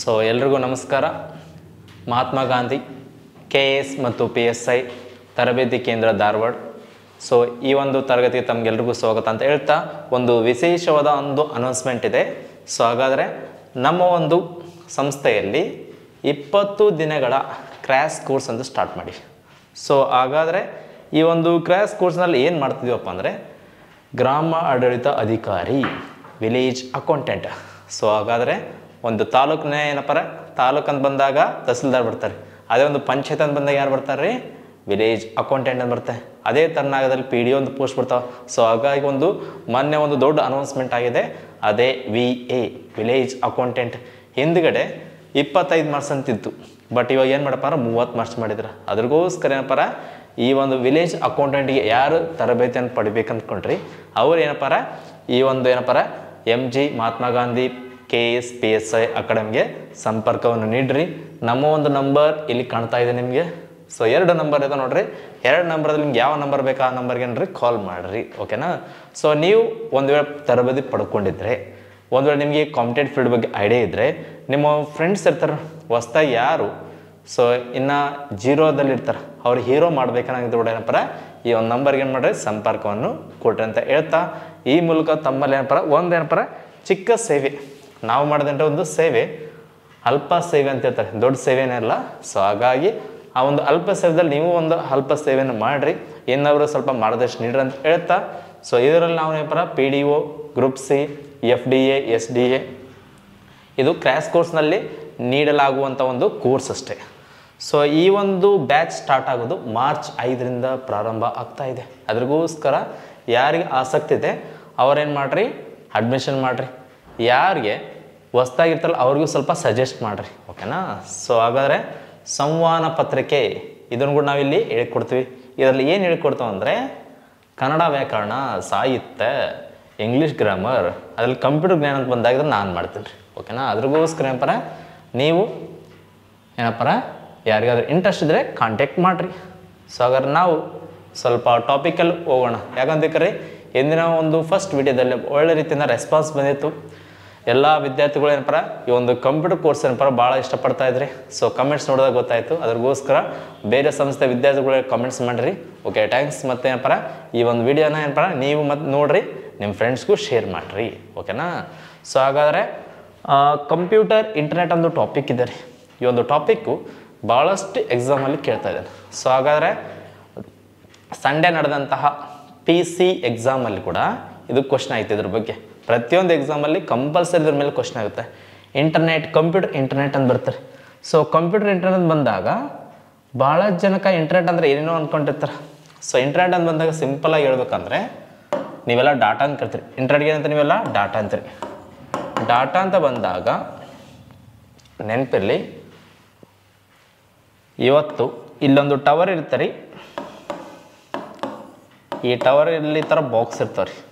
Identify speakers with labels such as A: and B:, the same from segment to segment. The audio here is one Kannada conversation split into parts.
A: ಸೊ ಎಲ್ರಿಗೂ ನಮಸ್ಕಾರ. ಮಹಾತ್ಮ ಗಾಂಧಿ KS ಮತ್ತು PSI ತರಬೇತಿ ಕೇಂದ್ರ ಧಾರವಾಡ. ಸೊ ಈ ಒಂದು ತರಗತಿಗೆ ತಮಗೆಲ್ರಿಗೂ ಸ್ವಾಗತ ಅಂತ ಹೇಳ್ತಾ ಒಂದು ವಿಶೇಷವಾದ ಒಂದು ಅನೌನ್ಸ್ಮೆಂಟ್ ಇದೆ. ಸೊ ಹಾಗಾದರೆ ನಮ್ಮ ಒಂದು ಸಂಸ್ಥೆಯಲ್ಲಿ 20 ದಿನಗಳ ಕ್ರ್ಯಾಶ್ ಕೋರ್ಸ್ ಅಂತ ಸ್ಟಾರ್ಟ್ ಮಾಡಿ. ಸೊ ಹಾಗಾದರೆ ಈ ಒಂದು ಕ್ರ್ಯಾಶ್ ಕೋರ್ಸ್ನಲ್ಲಿ ಏನು ಮಾಡ್ತಿದ್ದೀವಪ್ಪ ಅಂದರೆ ಗ್ರಾಮ ಆಡಳಿತ ಅಧಿಕಾರಿ, ವಿಲೇಜ್ ಅಕೌಂಟೆಂಟ್. ಸೊ ಹಾಗಾದರೆ ಒಂದು ತಾಲೂಕಿನ ಏನಪ್ಪಾರ, ತಾಲೂಕು ಅಂತ ಬಂದಾಗ ತಹಸೀಲ್ದಾರ್ ಬರ್ತಾರೆ. ಅದೇ ಒಂದು ಪಂಚಾಯತ್ ಅಂತ ಬಂದಾಗ ಯಾರು ಬರ್ತಾರೆ ರೀ, ವಿಲೇಜ್ ಅಕೌಂಟೆಂಟ್ ಅಂತ ಬರ್ತಾರೆ. ಅದೇ ತರನಾಗದಲ್ಲಿ PDO ಒಂದು ಪೋಸ್ಟ್ ಬರ್ತಾವೆ. ಸೊ ಹಾಗಾಗಿ ಮೊನ್ನೆ ಒಂದು ದೊಡ್ಡ ಅನೌನ್ಸ್ಮೆಂಟ್ ಆಗಿದೆ, ಅದೇ VA ವಿಲೇಜ್ ಅಕೌಂಟೆಂಟ್. ಹಿಂದ್ಗಡೆ 25 ಮಾರ್ಕ್ಸ್ ಅಂತಿತ್ತು, ಬಟ್ ಇವಾಗ ಏನು ಮಾಡಪ್ಪಾರ 30 ಮಾರ್ಕ್ಸ್ ಮಾಡಿದ್ರು. ಅದ್ರಿಗೋಸ್ಕರ ಏನಪ್ಪಾರ ಈ ಒಂದು ವಿಲೇಜ್ ಅಕೌಂಟೆಂಟ್ಗೆ ಯಾರು ತರಬೇತಿಯನ್ನು ಪಡಿಬೇಕಂದ್ಕೊಂಡ್ರಿ ಅವ್ರು ಏನಪ್ಪಾರ ಈ ಒಂದು ಏನಪ್ಪಾರ MG Mahatma Gandhi KS PSI ಅಕಾಡೆಮಿಗೆ ಸಂಪರ್ಕವನ್ನು ನೀಡ್ರಿ. ನಮ್ಮ ಒಂದು ನಂಬರ್ ಇಲ್ಲಿ ಕಾಣ್ತಾ ಇದೆ ನಿಮಗೆ. ಸೊ 2 ನಂಬರ್ ಇದೆ ನೋಡ್ರಿ. 2 ನಂಬರ್ದಲ್ಲಿ ನಿಮ್ಗೆ ಯಾವ ನಂಬರ್ ಬೇಕು ಆ ನಂಬರ್ಗೆ ಏನ್ರಿ ಕಾಲ್ ಮಾಡಿರಿ, ಓಕೆನಾ. ಸೊ ನೀವು ಒಂದು ವೇಳೆ ತರಬೇತಿ ಪಡ್ಕೊಂಡಿದ್ರೆ, ಒಂದು ವೇಳೆ ನಿಮಗೆ ಕಾಂಪಿಟೇಟಿವ್ ಫೀಲ್ಡ್ ಬಗ್ಗೆ ಐಡಿಯಾ ಇದ್ದರೆ, ನಿಮ್ಮ ಫ್ರೆಂಡ್ಸ್ ಇರ್ತಾರೆ ಹೊಸ್ದಾಗಿ ಯಾರು ಸೊ ಇನ್ನು ಜೀರೋದಲ್ಲಿ ಇರ್ತಾರೆ, ಅವ್ರು ಹೀರೋ ಮಾಡ್ಬೇಕನ್ನಾಗಿದ್ದು ಕೂಡ ಏನಪ್ಪಾರ ಈ ಒಂದು ನಂಬರ್ಗೆ ಏನು ಮಾಡ್ರಿ ಸಂಪರ್ಕವನ್ನು ಕೊಡ್ರಿ ಅಂತ ಹೇಳ್ತಾ, ಈ ಮೂಲಕ ತಮ್ಮಲ್ಲಿ ಏನಪ್ಪಾರ ಏನಪ್ಪಾರ ಚಿಕ್ಕ ಸೇವೆ ನಾವು ಮಾಡಿದಂಥ ಒಂದು ಸೇವೆ, ಅಲ್ಪ ಸೇವೆ ಅಂತ ಹೇಳ್ತಾರೆ, ದೊಡ್ಡ ಸೇವೆನೇ ಇಲ್ಲ. ಸೊ ಹಾಗಾಗಿ ಆ ಒಂದು ಅಲ್ಪ ಸೇವೆದಲ್ಲಿ ನೀವು ಒಂದು ಅಲ್ಪ ಸೇವೆಯನ್ನು ಮಾಡಿರಿ, ಇನ್ನವರು ಸ್ವಲ್ಪ ಮಾರ್ಗದರ್ಶನ ನೀಡ್ರಿ ಅಂತ ಹೇಳ್ತಾ, ಸೊ ಇದರಲ್ಲಿ ನಾವು ಏನಪ್ಪಾರ PDO, group C, FDA, SDA ಇದು ಕ್ರ್ಯಾಶ್ ಕೋರ್ಸ್ನಲ್ಲಿ ನೀಡಲಾಗುವಂಥ ಒಂದು ಕೋರ್ಸ್ ಅಷ್ಟೇ. ಸೊ ಈ ಒಂದು ಬ್ಯಾಚ್ ಸ್ಟಾರ್ಟ್ ಆಗೋದು ಮಾರ್ಚ್ 5ರಿಂದ ಪ್ರಾರಂಭ ಆಗ್ತಾ ಇದೆ. ಅದ್ರಿಗೋಸ್ಕರ ಯಾರಿಗೆ ಆಸಕ್ತಿ ಇದೆ ಅವ್ರೇನು ಮಾಡಿರಿ, ಅಡ್ಮಿಷನ್ ಮಾಡಿರಿ. ಯಾರಿಗೆ ಹೊಸ್ದಾಗಿರ್ತಲ್ಲ ಅವ್ರಿಗೂ ಸ್ವಲ್ಪ ಸಜೆಸ್ಟ್ ಮಾಡಿರಿ, ಓಕೆನಾ. ಸೊ ಹಾಗಾದರೆ ಸಂವಹನ ಪತ್ರಿಕೆ ಇದನ್ನು ಕೂಡ ನಾವಿಲ್ಲಿ ಹೇಳ್ಕೊಡ್ತೀವಿ. ಇದರಲ್ಲಿ ಏನು ಹೇಳ್ಕೊಡ್ತಾವೆ ಅಂದರೆ ಕನ್ನಡ ವ್ಯಾಕರಣ, ಸಾಹಿತ್ಯ, ಇಂಗ್ಲೀಷ್ ಗ್ರಾಮರ್, ಅದರಲ್ಲಿ ಕಂಪ್ಯೂಟರ್ ಜ್ಞಾನ ಅಂತ ಬಂದಾಗಿದ್ರೆ ನಾನು ಮಾಡ್ತೀನಿ ರೀ, ಓಕೆನಾ. ಅದ್ರಿಗೋಸ್ಕರ ಏನಪ್ಪಾರ ನೀವು ಏನಪ್ಪಾರ ಯಾರಿಗಾದ್ರೂ ಇಂಟ್ರೆಸ್ಟ್ ಇದ್ದರೆ ಕಾಂಟ್ಯಾಕ್ಟ್ ಮಾಡಿರಿ. ಸೊ ಹಾಗಾದ್ರೆ ನಾವು ಸ್ವಲ್ಪ ಟಾಪಿಕಲ್ಲಿ ಹೋಗೋಣ. ಯಾಕಂತೇಳ್ರಿ ಇಂದಿನ ಒಂದು ಫಸ್ಟ್ ವಿಡಿಯೋದಲ್ಲಿ ಒಳ್ಳೆ ರೀತಿಯಿಂದ ರೆಸ್ಪಾನ್ಸ್ ಬಂದಿತ್ತು. ಎಲ್ಲ ವಿದ್ಯಾರ್ಥಿಗಳು ಏನಪ್ಪಾರ ಈ ಒಂದು ಕಂಪ್ಯೂಟರ್ ಕೋರ್ಸ್ ಏನಪ್ಪಾರ ಭಾಳ ಇಷ್ಟಪಡ್ತಾ ಇದ್ರಿ. ಸೊ ಕಮೆಂಟ್ಸ್ ನೋಡಿದಾಗ ಗೊತ್ತಾಯಿತು. ಅದ್ರಗೋಸ್ಕರ ಬೇರೆ ಸಂಸ್ಥೆ ವಿದ್ಯಾರ್ಥಿಗಳು ಕಮೆಂಟ್ಸ್ ಮಾಡಿರಿ, ಓಕೆ ಥ್ಯಾಂಕ್ಸ್. ಮತ್ತು ಏನಪ್ಪಾರ ಈ ಒಂದು ವಿಡಿಯೋನ ಏನಪ್ಪಾರ ನೀವು ಮತ್ತು ನೋಡಿರಿ, ನಿಮ್ಮ ಫ್ರೆಂಡ್ಸ್ಗೂ ಶೇರ್ ಮಾಡಿರಿ, ಓಕೆನಾ. ಸೊ ಹಾಗಾದರೆ ಕಂಪ್ಯೂಟರ್ ಇಂಟರ್ನೆಟ್ ಒಂದು ಟಾಪಿಕ್ ಇದೆ ರೀ. ಈ ಒಂದು ಟಾಪಿಕ್ಕು ಭಾಳಷ್ಟು ಎಕ್ಸಾಮಲ್ಲಿ ಕೇಳ್ತಾ ಇದ್ದಾನೆ. ಸೊ ಹಾಗಾದರೆ ಸಂಡೇ ನಡೆದಂತಹ PC ಎಕ್ಸಾಮಲ್ಲಿ ಕೂಡ ಇದು ಕ್ವಶನ್ ಆಯ್ತು. ಇದ್ರ ಬಗ್ಗೆ ಪ್ರತಿಯೊಂದು ಎಕ್ಸಾಮಲ್ಲಿ ಕಂಪಲ್ಸರಿ ಇದ್ರ ಮೇಲೆ ಕ್ವಶನ್ ಆಗುತ್ತೆ. ಇಂಟರ್ನೆಟ್, ಕಂಪ್ಯೂಟರ್ ಇಂಟರ್ನೆಟ್ ಅಂತ ಬರ್ತಾರೆ. ಸೊ ಕಂಪ್ಯೂಟರ್ ಇಂಟರ್ನೆಟ್ ಬಂದಾಗ ಭಾಳ ಜನಕ್ಕೆ ಇಂಟರ್ನೆಟ್ ಅಂದರೆ ಏನೇನೋ ಅಂದ್ಕೊಂಡಿರ್ತಾರೆ. ಸೊ ಇಂಟರ್ನೆಟ್ ಅಂತ ಬಂದಾಗ ಸಿಂಪಲಾಗಿ ಹೇಳ್ಬೇಕಂದ್ರೆ ನೀವೆಲ್ಲ ಡಾಟಾ ಅಂತ ಕರಿತೀರಿ. ಇಂಟರ್ನೆಟ್ಗೆ ಏನಂತ ನೀವೆಲ್ಲ ಡಾಟಾ ಅಂತೀರಿ. ಡಾಟಾ ಅಂತ ಬಂದಾಗ ನೆನಪಿರಲಿ, ಇವತ್ತು ಇಲ್ಲೊಂದು ಟವರ್ ಇರ್ತಾರೆ. ಈ ಟವರ್ ಇಲ್ಲಿ ಥರ ಬಾಕ್ಸ್ ಇರ್ತಾವೆ ರೀ,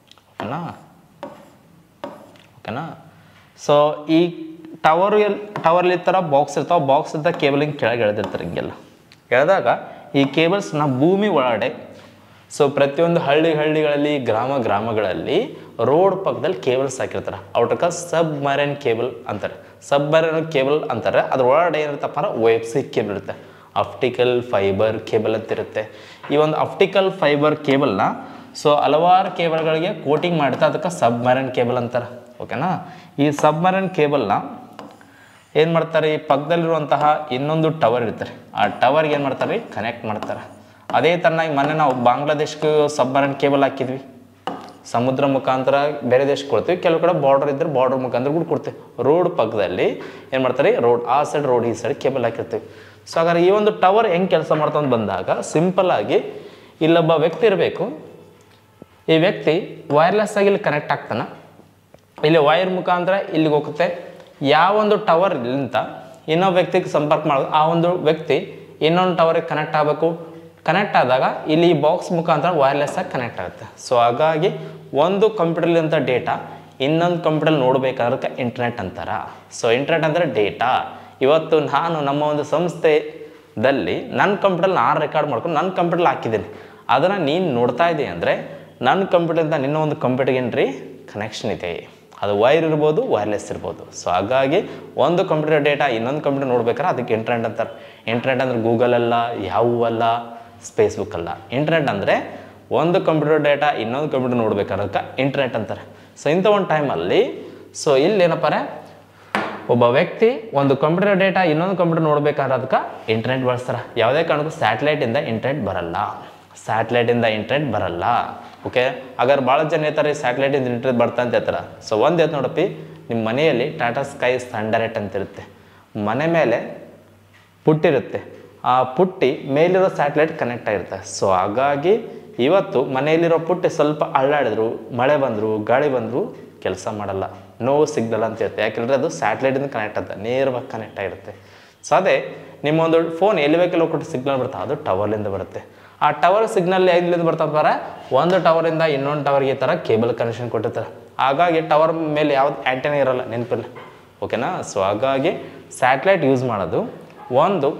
A: ಓಕೆನಾ. ಸೊ ಈ ಟವರ್ಲಿ ಥರ ಬಾಕ್ಸ್ ಇರ್ತಾವೆ. ಬಾಕ್ಸ್ ಇದ್ದ ಕೇಬಲಿಂಗ್ ಕೆಳಗೆ ಎಳೆದಿರ್ತಾರೆ. ಹಿಂಗೆಲ್ಲ ಎಳೆದಾಗ ಈ ಕೇಬಲ್ಸ್ನ ಭೂಮಿ ಒಳಗಡೆ, ಸೊ ಪ್ರತಿಯೊಂದು ಹಳ್ಳಿಗಳಲ್ಲಿ ಗ್ರಾಮಗಳಲ್ಲಿ ರೋಡ್ ಪಕ್ಕದಲ್ಲಿ ಕೇಬಲ್ಸ್ ಹಾಕಿರ್ತಾರೆ. ಅವ್ರಕ್ಕ ಸಬ್ಮರೈನ್ ಕೇಬಲ್ ಅಂತಾರೆ. ಸಬ್ಮರೈನ್ ಕೇಬಲ್ ಅಂತಾರೆ. ಅದ್ರ ಒಳಗಡೆ ಏನಿರುತ್ತಪ್ಪ OFC ಕೇಬಲ್ ಇರುತ್ತೆ, ಆಪ್ಟಿಕಲ್ ಫೈಬರ್ ಕೇಬಲ್ ಅಂತ ಇರುತ್ತೆ. ಈ ಒಂದು ಆಪ್ಟಿಕಲ್ ಫೈಬರ್ ಕೇಬಲ್ನ ಸೊ ಹಲವಾರು ಕೇಬಲ್ಗಳಿಗೆ ಕೋಟಿಂಗ್ ಮಾಡಿರ್ತಾರೆ, ಅದಕ್ಕೆ ಸಬ್ಮರೈನ್ ಕೇಬಲ್ ಅಂತಾರೆ, ಓಕೆನಾ. ಈ ಸಬ್ಮರೈನ್ ಕೇಬಲ್ನ ಏನು ಮಾಡ್ತಾರೆ, ಈ ಪಕ್ಕದಲ್ಲಿರುವಂತಹ ಇನ್ನೊಂದು ಟವರ್ ಇರ್ತಾರೆ, ಆ ಟವರ್ಗೆ ಏನು ಮಾಡ್ತಾರೆ ಕನೆಕ್ಟ್ ಮಾಡ್ತಾರೆ. ಅದೇ ಥರನಾಗಿ ಮೊನ್ನೆ ನಾವು ಬಾಂಗ್ಲಾದೇಶಕ್ಕೆ ಸಬ್ಮರೈನ್ ಕೇಬಲ್ ಹಾಕಿದ್ವಿ. ಸಮುದ್ರ ಮುಖಾಂತರ ಬೇರೆ ದೇಶಕ್ಕೆ ಕೊಡ್ತೀವಿ, ಕೆಲವು ಕಡೆ ಬಾರ್ಡರ್ ಇದ್ದರೆ ಬಾರ್ಡರ್ ಮುಖಾಂತರ ಕೂಡ ಕೊಡ್ತೀವಿ. ರೋಡ್ ಪಕ್ಕದಲ್ಲಿ ಏನು ಮಾಡ್ತಾರೆ, ರೋಡ್ ಆ ಸೈಡ್ ರೋಡ್ ಈ ಸೈಡ್ ಕೇಬಲ್ ಹಾಕಿರ್ತೀವಿ. ಸೊ ಹಾಗಾದ್ರೆ ಈ ಒಂದು ಟವರ್ ಹೆಂಗೆ ಕೆಲಸ ಮಾಡ್ತಾ ಬಂದಾಗ ಸಿಂಪಲ್ಲಾಗಿ ಇಲ್ಲೊಬ್ಬ ವ್ಯಕ್ತಿ ಇರಬೇಕು. ಈ ವ್ಯಕ್ತಿ ವೈರ್ಲೆಸ್ ಆಗಿ ಇಲ್ಲಿ ಕನೆಕ್ಟ್ ಆಗ್ತಾನೆ. ಇಲ್ಲಿ ವೈರ್ ಮುಖಾಂತರ ಇಲ್ಲಿಗೆ ಹೋಗುತ್ತೆ. ಯಾವೊಂದು ಟವರ್ ಇಲ್ಲಿಂದ ಇನ್ನೊಬ್ಬ ವ್ಯಕ್ತಿಗೆ ಸಂಪರ್ಕ ಮಾಡೋದು, ಆ ಒಂದು ವ್ಯಕ್ತಿ ಇನ್ನೊಂದು ಟವರಿಗೆ ಕನೆಕ್ಟ್ ಆಗಬೇಕು. ಕನೆಕ್ಟ್ ಆದಾಗ ಇಲ್ಲಿ ಈ ಬಾಕ್ಸ್ ಮುಖಾಂತರ ವೈರ್ಲೆಸ್ ಆಗಿ ಕನೆಕ್ಟ್ ಆಗುತ್ತೆ. ಸೊ ಹಾಗಾಗಿ ಒಂದು ಕಂಪ್ಯೂಟರ್ಲಿಂತ ಡೇಟಾ ಇನ್ನೊಂದು ಕಂಪ್ಯೂಟರ್ ನೋಡಬೇಕಾದ್ರೆ ಇಂಟರ್ನೆಟ್ ಅಂತಾರ. ಸೊ ಇಂಟರ್ನೆಟ್ ಅಂದರೆ ಡೇಟಾ. ಇವತ್ತು ನಾನು ನಮ್ಮ ಒಂದು ಸಂಸ್ಥೆಯಲ್ಲಿ ನನ್ನ ಕಂಪ್ಯೂಟರ್ ನಾನು ರೆಕಾರ್ಡ್ ಮಾಡ್ಕೊಂಡು ನನ್ನ ಕಂಪ್ಯೂಟರ್ ಹಾಕಿದ್ದೀನಿ. ಅದನ್ನು ನೀನು ನೋಡ್ತಾ ಇದ್ದೀಯ ಅಂದರೆ ನನ್ನ ಕಂಪ್ಯೂಟರಿಂದ ನಿನ್ನ ಒಂದು ಕಂಪ್ಯೂಟರ್ಗೆ ಏನ್ರಿ ಕನೆಕ್ಷನ್ ಇದೆ, ಅದು ವೈರ್ ಇರ್ಬೋದು, ವೈರ್ಲೆಸ್ ಇರ್ಬೋದು. ಸೊ ಹಾಗಾಗಿ ಒಂದು ಕಂಪ್ಯೂಟರ್ ಡೇಟಾ ಇನ್ನೊಂದು ಕಂಪ್ಯೂಟರ್ ನೋಡ್ಬೇಕಾದ್ರೆ ಅದಕ್ಕೆ ಇಂಟರ್ನೆಟ್ ಅಂತಾರೆ. ಇಂಟರ್ನೆಟ್ ಅಂದರೆ ಗೂಗಲ್ ಅಲ್ಲ, ಯಾವೂ ಅಲ್ಲ, ಫೇಸ್ಬುಕ್ ಅಲ್ಲ. ಇಂಟರ್ನೆಟ್ ಅಂದರೆ ಒಂದು ಕಂಪ್ಯೂಟರ್ ಡೇಟಾ ಇನ್ನೊಂದು ಕಂಪ್ಯೂಟರ್ ನೋಡ್ಬೇಕಾದ್ರೆ ಇಂಟರ್ನೆಟ್ ಅಂತಾರೆ. ಸೊ ಇಂಥ ಒಂದು ಟೈಮಲ್ಲಿ ಸೊ ಇಲ್ಲೇನಪ್ಪ ಒಬ್ಬ ವ್ಯಕ್ತಿ ಒಂದು ಕಂಪ್ಯೂಟರ್ ಡೇಟಾ ಇನ್ನೊಂದು ಕಂಪ್ಯೂಟರ್ ನೋಡ್ಬೇಕಾದ್ರೆ ಅದಕ್ಕೆ ಇಂಟರ್ನೆಟ್ ಬಳಸ್ತಾರೆ. ಯಾವುದೇ ಕಾರಣಕ್ಕೂ ಸ್ಯಾಟಲೈಟಿಂದ ಇಂಟರ್ನೆಟ್ ಬರಲ್ಲ, ಸ್ಯಾಟಲೈಟಿಂದ ಇಂಟರ್ನೆಟ್ ಬರಲ್ಲ. ಓಕೆ, ಹಾಗಾದ್ರೆ ಭಾಳ ಜನ ಹೇಳ್ತಾರೆ ಸ್ಯಾಟಲೈಟಿಂದ ಇಂಟರ್ನೆಟ್ ಬರ್ತಾ ಅಂತ ಹೇಳ್ತಾರೆ. ಸೊ ಒಂದು ಹೇಳ್ತು ನೋಡಪ್ಪಿ, ನಿಮ್ಮ ಮನೆಯಲ್ಲಿ ಟಾಟಾ ಸ್ಕೈ ಸನ್ ಡೈರೆಕ್ಟ್ ಅಂತ ಇರುತ್ತೆ. ಮನೆ ಮೇಲೆ ಪುಟ್ಟಿರುತ್ತೆ, ಆ ಪುಟ್ಟಿ ಮೇಲಿರೋ ಸ್ಯಾಟಲೈಟ್ ಕನೆಕ್ಟ್ ಆಗಿರುತ್ತೆ. ಸೊ ಹಾಗಾಗಿ ಇವತ್ತು ಮನೆಯಲ್ಲಿರೋ ಪುಟ್ಟಿ ಸ್ವಲ್ಪ ಅಳ್ಳಾಡಿದ್ರು, ಮಳೆ ಬಂದರು, ಗಾಳಿ ಬಂದರು ಕೆಲಸ ಮಾಡಲ್ಲ, ನೋ ಸಿಗ್ನಲ್ ಅಂತ ಇರುತ್ತೆ. ಯಾಕೆಂದರೆ ಅದು ಸ್ಯಾಟಲೈಟಿಂದ ಕನೆಕ್ಟ್ ಆಗುತ್ತೆ, ನೇರವಾಗಿ ಕನೆಕ್ಟ್ ಆಗಿರುತ್ತೆ. ಸೊ ಅದೇ ನಿಮ್ಮೊಂದು ಫೋನ್ ಎಲ್ಲಿ ಬೇಕೆಲ್ಲ ಕೊಟ್ಟು ಸಿಗ್ನಲ್ ಬರುತ್ತೆ, ಅದು ಟವರ್ಲಿಂದ ಬರುತ್ತೆ. ಆ ಟವರ್ ಸಿಗ್ನಲ್ ಎಲ್ಲಿಂದ ಬರ್ತಾರೆ, ಒಂದು ಟವರಿಂದ ಇನ್ನೊಂದು ಟವರ್ಗೆ ಈ ಥರ ಕೇಬಲ್ ಕನೆಕ್ಷನ್ ಕೊಟ್ಟಿರ್ತಾರೆ. ಹಾಗಾಗಿ ಟವರ್ ಮೇಲೆ ಯಾವ್ದು ಆ್ಯಂಟೆನ ಇರೋಲ್ಲ, ನೆನಪಿಲ್ಲ. ಓಕೆನಾ. ಸೊ ಹಾಗಾಗಿ ಸ್ಯಾಟಲೈಟ್ ಯೂಸ್ ಮಾಡೋದು ಒಂದು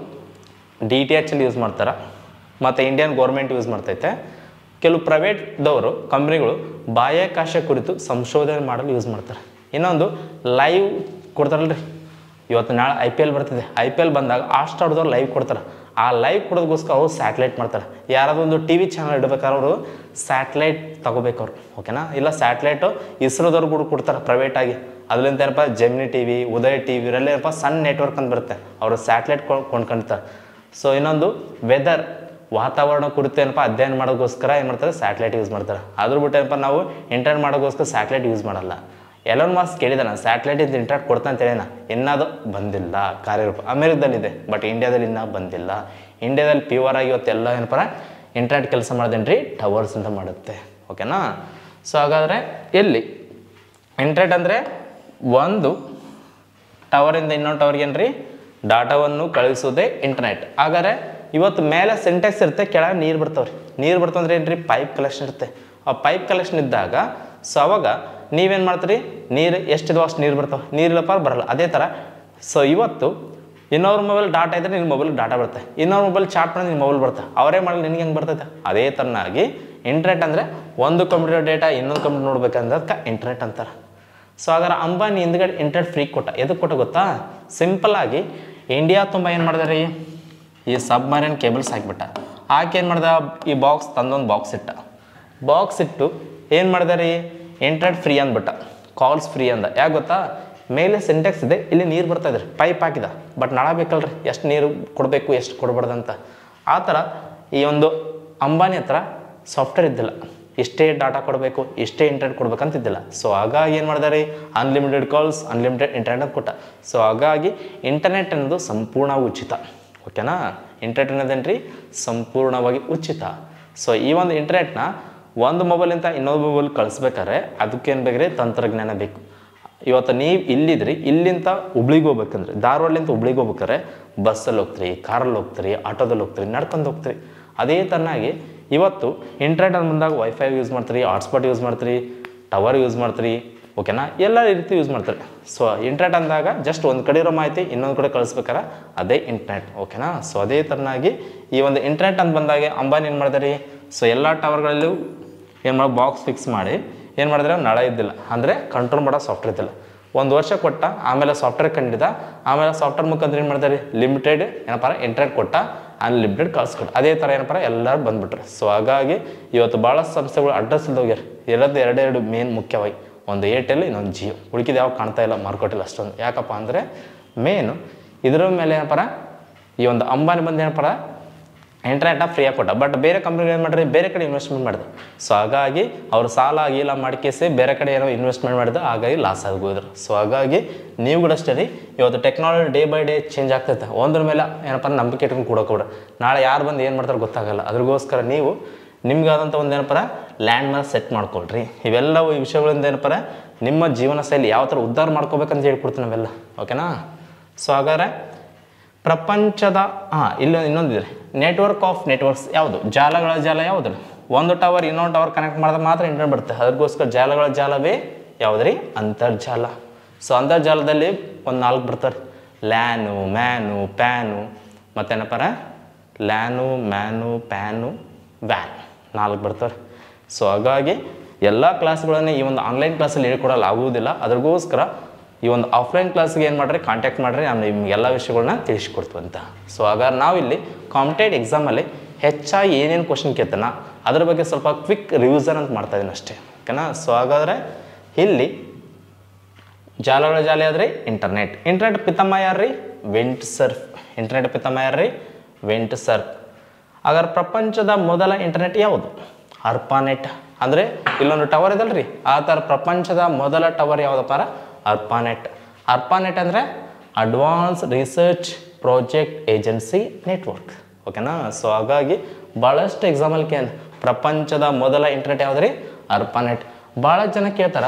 A: DTH ಯೂಸ್ ಮಾಡ್ತಾರೆ, ಮತ್ತು ಇಂಡಿಯನ್ ಗೌರ್ಮೆಂಟ್ ಯೂಸ್ ಮಾಡ್ತೈತೆ. ಕೆಲವು ಪ್ರೈವೇಟ್ದವರು ಕಂಪ್ನಿಗಳು ಬಾಹ್ಯಾಕಾಶ ಕುರಿತು ಸಂಶೋಧನೆ ಮಾಡಲು ಯೂಸ್ ಮಾಡ್ತಾರೆ. ಇನ್ನೊಂದು ಲೈವ್ ಕೊಡ್ತಾರಲ್ರಿ, ಇವತ್ತು ನಾಳೆ IPL ಬರ್ತಿದೆ, IPL ಬಂದಾಗ ಹಾಟ್‌ಸ್ಟಾರ್ದವ್ರು ಲೈವ್ ಕೊಡ್ತಾರೆ. ಆ ಲೈವ್ ಕೊಡೋದಕ್ಕೋಸ್ಕರ ಅವರು ಸ್ಯಾಟಲೈಟ್ ಮಾಡ್ತಾರೆ. ಯಾರಾದೊಂದು TV ಚಾನಲ್ ಇಡಬೇಕಾದ್ರೆ ಅವರು ಸ್ಯಾಟಲೈಟ್ ತಗೋಬೇಕು ಅವ್ರು. ಓಕೆನಾ. ಇಲ್ಲ ಸ್ಯಾಟಲೈಟು ಇಸ್ರೋದವ್ರು ಕೂಡ ಕೊಡ್ತಾರೆ ಪ್ರೈವೇಟಾಗಿ. ಅದರಿಂದ ಏನಪ್ಪ ಜೆಮಿನಿ TV, ಉದಯ್ TV ಇವರೆಲ್ಲ ಏನಪ್ಪ ಸಣ್ಣ ನೆಟ್ವರ್ಕ್ ಅಂತ ಬರುತ್ತೆ, ಅವರು ಸ್ಯಾಟಲೈಟ್ ಕೊಂಡ್ಕೊಳ್ತಾರೆ. ಸೊ ಇನ್ನೊಂದು ವೆದರ್, ವಾತಾವರಣ ಕುರಿತು ಏನಪ್ಪ ಅಧ್ಯಯನ ಮಾಡೋಕ್ಕೋಸ್ಕರ ಏನು ಮಾಡ್ತಾರೆ, ಸ್ಯಾಟಲೈಟ್ ಯೂಸ್ ಮಾಡ್ತಾರೆ. ಅದ್ರ ಬಿಟ್ಟು ಏನಪ್ಪ ನಾವು ಇಂಟರ್ನೆಟ್ ಮಾಡೋಕ್ಕೋಸ್ಕರ ಸ್ಯಾಟಲೈಟ್ ಯೂಸ್ ಮಾಡಲ್ಲ. ಎಲನ್ ಮಸ್ಕ್ ಕೇಳಿದಾನ ಸ್ಯಾಟಲೈಟಿಂದ ಇಂಟರ್ನೆಟ್ ಕೊಡ್ತಾ ಅಂತ ಹೇಳಿನ, ಇನ್ನದು ಬಂದಿಲ್ಲ ಕಾರ್ಯರೂಪ. ಅಮೇರಿಕದಲ್ಲಿದೆ, ಬಟ್ ಇಂಡಿಯಾದಲ್ಲಿ ಇನ್ನೂ ಬಂದಿಲ್ಲ. ಇಂಡಿಯಾದಲ್ಲಿ ಪ್ಯೂರ್ ಆಗಿ ಇವತ್ತೆಲ್ಲ ಏನಪ್ಪ ಇಂಟರ್ನೆಟ್ ಕೆಲಸ ಮಾಡೋದೇನ್ರಿ, ಟವರ್ಸ್ ಅಂತ ಮಾಡುತ್ತೆ. ಓಕೆನಾ. ಸೊ ಹಾಗಾದರೆ ಎಲ್ಲಿ ಇಂಟರ್ನೆಟ್ ಅಂದರೆ ಒಂದು ಟವರಿಂದ ಇನ್ನೊಂದು ಟವರ್ಗೆ ಏನ್ರಿ ಡಾಟಾವನ್ನು ಕಳಿಸೋದೇ ಇಂಟರ್ನೆಟ್. ಹಾಗಾದರೆ ಇವತ್ತು ಮೇಲೆ ಸಿಂಟೆಕ್ಸ್ ಇರುತ್ತೆ, ಕೆಳಗೆ ನೀರು ಬರ್ತಾವ್ರಿ. ನೀರು ಬರ್ತಾವಂದ್ರೆ ಏನ್ರಿ, ಪೈಪ್ ಕಲೆಕ್ಷನ್ ಇರುತ್ತೆ. ಆ ಪೈಪ್ ಕಲೆಕ್ಷನ್ ಇದ್ದಾಗ ಸೊ ಅವಾಗ ನೀವೇನು ಮಾಡ್ತೀರಿ, ನೀರು ಎಷ್ಟಿದೋ ಅಷ್ಟು ನೀರು ಬರ್ತಾವೆ, ನೀರಿಲ್ಲಪ್ಪ ಬರಲ್ಲ. ಅದೇ ಥರ ಸೊ ಇವತ್ತು ಇನ್ನೊಬ್ರ ಮೊಬೈಲ್ ಡಾಟಾ ಇದ್ದರೆ ನಿನ್ನ ಮೊಬೈಲ್ ಡಾಟಾ ಬರುತ್ತೆ, ಇನ್ನೊಬ್ರ ಮೊಬೈಲ್ ಚಾಟ್ ಮಾಡಿದ್ರೆ ನಿನ್ನ ಮೊಬೈಲ್ ಬರುತ್ತೆ. ಅವರೇ ಮಾಡಲಿ ನಿನಗೆ ಹೆಂಗೆ ಬರ್ತೈತೆ. ಅದೇ ಥರನಾಗಿ ಇಂಟರ್ನೆಟ್ ಅಂದರೆ ಒಂದು ಕಂಪ್ಯೂಟರ್ ಡೇಟಾ ಇನ್ನೊಂದು ಕಂಪ್ಯೂಟರ್ ನೋಡ್ಬೇಕಂದ್ರೆ ಅದಕ್ಕೆ ಇಂಟರ್ನೆಟ್ ಅಂತಾರೆ. ಸೊ ಹಾಗಾದ್ರೆ ಅಂಬಾನಿ ಹಿಂದ್ಗಡೆ ಇಂಟರ್ನೆಟ್ ಫ್ರೀ ಕೊಟ್ಟ, ಎದಕ್ಕೆ ಕೊಟ್ಟ ಗೊತ್ತಾ? ಸಿಂಪಲ್ಲಾಗಿ ಇಂಡಿಯಾ ತುಂಬ ಏನು ಮಾಡಿದಾರೆ, ಈ ಸಬ್ಮರೀನ್ ಕೇಬಲ್ಸ್ ಹಾಕಿಬಿಟ್ಟ. ಆಕೆ ಏನು ಮಾಡ್ದ, ಈ ಬಾಕ್ಸ್ ತಂದೊಂದು ಬಾಕ್ಸ್ ಇಟ್ಟ. ಬಾಕ್ಸ್ ಇಟ್ಟು ಏನು ಮಾಡಿದಾರೆ, ಇಂಟರ್ನೆಟ್ ಫ್ರೀ ಅಂದ್ಬಿಟ್ಟ, ಕಾಲ್ಸ್ ಫ್ರೀ ಅಂದ. ಯಾಕೆ ಗೊತ್ತಾ, ಮೇಲೆ ಸಿಂಟೆಕ್ಸ್ ಇದೆ, ಇಲ್ಲಿ ನೀರು ಬರ್ತಾ ಇದ್ರಿ, ಪೈಪ್ ಹಾಕಿದ. ಬಟ್ ನಾಳೆ ಬೇಕಲ್ರಿ ಎಷ್ಟು ನೀರು ಕೊಡಬೇಕು ಎಷ್ಟು ಕೊಡಬಾರ್ದಂತ. ಆ ಥರ ಈ ಒಂದು ಅಂಬಾನಿ ಹತ್ರ ಸಾಫ್ಟ್ವೇರ್ ಇದ್ದಿಲ್ಲ, ಇಷ್ಟೇ ಡಾಟಾ ಕೊಡಬೇಕು, ಇಷ್ಟೇ ಇಂಟರ್ನೆಟ್ ಕೊಡ್ಬೇಕಂತಿದ್ದಿಲ್ಲ. ಸೊ ಹಾಗಾಗಿ ಏನು ಮಾಡಿದಾರೆ, ಅನ್ಲಿಮಿಟೆಡ್ ಕಾಲ್ಸ್, ಅನ್ಲಿಮಿಟೆಡ್ ಇಂಟರ್ನೆಟ್ ಕೊಟ್ಟ. ಸೊ ಹಾಗಾಗಿ ಇಂಟರ್ನೆಟ್ ಅನ್ನೋದು ಸಂಪೂರ್ಣ ಉಚಿತ. ಓಕೆನಾ. ಇಂಟರ್ನೆಟ್ ಅನ್ನೋದೇನ್ರಿ ಸಂಪೂರ್ಣವಾಗಿ ಉಚಿತ. ಸೊ ಈ ಒಂದು ಇಂಟರ್ನೆಟ್ನ ಒಂದು ಮೊಬೈಲಿಂದ ಇನ್ನೊಂದು ಮೊಬೈಲ್ ಕಳಿಸ್ಬೇಕಾದ್ರೆ ಅದಕ್ಕೇನು ಬೇಕ್ರಿ, ತಂತ್ರಜ್ಞಾನ ಬೇಕು. ಇವತ್ತು ನೀವು ಇಲ್ಲಿದ್ರಿ, ಇಲ್ಲಿಂದ ಹುಬ್ಳಿಗೆ ಹೋಗ್ಬೇಕಂದ್ರೆ, ಧಾರವಾಡಲಿಂದ ಹುಬ್ಳಿಗೆ ಹೋಗ್ಬೇಕಾದ್ರೆ ಬಸ್ಸಲ್ಲಿ ಹೋಗ್ತೀರಿ, ಕಾರಲ್ಲಿ ಹೋಗ್ತೀರಿ, ಆಟೋದಲ್ಲಿ ಹೋಗ್ತೀರಿ, ನಡ್ಕೊಂಡು ಹೋಗ್ತೀರಿ. ಅದೇ ಥರನಾಗಿ ಇವತ್ತು ಇಂಟರ್ನೆಟ್ ಅಂತ ಬಂದಾಗ ವೈಫೈ ಯೂಸ್ ಮಾಡ್ತೀರಿ, ಹಾಟ್ಸ್ಪಾಟ್ ಯೂಸ್ ಮಾಡ್ತೀರಿ, ಟವರ್ ಯೂಸ್ ಮಾಡ್ತೀರಿ. ಓಕೆನಾ. ಎಲ್ಲ ರೀತಿ ಯೂಸ್ ಮಾಡ್ತಾರೆ. ಸೊ ಇಂಟರ್ನೆಟ್ ಅಂದಾಗ ಜಸ್ಟ್ ಒಂದು ಕಡೆ ಇರೋ ಮಾಹಿತಿ ಇನ್ನೊಂದು ಕಡೆ ಕಳಿಸ್ಬೇಕಾರೆ ಅದೇ ಇಂಟರ್ನೆಟ್. ಓಕೆನಾ. ಸೊ ಅದೇ ಥರನಾಗಿ ಈ ಒಂದು ಇಂಟರ್ನೆಟ್ ಅಂತ ಬಂದಾಗ ಅಂಬಾನಿ ಏನು ಮಾಡಿದಾರೆ, ಸೊ ಎಲ್ಲ ಟವರ್ಗಳಲ್ಲೂ ಏನು ಮಾಡೋ ಬಾಕ್ಸ್ ಫಿಕ್ಸ್ ಮಾಡಿ ಏನು ಮಾಡಿದ್ರೆ ನಾಳೆ ಇದ್ದಿಲ್ಲ, ಅಂದರೆ ಕಂಟ್ರೋಲ್ ಮಾಡೋ ಸಾಫ್ಟ್ವೇರ್ ಇದ್ದಿಲ್ಲ. ಒಂದು ವರ್ಷ ಕೊಟ್ಟ, ಆಮೇಲೆ ಸಾಫ್ಟ್ವೇರ್ ಕಂಡಿದ್ದ, ಆಮೇಲೆ ಸಾಫ್ಟ್ವೇರ್ ಮುಖಾಂತರ ಏನು ಮಾಡ್ತಾರೆ, ಲಿಮಿಟೆಡ್ ಏನಪ್ಪ ಇಂಟರ್ನೆಟ್ ಕೊಟ್ಟ, ಅನ್ಲಿಮಿಟೆಡ್ ಕಳ್ಸ್ಕೊಟ್ಟು. ಅದೇ ಥರ ಏನಪ್ಪ ಎಲ್ಲರೂ ಬಂದುಬಿಟ್ರು. ಸೊ ಹಾಗಾಗಿ ಇವತ್ತು ಭಾಳ ಸಂಸ್ಥೆಗಳು ಅಡ್ರೆಸ್ ಇಲ್ದ ಹೋಗ್ಯಾರ. ಇರೋದು ಎರಡೆರಡು ಮೇನ್ ಮುಖ್ಯವಾಗಿ, ಒಂದು ಏರ್ಟೆಲ್, ಇನ್ನೊಂದು ಜಿಯೋ. ಉಳಿಕಿದ ಯಾವ ಕಾಣ್ತಾ ಇಲ್ಲ ಮಾರ್ಕೆಟಲ್ಲಿ ಅಷ್ಟೊಂದು. ಯಾಕಪ್ಪ ಅಂದರೆ ಮೇನು ಇದ್ರ ಮೇಲೆ ಏನಪ್ಪ ಈ ಒಂದು ಅಂಬಾನಿ ಬಂದು ಏನಪ್ಪ ಇಂಟರ್ನೆಟ್ನ ಫ್ರೀಯಾಗಿ ಕೊಟ್ಟ. ಬಟ್ ಬೇರೆ ಕಂಪ್ನಿಗಳು ಏನು ಮಾಡ್ರಿ, ಬೇರೆ ಕಡೆ ಇನ್ವೆಸ್ಟ್ಮೆಂಟ್ ಮಾಡಿದೆ. ಸೊ ಹಾಗಾಗಿ ಅವರು ಸಾಲ ಗೀಲ ಮಾಡ್ಕೇಸಿ ಬೇರೆ ಕಡೆ ಏನೋ ಇನ್ವೆಸ್ಟ್ಮೆಂಟ್ ಮಾಡಿದ್ರು, ಹಾಗಾಗಿ ಲಾಸ್ ಆಗೋದ್ರು. ಸೊ ಹಾಗಾಗಿ ನೀವು ಕೂಡ ಅಷ್ಟೇ ರೀ, ಇವತ್ತು technology day by day change ಆಗ್ತೈತೆ. ಒಂದ್ರ ಮೇಲೆ ಏನಪ್ಪ ನಂಬಿಕೆ ಇಟ್ಕೊಂಡು ಕೊಡೋಕೆ ನಾಳೆ ಯಾರು ಬಂದು ಏನು ಮಾಡ್ತಾರೆ ಗೊತ್ತಾಗಲ್ಲ. ಅದ್ರಗೋಸ್ಕರ ನೀವು ನಿಮ್ಗಾದಂಥ ಒಂದು ಏನಪ್ಪ ಲ್ಯಾಂಡ್ ಮಾರ್ಕ್ ಸೆಟ್ ಮಾಡ್ಕೊಳ್ರಿ. ಇವೆಲ್ಲವೂ ಈ ವಿಷಯಗಳಿಂದ ಏನಪ್ಪ ನಿಮ್ಮ ಜೀವನ ಶೈಲಿ ಯಾವ ಥರ ಉದ್ಧಾರ ಮಾಡ್ಕೋಬೇಕಂತ ಹೇಳ್ಕೊಡ್ತೀವಿ ನಾವೆಲ್ಲ. ಓಕೆನಾ. ಸೊ ಹಾಗಾದ್ರೆ ಪ್ರಪಂಚದ ಇನ್ನೊಂದಿದೆ, ನೆಟ್ವರ್ಕ್ ಆಫ್ ನೆಟ್ವರ್ಕ್ಸ್ ಯಾವುದು, ಜಾಲಗಳ ಜಾಲ ಯಾವುದು? ಒಂದು ಟವರ್ ಇನ್ನೊಂದು ಟವರ್ ಕನೆಕ್ಟ್ ಮಾಡಿದ್ರೆ ಮಾತ್ರ ಇಂಟರ್ನೆಟ್ ಬರುತ್ತೆ. ಅದಕ್ಕೋಸ್ಕರ ಜಾಲಗಳ ಜಾಲವೇ ಯಾವುದ್ರಿ, ಅಂತರ್ಜಾಲ. ಸೊ ಅಂತರ್ಜಾಲದಲ್ಲಿ ಒಂದು 4 ಬರ್ತಾರೆ, ಲ್ಯಾನು, ಮ್ಯಾನು, ಪ್ಯಾನು, ಮತ್ತೇನಪ್ಪ ಲ್ಯಾನು, ಮ್ಯಾನು, ಪ್ಯಾನು, ವ್ಯಾನ್, 4 ಬರ್ತಾರೆ. ಸೊ ಹಾಗಾಗಿ ಎಲ್ಲ ಕ್ಲಾಸ್ಗಳನ್ನು ಈ ಒಂದು ಆನ್ಲೈನ್ ಕ್ಲಾಸಲ್ಲಿ ಹೇಳ್ಕೊಡಲ್ಲ ಆಗುವುದಿಲ್ಲ. ಅದ್ರಗೋಸ್ಕರ ಈ ಒಂದು ಆಫ್ಲೈನ್ ಕ್ಲಾಸ್ಗೆ ಏನು ಮಾಡಿರಿ, ಕಾಂಟ್ಯಾಕ್ಟ್ ಮಾಡಿರಿ, ನಾನು ನಿಮ್ಗೆ ಎಲ್ಲ ವಿಷಯಗಳನ್ನ ತಿಳಿಸ್ಕೊಡ್ತೀವಿ ಅಂತ. ಸೊ ಹಾಗಾದ್ರೆ ನಾವಿಲ್ಲಿ ಕಾಂಪಿಟೇಟಿವ್ ಎಕ್ಸಾಮಲ್ಲಿ ಹೆಚ್ಚಾಗಿ ಏನೇನು ಕ್ವಶನ್ ಕೇಳ್ತಾನ ಅದ್ರ ಬಗ್ಗೆ ಸ್ವಲ್ಪ ಕ್ವಿಕ್ ರಿವಿಸನ್ ಅಂತ ಮಾಡ್ತಾಯಿದ್ದೀನಿ ಅಷ್ಟೇ, ಓಕೆನಾ. ಸೊ ಹಾಗಾದರೆ ಇಲ್ಲಿ ಜಾಲಗಳ ಜಾಲಿ ಆದ್ರಿ ಇಂಟರ್ನೆಟ್ ಪಿತಾಮಹ ಯಾರ್ರಿ, ವೆಂಟ್ ಸರ್ಫ್. ಇಂಟರ್ನೆಟ್ ಪಿತಾಮಹ ಯಾರ್ರಿ, ವೆಂಟ್ ಸರ್ಫ್. ಹಾಗಾದ್ರೆ ಪ್ರಪಂಚದ ಮೊದಲ ಇಂಟರ್ನೆಟ್ ಯಾವುದು, ಅರ್ಪಾನೆಟ್. ಅಂದರೆ ಇಲ್ಲೊಂದು ಟವರ್ ಇದಲ್ರಿ, ಆ ಥರ ಪ್ರಪಂಚದ ಮೊದಲ ಟವರ್ ಯಾವುದಪ್ಪ, ಅರ್ಪಾನೆಟ್ ಅಂದರೆ advance research project agency network, ಓಕೆನಾ. ಸೊ ಹಾಗಾಗಿ ಭಾಳಷ್ಟು ಎಕ್ಸಾಮಲ್ಲಿ ಪ್ರಪಂಚದ ಮೊದಲ ಇಂಟರ್ನೆಟ್ ಯಾವುದ್ರಿ, ಅರ್ಪಾನೆಟ್. ಭಾಳ ಜನ ಕೇಳ್ತಾರ,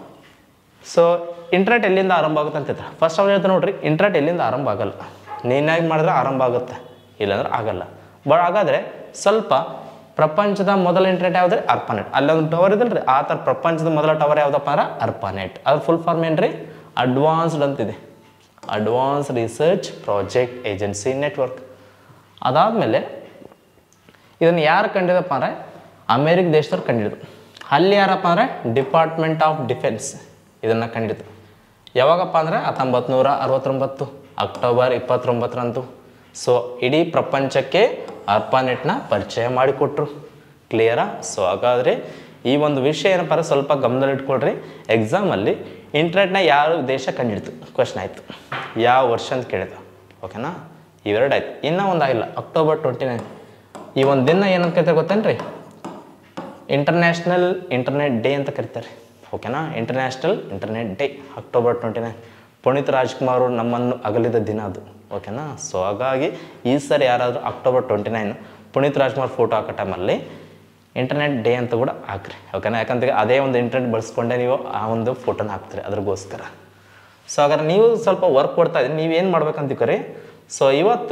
A: ಸೊ ಇಂಟರ್ನೆಟ್ ಎಲ್ಲಿಂದ ಆರಂಭ ಆಗುತ್ತೆ ಅಂತ ಹೇಳ್ತಾರೆ. ಫಸ್ಟ್ ಅವ್ರು ಹೇಳ್ತಾರೆ ನೋಡ್ರಿ, ಇಂಟರ್ನೆಟ್ ಎಲ್ಲಿಂದ ಆರಂಭ ಆಗಲ್ಲ, ನೀನಾಗಿ ಮಾಡಿದ್ರೆ ಆರಂಭ ಆಗುತ್ತೆ, ಇಲ್ಲಾಂದ್ರೆ ಆಗಲ್ಲ. ಹಾಗಾದರೆ ಸ್ವಲ್ಪ ಪ್ರಪಂಚದ ಮೊದಲ ಇಂಟರ್ನೆಟ್ ಯಾವುದ್ರಿ, ಅರ್ಪಾನೆಟ್. ಅಲ್ಲೊಂದು ಟವರ್ ಇದಲ್ರಿ, ಆ ಥರ ಪ್ರಪಂಚದ ಮೊದಲ ಟವರ್ ಯಾವುದಪ್ಪ ಅಂದ್ರೆ ಅರ್ಪಾನೆಟ್. ಅದು ಫುಲ್ ಫಾರ್ಮ್ ಏನ್ರಿ, ಅಡ್ವಾನ್ಸ್ಡ್ ಅಂತಿದೆ, advance research project agency network. ಅದಾದಮೇಲೆ ಇದನ್ನು ಯಾರು ಕಂಡಿದಪ್ಪ ಅಂದರೆ ಅಮೇರಿಕ ದೇಶದವ್ರು ಕಂಡಿಡಿದ್ರು. ಅಲ್ಲಿ ಯಾರಪ್ಪ ಅಂದರೆ ಡಿಪಾರ್ಟ್ಮೆಂಟ್ ಆಫ್ ಡಿಫೆನ್ಸ್ ಇದನ್ನು ಕಂಡಿಡಿತು. ಯಾವಾಗಪ್ಪ ಅಂದರೆ 1969 ಅಕ್ಟೋಬರ್ 29ರಂದು. ಸೊ ಇಡೀ ಪ್ರಪಂಚಕ್ಕೆ ಅರ್ಪಾನೆಟ್ನ ಪರಿಚಯ ಮಾಡಿಕೊಟ್ರು. ಕ್ಲಿಯರಾ. ಸೊ ಹಾಗಾದರೆ ಈ ಒಂದು ವಿಷಯ ಏನಪ್ಪ ಅಂದರೆ ಸ್ವಲ್ಪ ಗಮನದಲ್ಲಿಟ್ಕೊಳ್ರಿ. ಎಕ್ಸಾಮಲ್ಲಿ ಇಂಟರ್ನೆಟ್ನ ಯಾವ ದೇಶ ಕಂಡಿಡ್ತು ಕ್ವಶನ್ ಆಯಿತು, ಯಾವ ವರ್ಷ ಅಂತ ಕೇಳಿದ, ಓಕೆನಾ. ಇವೆರಡು ಆಯ್ತು. ಇನ್ನೂ ಒಂದು ಆಗಿಲ್ಲ, ಅಕ್ಟೋಬರ್ 29. ಈ ಒಂದು ದಿನ ಏನಂತ ಕರಿತಾರೆ ಗೊತ್ತೇನ್ರಿ, ಇಂಟರ್ನ್ಯಾಷನಲ್ ಇಂಟರ್ನೆಟ್ ಡೇ ಅಂತ ಕರೀತಾರೆ, ಓಕೆನಾ. International internet day October 29. Puneeth Rajkumar ಅವರು ನಮ್ಮನ್ನು ಅಗಲಿದ ದಿನ ಅದು, ಓಕೆನಾ. ಸೊ ಹಾಗಾಗಿ ಈ ಸರಿ ಯಾರಾದರೂ ಅಕ್ಟೋಬರ್ 29 ಪುನೀತ್ ರಾಜ್ಕುಮಾರ್ ಫೋಟೋ ಹಾಕೋ ಟೈಮಲ್ಲಿ ಇಂಟರ್ನೆಟ್ ಡೇ ಅಂತ ಕೂಡ ಹಾಕ್ರಿ, ಓಕೆನಾ. ಯಾಕಂದ್ರೆ ಅದೇ ಒಂದು ಇಂಟರ್ನೆಟ್ ಬಳಸ್ಕೊಂಡೆ ನೀವು ಆ ಒಂದು ಫೋಟೋನ ಹಾಕ್ತೀರಿ ಅದ್ರಗೋಸ್ಕರ. ಸೊ ಹಾಗಾದ್ರೆ ನೀವು ಸ್ವಲ್ಪ ವರ್ಕ್ ಕೊಡ್ತಾ ಇದ್ದೀರಿ, ನೀವೇನು ಮಾಡ್ಬೇಕಂತೀರಿ. ಸೊ ಇವತ್ತು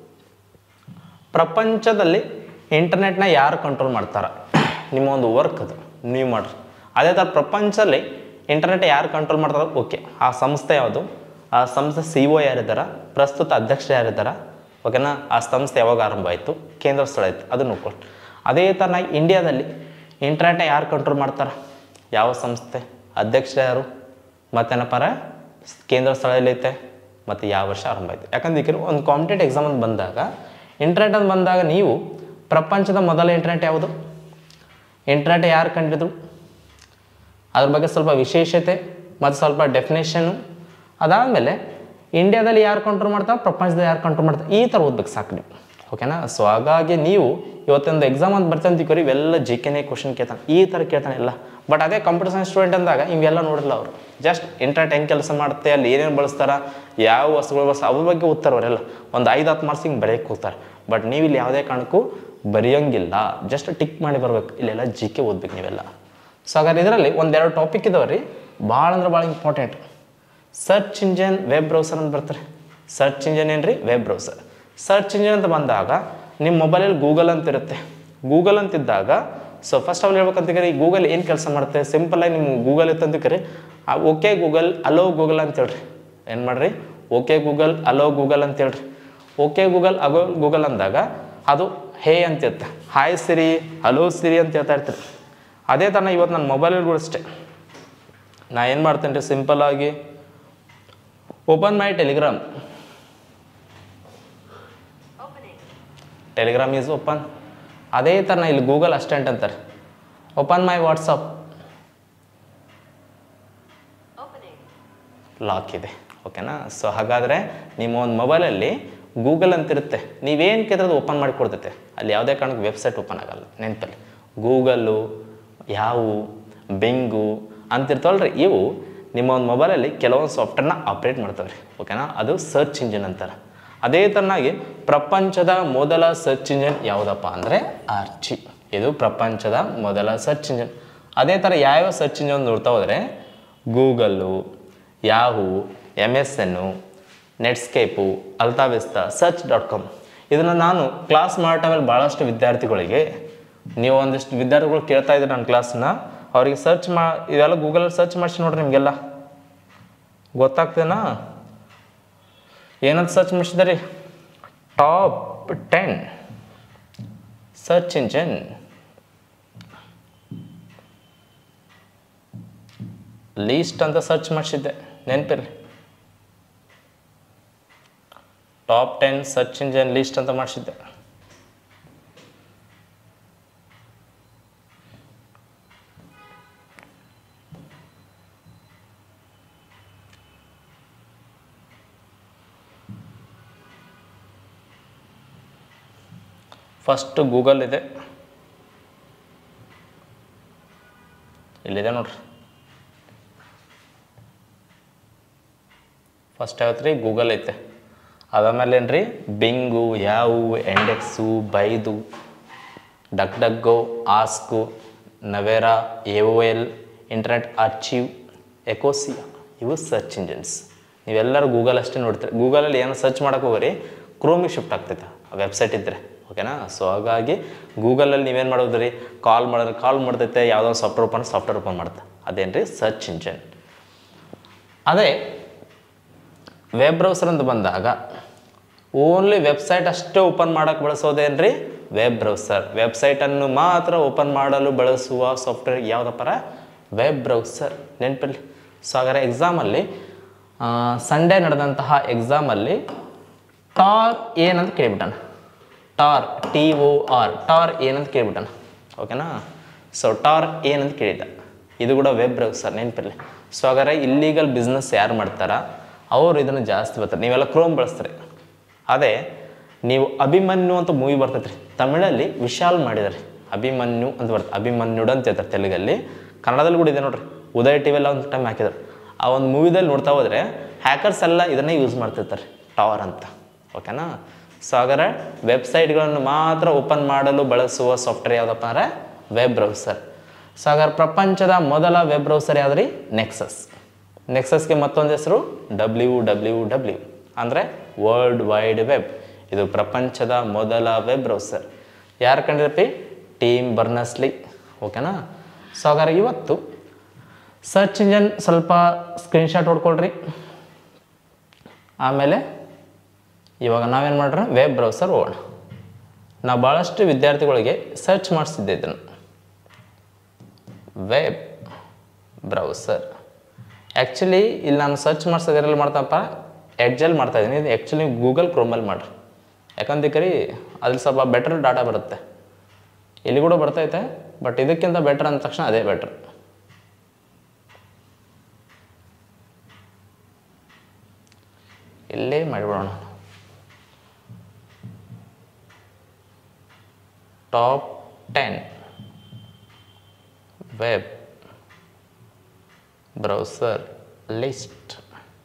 A: ಪ್ರಪಂಚದಲ್ಲಿ ಇಂಟರ್ನೆಟ್ನ ಯಾರು ಕಂಟ್ರೋಲ್ ಮಾಡ್ತಾರೆ, ನಿಮ್ಮ ಒಂದು ವರ್ಕ್ ಅದು ನೀವು ಮಾಡಿರಿ. ಅದೇ ಥರ ಪ್ರಪಂಚದಲ್ಲಿ ಇಂಟರ್ನೆಟ್ ಯಾರು ಕಂಟ್ರೋಲ್ ಮಾಡ್ತಾರೆ, ಓಕೆ, ಆ ಸಂಸ್ಥೆ ಯಾವುದು, ಆ ಸಂಸ್ಥೆ CEO ಯಾರಿದ್ದಾರೆ, ಪ್ರಸ್ತುತ ಅಧ್ಯಕ್ಷ ಯಾರಿದ್ದಾರೆ, ಓಕೆನಾ. ಆ ಸಂಸ್ಥೆ ಯಾವಾಗ ಆರಂಭ ಆಯಿತು, ಕೇಂದ್ರ ಸ್ಥಳ ಆಯಿತು, ಅದು ನೋಡ್ಕೊಳ್ಳಿ. ಅದೇ ಥರ ಇಂಡಿಯಾದಲ್ಲಿ ಇಂಟರ್ನೆಟ್ನ ಯಾರು ಕಂಟ್ರೋಲ್ ಮಾಡ್ತಾರೆ, ಯಾವ ಸಂಸ್ಥೆ, ಅಧ್ಯಕ್ಷ ಯಾರು, ಮತ್ತೇನಪ್ಪಾರ ಕೇಂದ್ರ ಸ್ಥಳದಲ್ಲಿ ಐತೆ, ಮತ್ತು ಯಾವ ವರ್ಷ ಆರಂಭ ಆಯಿತು. ಯಾಕಂದ್ರೆ ಒಂದು ಕಾಂಪಿಟೇಟಿವ್ ಎಕ್ಸಾಮ್ ಅಂತ ಬಂದಾಗ ಇಂಟರ್ನೆಟ್ ಅಂತ ಬಂದಾಗ ನೀವು ಪ್ರಪಂಚದ ಮೊದಲ ಇಂಟರ್ನೆಟ್ ಯಾವುದು, ಇಂಟರ್ನೆಟ್ ಯಾರು ಕಂಡಿದ್ರು, ಅದ್ರ ಬಗ್ಗೆ ಸ್ವಲ್ಪ ವಿಶೇಷತೆ ಮತ್ತು ಸ್ವಲ್ಪ ಡೆಫಿನೇಷನ್ನು. ಅದಾದಮೇಲೆ ಇಂಡಿಯಾದಲ್ಲಿ ಯಾರು ಕಂಟ್ರೋಲ್ ಮಾಡ್ತಾರೆ, ಪ್ರಪಂಚದಲ್ಲಿ ಯಾರು ಕಂಟ್ರೋಲ್ ಮಾಡ್ತಾರೆ, ಈ ಥರ ಓದ್ಬೇಕು ಸಾಕು ನೀವು, ಓಕೆನಾ. ಸೊ ಹಾಗಾಗಿ ನೀವು ಇವತ್ತೊಂದು ಎಕ್ಸಾಮ್ ಅಂತ ಬರ್ತಾನೆ ಇವೆಲ್ಲ JK ಕ್ವಶನ್ ಕೇಳ್ತಾನೆ, ಈ ಥರ ಕೇಳ್ತಾನೆ ಎಲ್ಲ. ಬಟ್ ಅದೇ ಕಂಪ್ಯೂಟರ್ ಸೈನ್ಸ್ ಸ್ಟೂಡೆಂಟ್ ಅಂದಾಗ ಇವೆಲ್ಲ ನೋಡಿಲ್ಲ ಅವರು. ಜಸ್ಟ್ ಇಂಟರ್ನೆಟ್ ಹೆಂಗೆ ಕೆಲಸ ಮಾಡುತ್ತೆ, ಅಲ್ಲಿ ಏನೇನು ಬಳಸ್ತಾರೆ, ಯಾವ ವಸ್ತುಗಳು ಬಳಸ್ತಾರೆ, ಅದ್ರ ಬಗ್ಗೆ ಓದ್ತಾರೆ ಅವರೆಲ್ಲ. ಒಂದು 5-10 ಮಾರ್ಕ್ಸ್ ಹಿಂಗೆ ಬರೆಯೋಕ್ಕೆ ಹೋಗ್ತಾರೆ. ಬಟ್ ನೀವು ಇಲ್ಲಿ ಯಾವುದೇ ಕಾರಣಕ್ಕೂ ಬರೆಯೋಂಗಿಲ್ಲ, ಜಸ್ಟ್ ಟಿಕ್ ಮಾಡಿ ಬರ್ಬೇಕು. ಇಲ್ಲೆಲ್ಲ JK ಓದ್ಬೇಕು ನೀವೆಲ್ಲ. ಸೊ ಹಾಗಾದ್ರೆ ಇದರಲ್ಲಿ ಒಂದೆರಡು ಟಾಪಿಕ್ ಇದಾವೆ ರೀ, ಭಾಳ ಅಂದ್ರೆ ಭಾಳ important. Search engine, web browser ಅಂತ ಬರ್ತಾರೆ. ಸರ್ಚ್ ಇಂಜನ್ ಏನ್ರಿ, ವೆಬ್ ಬ್ರೌಸರ್. ಸರ್ಚ್ ಇಂಜನ್ ಅಂತ ಬಂದಾಗ ನಿಮ್ಮ ಮೊಬೈಲಲ್ಲಿ ಗೂಗಲ್ ಅಂತ ಇರುತ್ತೆ. ಗೂಗಲ್ ಅಂತಿದ್ದಾಗ ಸೊ ಫಸ್ಟ್ ಅವ್ರು ಹೇಳ್ಬೇಕಂತ ಈ ಗೂಗಲ್ ಏನು ಕೆಲಸ ಮಾಡುತ್ತೆ, ಸಿಂಪಲ್ಲಾಗಿ ನಿಮ್ಮ ಗೂಗಲ್ ಇತ್ತಂತ ಕರಿ, ಓಕೆ ಗೂಗಲ್ ಅಲೋ ಗೂಗಲ್ ಅಂತ ಹೇಳ್ರಿ. ಏನು ಮಾಡಿರಿ, ಓಕೆ ಗೂಗಲ್ ಅಲೋ ಗೂಗಲ್ ಅಂತ ಹೇಳ್ರಿ. ಓಕೆ ಗೂಗಲ್ ಅಗೋ ಗೂಗಲ್ ಅಂದಾಗ ಅದು ಹೇ ಅಂತ ಇರುತ್ತೆ, ಹಾಯ್ ಸಿರಿ, ಹಲೋ ಸಿರಿ ಅಂತ ಹೇಳ್ತಾ ಇರ್ತೀರಿ. ಅದೇ ಥರ ಇವತ್ತು ನನ್ನ ಮೊಬೈಲಲ್ಲಿ ಕೂಡ ಅಷ್ಟೇ ನಾ ಏನು ಮಾಡ್ತೇನೆ ರೀ, ಸಿಂಪಲ್ಲಾಗಿ open my Telegram, Telegram is open. ಅದೇ ಥರ ನಾ ಇಲ್ಲಿ ಗೂಗಲ್ ಅಸಿಸ್ಟೆಂಟ್ ಅಂತಾರೆ, ಓಪನ್ ಮೈ ವಾಟ್ಸಪ್, ಲಾಕ್ ಇದೆ, ಓಕೆನಾ. ಸೊ ಹಾಗಾದರೆ ನಿಮ್ಮ ಒಂದು ಮೊಬೈಲಲ್ಲಿ ಗೂಗಲ್ ಅಂತಿರುತ್ತೆ, ನೀವೇನು ಕೇಳಿದ್ರೆ ಓಪನ್ ಮಾಡಿ ಕೊಡ್ತೈತೆ. ಅಲ್ಲಿ ಯಾವುದೇ ಕಾರಣಕ್ಕೆ ವೆಬ್ಸೈಟ್ ಓಪನ್ ಆಗಲ್ಲ, ನೆನಪಲ್ಲಿ. ಗೂಗಲ್ಲು, ಯಾವು, ಬಿಂಗು ಅಂತಿರ್ತಾವಲ್ರಿ, ಇವು ನಿಮ್ಮ ಒಂದು ಮೊಬೈಲಲ್ಲಿ ಕೆಲವೊಂದು ಸಾಫ್ಟ್ವೇರ್ನ ಆಪ್ರೇಟ್ ಮಾಡ್ತಾವೆ ರೀ, ಓಕೆನಾ. ಅದು ಸರ್ಚ್ ಇಂಜಿನ್ ಅಂತಾರೆ. ಅದೇ ಥರನಾಗಿ ಪ್ರಪಂಚದ ಮೊದಲ ಸರ್ಚ್ ಇಂಜಿನ್ ಯಾವುದಪ್ಪ ಅಂದರೆ ಆರ್ಚಿ. ಇದು ಪ್ರಪಂಚದ ಮೊದಲ ಸರ್ಚ್ ಇಂಜಿನ್. ಅದೇ ಥರ ಯಾವ್ಯಾವ ಸರ್ಚ್ ಇಂಜಿನ್ ನೋಡ್ತಾ ಹೋದರೆ Google, Yahoo, MSN, Netscape, AltaVista, search dot com. ಇದನ್ನು ನಾನು ಕ್ಲಾಸ್ ಮಾಡೋ ಟೈಮಲ್ಲಿ ಭಾಳಷ್ಟು ವಿದ್ಯಾರ್ಥಿಗಳಿಗೆ, ನೀವು ಒಂದಿಷ್ಟು ವಿದ್ಯಾರ್ಥಿಗಳು ಕೇಳ್ತಾ ಇದ್ದೀರಿ ನನ್ನ ಕ್ಲಾಸ್ನ, ಅವರಿಗೆ ಸರ್ಚ್ ಇವೆಲ್ಲ ಗೂಗಲಲ್ಲಿ ಸರ್ಚ್ ಮಾಡಿಸಿ ನೋಡ್ರಿ, ನಿಮಗೆಲ್ಲ ಗೊತ್ತಾಗ್ತೇನಾ. ಏನಂತ ಸರ್ಚ್ ಮಾಡಿಸಿದಾರೆ, ಟಾಪ್ 10 ಸರ್ಚ್ ಇಂಜಿನ್ ಲೀಸ್ಟ್ ಅಂತ ಸರ್ಚ್ ಮಾಡಿಸಿದ್ದೆ, ನೆನಪಿರ್ರಿ. ಟಾಪ್ 10 ಸರ್ಚ್ ಇಂಜಿನ್ ಲೀಸ್ಟ್ ಅಂತ ಮಾಡಿಸಿದ್ದೆ. ಫಸ್ಟ್ ಗೂಗಲ್ ಇದೆ, ಇಲ್ಲಿದೆ ನೋಡ್ರಿ. ಫಸ್ಟ್ ಯಾವತ್ತು ರೀ ಗೂಗಲ್ ಐತೆ. ಅದಾದ್ಮೇಲೆ ಏನು ರೀ ಬಿಂಗು, Yahoo, Yandex, Baidu, DuckDuckGo, Ask, Naver, AOL, Internet Archive, Ecosia, ಇವು ಸರ್ಚ್ ಇಂಜಿನ್ಸ್. ನೀವೆಲ್ಲರೂ ಗೂಗಲ್ ಅಷ್ಟೇ ನೋಡ್ತೀರಿ. ಗೂಗಲಲ್ಲಿ ಏನು ಸರ್ಚ್ ಮಾಡೋಕೆ ಹೋಗ್ರಿ ಕ್ರೋಮಿಗೆ ಶಿಫ್ಟ್ ಆಗ್ತೈತೆ ಆ ವೆಬ್ಸೈಟ್ ಇದ್ದರೆ, ಓಕೆನಾ. ಸೊ ಹಾಗಾಗಿ ಗೂಗಲಲ್ಲಿ ನೀವೇನು ಮಾಡೋದು ರೀ, ಕಾಲ್ ಮಾಡ್ತೈತೆ, ಯಾವುದೋ ಸಾಫ್ಟ್ವೇರ್ ಓಪನ್ ಮಾಡುತ್ತೆ, ಅದೇನು ರೀ ಸರ್ಚ್ ಇಂಜಿನ್. ಅದೇ ವೆಬ್ ಬ್ರೌಸರ್ ಅಂತ ಬಂದಾಗ ಓನ್ಲಿ ವೆಬ್ಸೈಟ್ ಅಷ್ಟೇ ಓಪನ್ ಮಾಡೋಕ್ಕೆ ಬಳಸೋದೇನು ರೀ ವೆಬ್ ಬ್ರೌಸರ್. ವೆಬ್ಸೈಟನ್ನು ಮಾತ್ರ ಓಪನ್ ಮಾಡಲು ಬಳಸುವ ಸಾಫ್ಟ್ವೇರ್ ಯಾವುದಪ್ಪ? Web browser. ನೆನಪಿರಲಿ. ಸೊ ಹಾಗಾದ್ರೆ ಎಕ್ಸಾಮಲ್ಲಿ ಸಂಡೇ ನಡೆದಂತಹ ಎಕ್ಸಾಮಲ್ಲಿ ಟಾರ್ ಏನಂತ ಕೇಳಿಬಿಟ್ಟಾನ. ಟಾರ್ TOR ಟಾರ್ ಏನಂತ ಕೇಳಿಬಿಟ್ಟಾನ, ಓಕೆನಾ. ಸೊ ಟಾರ್ ಏನಂತ ಕೇಳಿದ, ಇದು ಕೂಡ ವೆಬ್ ಬ್ರೌಸರ್, ನೆನಪಿರಲಿ. ಸೊ ಹಾಗಾದ್ರೆ ಇಲ್ಲೀಗಲ್ ಬಿಸ್ನೆಸ್ ಯಾರು ಮಾಡ್ತಾರ ಅವರು ಇದನ್ನು ಜಾಸ್ತಿ ಬರ್ತಾರೆ. ನೀವೆಲ್ಲ ಕ್ರೋಮ್ ಬಳಸ್ತಾರೆ. ಅದೇ ನೀವು ಅಭಿಮನ್ಯು ಅಂತ ಮೂವಿ ಬರ್ತೈತೆ ರೀ, ತಮಿಳಲ್ಲಿ ವಿಶಾಲ್ ಮಾಡಿದಾರೆ. ಅಭಿಮನ್ಯು ಅಂತ ಬರ್ತದೆ, ಅಭಿಮನ್ಯುಡ್ ಅಂತ ಹೇಳ್ತಾರೆ ತೆಲುಗಲ್ಲಿ. ಕನ್ನಡದಲ್ಲಿ ಕೂಡ ಇದೆ ನೋಡ್ರಿ, ಉದಯ TV ಎಲ್ಲ ಒಂದು ಟೈಮ್ ಹಾಕಿದ್ರು. ಆ ಒಂದು ಮೂವಿದಲ್ಲಿ ನೋಡ್ತಾ ಹೋದರೆ ಹ್ಯಾಕರ್ಸ್ ಎಲ್ಲ ಇದನ್ನೇ ಯೂಸ್ ಮಾಡ್ತಿರ್ತಾರೆ, ಟಾರ್ ಅಂತ, ಓಕೆನಾ. ಸೊ ಹಾಗಾದ್ರೆ ವೆಬ್ಸೈಟ್ಗಳನ್ನು ಮಾತ್ರ ಓಪನ್ ಮಾಡಲು ಬಳಸುವ ಸಾಫ್ಟ್ವೇರ್ ಯಾವುದಪ್ಪ ಅಂದರೆ ವೆಬ್ ಬ್ರೌಸರ್. ಸೊ ಹಾಗಾದ್ರೆ ಪ್ರಪಂಚದ ಮೊದಲ ವೆಬ್ ಬ್ರೌಸರ್ ಯಾವ್ದು ರೀ? ನೆಕ್ಸಸ್. ನೆಕ್ಸಸ್ಗೆ ಮತ್ತೊಂದು ಹೆಸರು WWW ಅಂದರೆ ವರ್ಲ್ಡ್ ವೈಡ್ ವೆಬ್. ಇದು ಪ್ರಪಂಚದ ಮೊದಲ ವೆಬ್ ಬ್ರೌಸರ್. ಯಾರು ಕಂಡಿರಪ್ಪಿ? ಟಿಮ್ ಬರ್ನರ್ಸ್-ಲೀ, ಓಕೆನಾ. ಸೊ ಹಾಗಾದ್ರೆ ಇವತ್ತು ಸರ್ಚ್ ಇಂಜನ್ ಸ್ವಲ್ಪ ಸ್ಕ್ರೀನ್ಶಾಟ್ ಹೊಡ್ಕೊಳ್ರಿ. ಆಮೇಲೆ ಇವಾಗ ನಾವೇನು ಮಾಡ್ರೆ ವೆಬ್ ಬ್ರೌಸರ್ ಹೋಗೋಣ. ನಾವು ಭಾಳಷ್ಟು ವಿದ್ಯಾರ್ಥಿಗಳಿಗೆ ಸರ್ಚ್ ಮಾಡಿಸಿದ್ದೆ ಇದನ್ನು, ವೆಬ್ ಬ್ರೌಸರ್. ಆ್ಯಕ್ಚುಲಿ ಇಲ್ಲಿ ನಾನು ಸರ್ಚ್ ಮಾಡಿಸೋದು ಯಾರಲ್ಲಿ ಮಾಡ್ತಪ್ಪ, ಎಡ್ಜಲ್ಲಿ ಮಾಡ್ತಾಯಿದ್ದೀನಿ. ಇದು ಆ್ಯಕ್ಚುಲಿ ಗೂಗಲ್ ಕ್ರೋಮಲ್ಲಿ ಮಾಡಿರಿ, ಯಾಕಂದ್ರೆ ಅಲ್ಲಿ ಸ್ವಲ್ಪ ಬೆಟರ್ ಡಾಟಾ ಬರುತ್ತೆ. ಇಲ್ಲಿ ಕೂಡ ಬರ್ತೈತೆ, ಬಟ್ ಇದಕ್ಕಿಂತ ಬೆಟರ್ ಅಂದ ತಕ್ಷಣ ಅದೇ ಬೆಟ್ರ್. ಇಲ್ಲೇ ಮಾಡಿಬಿಡೋಣ. Top 10 web browser list.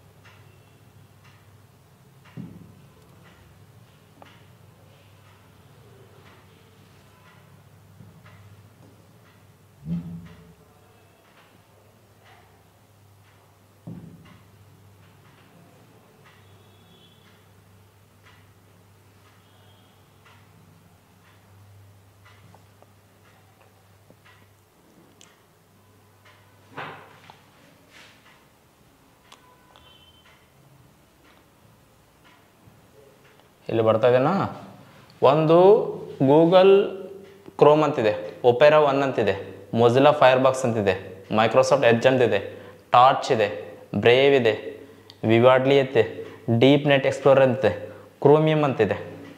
A: ಇಲ್ಲಿ ಬರ್ತಾ ಇದೆನಾ? ಒಂದು ಗೂಗಲ್ ಕ್ರೋಮ್ ಅಂತಿದೆ, ಒಪೆರಾ 1 ಅಂತಿದೆ, ಮೊಜಿಲ್ಲಾ ಫೈರ್ಬಾಕ್ಸ್ ಅಂತಿದೆ, ಮೈಕ್ರೋಸಾಫ್ಟ್ ಎಡ್ಜ್ ಅಂತಿದೆ, ಟಾರ್ಚ್ ಇದೆ, ಬ್ರೇವ್ ಇದೆ, ವಿವಾಡ್ಲಿ ಐತೆ, ಡೀಪ್ ನೆಟ್ ಎಕ್ಸ್ಪ್ಲೋರರ್ ಅಂತಿದೆ, ಕ್ರೋಮಿಯಮ್ ಅಂತಿದೆ.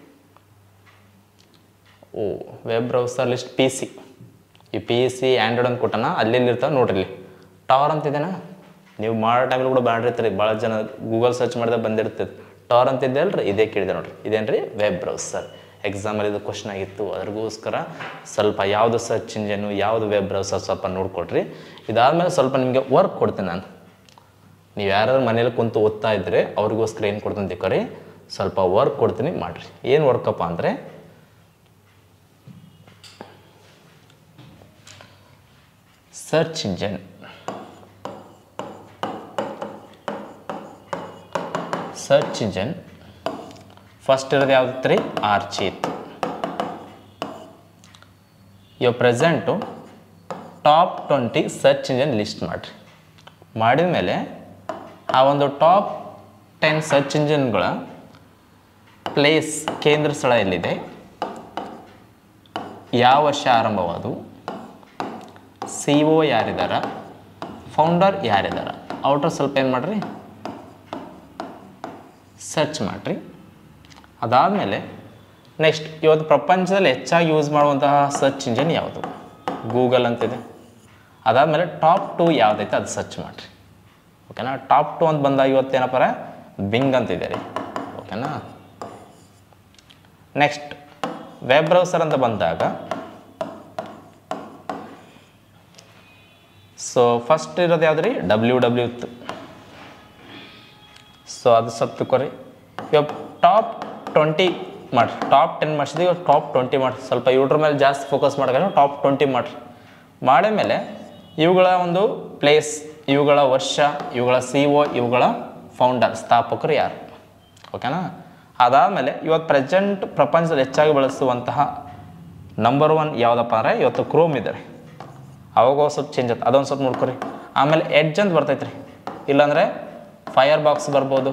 A: ಓ ವೆಬ್ ಬ್ರೌಸರ್ ಲಿಸ್ಟ್ PC. ಈ PC ಆ್ಯಂಡ್ರಾಯ್ಡ್ ಅಂತ ಕೊಟ್ಟನ, ಅಲ್ಲಿರ್ತಾವೆ ನೋಡ್ರಿ. ಇಲ್ಲಿ ಟಾರ್ ಅಂತಿದೆನಾ? ನೀವು ಮಾಡೋ ಟೈಮಲ್ಲಿ ಕೂಡ ಮಾಡಿರ್ತೀರಿ, ಭಾಳ ಜನ ಗೂಗಲ್ ಸರ್ಚ್ ಮಾಡಿದಾಗ ಬಂದಿರ್ತದೆ. ಟಾರ್ ಅಂತಿದ್ದೆ ಅಲ್ರಿ, ಇದೇ ಕೇಳಿದೆ ನೋಡ್ರಿ, ಇದೇನು ರೀ ವೆಬ್ ಬ್ರೌಸರ್. ಎಕ್ಸಾಮಲ್ಲಿ ಇದು ಕ್ವಶನ್ ಆಗಿತ್ತು, ಅದ್ರಿಗೋಸ್ಕರ ಸ್ವಲ್ಪ ಯಾವುದು ಸರ್ಚ್ ಇಂಜನು ಯಾವುದು ವೆಬ್ ಬ್ರೌಸರ್ ಸ್ವಲ್ಪ ನೋಡ್ಕೊಳ್ರಿ. ಇದಾದಮೇಲೆ ಸ್ವಲ್ಪ ನಿಮಗೆ ವರ್ಕ್ ಕೊಡ್ತೀನಿ ನಾನು. ನೀವು ಯಾರಾದ್ರೂ ಮನೇಲಿ ಕುಂತು ಓದ್ತಾ ಇದ್ದರೆ ಅವ್ರಿಗೋಸ್ಕರ ಏನು ಕೊಡ್ತೀನಿ ತಿಳ್ಕೊರಿ, ಸ್ವಲ್ಪ ವರ್ಕ್ ಕೊಡ್ತೀನಿ ಮಾಡಿರಿ. ಏನು ವರ್ಕಪ್ಪ ಅಂದರೆ search engine. Search engine first ಇರೋದು ಯಾವ್ದು ರೀ? ಆರ್ಚಿ ಇತ್ತು. ಇವಾಗ present top 20 search engine list ಮಾಡಿರಿ. ಮಾಡಿದ ಮೇಲೆ ಆ ಒಂದು ಟಾಪ್ 10 ಸರ್ಚ್ ಇಂಜಿನ್ಗಳ ಪ್ಲೇಸ್ ಕೇಂದ್ರ ಸ್ಥಳ ಎಲ್ಲಿದೆ, ಯಾವ ವರ್ಷ ಆರಂಭವಾದವು, CO ಯಾರಿದಾರ, ಫೌಂಡರ್ ಯಾರಿದ್ದಾರೆ ಔಟ್ರ್ ಸ್ವಲ್ಪ ಏನು ಮಾಡಿರಿ ಸರ್ಚ್ ಮಾಡಿರಿ. ಅದಾದಮೇಲೆ ನೆಕ್ಸ್ಟ್ ಇವತ್ತು ಪ್ರಪಂಚದಲ್ಲಿ ಹೆಚ್ಚಾಗಿ ಯೂಸ್ ಮಾಡುವಂತಹ ಸರ್ಚ್ ಇಂಜಿನ್ ಯಾವುದು ಗೂಗಲ್ ಅಂತಿದೆ. ಅದಾದಮೇಲೆ ಟಾಪ್ 2 ಯಾವುದೈತೆ ಅದು ಸರ್ಚ್ ಮಾಡಿರಿ. ಓಕೆನಾ. ಟಾಪ್ 2 ಅಂತ ಬಂದಾಗ ಇವತ್ತೇನಪ್ಪ ಬಿಂಗ್ ಅಂತಿದೆ ರೀ. ಓಕೆನಾ. ನೆಕ್ಸ್ಟ್ ವೆಬ್ ಬ್ರೌಸರ್ ಅಂತ ಬಂದಾಗ ಸೊ ಫಸ್ಟ್ ಇರೋದು ಯಾವ್ದು ರೀ WW. ಸೊ ಅದು ಸ್ವಲ್ಪ ತಿಳ್ಕೊರಿ. ಇವಾಗ ಟಾಪ್ 20 ಮಾಡಿರಿ, ಟಾಪ್ 10 ಮಾಡಿಸಿದ್ವಿ, ಇವಾಗ ಟಾಪ್ 20 ಮಾಡಿರಿ. ಸ್ವಲ್ಪ ಇವ್ರ ಮೇಲೆ ಜಾಸ್ತಿ ಫೋಕಸ್ ಮಾಡೋಕೆ ಟಾಪ್ 20 ಮಾಡಿರಿ. ಮಾಡಿದ ಮೇಲೆ ಇವುಗಳ ಒಂದು ಪ್ಲೇಸ್, ಇವುಗಳ ವರ್ಷ, ಇವುಗಳ CO, ಇವುಗಳ ಫೌಂಡರ್ ಸ್ಥಾಪಕರು ಯಾರು. ಓಕೆನಾ. ಅದಾದಮೇಲೆ ಇವತ್ತು ಪ್ರೆಸೆಂಟ್ ಪ್ರಪಂಚದಲ್ಲಿ ಹೆಚ್ಚಾಗಿ ಬಳಸುವಂತಹ ನಂಬರ್ 1 ಯಾವುದಪ್ಪ ಅಂದರೆ ಇವತ್ತು ಕ್ರೋಮ್ ಇದೆ ರೀ. ಅವಾಗ ಸ್ವಲ್ಪ ಚೇಂಜ್ ಆಯ್ತು, ಅದೊಂದು ಸ್ವಲ್ಪ ನೋಡ್ಕೊರಿ. ಆಮೇಲೆ ಎಡ್ಜ್ ಅಂತ ಬರ್ತೈತೆ ರೀ, ಇಲ್ಲಾಂದರೆ ಫೈರ್ ಬಾಕ್ಸ್ ಬರ್ಬೋದು,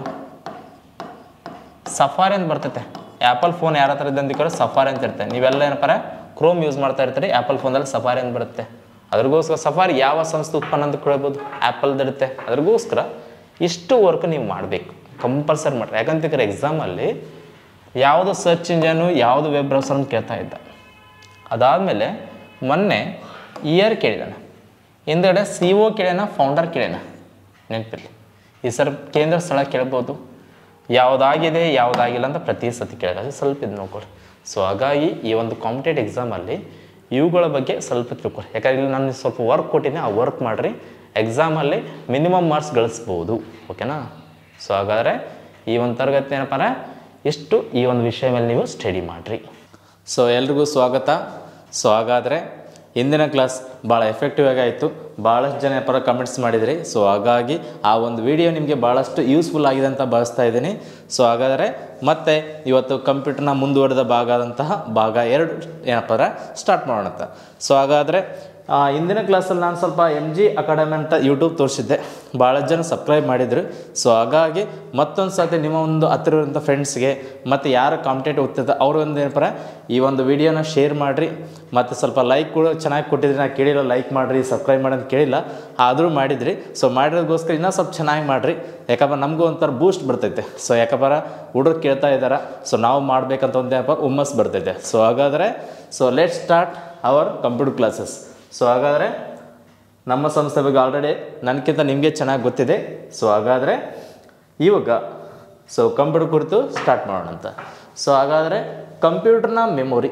A: ಸಫಾರಿ ಅಂತ ಬರ್ತೈತೆ. ಆ್ಯಪಲ್ ಫೋನ್ ಯಾರ ಹತ್ರ ಇದ್ದಂತ ಕೂಡ ಸಫಾರಿ ಅಂತ ಇರುತ್ತೆ. ನೀವೆಲ್ಲ ಏನಪ್ಪ ಕ್ರೋಮ್ ಯೂಸ್ ಮಾಡ್ತಾ ಇರ್ತೀರಿ, ಆ್ಯಪಲ್ ಫೋನಲ್ಲಿ ಸಫಾರಿ ಅಂತ ಬರುತ್ತೆ. ಅದ್ರಿಗೋಸ್ಕರ ಸಫಾರಿ ಯಾವ ಸಂಸ್ಥೆ ಉತ್ಪನ್ನ ಅಂತ ಕೇಳ್ಬೋದು, ಆ್ಯಪಲ್ದಿರುತ್ತೆ. ಅದ್ರಿಗೋಸ್ಕರ ಇಷ್ಟು ವರ್ಕ್ ನೀವು ಮಾಡಬೇಕು, ಕಂಪಲ್ಸರಿ ಮಾಡಿರಿ. ಯಾಕಂತಂದ್ರೆ ಎಕ್ಸಾಮಲ್ಲಿ ಯಾವುದು ಸರ್ಚ್ ಇಂಜನು ಯಾವುದು ವೆಬ್ ಬ್ರೌಸರ್ ಅಂತ ಕೇಳ್ತಾ ಇದ್ದ. ಅದಾದಮೇಲೆ ಮೊನ್ನೆ ಇಯರ್ ಕೇಳಿದಾನೆ, ಹಿಂದ್ಗಡೆ CO ಕೇಳ್ಯಾನ, ಫೌಂಡರ್ ಕೇಳ್ಯಾನ. ನೆನಪಿರಲಿ, ಈ ಸರ್ ಕೇಂದ್ರ ಸ್ಥಳ ಕೇಳ್ಬೋದು, ಯಾವುದಾಗಿದೆ ಯಾವುದಾಗಿಲ್ಲ ಅಂತ ಪ್ರತಿ ಸತಿ ಕೇಳಿದಾಗ ಸ್ವಲ್ಪ ಇದು ನೋಡ್ಕೊಡಿ. ಸೊ ಹಾಗಾಗಿ ಈ ಒಂದು ಕಾಂಪಿಟೇಟಿವ್ ಎಕ್ಸಾಮಲ್ಲಿ ಇವುಗಳ ಬಗ್ಗೆ ಸ್ವಲ್ಪ ತಿಳ್ಕೊರಿ. ಯಾಕಂದ್ರೆ ಇಲ್ಲಿ ನಾನು ಸ್ವಲ್ಪ ವರ್ಕ್ ಕೊಟ್ಟಿನಿ, ಆ ವರ್ಕ್ ಮಾಡಿರಿ, ಎಕ್ಸಾಮಲ್ಲಿ ಮಿನಿಮಮ್ ಮಾರ್ಕ್ಸ್ ಗಳಿಸ್ಬೋದು. ಓಕೆನಾ. ಸೊ ಹಾಗಾದರೆ ಈ ಒಂದು ತರಗತಿ ಏನಪ್ಪ ಅಂದರೆ ಎಷ್ಟು ಈ ಒಂದು ವಿಷಯ ಮೇಲೆ ನೀವು ಸ್ಟಡಿ ಮಾಡಿರಿ. ಸೊ ಎಲ್ರಿಗೂ ಸ್ವಾಗತ. ಸೊ ಹಾಗಾದರೆ ಇಂದಿನ ಕ್ಲಾಸ್ ಭಾಳ ಎಫೆಕ್ಟಿವ್ ಆಗಿ ಆಯಿತು. ಭಾಳಷ್ಟು ಜನ ಕಮೆಂಟ್ಸ್ ಮಾಡಿದ್ರಿ. ಸೊ ಹಾಗಾಗಿ ಆ ಒಂದು ವಿಡಿಯೋ ನಿಮಗೆ ಭಾಳಷ್ಟು ಯೂಸ್ಫುಲ್ ಆಗಿದೆ ಅಂತ ಭಾವಿಸ್ತಾ ಇದ್ದೀನಿ. ಸೊ ಹಾಗಾದರೆ ಮತ್ತೆ ಇವತ್ತು ಕಂಪ್ಯೂಟರ್ನ ಮುಂದುವರೆದ ಭಾಗ ಆದಂತಹ ಭಾಗ 2 ಏನಪ್ಪ ಅಂದರೆ ಸ್ಟಾರ್ಟ್ ಮಾಡೋಣ ಅಂತ. ಸೊ ಹಾಗಾದರೆ ಇಂದಿನ ಕ್ಲಾಸಲ್ಲಿ ನಾನು ಸ್ವಲ್ಪ MG ಅಕಾಡೆಮಿ ಅಂತ ಯೂಟ್ಯೂಬ್ ತೋರಿಸಿದ್ದೆ, ಭಾಳಷ್ಟು ಜನ ಸಬ್ಸ್ಕ್ರೈಬ್ ಮಾಡಿದರು. ಸೊ ಹಾಗಾಗಿ ಮತ್ತೊಂದು ಸರ್ತಿ ನಿಮ್ಮ ಒಂದು ಹತ್ತಿರವಂಥ ಫ್ರೆಂಡ್ಸ್ಗೆ ಮತ್ತು ಯಾರು ಕಾಂಪಿಟೇಟಿವ್ ಓದ್ತಿದ್ದ ಅವ್ರಿಗೊಂದು ಏನಪ್ಪ ಈ ಒಂದು ವಿಡಿಯೋನ ಶೇರ್ ಮಾಡಿರಿ. ಮತ್ತು ಸ್ವಲ್ಪ ಲೈಕ್ ಕೂಡ ಚೆನ್ನಾಗಿ ಕೊಟ್ಟಿದ್ರಿ, ನಾನು ಕೇಳಿಲ್ಲ ಲೈಕ್ ಮಾಡಿರಿ ಸಬ್ಸ್ಕ್ರೈಬ್ ಮಾಡಿ ಅಂತ ಕೇಳಿಲ್ಲ, ಆದರೂ ಮಾಡಿದ್ರಿ. ಸೊ ಮಾಡಿರೋದಕ್ಕೋಸ್ಕರ ಇನ್ನೂ ಸ್ವಲ್ಪ ಚೆನ್ನಾಗಿ ಮಾಡಿರಿ. ಯಾಕಪ್ಪ ನಮಗೂ ಒಂಥರ ಬೂಸ್ಟ್ ಬರ್ತೈತೆ. ಸೊ ಯಾಕಪ್ಪ ಹುಡುಗರು ಕೇಳ್ತಾ ಇದ್ದಾರೆ, ಸೊ ನಾವು ಮಾಡಬೇಕಂತ ಒಂದೇನಪ್ಪ ಹುಮ್ಮಸ್ ಬರ್ತೈತೆ. ಸೊ ಹಾಗಾದರೆ let start our computer classes. So ಹಾಗಾದರೆ ನಮ್ಮ ಸಂಸ್ಥೆ ಬಗ್ಗೆ ಆಲ್ರೆಡಿ ನನಗಿಂತ ನಿಮಗೆ ಚೆನ್ನಾಗಿ ಗೊತ್ತಿದೆ. ಸೊ ಹಾಗಾದರೆ ಇವಾಗ ಕಂಪ್ಯೂಟರ್ ಕುರಿತು ಸ್ಟಾರ್ಟ್ ಮಾಡೋಣ ಅಂತ. ಸೊ ಹಾಗಾದರೆ ಕಂಪ್ಯೂಟರ್ನ ಮೆಮೊರಿ.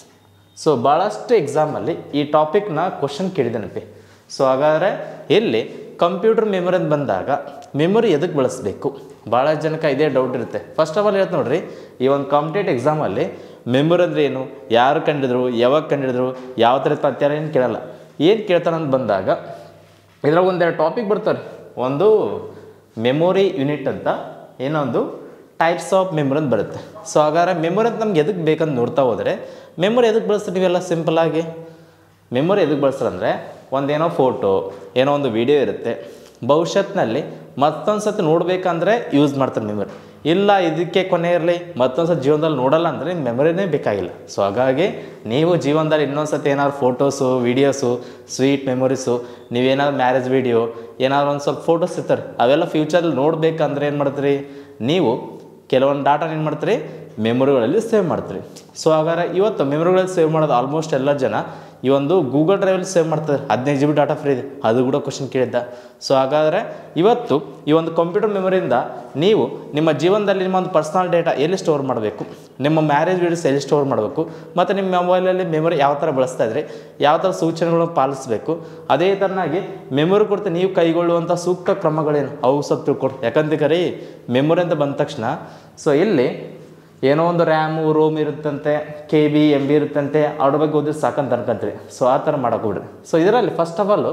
A: ಸೊ ಭಾಳಷ್ಟು ಎಕ್ಸಾಮಲ್ಲಿ ಈ ಟಾಪಿಕ್ನ ಕ್ವಶನ್ ಕೇಳಿದ್ದೇನಪ್ಪಿ. ಸೊ ಹಾಗಾದರೆ ಇಲ್ಲಿ ಕಂಪ್ಯೂಟರ್ ಮೆಮೊರಿ ಅಂತ ಬಂದಾಗ ಮೆಮೊರಿ ಎದಕ್ಕೆ ಬಳಸಬೇಕು, ಭಾಳ ಜನಕ್ಕೆ ಇದೇ ಡೌಟ್ ಇರುತ್ತೆ. ಫಸ್ಟ್ ಆಫ್ ಆಲ್ ಹೇಳ್ತು ನೋಡ್ರಿ, ಈ ಒಂದು ಕಾಂಪಿಟೇಟಿವ್ ಎಕ್ಸಾಮಲ್ಲಿ ಮೆಮೊರಿ ಅಂದರೆ ಏನು, ಯಾರು ಕಂಡಿದ್ರು, ಯಾವಾಗ ಕಂಡಿದ್ರು, ಯಾವ ಥರ ಪತ್ಯಾರ ಏನು ಕೇಳಲ್ಲ. ಏನು ಕೇಳ್ತಾನೆ ಅಂತ ಬಂದಾಗ ಇದ್ರಾಗ ಒಂದೆರಡು ಟಾಪಿಕ್ ಬರ್ತಾರೆ. ಒಂದು ಮೆಮೊರಿ ಯೂನಿಟ್ ಅಂತ, ಏನೊಂದು ಟೈಪ್ಸ್ ಆಫ್ ಮೆಮೊರಿ ಅಂತ ಬರುತ್ತೆ. ಸೊ ಹಾಗಾದ್ರೆ ಮೆಮೊರಿ ಅಂತ ನಮ್ಗೆ ಎದಕ್ಕೆ ಬೇಕಂತ ನೋಡ್ತಾ ಹೋದರೆ, ಮೆಮೊರಿ ಎದಕ್ಕೆ ಬಳಸ್ತೀವಿ ನೀವೆಲ್ಲ ಸಿಂಪಲ್ಲಾಗಿ. ಮೆಮೊರಿ ಎದಕ್ಕೆ ಬಳಸ್ತಾರಂದರೆ, ಒಂದೇನೋ ಫೋಟೋ ಏನೋ ಒಂದು ವಿಡಿಯೋ ಇರುತ್ತೆ, ಭವಿಷ್ಯತ್ನಲ್ಲಿ ಮತ್ತೊಂದು ಸತಿ ನೋಡಬೇಕಂದ್ರೆ ಯೂಸ್ ಮಾಡ್ತಾರೆ ಮೆಮೊರಿ. ಇಲ್ಲ ಇದಕ್ಕೆ ಕೊನೆ ಇರಲಿ ಮತ್ತೊಂದು ಸತಿ ಜೀವನದಲ್ಲಿ ನೋಡಲ್ಲ ಅಂದರೆ ಮೆಮೊರಿನೇ ಬೇಕಾಗಿಲ್ಲ. ಸೊ ಹಾಗಾಗಿ ನೀವು ಜೀವನದಲ್ಲಿ ಇನ್ನೊಂದು ಸತಿ ಏನಾದ್ರು ಫೋಟೋಸು ವೀಡಿಯೋಸು ಸ್ವೀಟ್ ಮೆಮೊರೀಸು, ನೀವೇನಾದ್ರು ಮ್ಯಾರೇಜ್ ವೀಡಿಯೋ ಏನಾದ್ರು ಒಂದು ಸ್ವಲ್ಪ ಫೋಟೋಸ್ ಇರ್ತಾರೆ, ಅವೆಲ್ಲ ಫ್ಯೂಚರಲ್ಲಿ ನೋಡಬೇಕಂದ್ರೆ ಏನು ಮಾಡ್ತೀರಿ, ನೀವು ಕೆಲವೊಂದು ಡಾಟಾನ ಏನು ಮಾಡ್ತೀರಿ ಮೆಮೊರಿಗಳಲ್ಲಿ ಸೇವ್ ಮಾಡ್ತೀರಿ. ಸೊ ಹಾಗಾದ್ರೆ ಇವತ್ತು ಮೆಮೊರಿಗಳಲ್ಲಿ ಸೇವ್ ಮಾಡೋದು ಆಲ್ಮೋಸ್ಟ್ ಎಲ್ಲ ಜನ ಈ ಒಂದು ಗೂಗಲ್ ಡ್ರೈವಲ್ಲಿ ಸೇವ್ ಮಾಡ್ತಾರೆ. 15 GB ಡಾಟಾ ಫ್ರೀ ಇದೆ, ಅದು ಕೂಡ ಕ್ವಶನ್ ಕೇಳಿದ್ದ. ಸೊ ಹಾಗಾದರೆ ಇವತ್ತು ಈ ಒಂದು ಕಂಪ್ಯೂಟರ್ ಮೆಮೊರಿಯಿಂದ ನೀವು ನಿಮ್ಮ ಜೀವನದಲ್ಲಿ ನಿಮ್ಮ ಒಂದು ಪರ್ಸನಲ್ ಡೇಟಾ ಎಲ್ಲಿ ಸ್ಟೋರ್ ಮಾಡಬೇಕು, ನಿಮ್ಮ ಮ್ಯಾರೇಜ್ ವೀಡಿಯೋಸ್ ಎಲ್ಲಿ ಸ್ಟೋರ್ ಮಾಡಬೇಕು, ಮತ್ತು ನಿಮ್ಮ ಮೊಬೈಲಲ್ಲಿ ಮೆಮೊರಿ ಯಾವ ಥರ ಬಳಸ್ತಾ ಇದ್ರಿ, ಯಾವ ಥರ ಸೂಚನೆಗಳನ್ನು ಪಾಲಿಸಬೇಕು, ಅದೇ ಥರನಾಗಿ ಮೆಮೊರಿ ಕೊಡ್ತಾ ನೀವು ಕೈಗೊಳ್ಳುವಂಥ ಸೂಕ್ತ ಕ್ರಮಗಳೇನು ಅವು ಸ್ವಲ್ಪ ತಿಳ್ಕೊಡಿ. ಯಾಕಂತ ರೀ ಮೆಮೊರಿ ಅಂತ ಬಂದ ತಕ್ಷಣ ಸೊ ಇಲ್ಲಿ ಏನೋ ಒಂದು ರ್ಯಾಮು ರೋಮ್ ಇರುತ್ತಂತೆ, KB MB ಇರುತ್ತಂತೆ, ಅವ್ರ ಬಗ್ಗೆ ಓದಿದ್ರೆ ಸಾಕಂತ ಅನ್ಕೊಂತೀರಿ. ಸೊ ಆ ಥರ ಮಾಡೋಕ್ಕೋಗ್ಬಿಡ್ರಿ. ಸೊ ಇದರಲ್ಲಿ ಫಸ್ಟ್ ಆಫ್ ಆಲು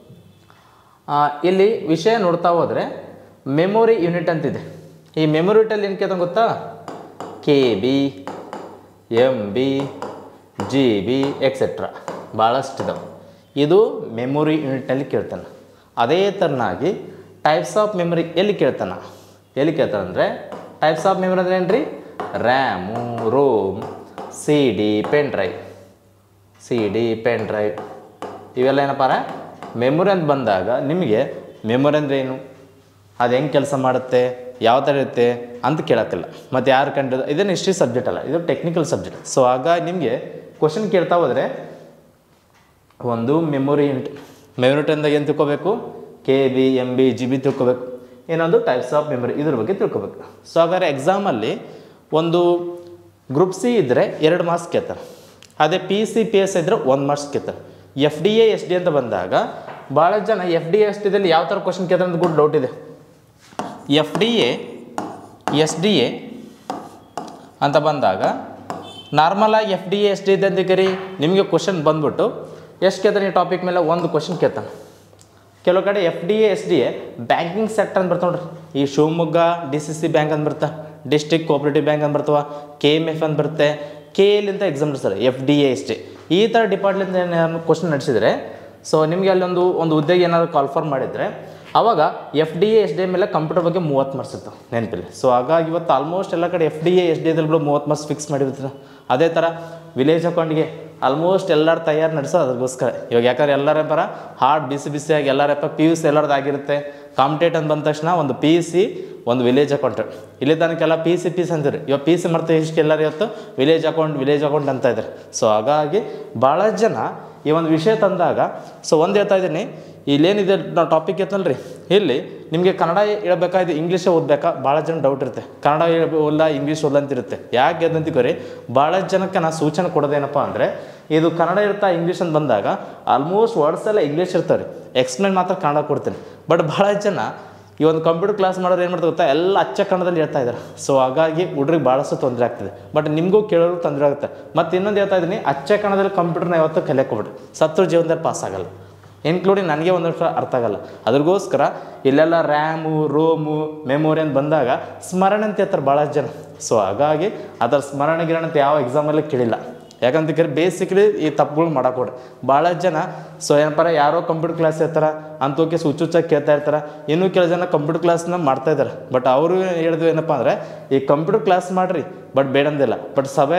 A: ಇಲ್ಲಿ ವಿಷಯ ನೋಡ್ತಾ ಹೋದರೆ ಮೆಮೊರಿ ಯೂನಿಟ್ ಅಂತಿದೆ. ಈ ಮೆಮೊರಿ ಯೂನಿಟಲ್ಲಿ ಏನು ಕೇಳ್ತಾನೆ ಗೊತ್ತಾ, KB MB GB ಎಕ್ಸೆಟ್ರಾ ಭಾಳಷ್ಟಿದಾವೆ. ಇದು ಮೆಮೊರಿ ಯೂನಿಟ್ನಲ್ಲಿ ಕೇಳ್ತಾನೆ. ಅದೇ ಥರನಾಗಿ ಟೈಪ್ಸ್ ಆಫ್ ಮೆಮೊರಿ ಎಲ್ಲಿ ಕೇಳ್ತಾನಂದರೆ ಟೈಪ್ಸ್ ಆಫ್ ಮೆಮೊರಿ ಅಂದರೆ ಏನು ರೀ, RAM ROM CD pen drive ಇವೆಲ್ಲ ಏನಪ್ಪ ಮೆಮೊರಿ ಅಂತ ಬಂದಾಗ ನಿಮಗೆ ಮೆಮೊರಿ ಅಂದರೆ ಏನು, ಅದು ಹೆಂಗೆ ಕೆಲಸ ಮಾಡುತ್ತೆ, ಯಾವ ಥರ ಇರುತ್ತೆ ಅಂತ ಕೇಳೋಕ್ಕಿಲ್ಲ. ಮತ್ತು ಯಾರು ಕಂಡು ಇದೇನು ಹಿಸ್ಟ್ರಿ ಸಬ್ಜೆಕ್ಟ್ ಅಲ್ಲ, ಇದು ಟೆಕ್ನಿಕಲ್ ಸಬ್ಜೆಕ್ಟ್. ಸೊ ಆಗ ನಿಮಗೆ ಕ್ವಶನ್ ಕೇಳ್ತಾ ಹೋದರೆ ಒಂದು ಮೆಮೊರಿ ಅಂದಾಗ ಏನು ತಿಳ್ಕೊಬೇಕು, KB, MB, GB ತಿಳ್ಕೊಬೇಕು. ಇನ್ನೊಂದು ಟೈಪ್ಸ್ ಆಫ್ ಮೆಮೊರಿ ಇದ್ರ ಬಗ್ಗೆ ತಿಳ್ಕೊಬೇಕು. ಸೊ ಹಾಗಾದ್ರೆ ಎಕ್ಸಾಮಲ್ಲಿ ಒಂದು ಗ್ರೂಪ್ ಸಿ ಇದ್ದರೆ 2 ಮಾರ್ಕ್ಸ್ ಕೇಳ್ತಾರೆ, ಅದೇ PC, PS ಇದ್ದರೆ 1 ಮಾರ್ಕ್ಸ್ ಕೇಳ್ತಾರೆ. FDA, SD ಅಂತ ಬಂದಾಗ ಭಾಳ ಜನ FDA, SDದಲ್ಲಿ ಯಾವ ಥರ ಕ್ವಶನ್ ಕೇಳ್ತಾರೆ ಅಂತ ಕೂಡ ಡೌಟ್ ಇದೆ. FDA, SDA ಅಂತ ಬಂದಾಗ ನಾರ್ಮಲಾಗಿ FDA, SD ಇದೆ ಅಂತ ಕರಿ ನಿಮಗೆ ಕ್ವಶನ್ ಬಂದ್ಬಿಟ್ಟು ಎಷ್ಟು ಕೇಳ್ತಾನೆ ಈ ಟಾಪಿಕ್ ಮೇಲೆ ಒಂದು ಕ್ವಶನ್ ಕೇಳ್ತಾನೆ. ಕೆಲವು ಕಡೆ FDA, SDA ಬ್ಯಾಂಕಿಂಗ್ ಸೆಕ್ಟರ್ ಅಂತ ಬರ್ತಾವೆ ನೋಡ್ರಿ. ಈ ಶಿವಮೊಗ್ಗ DCC ಬ್ಯಾಂಕ್ ಅಂತ ಬರ್ತಾ, ಡಿಸ್ಟ್ರಿಕ್ಟ್ ಕೋಆಪರೇಟಿವ್ ಬ್ಯಾಂಕ್ ಅಂತ ಬರ್ತವೆ, KMF ಅಂತ ಬರುತ್ತೆ, KL ಅಂತ ಎಕ್ಸಾಮ್ ನಡೆಸ್ತಾರೆ. FDA, SDA ಈ ಥರ ಡಿಪಾರ್ಟ್ಮೆಂಟ್ ಏನಾದ್ರು ಕ್ವಶನ್ ನಡೆಸಿದರೆ ಸೊ ನಿಮಗೆ ಅಲ್ಲಿ ಒಂದು ಹುದ್ದೆಗೆ ಏನಾದರೂ ಕಾಲ್ಫಾರ್ಮ್ ಮಾಡಿದರೆ ಆವಾಗ FDA, SDA ಮೇಲೆ ಕಂಪ್ಯೂಟರ್ ಬಗ್ಗೆ 30 ಮಾರ್ಕ್ಸ್ ಇರ್ತವೆ ನೆನಪಿಲ್ಲ. ಸೊ ಹಾಗಾಗಿ ಇವತ್ತು ಆಲ್ಮೋಸ್ಟ್ ಎಲ್ಲ ಕಡೆ FDA, SDAದಲ್ಲಿ 30 ಮಾರ್ಕ್ಸ್ ಫಿಕ್ಸ್ ಮಾಡಿರ್ತಾರೆ. ಅದೇ ಥರ ವಿಲೇಜ್ ಅಕೌಂಟ್ಗೆ ಆಲ್ಮೋಸ್ಟ್ ಎಲ್ಲರೂ ತಯಾರು ನಡೆಸೋದು ಅದಕ್ಕೋಸ್ಕರ. ಇವಾಗ ಯಾಕಂದ್ರೆ ಎಲ್ಲರ ಬರ ಹಾರ್ಡ್ ಬಿಸಿಯಾಗಿ ಎಲ್ಲರಪ್ಪ PUC ಎಲ್ಲರದ್ದು ಆಗಿರುತ್ತೆ. ಕಾಂಪಿಟೇಟ್ ಅಂತ ಬಂದ ತಕ್ಷಣ ಒಂದು PUC, ಒಂದು ವಿಲೇಜ್ ಅಕೌಂಟ್. ಇಲ್ಲಿ ತನಕೆಲ್ಲ PC ಅಂತೀರಿ, ಇವಾಗ PC ಮಾಡ್ತಾ ಇಷ್ಟು ಎಲ್ಲರೂ ಇವತ್ತು ವಿಲೇಜ್ ಅಕೌಂಟ್ ಅಂತ ಇದ್ದಾರೆ. ಸೊ ಹಾಗಾಗಿ ಭಾಳ ಜನ ಈ ಒಂದು ವಿಷಯ ತಂದಾಗ ಸೊ ಒಂದು ಹೇಳ್ತಾ ಇದ್ದೀನಿ, ಇಲ್ಲೇನಿದೆ ನಾವು ಟಾಪಿಕ್ ಇತ್ತಲ್ರಿ, ಇಲ್ಲಿ ನಿಮಗೆ ಕನ್ನಡ ಹೇಳ್ಬೇಕಾಯ್ತು ಇಂಗ್ಲೀಷೇ ಓದಬೇಕಾ ಭಾಳ ಜನ ಡೌಟ್ ಇರುತ್ತೆ. ಕನ್ನಡ ಓದಲ್ಲ ಇಂಗ್ಲೀಷ್ ಓದಲ್ಲ ಅಂತಿರುತ್ತೆ. ಯಾಕೆ ಅದಂತಿಕೋರಿ ಭಾಳ ಜನಕ್ಕೆ ನಾನು ಸೂಚನೆ ಕೊಡೋದೇನಪ್ಪ ಅಂದರೆ, ಇದು ಕನ್ನಡ ಇರ್ತಾ ಇಂಗ್ಲೀಷ್ ಅಂತ ಬಂದಾಗ ಆಲ್ಮೋಸ್ಟ್ ವರ್ಡ್ಸ್ ಎಲ್ಲ ಇಂಗ್ಲೀಷ್ ಇರ್ತಾರೆ ರೀ, ಎಕ್ಸ್ಪ್ಲೇನ್ ಮಾತ್ರ ಕನ್ನಡ ಕೊಡ್ತೀನಿ. ಬಟ್ ಭಾಳ ಜನ ಈ ಒಂದು ಕಂಪ್ಯೂಟರ್ ಕ್ಲಾಸ್ ಮಾಡೋರು ಏನು ಮಾಡ್ತಾರೆ ಗೊತ್ತಾ, ಎಲ್ಲ ಅಚ್ಚ ಕನ್ನಡದಲ್ಲಿ ಹೇಳ್ತಾ ಇದ್ದಾರೆ. ಸೊ ಹಾಗಾಗಿ ಹುಡ್ರಿಗೆ ಭಾಳಷ್ಟು ತೊಂದರೆ ಆಗ್ತದೆ, ಬಟ್ ನಿಮಗೂ ಕೇಳೋರು ತೊಂದರೆ ಆಗುತ್ತೆ. ಮತ್ತು ಇನ್ನೊಂದು ಹೇಳ್ತಾ ಇದ್ದೀನಿ, ಅಚ್ಚ ಕನ್ನಡದಲ್ಲಿ ಕಂಪ್ಯೂಟರ್ನ ಯಾವತ್ತೂ ಕಲಿಯೋಕ್ಕೋಗ್ಬಿಡ್ರಿ, ಸತ್ರು ಜೀವನದಲ್ಲಿ ಪಾಸ್ ಆಗಲ್ಲ, ಇನ್ಕ್ಲೂಡಿಂಗ್ ನನಗೆ ಒಂದು ವರ್ಷ ಅರ್ಥ ಆಗಲ್ಲ. ಅದ್ರಗೋಸ್ಕರ ಇಲ್ಲೆಲ್ಲ ರ್ಯಾಮು, ರೋಮು, ಮೆಮೊರಿ ಅಂತ ಬಂದಾಗ ಸ್ಮರಣೆ ಅಂತ ಹೇಳ್ತಾರೆ ಭಾಳ ಜನ. ಸೊ ಹಾಗಾಗಿ ಅದರ ಸ್ಮರಣೆ ಗಿರಣ ಅಂತ ಯಾವ ಎಕ್ಸಾಮಲ್ಲಿ ಕೇಳಿಲ್ಲ. ಯಾಕಂತ ಕೇಳಿ ಬೇಸಿಕಲಿ ಈ ತಪ್ಪುಗಳು ಮಾಡೋಕೊಡ್ರಿ ಭಾಳ ಜನ. ಸೊ ಏನಪ್ಪ ಯಾರೋ ಕಂಪ್ಯೂಟರ್ ಕ್ಲಾಸ್ ಇರ್ತಾರೆ ಅಂತೋಕೆ ಹುಚ್ಚುಚ್ಚಾಗಿ ಕೇಳ್ತಾ ಇರ್ತಾರೆ. ಇನ್ನೂ ಕೆಲವು ಜನ ಕಂಪ್ಯೂಟರ್ ಕ್ಲಾಸ್ನ ಮಾಡ್ತಾಯಿದ್ದಾರೆ. ಬಟ್ ಅವರು ಹೇಳಿದ್ವಿ ಏನಪ್ಪ ಅಂದರೆ, ಈ ಕಂಪ್ಯೂಟರ್ ಕ್ಲಾಸ್ ಮಾಡಿರಿ ಬಟ್ ಬೇಡಂದಿಲ್ಲ, ಬಟ್ ಸಭೆ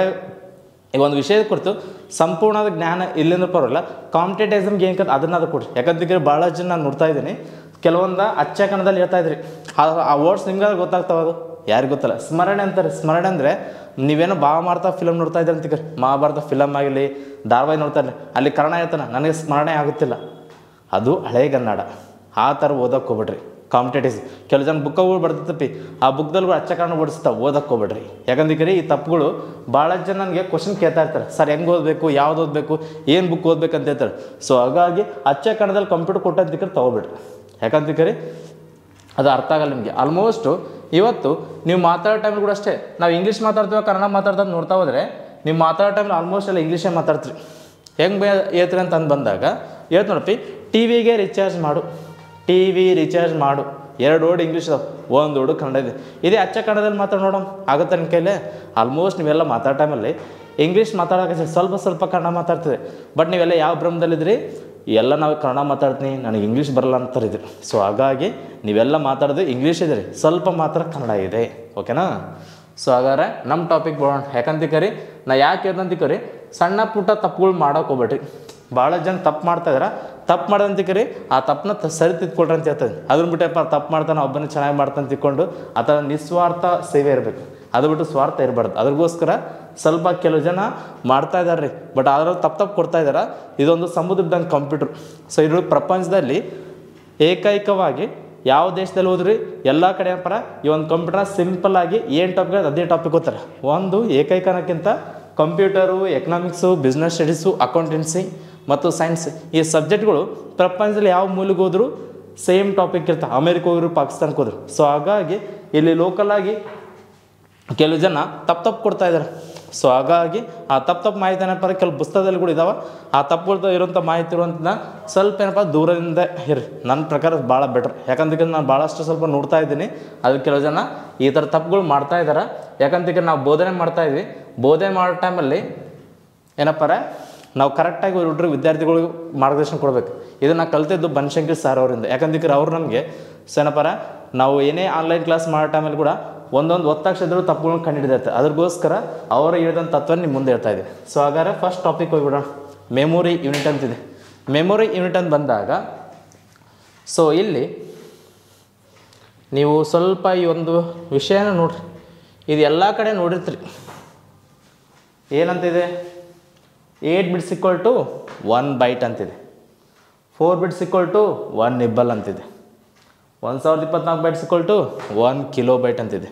A: ಈ ಒಂದು ವಿಷಯದ ಕುರಿತು ಸಂಪೂರ್ಣವಾದ ಜ್ಞಾನ ಇಲ್ಲಿಂದ ಪರವಾಗಿಲ್ಲ, ಕಾಂಪಿಟೇಟಿವ್ ಎಕ್ಸಾಮ್ಗೆ ಏನು ಅದನ್ನ ಕೊಡ್ರಿ. ಯಾಕಂತಂದ್ರೆ ಭಾಳ ಜನ ನಾನು ನೋಡ್ತಾ ಇದ್ದೀನಿ, ಕೆಲವೊಂದು ಅಚ್ಚ ಕನ್ನಡದಲ್ಲಿ ಹೇಳ್ತಾ ಇದ್ರಿ, ಆ ವರ್ಡ್ಸ್ ನಿಮ್ಗೆ ಗೊತ್ತಾಗ್ತಾವ, ಅದು ಯಾರಿಗೂ ಗೊತ್ತಲ್ಲ. ಸ್ಮರಣೆ ಅಂತಾರೆ. ಸ್ಮರಣೆ ಅಂದರೆ ನೀವೇನೋ ಭಾವಮಾರ್ತ ಫಿಲಮ್ ನೋಡ್ತಾ ಇದ್ದೀರಿ ಅಂತೀರಿ, ಮಹಾಭಾರತ ಫಿಲಮ್ ಆಗಲಿ, ಧಾರಾವಾಹಿ ನೋಡ್ತಾ ಇರಲಿ, ಅಲ್ಲಿ ಕನ್ನಡ ಹೇಳ್ತಾನೆ, ನನಗೆ ಸ್ಮರಣೆ ಆಗುತ್ತಿಲ್ಲ, ಅದು ಹಳೆಗನ್ನಡ. ಆ ಥರ ಓದೋಕೆ ಹೋಗ್ಬಿಡ್ರಿ. ಕಾಂಪಿಟೇಟಿವ್ಸ್ ಕೆಲವು ಜನ ಬುಕ್ಗಳು ಬರ್ತಿತ್ತಪ್ಪಿ, ಆ ಬುಕ್ದಲ್ಲಿ ಕೂಡ ಅಚ್ಚ ಕನ್ನಡ ಓಡಿಸ್ತಾವೆ, ಓದಕ್ಕೆ ಹೋಗ್ಬಿಡ್ರಿ. ಯಾಕಂದ್ರೆ ಈ ತಪ್ಪುಗಳು ಭಾಳ ಜನ ನನಗೆ ಕ್ವಶನ್ ಕೇಳ್ತಾ ಇರ್ತಾರೆ, ಸರ್ ಹೆಂಗೆ ಓದಬೇಕು, ಯಾವ್ದು ಓದಬೇಕು, ಏನು ಬುಕ್ ಓದಬೇಕು ಅಂತ ಹೇಳ್ತಾರೆ. ಸೊ ಹಾಗಾಗಿ ಅಚ್ಚ ಕನ್ನಡದಲ್ಲಿ ಕಂಪ್ಯೂಟರ್ ಕೊಟ್ಟಂತಿಕ್ರೆ ತೊಗೊಬಿಡ್ರಿ. ಯಾಕಂತಿಕರಿ ಅದು ಅರ್ಥ ಆಗಲ್ಲ ನಿಮಗೆ. ಆಲ್ಮೋಸ್ಟು ಇವತ್ತು ನೀವು ಮಾತಾಡೋ ಟೈಮಲ್ಲಿ ಕೂಡ ಅಷ್ಟೇ, ನಾವು ಇಂಗ್ಲೀಷ್ ಮಾತಾಡ್ತೀವಿ ಕನ್ನಡ ಮಾತಾಡ್ತಾ ನೋಡ್ತಾ ಹೋದರೆ, ನೀವು ಮಾತಾಡೋ ಟೈಮಲ್ಲಿ ಆಲ್ಮೋಸ್ಟ್ ಎಲ್ಲ ಇಂಗ್ಲೀಷೇ ಮಾತಾಡ್ತೀರಿ. ಹೆಂಗೆ ಹೇಳ್ತೀರಿ ಅಂತ ಬಂದಾಗ ಹೇಳ್ತು ನೋಡಪ್ಪಿ, TV ರೀಚಾರ್ಜ್ ಮಾಡು 2 ವರ್ಡ್ ಇಂಗ್ಲೀಷ್ ಅದಾವೆ, 1 ವರ್ಡ್ ಕನ್ನಡ ಇದೆ. ಇದೇ ಅಚ್ಚ ಕನ್ನಡದಲ್ಲಿ ಮಾತಾಡಿ ನೋಡೋಣ, ಆಗುತ್ತೆ ನನ್ನ ಕೈಲೇ. ಆಲ್ಮೋಸ್ಟ್ ನೀವೆಲ್ಲ ಮಾತಾಡೋ ಟೈಮಲ್ಲಿ ಇಂಗ್ಲೀಷ್ ಮಾತಾಡೋಕೆ ಸ್ವಲ್ಪ ಕನ್ನಡ ಮಾತಾಡ್ತಿದೆ. ಬಟ್ ನೀವೆಲ್ಲ ಯಾವ ಭ್ರಮದಲ್ಲಿದ್ರಿ, ಎಲ್ಲ ನಾವು ಕನ್ನಡ ಮಾತಾಡ್ತೀನಿ, ನನಗೆ ಇಂಗ್ಲೀಷ್ ಬರಲ್ಲ ಅಂತಾರಿದ್ರಿ. ಸೊ ಹಾಗಾಗಿ ನೀವೆಲ್ಲ ಮಾತಾಡೋದು ಇಂಗ್ಲೀಷ್ ಇದೆ ರೀ, ಸ್ವಲ್ಪ ಮಾತ್ರ ಕನ್ನಡ ಇದೆ. ಓಕೆನಾ? ಸೊ ಹಾಗಾದ್ರೆ ನಮ್ಮ ಟಾಪಿಕ್ ಬರೋಣ. ಯಾಕಂತಿಕರಿ ನಾ ಯಾಕೆ ಹೇಳ್ದಂತಿಕರಿ, ಸಣ್ಣ ಪುಟ್ಟ ತಪ್ಪುಗಳು ಮಾಡೋಕೆ ಹೋಗ್ಬೇಡ್ರಿ. ಭಾಳ ಜನ ತಪ್ಪು ಮಾಡ್ತಾಯಿದಾರೆ, ತಪ್ಪು ಮಾಡೋದಂತಿಕರಿ ಆ ತಪ್ಪನ್ನ ಸರಿ ತಿದ್ಕೊಳ್ರಿ ಅಂತ ಹೇಳ್ತದೆ. ಅದನ್ನ ಬಿಟ್ಟಪ್ಪ ತಪ್ಪು ಮಾಡ್ತಾನೆ ಒಬ್ಬನೇ ಚೆನ್ನಾಗಿ ಮಾಡ್ತಾನೆ ತಿಳ್ಕೊಂಡು ಆ ಥರ ನಿಸ್ವಾರ್ಥ ಸೇವೆ ಇರಬೇಕು, ಅದು ಬಿಟ್ಟು ಸ್ವಾರ್ಥ ಇರಬಾರ್ದು. ಅದ್ರಗೋಸ್ಕರ ಸ್ವಲ್ಪ ಕೆಲವು ಜನ ಮಾಡ್ತಾ ಇದ್ದಾರೆ ರೀ, ಬಟ್ ಅದರಲ್ಲಿ ತಪ್ಪು ಕೊಡ್ತಾ ಇದ್ದಾರೆ. ಇದೊಂದು ಸಮುದ್ರದಂಗೆ ಕಂಪ್ಯೂಟರ್. ಸೊ ಇದು ಪ್ರಪಂಚದಲ್ಲಿ ಏಕೈಕವಾಗಿ ಯಾವ ದೇಶದಲ್ಲಿ ಹೋದ್ರಿ ಎಲ್ಲ ಕಡೆ ಪರ ಈ ಒಂದು ಕಂಪ್ಯೂಟರ್ನ ಸಿಂಪಲ್ಲಾಗಿ ಏನು ಟಾಪಿಕ್ ಅದೇ ಟಾಪಿಕ್ ಓದ್ತಾರೆ. ಒಂದು ಏಕೈಕನಕ್ಕಿಂತ computer, economics, business studies, accountancy ಮತ್ತು ಸೈನ್ಸ್ ಈ ಸಬ್ಜೆಕ್ಟ್ಗಳು ಪ್ರಪಂಚದಲ್ಲಿ ಯಾವ ಮೂಲೆಗೆ ಹೋದ್ರು ಸೇಮ್ ಟಾಪಿಕ್ ಇರ್ತಾರೆ. ಅಮೇರಿಕ ಹೋದ್ರು, ಪಾಕಿಸ್ತಾನಕ್ಕೆ ಹೋದ್ರು. ಸೊ ಹಾಗಾಗಿ ಇಲ್ಲಿ ಲೋಕಲಾಗಿ ಕೆಲವು ಜನ ತಪ್ಪು ಕೊಡ್ತಾ ಇದ್ದಾರೆ. ಸೊ ಹಾಗಾಗಿ ಆ ತಪ್ಪು ಮಾಹಿತಿ ಏನಪ್ಪ ಕೆಲವು ಪುಸ್ತಕದಲ್ಲಿ ಕೂಡ ಇದ್ದಾವೆ. ಆ ತಪ್ಪುಗಳು ಇರುವಂಥ ಮಾಹಿತಿ ಇರುವಂಥದ್ದು ಸ್ವಲ್ಪ ಏನಪ್ಪ ದೂರದಿಂದ ಇರಿ, ನನ್ನ ಪ್ರಕಾರ ಭಾಳ ಬೆಟ್ರ್. ಯಾಕಂತಂದ್ರೆ ನಾನು ಭಾಳಷ್ಟು ಸ್ವಲ್ಪ ನೋಡ್ತಾ ಇದ್ದೀನಿ, ಅದು ಕೆಲವು ಜನ ಈ ಥರ ತಪ್ಪುಗಳು ಮಾಡ್ತಾ ಇದ್ದಾರೆ. ಯಾಕಂತಂದ್ರೆ ನಾವು ಬೋಧನೆ ಮಾಡ್ತಾಯಿದ್ವಿ, ಬೋಧನೆ ಮಾಡೋ ಟೈಮಲ್ಲಿ ಏನಪ್ಪಾರ ನಾವು ಕರೆಕ್ಟಾಗಿ ಹುಡುಗರು ವಿದ್ಯಾರ್ಥಿಗಳಿಗೆ ಮಾರ್ಗದರ್ಶನ ಕೊಡಬೇಕು. ಇದನ್ನು ಕಲಿತಿದ್ದು ಬನಶಂಕರಿ ಸರ್ ಅವರಿಂದ. ಯಾಕಂತಂದ್ರೆ ಅವ್ರು ನಮಗೆ ಸೊ ಏನಪ್ಪಾರ ನಾವು ಏನೇ ಆನ್ಲೈನ್ ಕ್ಲಾಸ್ ಮಾಡೋ ಟೈಮಲ್ಲಿ ಕೂಡ ಒಂದೊಂದು ಒತ್ತಾಕ್ಷರಗಳು ತಪ್ಪುಗಳನ್ನು ಕಂಡುಹಿಡಿದಿರ್ತಾರೆ. ಅದ್ರಗೋಸ್ಕರ ಅವರು ಹೇಳಿದಂಥ ತತ್ವ ನಿಮ್ಮ ಮುಂದೆ ಹೇಳ್ತಾ ಇದೆ. ಸೊ ಹಾಗಾದ್ರೆ ಫಸ್ಟ್ ಟಾಪಿಕ್ ಹೋಗ್ಬಿಡೋಣ. ಮೆಮೊರಿ ಯೂನಿಟ್ ಅಂತಿದೆ. ಮೆಮೊರಿ ಯೂನಿಟ್ ಅಂತ ಬಂದಾಗ ಸೊ ಇಲ್ಲಿ ನೀವು ಸ್ವಲ್ಪ ಈ ಒಂದು ವಿಷಯನ ನೋಡ್ರಿ, ಇದು ಎಲ್ಲ ಕಡೆ ನೋಡಿರ್ತೀರಿ. ಏನಂತಿದೆ? 8 ಬಿಟ್ಸ್ ಈಕ್ವಲ್ ಟು 1 ಬೈಟ್ ಅಂತಿದೆ. 4 ಬಿಟ್ಸ್ ಈಕ್ವಲ್ ಟು 1 ನಿಬ್ಬಲ್ ಅಂತಿದೆ. 1024 bytes equal to 1 kilobyte ಅಂತಿದೆ.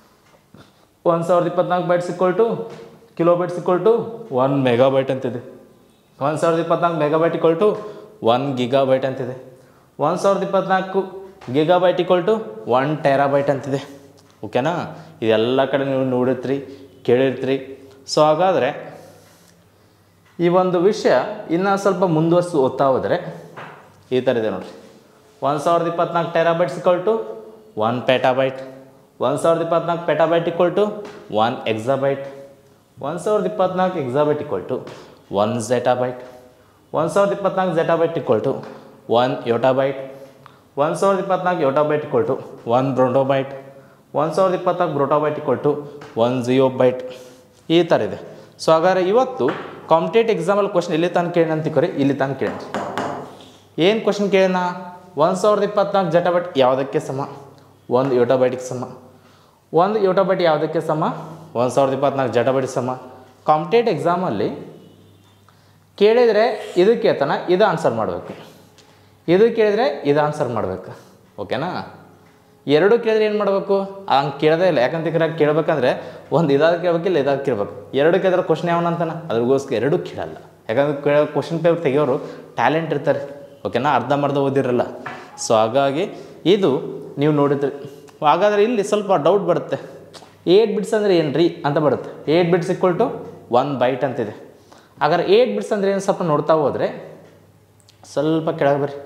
A: 1024 bytes equal to kilobytes equal to 1 megabyte ಅಂತಿದೆ. 1024 ಮೆಗಾಬೈಟ್ ಈಕ್ವಲ್ ಟು 1 ಗಿಗಾಬೈಟ್ ಅಂತಿದೆ. 1024 ಗಿಗಾಬೈಟ್ ಈಕ್ವಲ್ ಟು 1 ಟೆರಾಬೈಟ್ ಅಂತಿದೆ. ಓಕೆನಾ? ಇದೆಲ್ಲ ಕಡೆ ನೀವು ನೋಡಿರ್ತೀರಿ, ಕೇಳಿರ್ತೀರಿ. ಸೊ ಹಾಗಾದರೆ ಈ ಒಂದು ವಿಷಯ ಇನ್ನೂ ಸ್ವಲ್ಪ ಮುಂದುವರಿಸಿ ಓದ್ತಾ ಹೋದರೆ ಈ ಥರ ಇದೆ ನೋಡಿರಿ. 1024 terabytes equal to 1 petabyte. 1024 petabyte equal to 1 exabyte. 1024 exabyte equal to 1 zettabyte. 1024 zettabyte equal to 1 yottabyte. 1024 yottabyte equal to 1 brontobyte. 1024 brontobyte equal to 1 geobyte. ಈ ಥರ ಇದೆ. ಸೊ ಹಾಗಾದ್ರೆ ಇವತ್ತು ಕಾಂಪಿಟೇಟಿವ್ ಎಕ್ಸಾಮಲ್ಲಿ ಕ್ವಶನ್ ಇಲ್ಲಿ ತನಕ ಕೇಳಿ ಅಂತ ತಿಳ್ಕೊರಿ, ಇಲ್ಲಿ ತನಕ ಕೇಳಿ. ಏನು ಕ್ವಶನ್ ಕೇಳೋಣ? 1024 ಜೆಟಾಬೈಟ್ ಯಾವುದಕ್ಕೆ ಸಮ? 1 ಯೋಟಾಬೈಟಿಗೆ ಸಮ. 1 ಯೋಟಾಬೈಟ್ ಯಾವುದಕ್ಕೆ ಸಮ? 1024 ಜೆಟಾಬೈಟ್ ಸಮ. ಕಾಂಪಿಟೇಟಿವ್ ಎಕ್ಸಾಮಲ್ಲಿ ಕೇಳಿದರೆ ಇದು ಕೇಳ್ತಾನ, ಇದು ಆನ್ಸರ್ ಮಾಡಬೇಕು. ಇದು ಕೇಳಿದರೆ ಇದು ಆನ್ಸರ್ ಮಾಡಬೇಕು. ಓಕೆನಾ? ಎರಡು ಕೇಳಿದ್ರೆ ಏನು ಮಾಡಬೇಕು? ಹಂಗೆ ಕೇಳೋದೇ ಇಲ್ಲ. ಯಾಕಂತ ಕೇಳಬೇಕಂದ್ರೆ ಒಂದು ಇದಾದ ಕೇಳಬೇಕಿಲ್ಲ, ಇದಾದ ಕೇಳಬೇಕು. ಎರಡು ಕೇಳಿದ್ರೆ ಕ್ವಶನ್ ಯಾವನ ಅಂತಾನೆ, ಅದ್ರಗೋಸ್ಕರ ಎರಡೂ ಕೇಳಲ್ಲ. ಯಾಕಂದ್ರೆ ಕ್ವಶನ್ ಪೇಪರ್ ತೆಗಿಯೋರು ಟ್ಯಾಲೆಂಟ್ ಇರ್ತಾರೆ. ಓಕೆನಾ? ಅರ್ಧಂಬರ್ಧ ಓದಿರಲ್ಲ. ಸೊ ಹಾಗಾಗಿ ಇದು ನೀವು ನೋಡಿದ್ರಿ. ಹಾಗಾದರೆ ಇಲ್ಲಿ ಸ್ವಲ್ಪ ಡೌಟ್ ಬರುತ್ತೆ. 8 ಬಿಟ್ಸ್ ಅಂದರೆ ಏನು ರೀ ಅಂತ ಬರುತ್ತೆ. 8 ಬಿಟ್ಸ್ ಈಕ್ವಲ್ ಟು 1 ಬೈಟ್ ಅಂತಿದೆ. ಹಾಗಾದ್ರೆ 8 ಬಿಟ್ಸ್ ಅಂದರೆ ಏನು ಸ್ವಲ್ಪ ನೋಡ್ತಾ ಹೋದರೆ ಸ್ವಲ್ಪ ಕೆಳಗೆ ಬರ್ರಿ.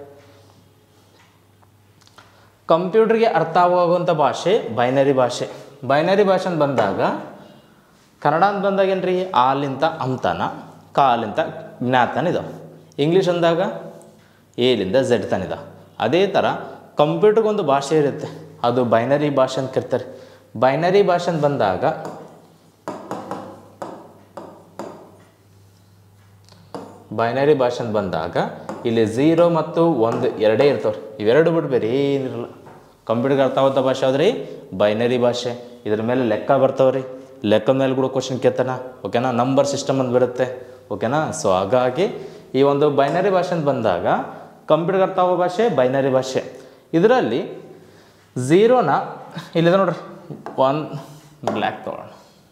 A: ಕಂಪ್ಯೂಟರ್ಗೆ ಅರ್ಥ ಆಗುವಂಥ ಭಾಷೆ ಬೈನರಿ ಭಾಷೆ. ಬೈನರಿ ಭಾಷೆ ಅಂತ ಬಂದಾಗ ಕನ್ನಡ ಅಂತ ಬಂದಾಗ ಏನು ರೀ? ಆಲಿಂತ ಅಂತಾನ, ಕಾಲಿಂತ ಜ್ಞಾತನ ಇದಾವೆ. ಇಂಗ್ಲೀಷ್ ಅಂದಾಗ ಎಲಿಂದ ಝೆಡ್ ತನಿದ. ಅದೇ ಥರ ಕಂಪ್ಯೂಟರ್ಗೊಂದು ಭಾಷೆ ಇರುತ್ತೆ, ಅದು ಬೈನರಿ ಭಾಷೆ ಅಂತ ಕರಿತಾರೆ. ಬೈನರಿ ಭಾಷೆ ಅಂತ ಬಂದಾಗ ಇಲ್ಲಿ 0 ಮತ್ತು 1 ಎರಡೇ ಇರ್ತವ್ರಿ. ಇವೆರಡು ಬಿಟ್ಟು ಬೇರೆ ಏನಿರಲ್ಲ. ಕಂಪ್ಯೂಟರ್ಗೆ ಅರ್ಥ ಆಗುವಂಥ ಭಾಷೆ ಯಾವ್ದು ರೀ? ಬೈನರಿ ಭಾಷೆ. ಇದ್ರ ಮೇಲೆ ಲೆಕ್ಕ ಬರ್ತಾವ್ರಿ. ಲೆಕ್ಕದ ಮೇಲೆ ಕೂಡ ಕ್ವಶನ್ ಕೇಳ್ತಾನ. ಓಕೆನಾ? ನಂಬರ್ ಸಿಸ್ಟಮ್ ಅಂತ ಬರುತ್ತೆ. ಓಕೆನಾ? ಸೊ ಹಾಗಾಗಿ ಈ ಒಂದು ಬೈನರಿ ಭಾಷೆ ಅಂತ ಬಂದಾಗ ಕಂಪ್ಯೂಟರ್ಗೆ ಅರ್ಥ ಆಗೋ ಭಾಷೆ ಬೈನರಿ ಭಾಷೆ. ಇದರಲ್ಲಿ 0ನ ಇಲ್ಲಿದೆ ನೋಡ್ರಿ, 1 ಬ್ಲ್ಯಾಕ್ ತಗೊಳ್ಳೋಣ.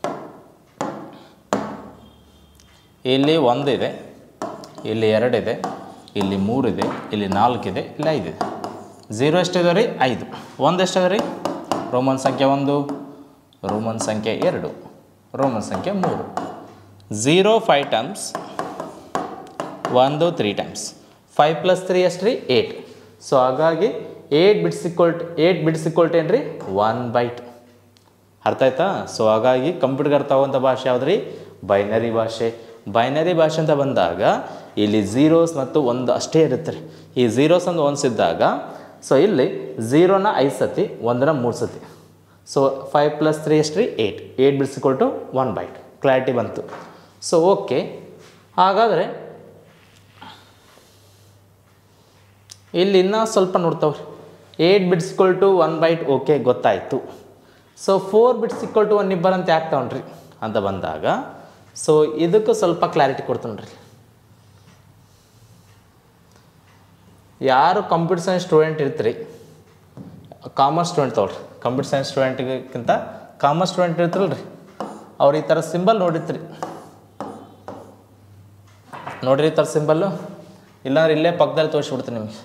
A: ಇಲ್ಲಿ 1 ಇದೆ, ಇಲ್ಲಿ 2 ಇದೆ, ಇಲ್ಲಿ 3 ಇದೆ, ಇಲ್ಲಿ 4 ಇದೆ, ಇಲ್ಲಿ 5 ಇದೆ. 0 ಎಷ್ಟಿದೆ ರೀ? 5. 1 ಎಷ್ಟಿದೆ ರೀ? ರೋಮನ್ ಸಂಖ್ಯೆ 1, ರೋಮನ್ ಸಂಖ್ಯೆ 2, ರೋಮನ್ ಸಂಖ್ಯೆ 3. 0 5 ಟೈಮ್ಸ್, 1 3 ಟೈಮ್ಸ್. 5 + 3 ಎಷ್ಟು ರೀ? 8. ಸೊ ಹಾಗಾಗಿ 8 ಬಿಟ್ಸ್ ಈಕ್ವಲ್ ಟು ಏನು ರೀ? 1 ಬೈಟ್. ಅರ್ಥ ಆಯ್ತಾ? ಸೊ ಹಾಗಾಗಿ ಕಂಪ್ಯೂಟರ್ಗೆ ಅರ್ಥ ಆಗುವಂಥ ಭಾಷೆ ಯಾವ್ದು ರೀ? ಬೈನರಿ ಭಾಷೆ. ಬೈನರಿ ಭಾಷೆ ಅಂತ ಬಂದಾಗ ಇಲ್ಲಿ 0s ಮತ್ತು 1 ಅಷ್ಟೇ ಇರುತ್ತೆ ರೀ. ಈ 0s ಒಂದು 1s ಇದ್ದಾಗ ಸೊ ಇಲ್ಲಿ 0ನ 5 ಸತಿ, 1ನ 3 ಸತಿ. ಸೊ 5 + 3 ಎಷ್ಟು ರೀ? 8. 8 bits equal to 1 byte. Clarity ಬಂತು. ಸೊ ಓಕೆ, ಹಾಗಾದರೆ ಇಲ್ಲಿ ಇನ್ನೂ ಸ್ವಲ್ಪ ನೋಡ್ತಾವ್ರಿ. 8 bits equal to 1 byte. Okay, ಗೊತ್ತಾಯಿತು. So 4 bits equal to 1 nibble ಅಂತ ಯಾಕೆ ತಗೊಂಡ್ರಿ ಅಂತ ಬಂದಾಗ ಸೊ ಇದಕ್ಕೂ ಸ್ವಲ್ಪ ಕ್ಲಾರಿಟಿ ಕೊಡ್ತೀನಿ ರೀ. ಯಾರು ಕಂಪ್ಯೂಟರ್ ಸೈನ್ಸ್ ಸ್ಟೂಡೆಂಟ್ ಇರ್ತೀರಿ, ಕಾಮರ್ಸ್ ಸ್ಟೂಡೆಂಟ್ ತಗೊಳ್ರಿ. ಕಂಪ್ಯೂಟರ್ ಸೈನ್ಸ್ ಸ್ಟೂಡೆಂಟ್ಗಿಂತ ಕಾಮರ್ಸ್ ಸ್ಟೂಡೆಂಟ್ ಇರ್ತಿರಲ್ಲ ರೀ, ಅವ್ರು ಈ ಥರ ಸಿಂಬಲ್ ನೋಡಿರ್ತೀರಿ. ನೋಡಿರಿ ಈ ಥರ ಸಿಂಬಲ್ಲು, ಇಲ್ಲಾಂದ್ರೆ ಇಲ್ಲೇ ಪಕ್ಕದಲ್ಲಿ ತೋರಿಸ್ಬಿಡ್ತೀನಿ ನಿಮಗೆ.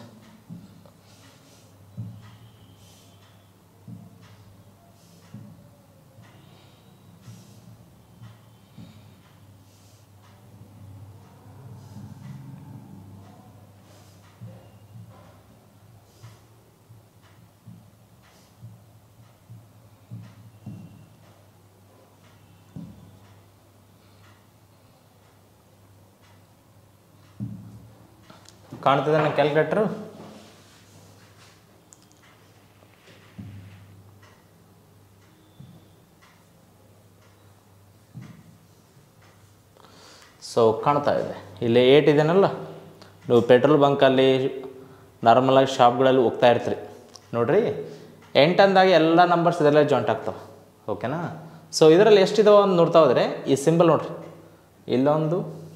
A: ಕಾಣ್ತದೆ ನನ್ನ ಕ್ಯಾಲ್ಕುಲೇಟ್ರು? ಸೊ ಕಾಣ್ತಾ ಇದೆ. ಇಲ್ಲಿ 8 ಇದೆನಲ್ಲ, ನೀವು ಪೆಟ್ರೋಲ್ ಬಂಕಲ್ಲಿ ನಾರ್ಮಲಾಗಿ ಶಾಪ್ಗಳಲ್ಲಿ ಹೋಗ್ತಾ ಇರ್ತೀರಿ ನೋಡಿರಿ 8 ಅಂದಾಗ ಎಲ್ಲ ನಂಬರ್ಸ್ ಇದರಲ್ಲೇ ಜಾಯಿಂಟ್ ಆಗ್ತಾವೆ ಓಕೆನಾ. ಸೊ ಇದರಲ್ಲಿ ಎಷ್ಟಿದಾವೆ ಅಂತ ನೋಡ್ತಾ ಹೋದರೆ ಈ ಸಿಂಬಲ್ ನೋಡಿರಿ ಇಲ್ಲೊಂದು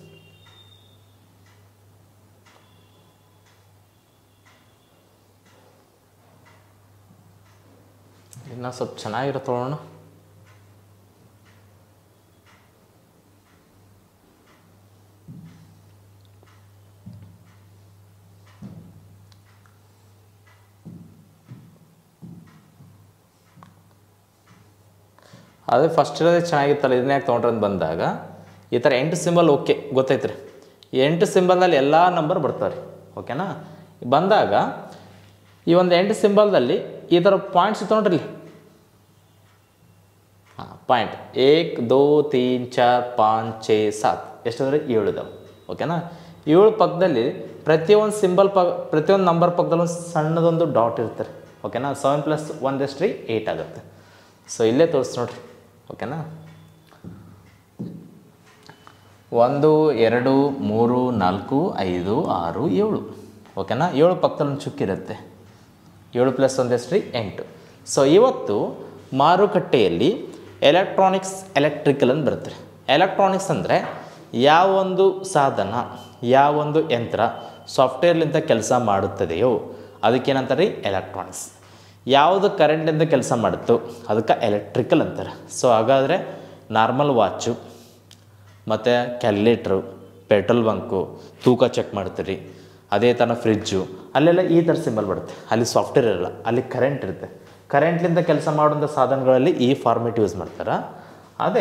A: ಇನ್ನೂ ಸ್ವಲ್ಪ ಚೆನ್ನಾಗಿರೋ ತೊಗೊಳ್ಳೋಣ. ಅದೇ ಫಸ್ಟ್ ಇರೋದೇ ಚೆನ್ನಾಗಿತ್ತಲ್ಲ ಇದನ್ನ ಯಾಕೆ ತೊಗೊಂಡ್ರೆ ಅಂತ ಬಂದಾಗ ಈ ಥರ 8 ಸಿಂಬಲ್ ಓಕೆ ಗೊತ್ತೈತ್ರಿ. ಈ 8 ಸಿಂಬಲ್ನಲ್ಲಿ ಎಲ್ಲ ನಂಬರ್ ಬರ್ತಾವೆ ರೀ ಓಕೆನಾ. ಬಂದಾಗ ಈ ಒಂದು 8 ಸಿಂಬಲ್ದಲ್ಲಿ ಈ ಥರ ಪಾಯಿಂಟ್ಸ್ ತೊಗೊಂಡ್ರಿ ಪಾಯಿಂಟ್ 1 2 3 4 5 6 7 ಎಷ್ಟಾದ್ರೆ 7 ಇದಾವೆ ಓಕೆನಾ. 7 ಪಕ್ಕದಲ್ಲಿ ಪ್ರತಿಯೊಂದು ನಂಬರ್ ಪಕ್ಕದಲ್ಲಿ ಒಂದು ಸಣ್ಣದೊಂದು ಡಾಟ್ ಇರ್ತಾರೆ ಓಕೆನಾ. 7 + 1 ಎಷ್ಟು ರೀ 8 ಆಗುತ್ತೆ. ಸೊ ಇಲ್ಲೇ ತೋರಿಸಿ ನೋಡಿರಿ ಓಕೆನಾ. 1 2 3 4 5 6 7 ಓಕೆನಾ. 7 ಪಕ್ಕದಲ್ಲಿ ಒಂದು ಚುಕ್ಕಿರುತ್ತೆ. 7 + 1 ಎಷ್ಟು ರೀ 8. ಸೊ ಇವತ್ತು ಮಾರುಕಟ್ಟೆಯಲ್ಲಿ ಎಲೆಕ್ಟ್ರಿಕಲ್ ಅಂತ ಬರುತ್ತೆ. ಎಲೆಕ್ಟ್ರಾನಿಕ್ಸ್ ಅಂದರೆ ಯಾವೊಂದು ಸಾಧನ ಯಾವೊಂದು ಯಂತ್ರ ಸಾಫ್ಟ್ವೇರ್ಲಿಂದ ಕೆಲಸ ಮಾಡುತ್ತದೆಯೋ ಅದಕ್ಕೇನಂತಾರೆ ಎಲೆಕ್ಟ್ರಾನಿಕ್ಸ್. ಯಾವುದು ಕರೆಂಟ್ಲಿಂದ ಕೆಲಸ ಮಾಡುತ್ತೋ ಅದಕ್ಕೆ ಎಲೆಕ್ಟ್ರಿಕಲ್ ಅಂತಾರೆ. ಸೊ ಹಾಗಾದರೆ ನಾರ್ಮಲ್ ವಾಚು ಮತ್ತು ಕ್ಯಾಲ್ಕುಲೇಟ್ರು ಪೆಟ್ರೋಲ್ ಬಂಕು ತೂಕ ಚೆಕ್ ಮಾಡ್ತೀರಿ. ಅದೇ ಥರ ಫ್ರಿಜ್ಜು ಅಲ್ಲೆಲ್ಲ ಈ ಥರ ಸಿಂಬಲ್ ಬರುತ್ತೆ. ಅಲ್ಲಿ ಸಾಫ್ಟ್ವೇರ್ ಇರಲ್ಲ, ಅಲ್ಲಿ ಕರೆಂಟ್ ಇರುತ್ತೆ. ಕರೆಂಟ್ಲಿಂದ ಕೆಲಸ ಮಾಡುವಂಥ ಸಾಧನಗಳಲ್ಲಿ ಈ ಫಾರ್ಮೆಟ್ ಯೂಸ್ ಮಾಡ್ತಾರೆ. ಅದೇ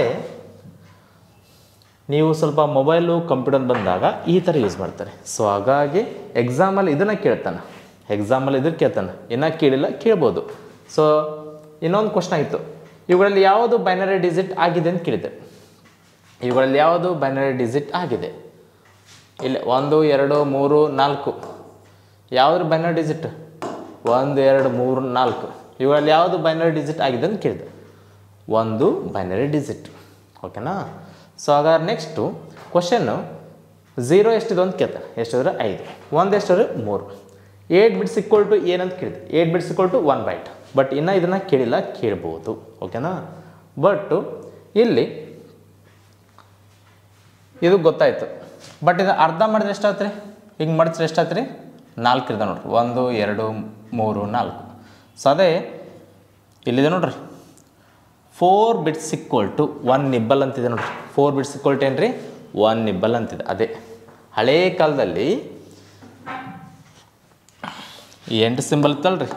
A: ನೀವು ಸ್ವಲ್ಪ ಮೊಬೈಲು ಕಂಪ್ಯೂಟರ್ ಬಂದಾಗ ಈ ಥರ ಯೂಸ್ ಮಾಡ್ತಾರೆ. ಸೊ ಹಾಗಾಗಿ ಎಕ್ಸಾಮಲ್ಲಿ ಇದನ್ನು ಕೇಳ್ತಾನೆ, ಎಕ್ಸಾಮಲ್ಲಿ ಇದನ್ನು ಕೇಳ್ತಾನೆ, ಇನ್ನೂ ಕೇಳಿಲ್ಲ ಕೇಳ್ಬೋದು. ಸೊ ಇನ್ನೊಂದು ಕ್ವಶ್ನ್ ಆಯಿತು, ಇವುಗಳಲ್ಲಿ ಯಾವುದು ಬೈನರಿ ಡಿಜಿಟ್ ಆಗಿದೆ ಅಂತ ಕೇಳಿದೆ. ಇವುಗಳಲ್ಲಿ ಯಾವುದು ಬೈನರಿ ಡಿಜಿಟ್ ಆಗಿದೆ? ಇಲ್ಲಿ 1 2 3 4 ಯಾವುದ್ರ ಬೈನರಿ ಡಿಜಿಟ್? 1 2 3 4 ಇವುಗಳಲ್ಲಿ ಯಾವುದು ಬೈನರಿ ಡಿಜಿಟ್ ಆಗಿದೆ ಅಂತ ಕೇಳಿದೆ. 1 ಬೈನರಿ ಡಿಜಿಟ್ ಓಕೆನಾ. ಸೊ ಹಾಗಾದ್ರೆ ನೆಕ್ಸ್ಟು ಕ್ವಶನ್ನು 0 ಎಷ್ಟಿದೆ ಅಂತ ಕೇಳ್ತಾರೆ. ಎಷ್ಟಿದ್ರೆ 5, 1 ಎಷ್ಟಿದ್ರೆ 3. 8 ಬಿಟ್ಸ್ ಈಕ್ವಲ್ ಟು ಏನಂತ ಕೇಳಿದೆ. 8 bits equal to 1 byte. But ಇನ್ನೂ ಇದನ್ನು ಕೇಳಿಲ್ಲ, ಕೇಳ್ಬೋದು ಓಕೆನಾ. ಬಟ್ಟು ಇಲ್ಲಿ ಇದು ಗೊತ್ತಾಯಿತು. ಬಟ್ ಇದು ಅರ್ಧ ಮಾಡಿದ್ರೆ ಎಷ್ಟಾಯ್ತು ರೀ? ಹಿಂಗೆ ಮಾಡಿದ್ರೆ ಎಷ್ಟಾಯ್ತು ರೀ? 4 ಇರ್ತಾವೆ ನೋಡ್ರಿ. 1 2 3 4. ಸೊ ಅದೇ ಇಲ್ಲಿದೆ ನೋಡ್ರಿ 4 ಬಿಟ್ಸ್ ಈಕ್ವಲ್ ಟು 1 ನಿಬ್ಬಲ್ ಅಂತಿದೆ ನೋಡ್ರಿ. 4 ಬಿಟ್ಸ್ ಈಕ್ವಲ್ ಟು ಏನು ರೀ? 1 ನಿಬ್ಬಲ್ ಅಂತಿದೆ. ಅದೇ ಹಳೇ ಕಾಲದಲ್ಲಿ ಈ 8 ಸಿಂಬಲ್ ಇತ್ತಲ್ರಿ,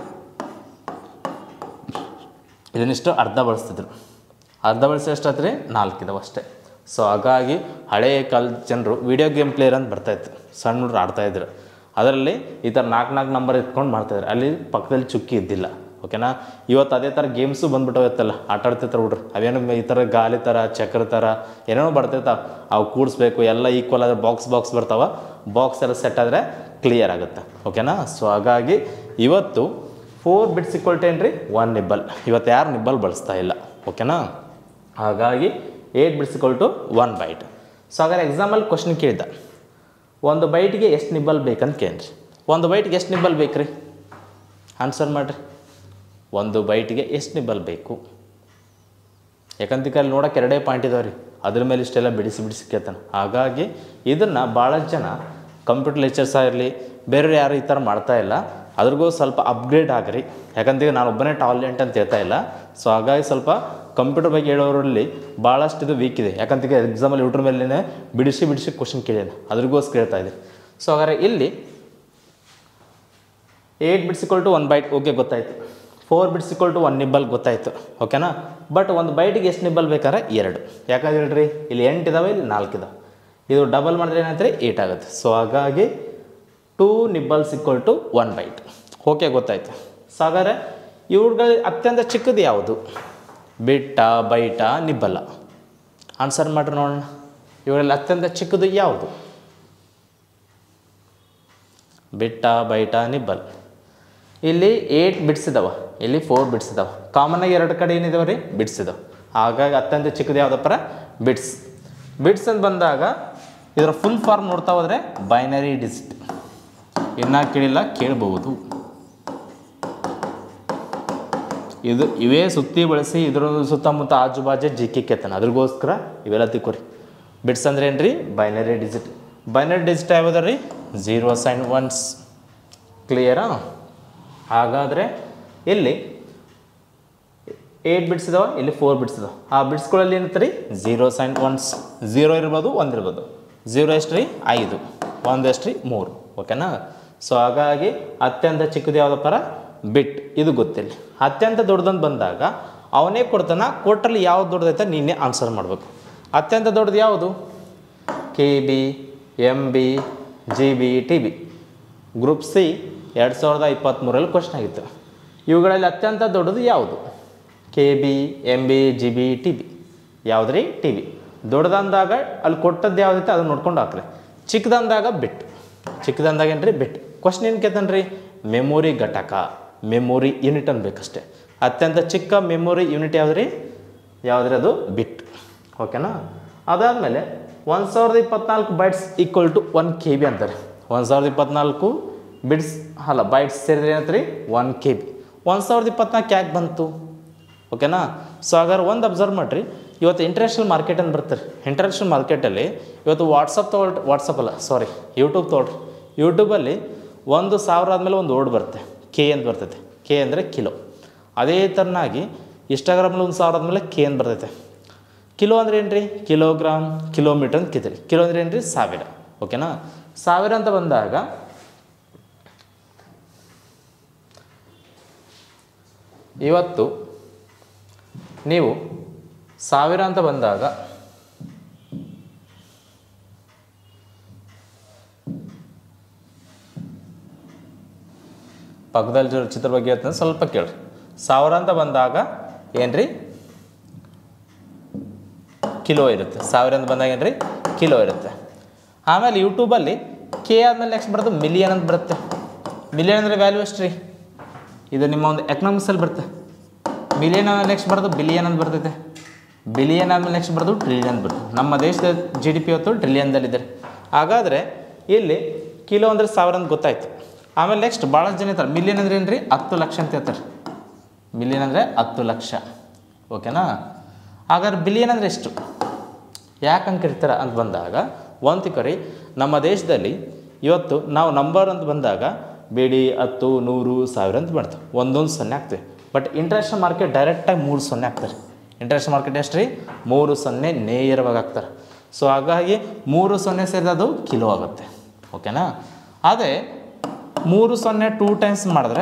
A: ಇದನ್ನಿಷ್ಟು ಅರ್ಧ ಬಳಸ್ತಿದ್ರು. ಅರ್ಧ ಬಳಸಿ ಎಷ್ಟಾಯ್ತು ರೀ? 4 ಇದಾವೆ ಅಷ್ಟೇ. ಸೊ ಹಾಗಾಗಿ ಹಳೆಯ ಕಾಲದ ಜನರು ವಿಡಿಯೋ ಗೇಮ್ ಪ್ಲೇಯರ್ ಅಂತ ಬರ್ತಾಯಿತ್ತು. ಸಣ್ಣ ಹುಡುಗರು ಆಡ್ತಾಯಿದ್ರು. ಅದರಲ್ಲಿ ಈ ಥರ 4 ನಂಬರ್ ಇಟ್ಕೊಂಡು ಮಾಡ್ತಾಯಿದ್ರು. ಅಲ್ಲಿ ಪಕ್ಕದಲ್ಲಿ ಚುಕ್ಕಿ ಇದ್ದಿಲ್ಲ ಓಕೆನಾ. ಇವತ್ತು ಅದೇ ಥರ ಗೇಮ್ಸು ಬಂದ್ಬಿಟ್ಟವತ್ತಲ್ಲ, ಆಟ ಆಡ್ತಿರ್ತಾರೆ ಹುಡ್ರು. ಅವೇನು ಈ ಥರ ಗಾಲಿ ಥರ ಚಕ್ರ ಥರ ಏನೇನೋ ಬರ್ತಿರ್ತಾವೆ. ಅವು ಕೂಡಿಸ್ಬೇಕು, ಎಲ್ಲ ಈಕ್ವಲ್ ಆದರೆ ಬಾಕ್ಸ್ ಬರ್ತಾವೆ. ಬಾಕ್ಸ್ ಎಲ್ಲ ಸೆಟ್ ಆದರೆ ಕ್ಲಿಯರ್ ಆಗುತ್ತೆ ಓಕೆನಾ. ಸೊ ಹಾಗಾಗಿ ಇವತ್ತು 4 ಬಿಟ್ಸ್ ಈಕ್ವಲ್ ಟು ಏನು ರೀ? 1 ನಿಬ್ಬಲ್. ಇವತ್ತು ಯಾರು ನಿಬ್ಬಲ್ ಬಳಸ್ತಾ ಇಲ್ಲ ಓಕೆನಾ. ಹಾಗಾಗಿ 8 bits equal to 1 byte. So ಹಾಗಾದ್ರೆ ಎಕ್ಸಾಂಪಲ್ ಕ್ವಶನ್ ಕೇಳಿದ, 1 ಬೈಟ್ಗೆ ಎಷ್ಟು ನಿಬ್ಬಲ್ ಬೇಕಂತ ಕೇಳ್ರಿ. 1 ಬೈಟ್ಗೆ ಎಷ್ಟು ನಿಬ್ಬಲ್ ಬೇಕು ರೀ? ಆನ್ಸರ್ ಮಾಡಿರಿ. 1 ಬೈಟ್ಗೆ ಎಷ್ಟು ನಿಬ್ಬಲ್ ಬೇಕು? ಯಾಕಂತ ಅಲ್ಲಿ ನೋಡೋಕೆ 2 ಪಾಯಿಂಟ್ ಇದಾವೆ ರೀ, ಅದ್ರ ಮೇಲೆ ಇಷ್ಟೆಲ್ಲ ಬಿಡಿಸಿ ಕೇಳ್ತಾನೆ. ಹಾಗಾಗಿ ಇದನ್ನು ಭಾಳಷ್ಟು ಜನ ಕಂಪ್ಯೂಟರ್ ಲೆಕ್ಚರ್ಸ್ ಆಗಿರಲಿ ಬೇರೆ ಯಾರು ಈ ಥರ ಮಾಡ್ತಾ ಇಲ್ಲ. ಅದ್ರಿಗೂ ಸ್ವಲ್ಪ ಅಪ್ಗ್ರೇಡ್ ಆಗಿರಿ. ಯಾಕಂದ್ರೆ ನಾನು ಒಬ್ಬನೇ ಟ್ಯಾಲೆಂಟ್ ಅಂತ ಹೇಳ್ತಾ ಇಲ್ಲ. ಸೊ ಹಾಗಾಗಿ ಸ್ವಲ್ಪ ಕಂಪ್ಯೂಟರ್ ಬಗ್ಗೆ ಹೇಳೋರಲ್ಲಿ ಭಾಳಷ್ಟು ಇದು ವೀಕ್ ಇದೆ. ಯಾಕಂತ ಎಕ್ಸಾಮಲ್ಲಿ ಯೂಟ್ಯೂಬ್ ಮೇಲೆ ಬಿಡಿಸಿ ಕ್ವಶನ್ ಕೇಳಿದೆ, ಅದ್ರಿಗೋಸ್ಕರ ಹೇಳ್ತಾ ಇದೆ. ಸೊ ಹಾಗಾದ್ರೆ ಇಲ್ಲಿ 8 bits equal to 1 byte okay ಗೊತ್ತಾಯಿತು. 4 ಬಿಟ್ಸ್ ಈಕ್ವಲ್ ಟು 1 ನಿಬ್ಬಲ್ ಗೊತ್ತಾಯಿತು ಓಕೆನಾ. ಬಟ್ 1 ಬೈಟಿಗೆ ಎಷ್ಟು ನಿಬ್ಬಲ್ ಬೇಕಾದ್ರೆ 2. ಯಾಕಂದ್ರೆ ಹೇಳ್ರಿ ಇಲ್ಲಿ 8 ಇದಾವೆ, ಇಲ್ಲಿ 4 ಇದಾವೆ. ಇದು ಡಬಲ್ ಮಾಡಿದ್ರೆ ಏನಾಯ್ತು 8 ಆಗುತ್ತೆ. ಸೊ ಹಾಗಾಗಿ 2 nibbles equal to 1 byte okay ಗೊತ್ತಾಯಿತು. ಸೊ ಹಾಗಾದ್ರೆ ಇವುಗಳಲ್ಲಿ ಅತ್ಯಂತ ಚಿಕ್ಕದು ಯಾವುದು? ಬಿಟ್ಟ, ಬೈಟ, ನಿಬ್ಬಲ್ಲ? ಆನ್ಸರ್ ಮಾಡ್ರಿ ನೋಡೋಣ. ಇವುಗಳಲ್ಲಿ ಅತ್ಯಂತ ಚಿಕ್ಕದು ಯಾವುದು? ಬಿಟ್ಟ, ಬೈಟ, ನಿಬ್ಬಲ್. ಇಲ್ಲಿ 8 ಬಿಟ್ಸ್ ಇದಾವೆ, ಇಲ್ಲಿ 4 ಬಿಟ್ಸ್ ಇದಾವೆ. ಕಾಮನ್ನಾಗಿ 2 ಕಡೆ ಏನಿದಾವೆ ರೀ? ಬಿಟ್ಸ್ ಇದಾವೆ. ಹಾಗಾಗಿ ಅತ್ಯಂತ ಚಿಕ್ಕದು ಯಾವುದಪ್ಪ? ಬಿಟ್ಸ್. ಬಿಟ್ಸ್ ಅಂತ ಬಂದಾಗ ಇದರ ಫುಲ್ ಫಾರ್ಮ್ ನೋಡ್ತಾ ಹೋದರೆ ಬೈನರಿ ಡಿಜಿಟ್. ಇನ್ನೂ ಕೇಳಿಲ್ಲ, ಕೇಳಬಹುದು. ಇವೇ ಸುತ್ತಿ ಬಳಸಿ ಇದ್ರ ಸುತ್ತಮುತ್ತ ಆಜುಬಾಜು ಜಿಕ್ಕಿ ಕೆತ್ತನ, ಅದ್ರಗೋಸ್ಕರ ಇವೆಲ್ಲ ತಿಕ್ಕೋರಿ. ಬಿಟ್ಸ್ ಅಂದ್ರೆ ಏನು ರೀ? Binary digit. ಬೈನರಿ ಡಿಜಿಟ್ ಯಾವ್ದು ರೀ? 0s and 1s. ಕ್ಲಿಯರಾ? ಹಾಗಾದರೆ ಇಲ್ಲಿ 8 ಬಿಟ್ಸ್ ಇದಾವೆ, ಇಲ್ಲಿ 4 ಬಿಟ್ಸ್ ಇದಾವೆ. ಆ ಬಿಟ್ಸ್ಗಳಲ್ಲಿ ಏನಂತ ರೀ? 0s and 1s. 0 ಇರ್ಬೋದು, 1 ಇರ್ಬೋದು. 0 ಎಷ್ಟು ರೀ? 5. 1 ಎಷ್ಟು ರೀ? 3. ಓಕೆನಾ? ಸೊ ಹಾಗಾಗಿ ಅತ್ಯಂತ ಚಿಕ್ಕದು ಯಾವುದಪ್ಪ? ಬಿಟ್. ಇದು ಗೊತ್ತಿಲ್ಲ. ಅತ್ಯಂತ ದೊಡ್ಡದಂತ ಬಂದಾಗ ಅವನೇ ಕೊಡ್ತಾನ, ಕೊಟ್ಟಲ್ಲಿ ಯಾವ್ದು ದೊಡ್ಡದೈತೆ ನೀನೇ ಆನ್ಸರ್ ಮಾಡಬೇಕು. ಅತ್ಯಂತ ದೊಡ್ಡದು ಯಾವುದು? KB, MB, GB, TB. Group C 2023ರಲ್ಲಿ ಕ್ವಶನ್ ಆಗಿತ್ತು. ಇವುಗಳಲ್ಲಿ ಅತ್ಯಂತ ದೊಡ್ಡದು ಯಾವುದು? KB, MB, GB, TB. ಯಾವ್ದು ರೀ? TB. ದೊಡ್ಡದಂದಾಗ ಅಲ್ಲಿ ಕೊಟ್ಟದ್ದು ಯಾವುದೈತೆ ಅದನ್ನು ನೋಡ್ಕೊಂಡು ಹಾಕ್ರಿ. ಚಿಕ್ಕದಂದಾಗ ಬಿಟ್. ಚಿಕ್ಕದಂದಾಗ ಏನು ರೀ? ಬಿಟ್. ಕ್ವಶನ್ ಏನು ಕೇಳ್ತಾನೆ ರೀ? ಮೆಮೊರಿ ಘಟಕ, ಮೆಮೊರಿ ಯೂನಿಟ್ ಅನ್ಬೇಕಷ್ಟೆ. ಅತ್ಯಂತ ಚಿಕ್ಕ ಮೆಮೊರಿ ಯೂನಿಟ್ ಯಾವ್ದು ರೀ? ಯಾವುದ್ರಿ? ಅದು ಬಿಟ್. ಓಕೆನಾ? ಅದಾದಮೇಲೆ 1024 ಬೈಟ್ಸ್ ಈಕ್ವಲ್ ಟು 1 KB ಅಂತಾರೆ. 1024 ಬಿಟ್ಸ್ ಅಲ್ಲ ಬೈಟ್ಸ್ ಸೇರಿದ್ರೆ ಏನಂತ ರೀ? 1 KB. 1024 ಯಾಕೆ ಬಂತು? ಓಕೆನಾ? ಸೊ ಹಾಗಾದ್ರೆ ಒಂದು ಅಬ್ಸರ್ವ್ ಮಾಡಿರಿ, ಇವತ್ತು ಇಂಟರ್ನ್ಯಾಷನಲ್ ಮಾರ್ಕೆಟ್ ಅಂತ ಬರ್ತಾರೆ. ಇಂಟರ್ನ್ಯಾಷನಲ್ ಮಾರ್ಕೆಟಲ್ಲಿ ಇವತ್ತು ವಾಟ್ಸಪ್ ಅಲ್ಲ ಸಾರಿ ಯೂಟ್ಯೂಬ್ ತೊಗೊಳ್ರಿ. ಯೂಟ್ಯೂಬಲ್ಲಿ 1000 ಆದಮೇಲೆ ಒಂದು ವರ್ಡ್ ಬರುತ್ತೆ, K ಅಂತ ಬರ್ತೈತೆ. K ಅಂದರೆ ಕಿಲೋ. ಅದೇ ಥರನಾಗಿ ಇನ್ಸ್ಟಾಗ್ರಾಮಲ್ಲಿ 1000 ಆದಮೇಲೆ K ಅಂತ ಬರ್ತೈತೆ. ಕಿಲೋ ಅಂದರೆ ಏನು ರೀ? ಕಿಲೋಗ್ರಾಮ್, ಕಿಲೋಮೀಟರ್ ಅಂತ ಕಿತ್ತರಿ. ಕಿಲೋ ಅಂದರೆ ಏನು ರೀ? 1000. ಓಕೆನಾ? 1000 ಅಂತ ಬಂದಾಗ ಇವತ್ತು ನೀವು 1000 ಅಂತ ಬಂದಾಗ ಪಕ್ಕದಲ್ಲಿ ಚಿತ್ರ ಬಗ್ಗೆ ಹೇಳ್ತಾನೆ, ಸ್ವಲ್ಪ ಕೇಳ್ರಿ. 1000 ಅಂತ ಬಂದಾಗ ಏನು ರೀ? ಕಿಲೋ ಇರುತ್ತೆ. 1000 ಅಂತ ಬಂದಾಗ ಏನು ರೀ? ಕಿಲೋ ಇರುತ್ತೆ. ಆಮೇಲೆ ಯೂಟ್ಯೂಬಲ್ಲಿ K ಆದಮೇಲೆ ನೆಕ್ಸ್ಟ್ ಬರೋದು ಮಿಲಿಯನ್ ಅಂತ ಬರುತ್ತೆ. ಮಿಲಿಯನ್ ಅಂದರೆ ವ್ಯಾಲ್ಯೂ ಎಷ್ಟು ರೀ? ಇದು ನಿಮ್ಮ ಒಂದು ಎಕನಾಮಿಕ್ಸಲ್ಲಿ ಬರುತ್ತೆ. ಮಿಲಿಯನ್ ಆದಮೇಲೆ ನೆಕ್ಸ್ಟ್ ಬರೋದು ಬಿಲಿಯನ್ ಅಂತ ಬರ್ತೈತೆ. ಬಿಲಿಯನ್ ಆದಮೇಲೆ ನೆಕ್ಸ್ಟ್ ಬರೋದು ಟ್ರಿಲಿಯನ್ ಅಂತ ಬರ್ತದೆ. ನಮ್ಮ ದೇಶದ GDP ಇವತ್ತು ಟ್ರಿಲಿಯನ್ದಲ್ಲಿದೆ. ಹಾಗಾದರೆ ಇಲ್ಲಿ ಕಿಲೋ ಅಂದರೆ 1000 ಅಂತ ಗೊತ್ತಾಯ್ತು. ಆಮೇಲೆ ನೆಕ್ಸ್ಟ್ ಭಾಳಷ್ಟು ಜನ ಇರ್ತಾರೆ ಮಿಲಿಯನ್ ಅಂದರೆ ಏನು ರೀ? 10 ಲಕ್ಷ ಅಂತ ಹೇಳ್ತಾರೆ. ಮಿಲಿಯನ್ ಅಂದರೆ 10 ಲಕ್ಷ. ಓಕೆನಾ? ಹಾಗಾದ್ರೆ ಬಿಲಿಯನ್ ಅಂದರೆ ಎಷ್ಟು? ಯಾಕೆ ಹಂಗೆ ಕರಿತಾರೆ ಅಂತ ಬಂದಾಗ ಒಂದು ತಿಳ್ಕೊರಿ, ನಮ್ಮ ದೇಶದಲ್ಲಿ ಇವತ್ತು ನಾವು ನಂಬರ್ ಅಂತ ಬಂದಾಗ ಬೇಡಿ 10, 100, 1000 ಅಂತ ಮಾಡ್ತೇವೆ. ಒಂದೊಂದು 0 ಆಗ್ತವೆ. ಬಟ್ ಇಂಟರ್ನ್ಯಾಷನಲ್ ಮಾರ್ಕೆಟ್ ಡೈರೆಕ್ಟಾಗಿ 3 0 ಆಗ್ತಾರೆ. ಇಂಟರ್ನ್ಯಾಷನಲ್ ಮಾರ್ಕೆಟ್ ಎಷ್ಟು ರೀ? 3 0 ನೇರವಾಗಿ ಆಗ್ತಾರೆ. ಸೊ ಹಾಗಾಗಿ 3 0 ಸೇರಿದ ಅದು ಕಿಲೋ ಆಗುತ್ತೆ. ಓಕೆನಾ? ಅದೇ 3 0 2 ಟೈಮ್ಸ್ ಮಾಡಿದ್ರೆ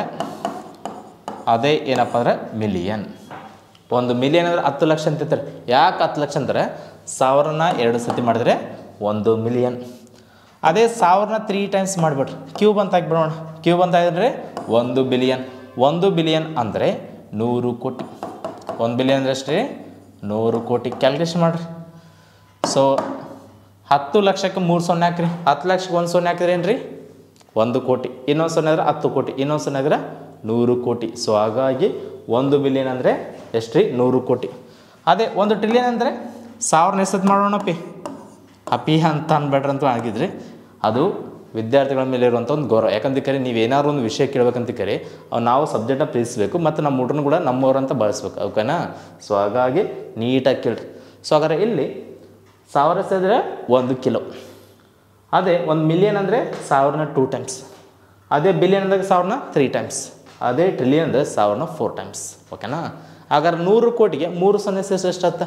A: ಅದೇ ಏನಪ್ಪ ಅಂದರೆ ಮಿಲಿಯನ್. ಒಂದು ಮಿಲಿಯನ್ ಅಂದರೆ 10 ಲಕ್ಷ ಅಂತಿರ್ತಾರೆ. ಯಾಕೆ 10 ಲಕ್ಷ ಅಂದರೆ 1000ನ 2 ಸತಿ ಮಾಡಿದ್ರೆ 1 ಮಿಲಿಯನ್. ಅದೇ 1000ನ 3 ಟೈಮ್ಸ್ ಮಾಡಿಬಿಟ್ರಿ, ಕ್ಯೂಬ್ ಅಂತ ಹಾಕಿಬಿಡೋಣ. ಕ್ಯೂಬ್ ಅಂತ ಆಗಿದ್ರೆ 1 ಬಿಲಿಯನ್. 1 ಬಿಲಿಯನ್ ಅಂದರೆ 100 ಕೋಟಿ. 1 ಬಿಲಿಯನ್ ಅಂದರೆ ಎಷ್ಟು ರೀ? 100 ಕೋಟಿ. ಕ್ಯಾಲ್ಕುಲೇಷನ್ ಮಾಡಿರಿ. ಸೊ 10 ಲಕ್ಷಕ್ಕೆ 3 0 ಹಾಕ್ರಿ. 10 ಲಕ್ಷಕ್ಕೆ 1 0 ಹಾಕಿದ್ರೆ ಏನು ರೀ? 1 ಕೋಟಿ. ಇನ್ನೊಂದು 0 ಅಂದರೆ 10 ಕೋಟಿ. ಇನ್ನೊಂದು 0 ಅಂದರೆ 100 ಕೋಟಿ. ಸೊ ಹಾಗಾಗಿ 1 ಬಿಲಿಯನ್ ಅಂದರೆ ಎಷ್ಟು ರೀ? 100 ಕೋಟಿ. ಅದೇ 1 ಟ್ರಿಲಿಯನ್ ಅಂದರೆ 1000 ಎಷ್ಟೊತ್ತು ಮಾಡೋಣ ಪಿ ಅಂತ ಅನ್ಬೇಡ್ರಿ ಅಂತ ಆಗಿದ್ರಿ. ಅದು ವಿದ್ಯಾರ್ಥಿಗಳ ಮೇಲೆ ಇರುವಂಥ ಒಂದು ಗೌರವ. ಯಾಕಂತ ಕರಿ ನೀವೇನಾದ್ರು ಒಂದು ವಿಷಯ ಕೇಳಬೇಕಂತ ಕರಿ ನಾವು ಸಬ್ಜೆಕ್ಟನ್ನ ಪ್ರೀತಿಸಬೇಕು ಮತ್ತು ನಮ್ಮ ಹುಡುಗರು ಕೂಡ ನಮ್ಮವರಂತ ಬಳಸ್ಬೇಕು. ಓಕೆನಾ? ಸೊ ಹಾಗಾಗಿ ನೀಟಾಗಿ ಕೇಳ್ರಿ. ಸೊ ಹಾಗಾದ್ರೆ ಇಲ್ಲಿ 1000 ಸೇರಿದ್ರೆ 1 ಕಿಲೋ. ಅದೇ 1 ಮಿಲಿಯನ್ ಅಂದರೆ 1000ನ 2 ಟೈಮ್ಸ್. ಅದೇ ಬಿಲಿಯನ್ ಅಂದರೆ 1000ನ 3 ಟೈಮ್ಸ್. ಅದೇ ಟ್ರಿಲಿಯನ್ ಅಂದರೆ 1000ನ 4 ಟೈಮ್ಸ್. ಓಕೆನಾ? ಹಾಗಾದ್ರೆ 100 ಕೋಟಿಗೆ 3 0 ಸೇರಿಸಿ ಎಷ್ಟಾಗ್ತ?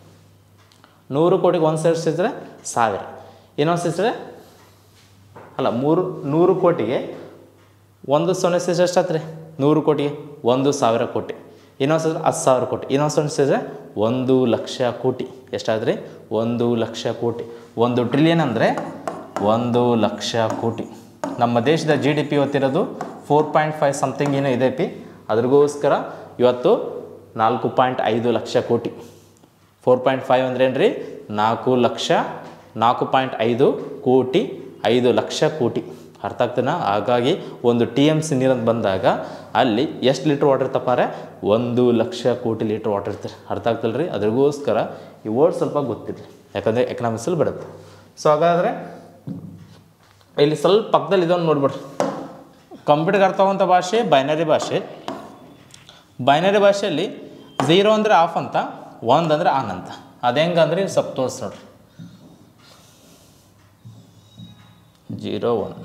A: 100 ಕೋಟಿಗೆ 1 ಸೇರಿಸಿದ್ರೆ 1000. ಇನ್ನೊಂದು ಸೇರಿಸಿದ್ರೆ ಅಲ್ಲ 100 ಕೋಟಿಗೆ 1 0 ಸೇರಿಸಿ ಎಷ್ಟಾಗ್ತದೆ? 100 ಕೋಟಿಗೆ 1,000 ಕೋಟಿ. ಇನ್ನೊಂದು ಸೇರಿದ್ರೆ 10,000 ಕೋಟಿ. ಇನ್ನೊಂದು ಸೇರಿಸಿದ್ರೆ 1 ಲಕ್ಷ ಕೋಟಿ. ಎಷ್ಟಾದ್ರಿ? 1 ಲಕ್ಷ ಕೋಟಿ. 1 ಟ್ರಿಲಿಯನ್ ಅಂದರೆ 1 ಲಕ್ಷ ಕೋಟಿ. ನಮ್ಮ ದೇಶದ GDP ಇವತ್ತಿರೋದು 4.5 ಸಮಥಿಂಗ್ ಏನೋ ಇದೆ ಅದ್ರಿಗೋಸ್ಕರ ಇವತ್ತು 4.5 ಲಕ್ಷ ಕೋಟಿ. 4.5 ಅಂದರೆ ಏನು ರೀ? 4 ಲಕ್ಷ, 4.5 ಕೋಟಿ, 5 ಲಕ್ಷ ಕೋಟಿ. ಅರ್ಥ ಆಗ್ತಾನ? ಹಾಗಾಗಿ ಒಂದು TMC ನೀರಂತ ಬಂದಾಗ ಅಲ್ಲಿ ಎಷ್ಟು ಲೀಟ್ರ್ ವಾಟರ್ ಇರ್ತಪ್ಪಾರೆ? 1 ಲಕ್ಷ ಕೋಟಿ ಲೀಟ್ರ್ ವಾಟರ್ ಇರ್ತಾರೆ. ಅರ್ಥ ಆಗ್ತಲ್ಲ ರೀ? ಅದ್ರಿಗೋಸ್ಕರ ಈ ವರ್ಡ್ ಸ್ವಲ್ಪ ಗೊತ್ತಿರಲಿ, ಯಾಕಂದರೆ ಎಕನಾಮಿಕ್ಸಲ್ಲಿ ಬರುತ್ತೆ. ಸೊ ಹಾಗಾದರೆ ಇಲ್ಲಿ ಸ್ವಲ್ಪ ಪಕ್ಕದಲ್ಲಿ ಇದೊಂದು ನೋಡ್ಬಿಡ್ರಿ. ಕಂಪ್ಯೂಟರ್ಗೆ ಅರ್ಥ ಆಗುವಂಥ ಭಾಷೆ ಬೈನರಿ ಭಾಷೆ. ಬೈನರಿ ಭಾಷೆಯಲ್ಲಿ 0 ಅಂದರೆ ಆಫ್ ಅಂತ, 1 ಅಂದರೆ ಆನ್ ಅಂತ. ಅದು ಹೆಂಗಂದ್ರೆ ಸ್ವಲ್ಪ ತೋರಿಸಿ ನೋಡ್ರಿ. 0 1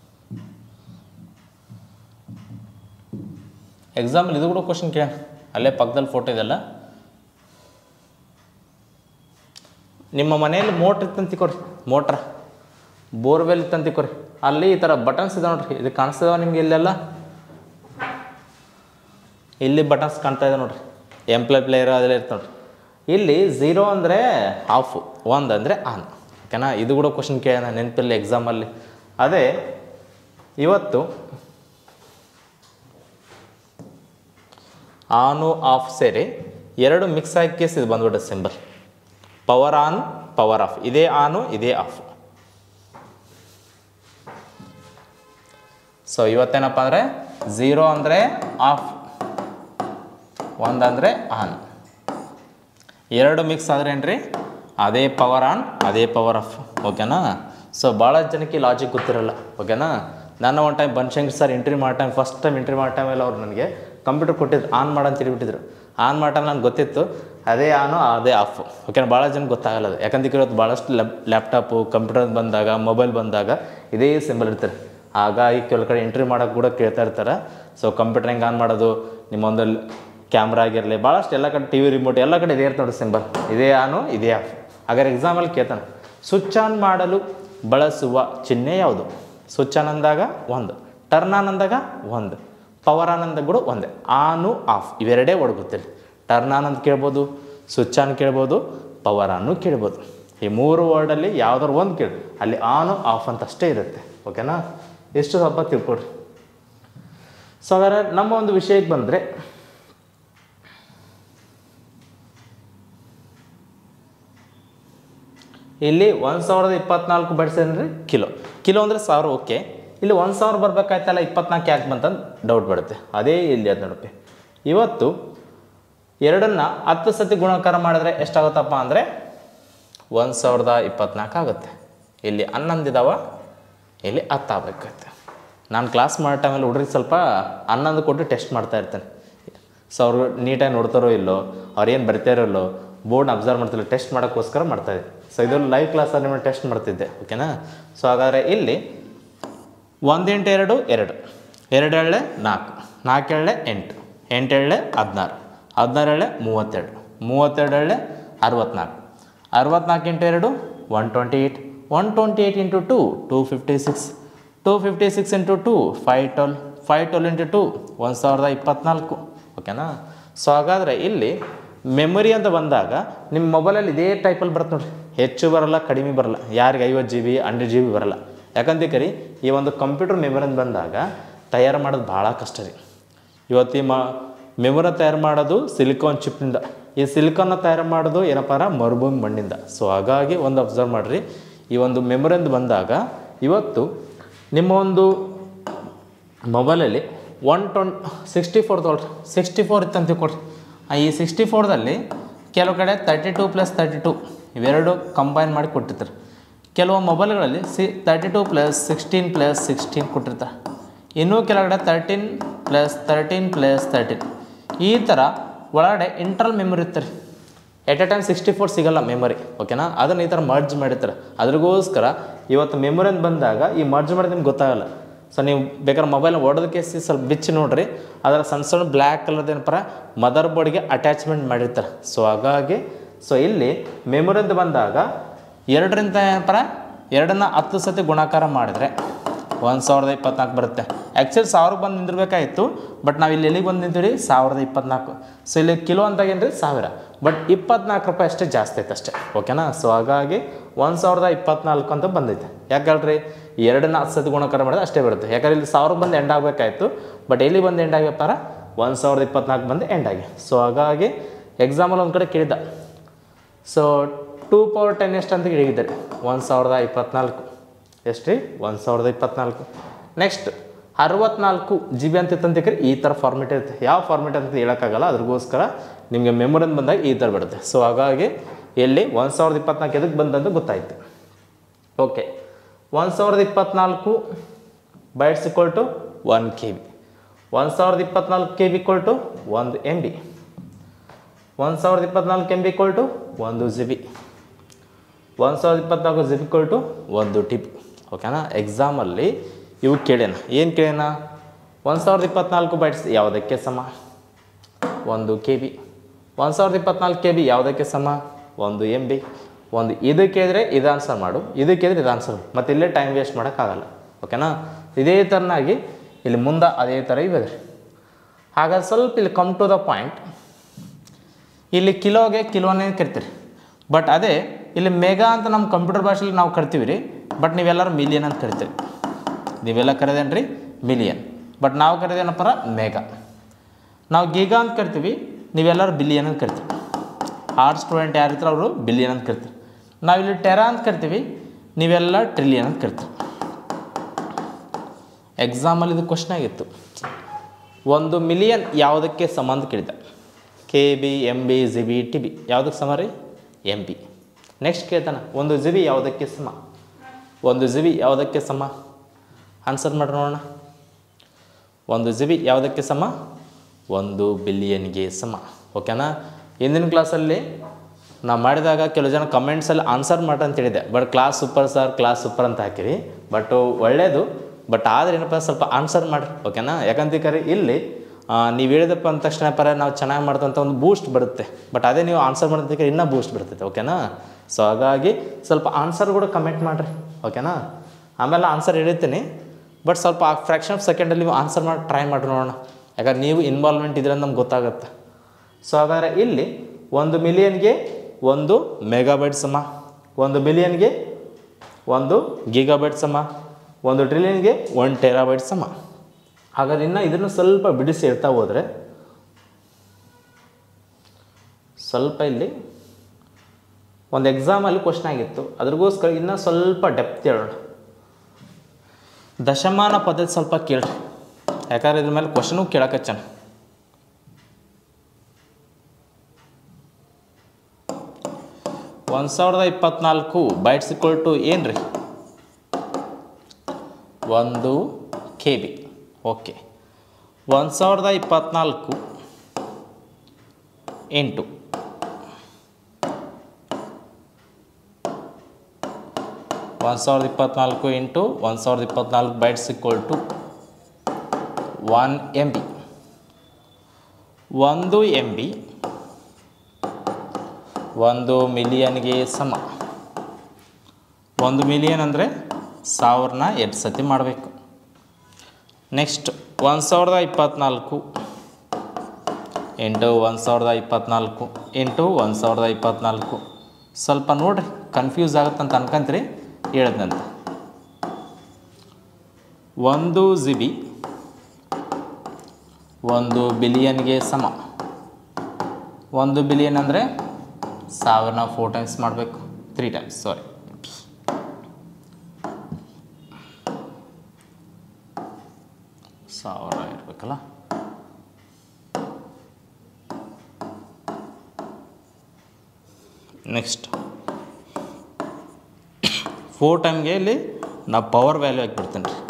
A: ಎಕ್ಸಾಂಪಲ್ ಇದು ಕೂಡ ಕ್ವಶನ್ ಕೇಳ, ಅಲ್ಲೇ ಪಕ್ಕದಲ್ಲಿ ಫೋಟೋ ಇದೆಲ್ಲ. ನಿಮ್ಮ ಮನೆಯಲ್ಲಿ ಮೋಟ್ರ್ ಇತ್ತಂತಿಕೊರಿ, ಮೋಟ್ರ ಬೋರ್ವೆಲ್ ಇತ್ತಂತಿಕೊರಿ, ಅಲ್ಲಿ ಈ ಥರ ಬಟನ್ಸ್ ಇದೆ ನೋಡ್ರಿ. ಇದು ಕಾಣಿಸ್ತದ ನಿಮ್ಗೆ ಇಲ್ಲೆಲ್ಲ, ಇಲ್ಲಿ ಬಟನ್ಸ್ ಕಾಣ್ತಾ ಇದೆ ನೋಡ್ರಿ, ಪ್ಲೇಯರ್ ಅದೆಲ್ಲ ಇರ್ತದೆ ನೋಡ್ರಿ. ಇಲ್ಲಿ 0 ಅಂದರೆ ಆಫು, 1 ಅಂದರೆ ಆನ್. ಓಕೆನಾ, ಇದು ಕೂಡ ಕ್ವಶನ್ ಕೇಳೋಣ ನೆನಪಿಲ್ಲ ಎಕ್ಸಾಮಲ್ಲಿ. ಅದೇ ಇವತ್ತು ಆನು ಆಫ್ ಸೇರಿ ಎರಡು ಮಿಕ್ಸ್ ಆಗಿ ಕೇಸ್ ಇದು ಬಂದ್ಬಿಟ್ಟೆ symbol. Power on power off, ಇದೇ ಆನು ಇದೇ ಆಫ್. ಸೊ ಇವತ್ತೇನಪ್ಪ ಅಂದರೆ 0 ಅಂದರೆ ಆಫ್, 1 ಅಂದರೆ ಆನ್. ಎರಡು ಮಿಕ್ಸ್ ಆದರೆ ಏನ್ರಿ, ಅದೇ ಪವರ್ ಆನ್ ಅದೇ ಪವರ್ ಆಫ್. ಓಕೆನಾ. ಸೊ ಭಾಳ ಜನಕ್ಕೆ ಲಾಜಿಕ್ ಗೊತ್ತಿರಲ್ಲ. ಓಕೆನಾ. ನಾನು ಒಂದು ಟೈಮ್ ಬನ್ಶಂಕರ್ ಸರ್ ಇಂಟ್ರಿ ಮಾಡೋ ಟೈಮ್, ಫಸ್ಟ್ ಟೈಮ್ ಇಂಟ್ರಿ ಮಾಡೋ ಟೈಮೆಲ್ಲ ಅವ್ರು ನನಗೆ ಕಂಪ್ಯೂಟರ್ ಕೊಟ್ಟಿದ್ರು, ಆನ್ ಮಾಡಂತ ತಿಳಿಬಿಟ್ಟಿದ್ರು. ಆನ್ ಮಾಡೋ ನನಗೆ ಗೊತ್ತಿತ್ತು ಅದೇ ಆನು ಅದೇ ಆಫ್. ಓಕೆನಾ. ಭಾಳ ಜನಕ್ಕೆ ಗೊತ್ತಾಗಲ್ಲ ಅದು, ಯಾಕಂದ್ರೆ ಇವತ್ತು ಭಾಳಷ್ಟು ಲ್ಯಾಪ್ಟಾಪು ಕಂಪ್ಯೂಟರ್ ಬಂದಾಗ ಮೊಬೈಲ್ ಬಂದಾಗ ಇದೇ ಸಿಂಬಲ್ ಇರ್ತಾರೆ. ಹಾಗಾಗಿ ಕೆಲವು ಕಡೆ ಎಂಟ್ರಿ ಮಾಡೋಕೆ ಕೂಡ ಕೇಳ್ತಾ ಇರ್ತಾರೆ. ಸೊ ಕಂಪ್ಯೂಟರ್ ಹೆಂಗೆ ಆನ್ ಮಾಡೋದು, ನಿಮ್ಮೊಂದು ಕ್ಯಾಮ್ರಾ ಆಗಿರಲಿ, ಭಾಳಷ್ಟು ಎಲ್ಲ ಕಡೆ ಟಿ ವಿ ರಿಮೋಟ್ ಎಲ್ಲ ಕಡೆ ಇದೇ ಇರ್ತದೆ ನೋಡಿ ಸಿಂಬಲ್, ಇದೇ ಆನು ಇದೇ ಆಫ್. ಹಾಗಾದ್ರೆ ಎಕ್ಸಾಂಪಲ್ ಕೇಳ್ತಾನೆ, ಸ್ವಿಚ್ ಆನ್ ಮಾಡಲು ಬಳಸುವ ಚಿಹ್ನೆ ಯಾವುದು? ಸ್ವಿಚ್ ಆನ್ ಅಂದಾಗ 1, ಟರ್ನ್ ಆನ್ ಅಂದಾಗ 1, ಪವರ್ ಆನ್ ಅಂದಾಗ ಕೂಡ ಒಂದೇ. ಆನು ಆಫ್ ಇವೆರಡೇ ವರ್ಡ್ ಗೊತ್ತಿಲ್ಲ. ಟರ್ನ್ ಆನ್ ಅಂತ ಕೇಳ್ಬೋದು, ಸ್ವಿಚ್ ಆನ್ ಕೇಳ್ಬೋದು, ಪವರ್ ಆನು ಕೇಳ್ಬೋದು. ಈ 3 ವರ್ಡಲ್ಲಿ ಯಾವ್ದಾರು ಒಂದು ಕೇಳಿ, ಅಲ್ಲಿ ಆನು ಆಫ್ ಅಂತ ಅಷ್ಟೇ ಇರುತ್ತೆ. ಓಕೆನಾ. ಎಷ್ಟು ಸ್ವಲ್ಪ ತಿಳ್ಕೊಡ್ರಿ. ಸೊ ಹಾಗಾದ್ರೆ ನಮ್ಮ ಒಂದು ವಿಷಯಕ್ಕೆ ಬಂದರೆ, ಇಲ್ಲಿ 1024 ಬಡಿಸಿದ್ರೆ ಕಿಲೋ. ಕಿಲೋ ಅಂದರೆ 1000. ಓಕೆ, ಇಲ್ಲಿ 1000 ಬರ್ಬೇಕಾಯ್ತಲ್ಲ, 24 ಯಾಕೆ ಬಂತಂದು ಡೌಟ್ ಬರುತ್ತೆ. ಅದೇ ಇಲ್ಲಿ ಅದು ನೋಡಪ್ಪಿ. ಇವತ್ತು ಎರಡನ್ನು 10 ಸತಿ ಗುಣಾಕಾರ ಮಾಡಿದ್ರೆ ಎಷ್ಟಾಗುತ್ತಪ್ಪ ಅಂದರೆ 1024 ಆಗುತ್ತೆ. ಇಲ್ಲಿ 11 ಇದಾವ, ಇಲ್ಲಿ 10 ಆಗಬೇಕಾಗುತ್ತೆ. ನಾನು ಕ್ಲಾಸ್ ಮಾಡೋ ಟೈಮಲ್ಲಿ ಹುಡುಗರಿಗೆ ಸ್ವಲ್ಪ 11 ಕೊಟ್ಟು ಟೆಸ್ಟ್ ಮಾಡ್ತಾ ಇರ್ತೇನೆ. ಸೊ ಅವರು ನೀಟಾಗಿ ನೋಡ್ತಾರೋ ಇಲ್ಲೋ, ಅವ್ರೇನು ಬರಿತಾರೋ ಇಲ್ಲೋ, ಬೋರ್ಡ್ನ ಅಬ್ಸರ್ವ್ ಮಾಡ್ತಿಲ್ಲ, ಟೆಸ್ಟ್ ಮಾಡೋಕ್ಕೋಸ್ಕರ ಮಾಡ್ತಾಯಿದ್ದೆ. ಸೊ ಇದು ಲೈವ್ ಕ್ಲಾಸಲ್ಲಿ ನಿಮ್ಮನ್ನು ಟೆಸ್ಟ್ ಮಾಡ್ತಿದ್ದೆ. ಓಕೆನಾ. ಸೊ ಹಾಗಾದರೆ ಇಲ್ಲಿ 1 × 2 2, 2 ಎಳ್ಳೆ 4, 4 ಎಳ್ಳೆ 8, 8 ಎಳ್ಳೆ 16, 16 ಎಳ್ಳೆ 32, 32 ಎಳ್ಳೆ 64, 64 × 2 128, 128 × 2 256, 256 × 2 512, 512 × 2 1024. ಓಕೆನಾ. ಸೊ ಹಾಗಾದರೆ ಇಲ್ಲಿ ಮೆಮೊರಿ ಅಂತ ಬಂದಾಗ ನಿಮ್ಮ ಮೊಬೈಲಲ್ಲಿ ಇದೇ ಟೈಪಲ್ಲಿ ಬರುತ್ತೆ ನೋಡಿರಿ, ಹೆಚ್ಚು ಬರಲ್ಲ ಕಡಿಮೆ ಬರಲ್ಲ. ಯಾರಿಗೆ 50 GB 100 GB ಬರಲ್ಲ. ಯಾಕಂತ ಕರಿ ಈ ಒಂದು ಕಂಪ್ಯೂಟರ್ ಮೆಮೊರಿ ಅಂತ ಬಂದಾಗ ತಯಾರು ಮಾಡೋದು ಭಾಳ ಕಷ್ಟ ರೀ. ಇವತ್ತು ಈ ಮೆಮೊರಿ ತಯಾರು ಮಾಡೋದು ಸಿಲಿಕಾನ್ ಚಿಪ್ನಿಂದ, ಈ ಸಿಲಿಕಾನ್ನ ತಯಾರು ಮಾಡೋದು ಏನಪ್ಪ ಮರುಭೂಮಿ ಮಣ್ಣಿಂದ. ಸೊ ಹಾಗಾಗಿ ಒಂದು ಅಬ್ಸರ್ವ್ ಮಾಡಿರಿ, ಈ ಒಂದು ಮೆಮೊರಿ ಅಂತ ಬಂದಾಗ ಇವತ್ತು ನಿಮ್ಮ ಒಂದು ಮೊಬೈಲಲ್ಲಿ 64 ತೊಗೊಳ್ರಿ, 64 ಇತ್ತಂತ ಕೊಡ್ರಿ. ಈ 64ದಲ್ಲಿ ಕೆಲವು ಕಡೆ 32 + 32 ಇವೆರಡು ಕಂಬೈನ್ ಮಾಡಿ ಕೊಟ್ಟಿರ್ತಾರೆ. ಕೆಲವು ಮೊಬೈಲ್ಗಳಲ್ಲಿ 32 + 16 + 16 ಕೊಟ್ಟಿರ್ತಾರೆ. ಇನ್ನೂ ಕೆಲವು ಕಡೆ 13 + 13 + 13 ಈ ಥರ ಒಳಗಡೆ ಇಂಟರ್ನಲ್ ಮೆಮೊರಿ ಇರ್ತಾರೆ. ಎಟ್ ಎ ಟೈಮ್ 64 ಸಿಗಲ್ಲ ಮೆಮೊರಿ. ಓಕೆನಾ. ಅದನ್ನು ಈ ಥರ ಮರ್ಜ್ ಮಾಡಿರ್ತಾರೆ. ಅದ್ರಿಗೋಸ್ಕರ ಇವತ್ತು ಮೆಮೊರಿ ಅಂತ ಬಂದಾಗ ಈ ಮರ್ಜ್ ಮಾಡೋದು ನಿಮ್ಗೆ ಗೊತ್ತಾಗಲ್ಲ. ಸೊ ನೀವು ಬೇಕಾದ್ರೆ ಮೊಬೈಲ್ನ ಹೊಡೆದಕ್ಕೆ ಸ್ವಲ್ಪ ಬಿಚ್ಚಿ ನೋಡಿರಿ, ಅದರ ಸಣ್ಣ ಸಣ್ಣ ಬ್ಲ್ಯಾಕ್ ಕಲರ್ದು ಏನಪ್ಪ ಮದರ್ ಬೋರ್ಡ್ಗೆ ಅಟ್ಯಾಚ್ಮೆಂಟ್ ಮಾಡಿರ್ತಾರೆ. ಸೊ ಹಾಗಾಗಿ ಇಲ್ಲಿ ಮೆಮೊರಿ ಅಂತ ಬಂದಾಗ 2ರಿಂದ ಏನಪ್ಪ 2ನ್ನ 10 ಸತಿ ಗುಣಾಕಾರ ಮಾಡಿದರೆ 1024 ಬರುತ್ತೆ. ಆ್ಯಕ್ಚುಲಿ 1000 ಬಂದು ನಿಂದಿರಬೇಕಾಯಿತು, ಬಟ್ ನಾವು ಇಲ್ಲಿ ಎಲ್ಲಿಗೆ ಬಂದು ನಿಂತೀವಿ 1024. ಸೊ ಇಲ್ಲಿ ಕಿಲೋ ಅಂತಾಗ ಏನು ರೀ 1000, ಬಟ್ 24 ರೂಪಾಯಿ ಅಷ್ಟೇ ಜಾಸ್ತಿ ಐತೆ ಅಷ್ಟೇ. ಓಕೆನಾ. ಸೊ ಹಾಗಾಗಿ 1024 ಅಂತ ಬಂದೈತೆ. ಯಾಕಲ್ರಿ 2ನ್ನ 10 ಸತಿ ಗುಣಾಕಾರ ಮಾಡಿದ್ರೆ ಅಷ್ಟೇ ಬರುತ್ತೆ. ಯಾಕಂದ್ರೆ ಇಲ್ಲಿ 1000 ಬಂದು ಎಂಡ್ ಆಗಬೇಕಾಯ್ತು, ಬಟ್ ಎಲ್ಲಿ ಬಂದು ಎಂಡ್ ಆಗ್ಯಪ್ಪಾರ 1024 ಬಂದು ಎಂಡ್ ಆಗಿ. ಸೊ ಹಾಗಾಗಿ ಎಕ್ಸಾಂಪಲ್ ಒಂದು ಕಡೆ ಕೇಳಿದ್ದ. ಸೊ 2 × 10 ಎಷ್ಟು ಅಂತ ಹೇಳಿದ್ದಾರೆ 1024 ಎಷ್ಟು ರೀ 1024. ನೆಕ್ಸ್ಟ್ 64 GB ಅಂತ ಇತ್ತಂತಕ್ರಿ ಈ ಥರ ಫಾರ್ಮೆಟ್ ಇರುತ್ತೆ. ಯಾವ ಫಾರ್ಮೆಟ್ ಅಂತ ಹೇಳೋಕ್ಕಾಗಲ್ಲ, ಅದ್ರಗೋಸ್ಕರ ನಿಮಗೆ ಮೆಮೊರಿ ಅಂತ ಬಂದಾಗ ಈ ಥರ ಬರುತ್ತೆ. ಸೊ ಹಾಗಾಗಿ ಇಲ್ಲಿ 1024 ಎದಕ್ಕೆ ಬಂದಂತ ಗೊತ್ತಾಯಿತು. Okay, 1024 bytes = 1 KB. 1024 KB equal to 1 MB. 1024 MB equal to 1 GB. 1024 GB equal to 1 TB. ಓಕೆನಾ. ಎಕ್ಸಾಮಲ್ಲಿ ಇವು ಕೇಳೇನ, ಏನು ಕೇಳೇನ, 1024 ಬೈಟ್ಸ್ ಯಾವುದಕ್ಕೆ ಸಮ, 1 KB. 1024 KB ಯಾವುದಕ್ಕೆ ಸಮ, 1 MB. ಒಂದು ಇದು ಕೇಳಿದ್ರೆ ಇದು ಆನ್ಸರ್ ಮಾಡು, ಇದು ಕೇಳಿದ್ರೆ ಇದು ಆನ್ಸರ್ ಮಾಡು, ಮತ್ತು ಇಲ್ಲೇ ಟೈಮ್ ವೇಸ್ಟ್ ಮಾಡೋಕ್ಕಾಗಲ್ಲ. ಓಕೆನಾ. ಇದೇ ಥರನಾಗಿ ಇಲ್ಲಿ ಮುಂದೆ ಅದೇ ಥರ ಇವೆ. ಹಾಗಾಗಿ ಸ್ವಲ್ಪ ಇಲ್ಲಿ ಕಮ್ ಟು ದ ಪಾಯಿಂಟ್. ಇಲ್ಲಿ ಕಿಲೋಗೆ ಕಿಲೋನೇ ಕರಿತೀರಿ, ಬಟ್ ಅದೇ ಇಲ್ಲಿ ಮೆಗಾ ಅಂತ ನಮ್ಮ ಕಂಪ್ಯೂಟರ್ ಭಾಷೆಯಲ್ಲಿ ನಾವು ಕರಿತೀವಿ ರೀ, ಬಟ್ ನೀವೆಲ್ಲರೂ ಮಿಲಿಯನ್ ಅಂತ ಕರಿತೀವಿ. ನೀವೆಲ್ಲ ಕರೆದೇನು ರೀ ಮಿಲಿಯನ್, ಬಟ್ ನಾವು ಕರೆದೇನಪ್ಪ ಮೆಗಾ. ನಾವು ಗೀಗಾ ಅಂತ ಕರಿತೀವಿ, ನೀವೆಲ್ಲರೂ ಬಿಲಿಯನ್ ಅಂತ ಕರಿತೀವಿ. ಆರ್ಟ್ ಸ್ಟೂಡೆಂಟ್ ಯಾರಿರ್ತಾರೆ ಅವರು ಬಿಲಿಯನ್ ಅಂತ ಕರಿತೀವಿ. ನಾವಿಲ್ಲಿ ಟೆರಾ ಅಂತ ಕರಿತೀವಿ, ನೀವೆಲ್ಲ ಟ್ರಿಲಿಯನ್ ಅಂತ ಕರಿತೀವಿ. ಎಕ್ಸಾಮಲ್ಲಿ ಇದು ಕ್ವಶನ್ ಆಗಿತ್ತು, 1 ಮಿಲಿಯನ್ ಯಾವುದಕ್ಕೆ ಸಮ ಅಂತ ಕೇಳಿದ. KB, MB, GB, TB ಯಾವುದಕ್ಕೆ ಸಮ ರೀ, MB. ನೆಕ್ಸ್ಟ್ ಕೇಳ್ತಾನೆ 1 GB ಯಾವುದಕ್ಕೆ ಸಮ, 1 GB ಯಾವುದಕ್ಕೆ ಸಮ, ಆನ್ಸರ್ ಮಾಡಿ ನೋಡೋಣ. 1 GB ಯಾವುದಕ್ಕೆ ಸಮ, 1 ಬಿಲಿಯನ್ಗೆ ಸಮ. ಓಕೆನಾ. ಹಿಂದಿನ ಕ್ಲಾಸಲ್ಲಿ ನಾವು ಮಾಡಿದಾಗ ಕೆಲವು ಜನ ಕಮೆಂಟ್ಸಲ್ಲಿ ಆನ್ಸರ್ ಮಾಡಿ ಅಂತ ಹೇಳಿದೆ, but class super sir, class super ಅಂತ ಹಾಕಿರಿ, ಬಟ್ ಒಳ್ಳೆಯದು, ಬಟ್ ಆದರೆ ಏನಪ್ಪ ಸ್ವಲ್ಪ ಆನ್ಸರ್ ಮಾಡಿರಿ. ಓಕೆನಾ. ಯಾಕಂತೇಳಿ ಇಲ್ಲಿ ನೀವು ಹೇಳಿದಪ್ಪ ಅಂದ ತಕ್ಷಣ ನಾವು ಚೆನ್ನಾಗಿ ಮಾಡ್ದಂಥ ಒಂದು ಬೂಸ್ಟ್ ಬರುತ್ತೆ, ಬಟ್ ಅದೇ ನೀವು ಆನ್ಸರ್ ಮಾಡೋದಕ್ಕೆ ಇನ್ನೂ ಬೂಸ್ಟ್ ಬರ್ತೈತೆ. ಓಕೆನಾ. ಸೊ ಹಾಗಾಗಿ ಸ್ವಲ್ಪ ಆನ್ಸರ್ ಕೂಡ ಕಮೆಂಟ್ ಮಾಡಿರಿ. ಓಕೆನಾ. ಆಮೇಲೆ ಆನ್ಸರ್ ಹೇಳಿರ್ತೀನಿ, ಬಟ್ ಸ್ವಲ್ಪ ಆ ಫ್ರ್ಯಾಕ್ಷನ್ ಆಫ್ ಸೆಕೆಂಡಲ್ಲಿ ನೀವು ಆನ್ಸರ್ ಮಾಡಿ ಟ್ರೈ ಮಾಡಿ ನೋಡೋಣ, ಯಾಕಂದ್ರೆ ನೀವು ಇನ್ವಾಲ್ವ್ಮೆಂಟ್ ಇದ್ರೆ ನಮ್ಗೆ ಗೊತ್ತಾಗುತ್ತೆ. ಸೊ ಹಾಗಾದರೆ ಇಲ್ಲಿ 1 ಮಿಲಿಯನ್ಗೆ 1 ಮೆಗಾಬೈಟ್ ಸಮ, 1 ಬಿಲಿಯನ್ಗೆ 1 ಗೀಗಾಬೈಟ್ ಸಮ, 1 ಟ್ರಿಲಿಯನ್ಗೆ 1 ಟೆರಾಬೈಟ್ ಸಮ. ಹಾಗಾದ್ರೆ ಇನ್ನು ಇದನ್ನು ಸ್ವಲ್ಪ ಬಿಡಿಸಿ ಇರ್ತಾ ಹೋದರೆ ಸ್ವಲ್ಪ ಇಲ್ಲಿ ಒಂದು ಎಕ್ಸಾಮಲ್ಲಿ ಕ್ವಶನ್ ಆಗಿತ್ತು, ಅದ್ರಗೋಸ್ಕರ ಇನ್ನೂ ಸ್ವಲ್ಪ ಡೆಪ್ತ್ ಹೇಳೋಣ. ದಶಮಾನ ಪದ್ಧತಿ ಸ್ವಲ್ಪ ಕೇಳ್ರಿ, ಯಾಕಂದ್ರೆ ಇದ್ರ ಮೇಲೆ ಕ್ವಶನು ಕೇಳಕಚ್ಚಾನ. 1024 ಬೈಟ್ಸ್ ಇಕ್ವಲ್ ಟು ಏನು ರೀ, 1 KB. Okay. 1024 into 1024 into 1024 bytes equal to 1 MB. 1 MB 1 ಮಿಲಿಯನ್ಗೆ ಸಮ. 1 ಮಿಲಿಯನ್ ಅಂದರೆ 1000ನ 2 ಸತಿ ಮಾಡಬೇಕು. Next 1024 into 1024 into 1024. ಸ್ವಲ್ಪ ನೋಡಿರಿ, ಕನ್ಫ್ಯೂಸ್ ಆಗುತ್ತಂತ ಅನ್ಕೊಂತೀರಿ, ಹೇಳದ್ನಂತ. 1 GB 1 ಬಿಲಿಯನ್ಗೆ ಸಮ. 1 ಬಿಲಿಯನ್ ಅಂದರೆ 1000ನ 4 ಟೈಮ್ಸ್ ಮಾಡಬೇಕು, 3 ಟೈಮ್ಸ್, ಸಾರಿ. ಸಾವಿರ ಇರಬೇಕಲ್ಲ. ನೆಕ್ಸ್ಟ್ 4 ಟೈಮ್ಗೆ ಇಲ್ಲಿ ನಾವು ಪವರ್ ವ್ಯಾಲ್ಯೂ ಹಾಕಿಬಿಡ್ತೇನೆ ರೀ.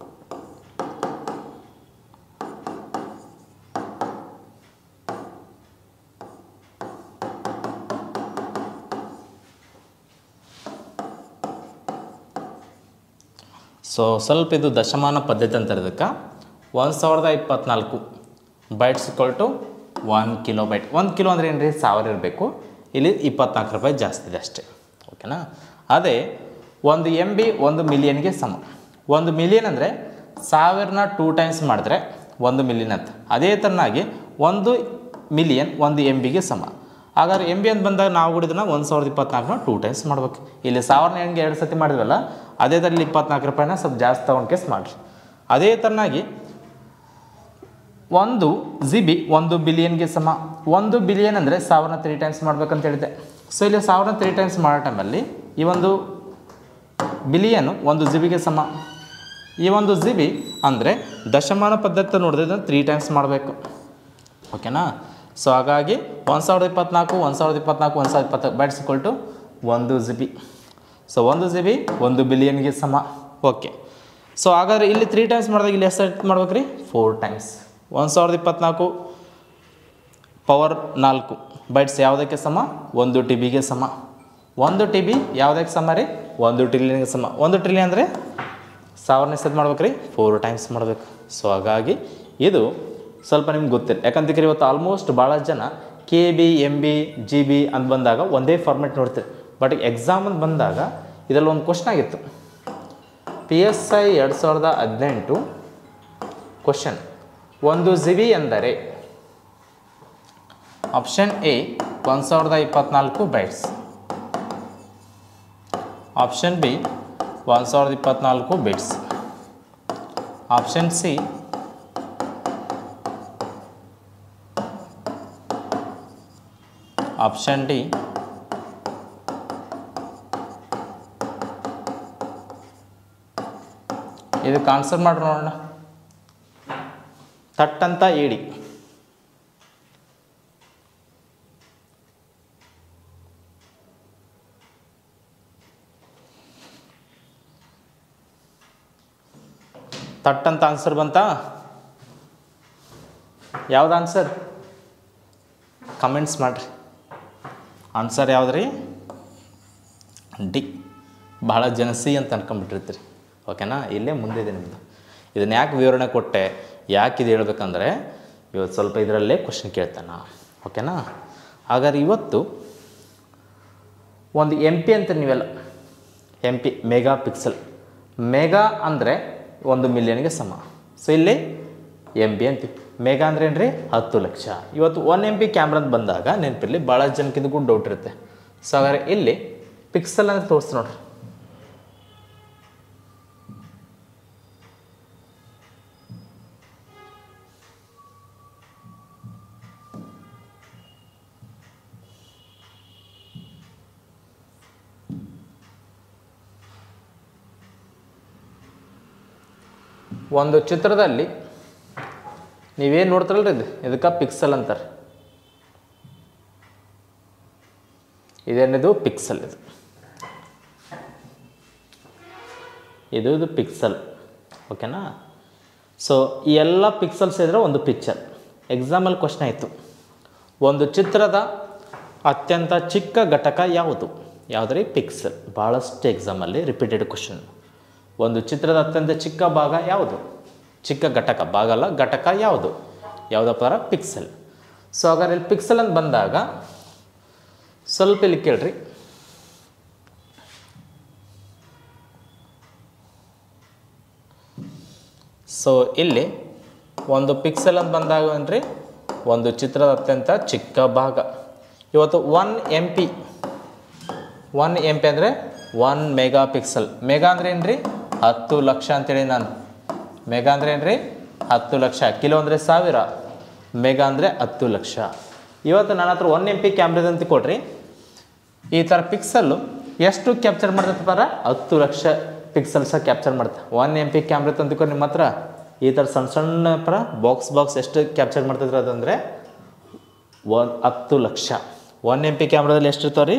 A: ಸೊ ಸ್ವಲ್ಪ ಇದು ದಶಮಾನ ಪದ್ಧತಿ ಅಂತ ಇರೋದಕ್ಕೆ 1024 bytes equal to 1 kilobyte. 1 kilo ಅಂದರೆ ಏನು ರೀ, 1000 ಇರಬೇಕು. ಇಲ್ಲಿ 24 ರೂಪಾಯಿ ಜಾಸ್ತಿ ಇದೆ ಅಷ್ಟೇ. ಓಕೆನಾ. ಅದೇ 1 MB 1 ಮಿಲಿಯನ್ಗೆ ಸಮ. 1 ಮಿಲಿಯನ್ ಅಂದರೆ 1000ನ 2 ಟೈಮ್ಸ್ ಮಾಡಿದ್ರೆ 1 ಮಿಲಿಯನ್ ಅಂತ. ಅದೇ ಥರನಾಗಿ 1 ಮಿಲಿಯನ್ 1 MBಗೆ ಸಮ. ಹಾಗಾದ್ರೆ MB ಅಂತ ಬಂದಾಗ ನಾವು ಕೂಡ ಇದನ್ನು 1024ನ 2 ಟೈಮ್ಸ್ ಮಾಡ್ಬೇಕು. ಇಲ್ಲಿ 1000ನ 2 ಸತಿ ಮಾಡಿದ್ವಲ್ಲ, ಅದೇ ಥರಲ್ಲಿ 24 ರೂಪಾಯಿನ ಸ್ವಲ್ಪ ಜಾಸ್ತಿ ತೊಗೊಂಡು ಕೇಸ್ ಮಾಡಿರಿ. ಅದೇ ಥರನಾಗಿ 1 GB 1 ಬಿಲಿಯನ್ಗೆ ಸಮ. 1 ಬಿಲಿಯನ್ ಅಂದರೆ 1000ನ 3 ಟೈಮ್ಸ್ ಮಾಡ್ಬೇಕಂತ ಹೇಳಿದೆ. ಸೊ ಇಲ್ಲಿ 1000ನ 3 ಟೈಮ್ಸ್ ಮಾಡೋ ಟೈಮಲ್ಲಿ ಈ ಒಂದು ಬಿಲಿಯನು 1 GB ಸಮ. ಈ 1 GB ಅಂದರೆ ದಶಮಾನ ಪದ್ಧತಿ ನೋಡಿದ್ರೆ 3 ಟೈಮ್ಸ್ ಮಾಡಬೇಕು. ಓಕೆನಾ. ಸೊ ಹಾಗಾಗಿ 1024 1024 1024 bytes equal to 1 GB. So 1 GB 1 ಬಿಲಿಯನ್ಗೆ ಸಮ. ಓಕೆ. ಸೊ ಹಾಗಾದರೆ ಇಲ್ಲಿ 3 ಟೈಮ್ಸ್ ಮಾಡಿದಾಗ ಇಲ್ಲಿ ಎಷ್ಟು ಮಾಡ್ಬೇಕು ರೀ 4 ಟೈಮ್ಸ್ 1024 ಪವರ್ 4 ಬೈಟ್ಸ್ ಯಾವುದಕ್ಕೆ ಸಮ 1 TBಗೆ ಸಮ 1 TB ಯಾವುದಕ್ಕೆ ಸಮ ರೀ 1 ಟ್ರಿಲಿಯನ್ಗೆ ಸಮ 1 ಟ್ರಿಲಿಯನ್ ಅಂದರೆ 1000 ಎಷ್ಟು ಮಾಡ್ಬೇಕು ರೀ 4 ಟೈಮ್ಸ್ ಮಾಡಬೇಕು. ಸೊ ಹಾಗಾಗಿ ಇದು ಸ್ವಲ್ಪ ನಿಮ್ಗೆ ಗೊತ್ತಿಲ್ಲ ಯಾಕಂತಂದ್ರೆ ಇವತ್ತು ಆಲ್ಮೋಸ್ಟ್ ಭಾಳ ಜನ KB MB GB ಅಂತ ಬಂದಾಗ ಒಂದೇ ಫಾರ್ಮೆಟ್ ನೋಡ್ತೀರಿ. ಬಟ್ ಎಕ್ಸಾಮ್ ಅಂತ ಬಂದಾಗ ಇದರಲ್ಲಿ ಒಂದು ಕ್ವಶನ್ ಆಗಿತ್ತು PSI 2018 ಕ್ವಶನ್ 1 GB ಎಂದರೆ option A 1024 bytes, option B 1024 bits, option C option D ಇದಕ್ಕೆ ಆನ್ಸರ್ ಮಾಡ್ರಿ ನೋಡೋಣ. ತಟ್ಟಂತ ಇಡಿ ತಟ್ಟಂತ ಆನ್ಸರ್ ಬಂತಾ? ಯಾವ್ದು ಆನ್ಸರ್ ಕಮೆಂಟ್ಸ್ ಮಾಡಿರಿ. ಆನ್ಸರ್ ಯಾವುದ್ರಿ ಡಿ. ಭಾಳ ಜನ ಸಿ ಅಂತ ಅನ್ಕೊಂಡ್ಬಿಟ್ಟಿರ್ತೀರಿ. ಓಕೆನಾ, ಇಲ್ಲೇ ಮುಂದಿದೆ ನಿಮ್ಮದು. ಇದನ್ನು ಯಾಕೆ ವಿವರಣೆ ಕೊಟ್ಟೆ, ಯಾಕೆ ಇದು ಹೇಳ್ಬೇಕಂದ್ರೆ ಇವತ್ತು ಸ್ವಲ್ಪ ಇದರಲ್ಲೇ ಕ್ವಶನ್ ಕೇಳ್ತಾನೆ. ಓಕೆನಾ, ಹಾಗಾದ್ರೆ ಇವತ್ತು ಒಂದು MP ಅಂತ ನೀವೆಲ್ಲ MP ಮೆಗಾ ಪಿಕ್ಸೆಲ್, ಮೆಗಾ ಅಂದರೆ 1 ಮಿಲಿಯನ್ಗೆ ಸಮ. ಸೊ ಇಲ್ಲಿ MB ಅಂತೀವಿ. ಮೆಗಾ ಅಂದ್ರೆ ಏನು ರೀ 10 ಲಕ್ಷ. ಇವತ್ತು 1 MP ಕ್ಯಾಮ್ರಾ ಅಂತ ಬಂದಾಗ ನೆನಪಿರಲಿ ಭಾಳ ಜನಕ್ಕೆ ಇದಕ್ಕೂ ಡೌಟ್ ಇರುತ್ತೆ. ಸೊ ಹಾಗಾದ್ರೆ ಇಲ್ಲಿ ಪಿಕ್ಸೆಲ್ ಅಂದರೆ ತೋರಿಸ್ತು ನೋಡ್ರಿ. ಒಂದು ಚಿತ್ರದಲ್ಲಿ ನೀವೇನು ನೋಡ್ತಾರಲ್ರಿ ಇದಕ್ಕೆ ಪಿಕ್ಸೆಲ್ ಅಂತಾರೆ. ಇದೇನಿದು ಪಿಕ್ಸೆಲ್, ಇದು ಪಿಕ್ಸೆಲ್. ಓಕೆನಾ, ಸೊ ಈ ಎಲ್ಲ ಪಿಕ್ಸೆಲ್ಸ್ ಇದ್ರೆ ಒಂದು ಪಿಕ್ಚರ್. ಎಕ್ಸಾಮಲ್ಲಿ ಕ್ವಶನ್ ಆಯಿತು, ಒಂದು ಚಿತ್ರದ ಅತ್ಯಂತ ಚಿಕ್ಕ ಘಟಕ ಯಾವುದು? ಯಾವುದ್ರಿ ಪಿಕ್ಸೆಲ್. ಭಾಳಷ್ಟು ಎಕ್ಸಾಮಲ್ಲಿ ರಿಪೀಟೆಡ್ ಕ್ವಶನ್. ಒಂದು ಚಿತ್ರದ ಅತ್ಯಂತ ಚಿಕ್ಕ ಭಾಗ ಯಾವುದು? ಚಿಕ್ಕ ಘಟಕ, ಭಾಗ ಅಲ್ಲ ಘಟಕ ಯಾವುದು? ಯಾವುದಪ್ಪ ಪಿಕ್ಸೆಲ್. ಸೊ ಹಾಗಾದ್ರೆ ಇಲ್ಲಿ ಪಿಕ್ಸೆಲ್ ಅಂತ ಬಂದಾಗ ಸ್ವಲ್ಪ ಇಲ್ಲಿ ಕೇಳ್ರಿ. ಸೊ ಇಲ್ಲಿ ಒಂದು ಪಿಕ್ಸೆಲ್ ಅಂತ ಬಂದಾಗ ಏನ್ರಿ ಒಂದು ಚಿತ್ರದ ಅತ್ಯಂತ ಚಿಕ್ಕ ಭಾಗ. ಇವತ್ತು 1 MP, 1 MP ಅಂದರೆ 1 ಮೆಗಾ ಪಿಕ್ಸೆಲ್. ಮೆಗಾ ಅಂದ್ರೆ ಏನು ರೀ 10 ಲಕ್ಷ ಅಂತೇಳಿ ನಾನು. ಮೆಗಾ ಅಂದರೆ ಏನು ರೀ 10 ಲಕ್ಷ. ಕಿಲೋ ಅಂದರೆ 1000, ಮೆಗಾ ಅಂದರೆ 10 ಲಕ್ಷ. ಇವತ್ತು ನನ್ನ ಹತ್ರ 1 MP ಕ್ಯಾಮ್ರಾದಂತ ಕೊಡ್ರಿ, ಈ ಥರ ಪಿಕ್ಸೆಲ್ಲು ಎಷ್ಟು ಕ್ಯಾಪ್ಚರ್ ಮಾಡ್ತೈತಪ್ಪಾರ 10 ಲಕ್ಷ ಪಿಕ್ಸೆಲ್ಸ ಕ್ಯಾಪ್ಚರ್ ಮಾಡ್ತಾರೆ. 1 MP ಕ್ಯಾಮ್ರಾ ತಂದುಕೊ ನಿಮ್ಮ ಹತ್ರ ಈ ಥರ ಸಣ್ಣ ಸಣ್ಣ ಬಾಕ್ಸ್ ಎಷ್ಟು ಕ್ಯಾಪ್ಚರ್ ಮಾಡ್ತಿದ್ರೆ ಅದಂದರೆ 10 ಲಕ್ಷ. 1 MP ಕ್ಯಾಮ್ರಾದಲ್ಲಿ ಎಷ್ಟು ಇರ್ತಾವೆ ರೀ?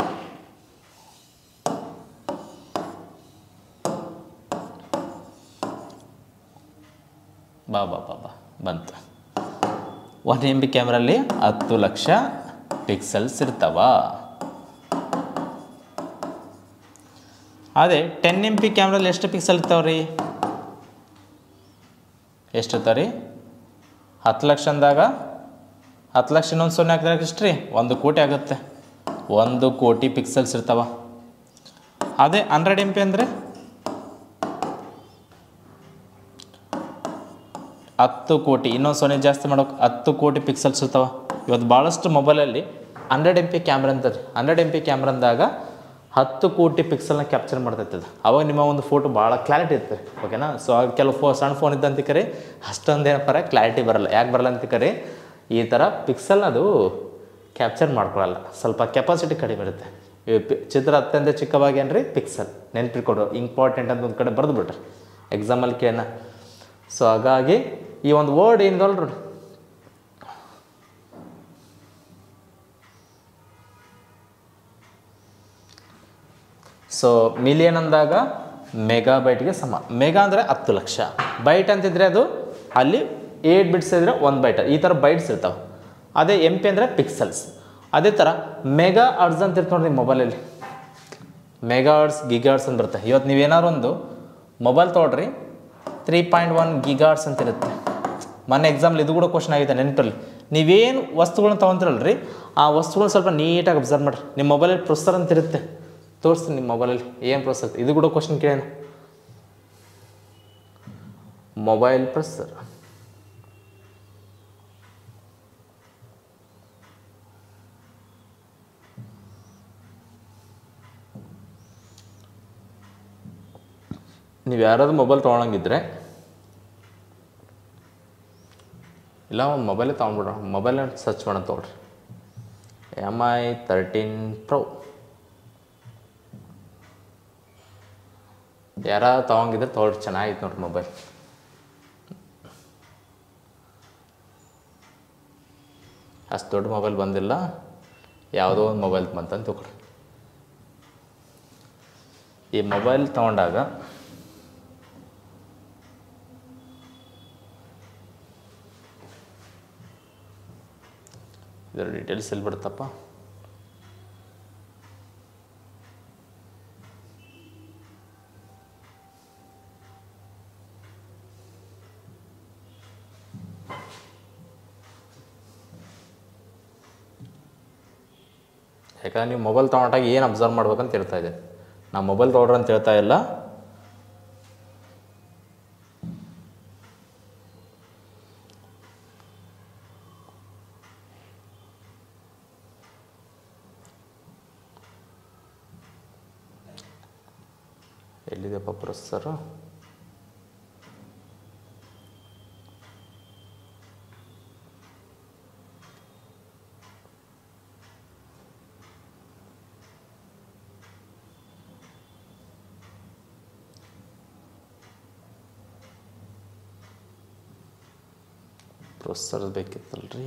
A: ಬಾ ಬಂತು. 1 MP ಕ್ಯಾಮ್ರಲ್ಲಿ 10 ಲಕ್ಷ ಪಿಕ್ಸೆಲ್ಸ್ ಇರ್ತಾವ. ಅದೇ 10 MP ಕ್ಯಾಮ್ರಲ್ಲಿ ಎಷ್ಟು ಪಿಕ್ಸೆಲ್ ಇರ್ತಾವ್ರಿ? ಎಷ್ಟು ಇರ್ತಾವೆ ರೀ? 10 ಲಕ್ಷ ಅಂದಾಗ 10 ಲಕ್ಷ ಇನ್ನೊಂದು 0 ಹಾಕಿದಾಗ ಎಷ್ಟು ರೀ 1 ಕೋಟಿ ಆಗುತ್ತೆ. 1 ಕೋಟಿ ಪಿಕ್ಸೆಲ್ಸ್ ಇರ್ತಾವ. ಅದೇ 100 MP ಅಂದರೆ 10 ಕೋಟಿ, ಇನ್ನೊಂದು 0 ಜಾಸ್ತಿ ಮಾಡೋಕೆ 10 ಕೋಟಿ ಪಿಕ್ಸೆಲ್ಸ್ ಇರ್ತಾವೆ. ಇವತ್ತು ಭಾಳಷ್ಟು ಮೊಬೈಲಲ್ಲಿ 100 MP ಕ್ಯಾಮ್ರಾ ಅಂತಾರೆ. 100 MP ಕ್ಯಾಮ್ರಾ ಅಂದಾಗ 10 ಕೋಟಿ ಪಿಕ್ಸೆಲ್ನ ಕ್ಯಾಪ್ಚರ್ ಮಾಡ್ತೈತದ. ಅವಾಗ ನಿಮ್ಮ ಒಂದು ಫೋಟೋ ಭಾಳ ಕ್ಲಾರಿಟಿ ಇರ್ತದೆ. ಓಕೆನಾ, ಸೊ ಆಗ ಕೆಲವು ಸಣ್ಣ ಫೋನ್ ಇದ್ದಂತ ಕರೆ ಅಷ್ಟೊಂದು ಏನಪ್ಪ ಕ್ಲಾರಿಟಿ ಬರಲ್ಲ. ಯಾಕೆ ಬರಲ್ಲ ಅಂತ ಕರೆ ಈ ಥರ ಪಿಕ್ಸೆಲ್ ಅದು ಕ್ಯಾಪ್ಚರ್ ಮಾಡ್ಕೊಳ್ಳಲ್ಲ, ಸ್ವಲ್ಪ ಕೆಪಾಸಿಟಿ ಕಡಿಮೆ ಇರುತ್ತೆ. ಚಿತ್ರ ಅತ್ಯಂತ ಚಿಕ್ಕವಾಗಿ ಏನು ರೀ ಪಿಕ್ಸೆಲ್. ನೆನಪಿಟ್ಕೊಡ್ರು, ಇಂಪಾರ್ಟೆಂಟ್ ಅಂತ ಒಂದು ಕಡೆ ಬರೆದು ಬಿಟ್ರಿ ಎಕ್ಸಾಮಲ್ಲಿ ಕೇಳೋಣ. ಸೊ ಹಾಗಾಗಿ ಈ ಒಂದು ವರ್ಡ್ ಏನದಲ್ಲ ನೋಡಿ, ಸೊ ಮಿಲಿಯನ್ ಅಂದಾಗ ಮೆಗಾಬೈಟ್ಗೆ ಸಮ. ಮೆಗಾ ಅಂದರೆ 10 ಲಕ್ಷ, ಬೈಟ್ ಅಂತಿದ್ರೆ ಅದು ಅಲ್ಲಿ 8 ಬಿಟ್ಸ್ ಇದ್ದರೆ 1 ಬೈಟ್, ಈ ಥರ ಬೈಟ್ಸ್ ಇರ್ತಾವೆ. ಅದೇ ಎಮ್ ಪಿ ಅಂದರೆ ಪಿಕ್ಸೆಲ್ಸ್. ಅದೇ ಥರ ಮೆಗಾ ಹರ್ಟ್ಸ್ ಅಂತ ಇರ್ತ ನೋಡ್ರಿ ಮೊಬೈಲಲ್ಲಿ, ಮೆಗಾ ಹರ್ಟ್ಸ್ ಗಿಗಾ ಹರ್ಟ್ಸ್ ಅಂತ ಬರುತ್ತೆ. ಇವತ್ತು ನೀವೇನಾದ್ರು ಒಂದು ಮೊಬೈಲ್ ತೊಗೊಳ್ರಿ 3.1 ಗಿಗಾ ಹರ್ಟ್ಸ್ ಅಂತ ಇರುತ್ತೆ. ಮೊನ್ನೆ ಎಕ್ಸಾಮ್ಲಿ ಇದು ಕೂಡ ಕ್ವಶನ್ ಆಗಿದೆ ನೆನಪಲ್ಲಿ. ನೀವೇನು ವಸ್ತುಗಳನ್ನ ತೊಗೊತಿರಲ್ರಿ ಆ ವಸ್ತುಗಳನ್ನ ಸ್ವಲ್ಪ ನೀಟಾಗಿ ಅಬ್ಸರ್ವ್ ಮಾಡಿರಿ. ನಿಮ್ಮ ಮೊಬೈಲಲ್ಲಿ ಪ್ರೊಸೆಸರ್ ಅಂತ ಇರುತ್ತೆ, ತೋರಿಸ್ತೀನಿ ನಿಮ್ಮ ಮೊಬೈಲಲ್ಲಿ ಏನು ಪ್ರೊಸೆಸರ್. ಇದು ಕೂಡ ಕ್ವಶನ್ ಕೇಳೋಣ. ಮೊಬೈಲ್ ಪ್ರೊಸೆಸರ್ ನೀವು ಯಾರಾದ್ರೂ ಮೊಬೈಲ್ ತೊಗೊಳಂಗಿದ್ರೆ ಇಲ್ಲ ಒಂದು ಮೊಬೈಲೇ ತೊಗೊಂಡ್ಬಿಡ್ರಿ, ಮೊಬೈಲ್ ಸರ್ಚ್ ಮಾಡೋಣ ತೊಗೊಳ್ರಿ. MI 13 Pro ಯಾರು ತೊಗೊಂಗಿದ್ರೆ ತೊಗೊಳ್ರಿ, ಚೆನ್ನಾಗಿತ್ತು ನೋಡ್ರಿ ಮೊಬೈಲ್. ಅಷ್ಟು ದೊಡ್ಡ ಮೊಬೈಲ್ ಬಂದಿಲ್ಲ, ಯಾವುದೋ ಒಂದು ಮೊಬೈಲ್ ಬಂತಂತ ತಿಳ್ಕೊಳ್ರಿ. ಈ ಮೊಬೈಲ್ ತೊಗೊಂಡಾಗ ಇದರ ಡೀಟೇಲ್ಸ್ ಎಲ್ಲಿ ಬಿಡುತ್ತಪ್ಪ, ಯಾಕಂದ್ರೆ ನೀವು ಮೊಬೈಲ್ ತೊಗೊಂಡಾಗ ಏನು ಅಬ್ಸರ್ವ್ ಮಾಡ್ಬೇಕಂತ ಹೇಳ್ತಾ ಇದೆ. ನಾವು ಮೊಬೈಲ್ ತೊಗೊಳ್ರಿ ಅಂತ ಹೇಳ್ತಾ ಇಲ್ಲ. ಎಲ್ಲಿದೆಪ್ಪ ಪ್ರೊಸೆಸರು? ಪ್ರೊಸೆಸರ್ ಬೇಕಿತ್ತಲ್ರಿ.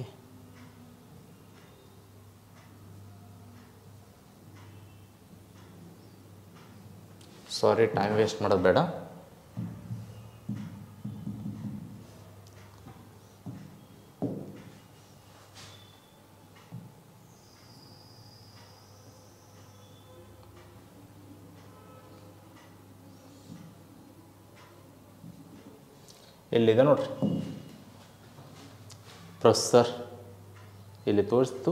A: ಸಾರಿ, ಟೈಮ್ ವೇಸ್ಟ್ ಮಾಡೋದು ಬೇಡ. ಎಲ್ಲಿದೆ ನೋಡ್ರಿ ಪ್ರೊಸೆಸರ್, ಇಲ್ಲಿ ತೋರಿಸ್ತು.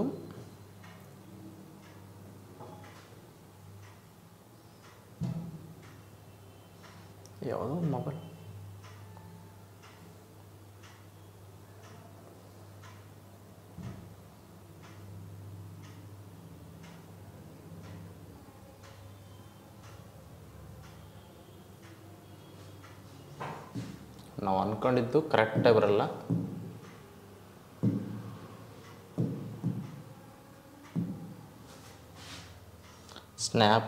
A: ಯಾವುದೋ ಮೊಬೈಲ್ ನಾವು ಅಂದ್ಕೊಂಡಿದ್ದು ಕರೆಕ್ಟಾಗಿ ಬರಲ್ಲ. ಸ್ನ್ಯಾಪ್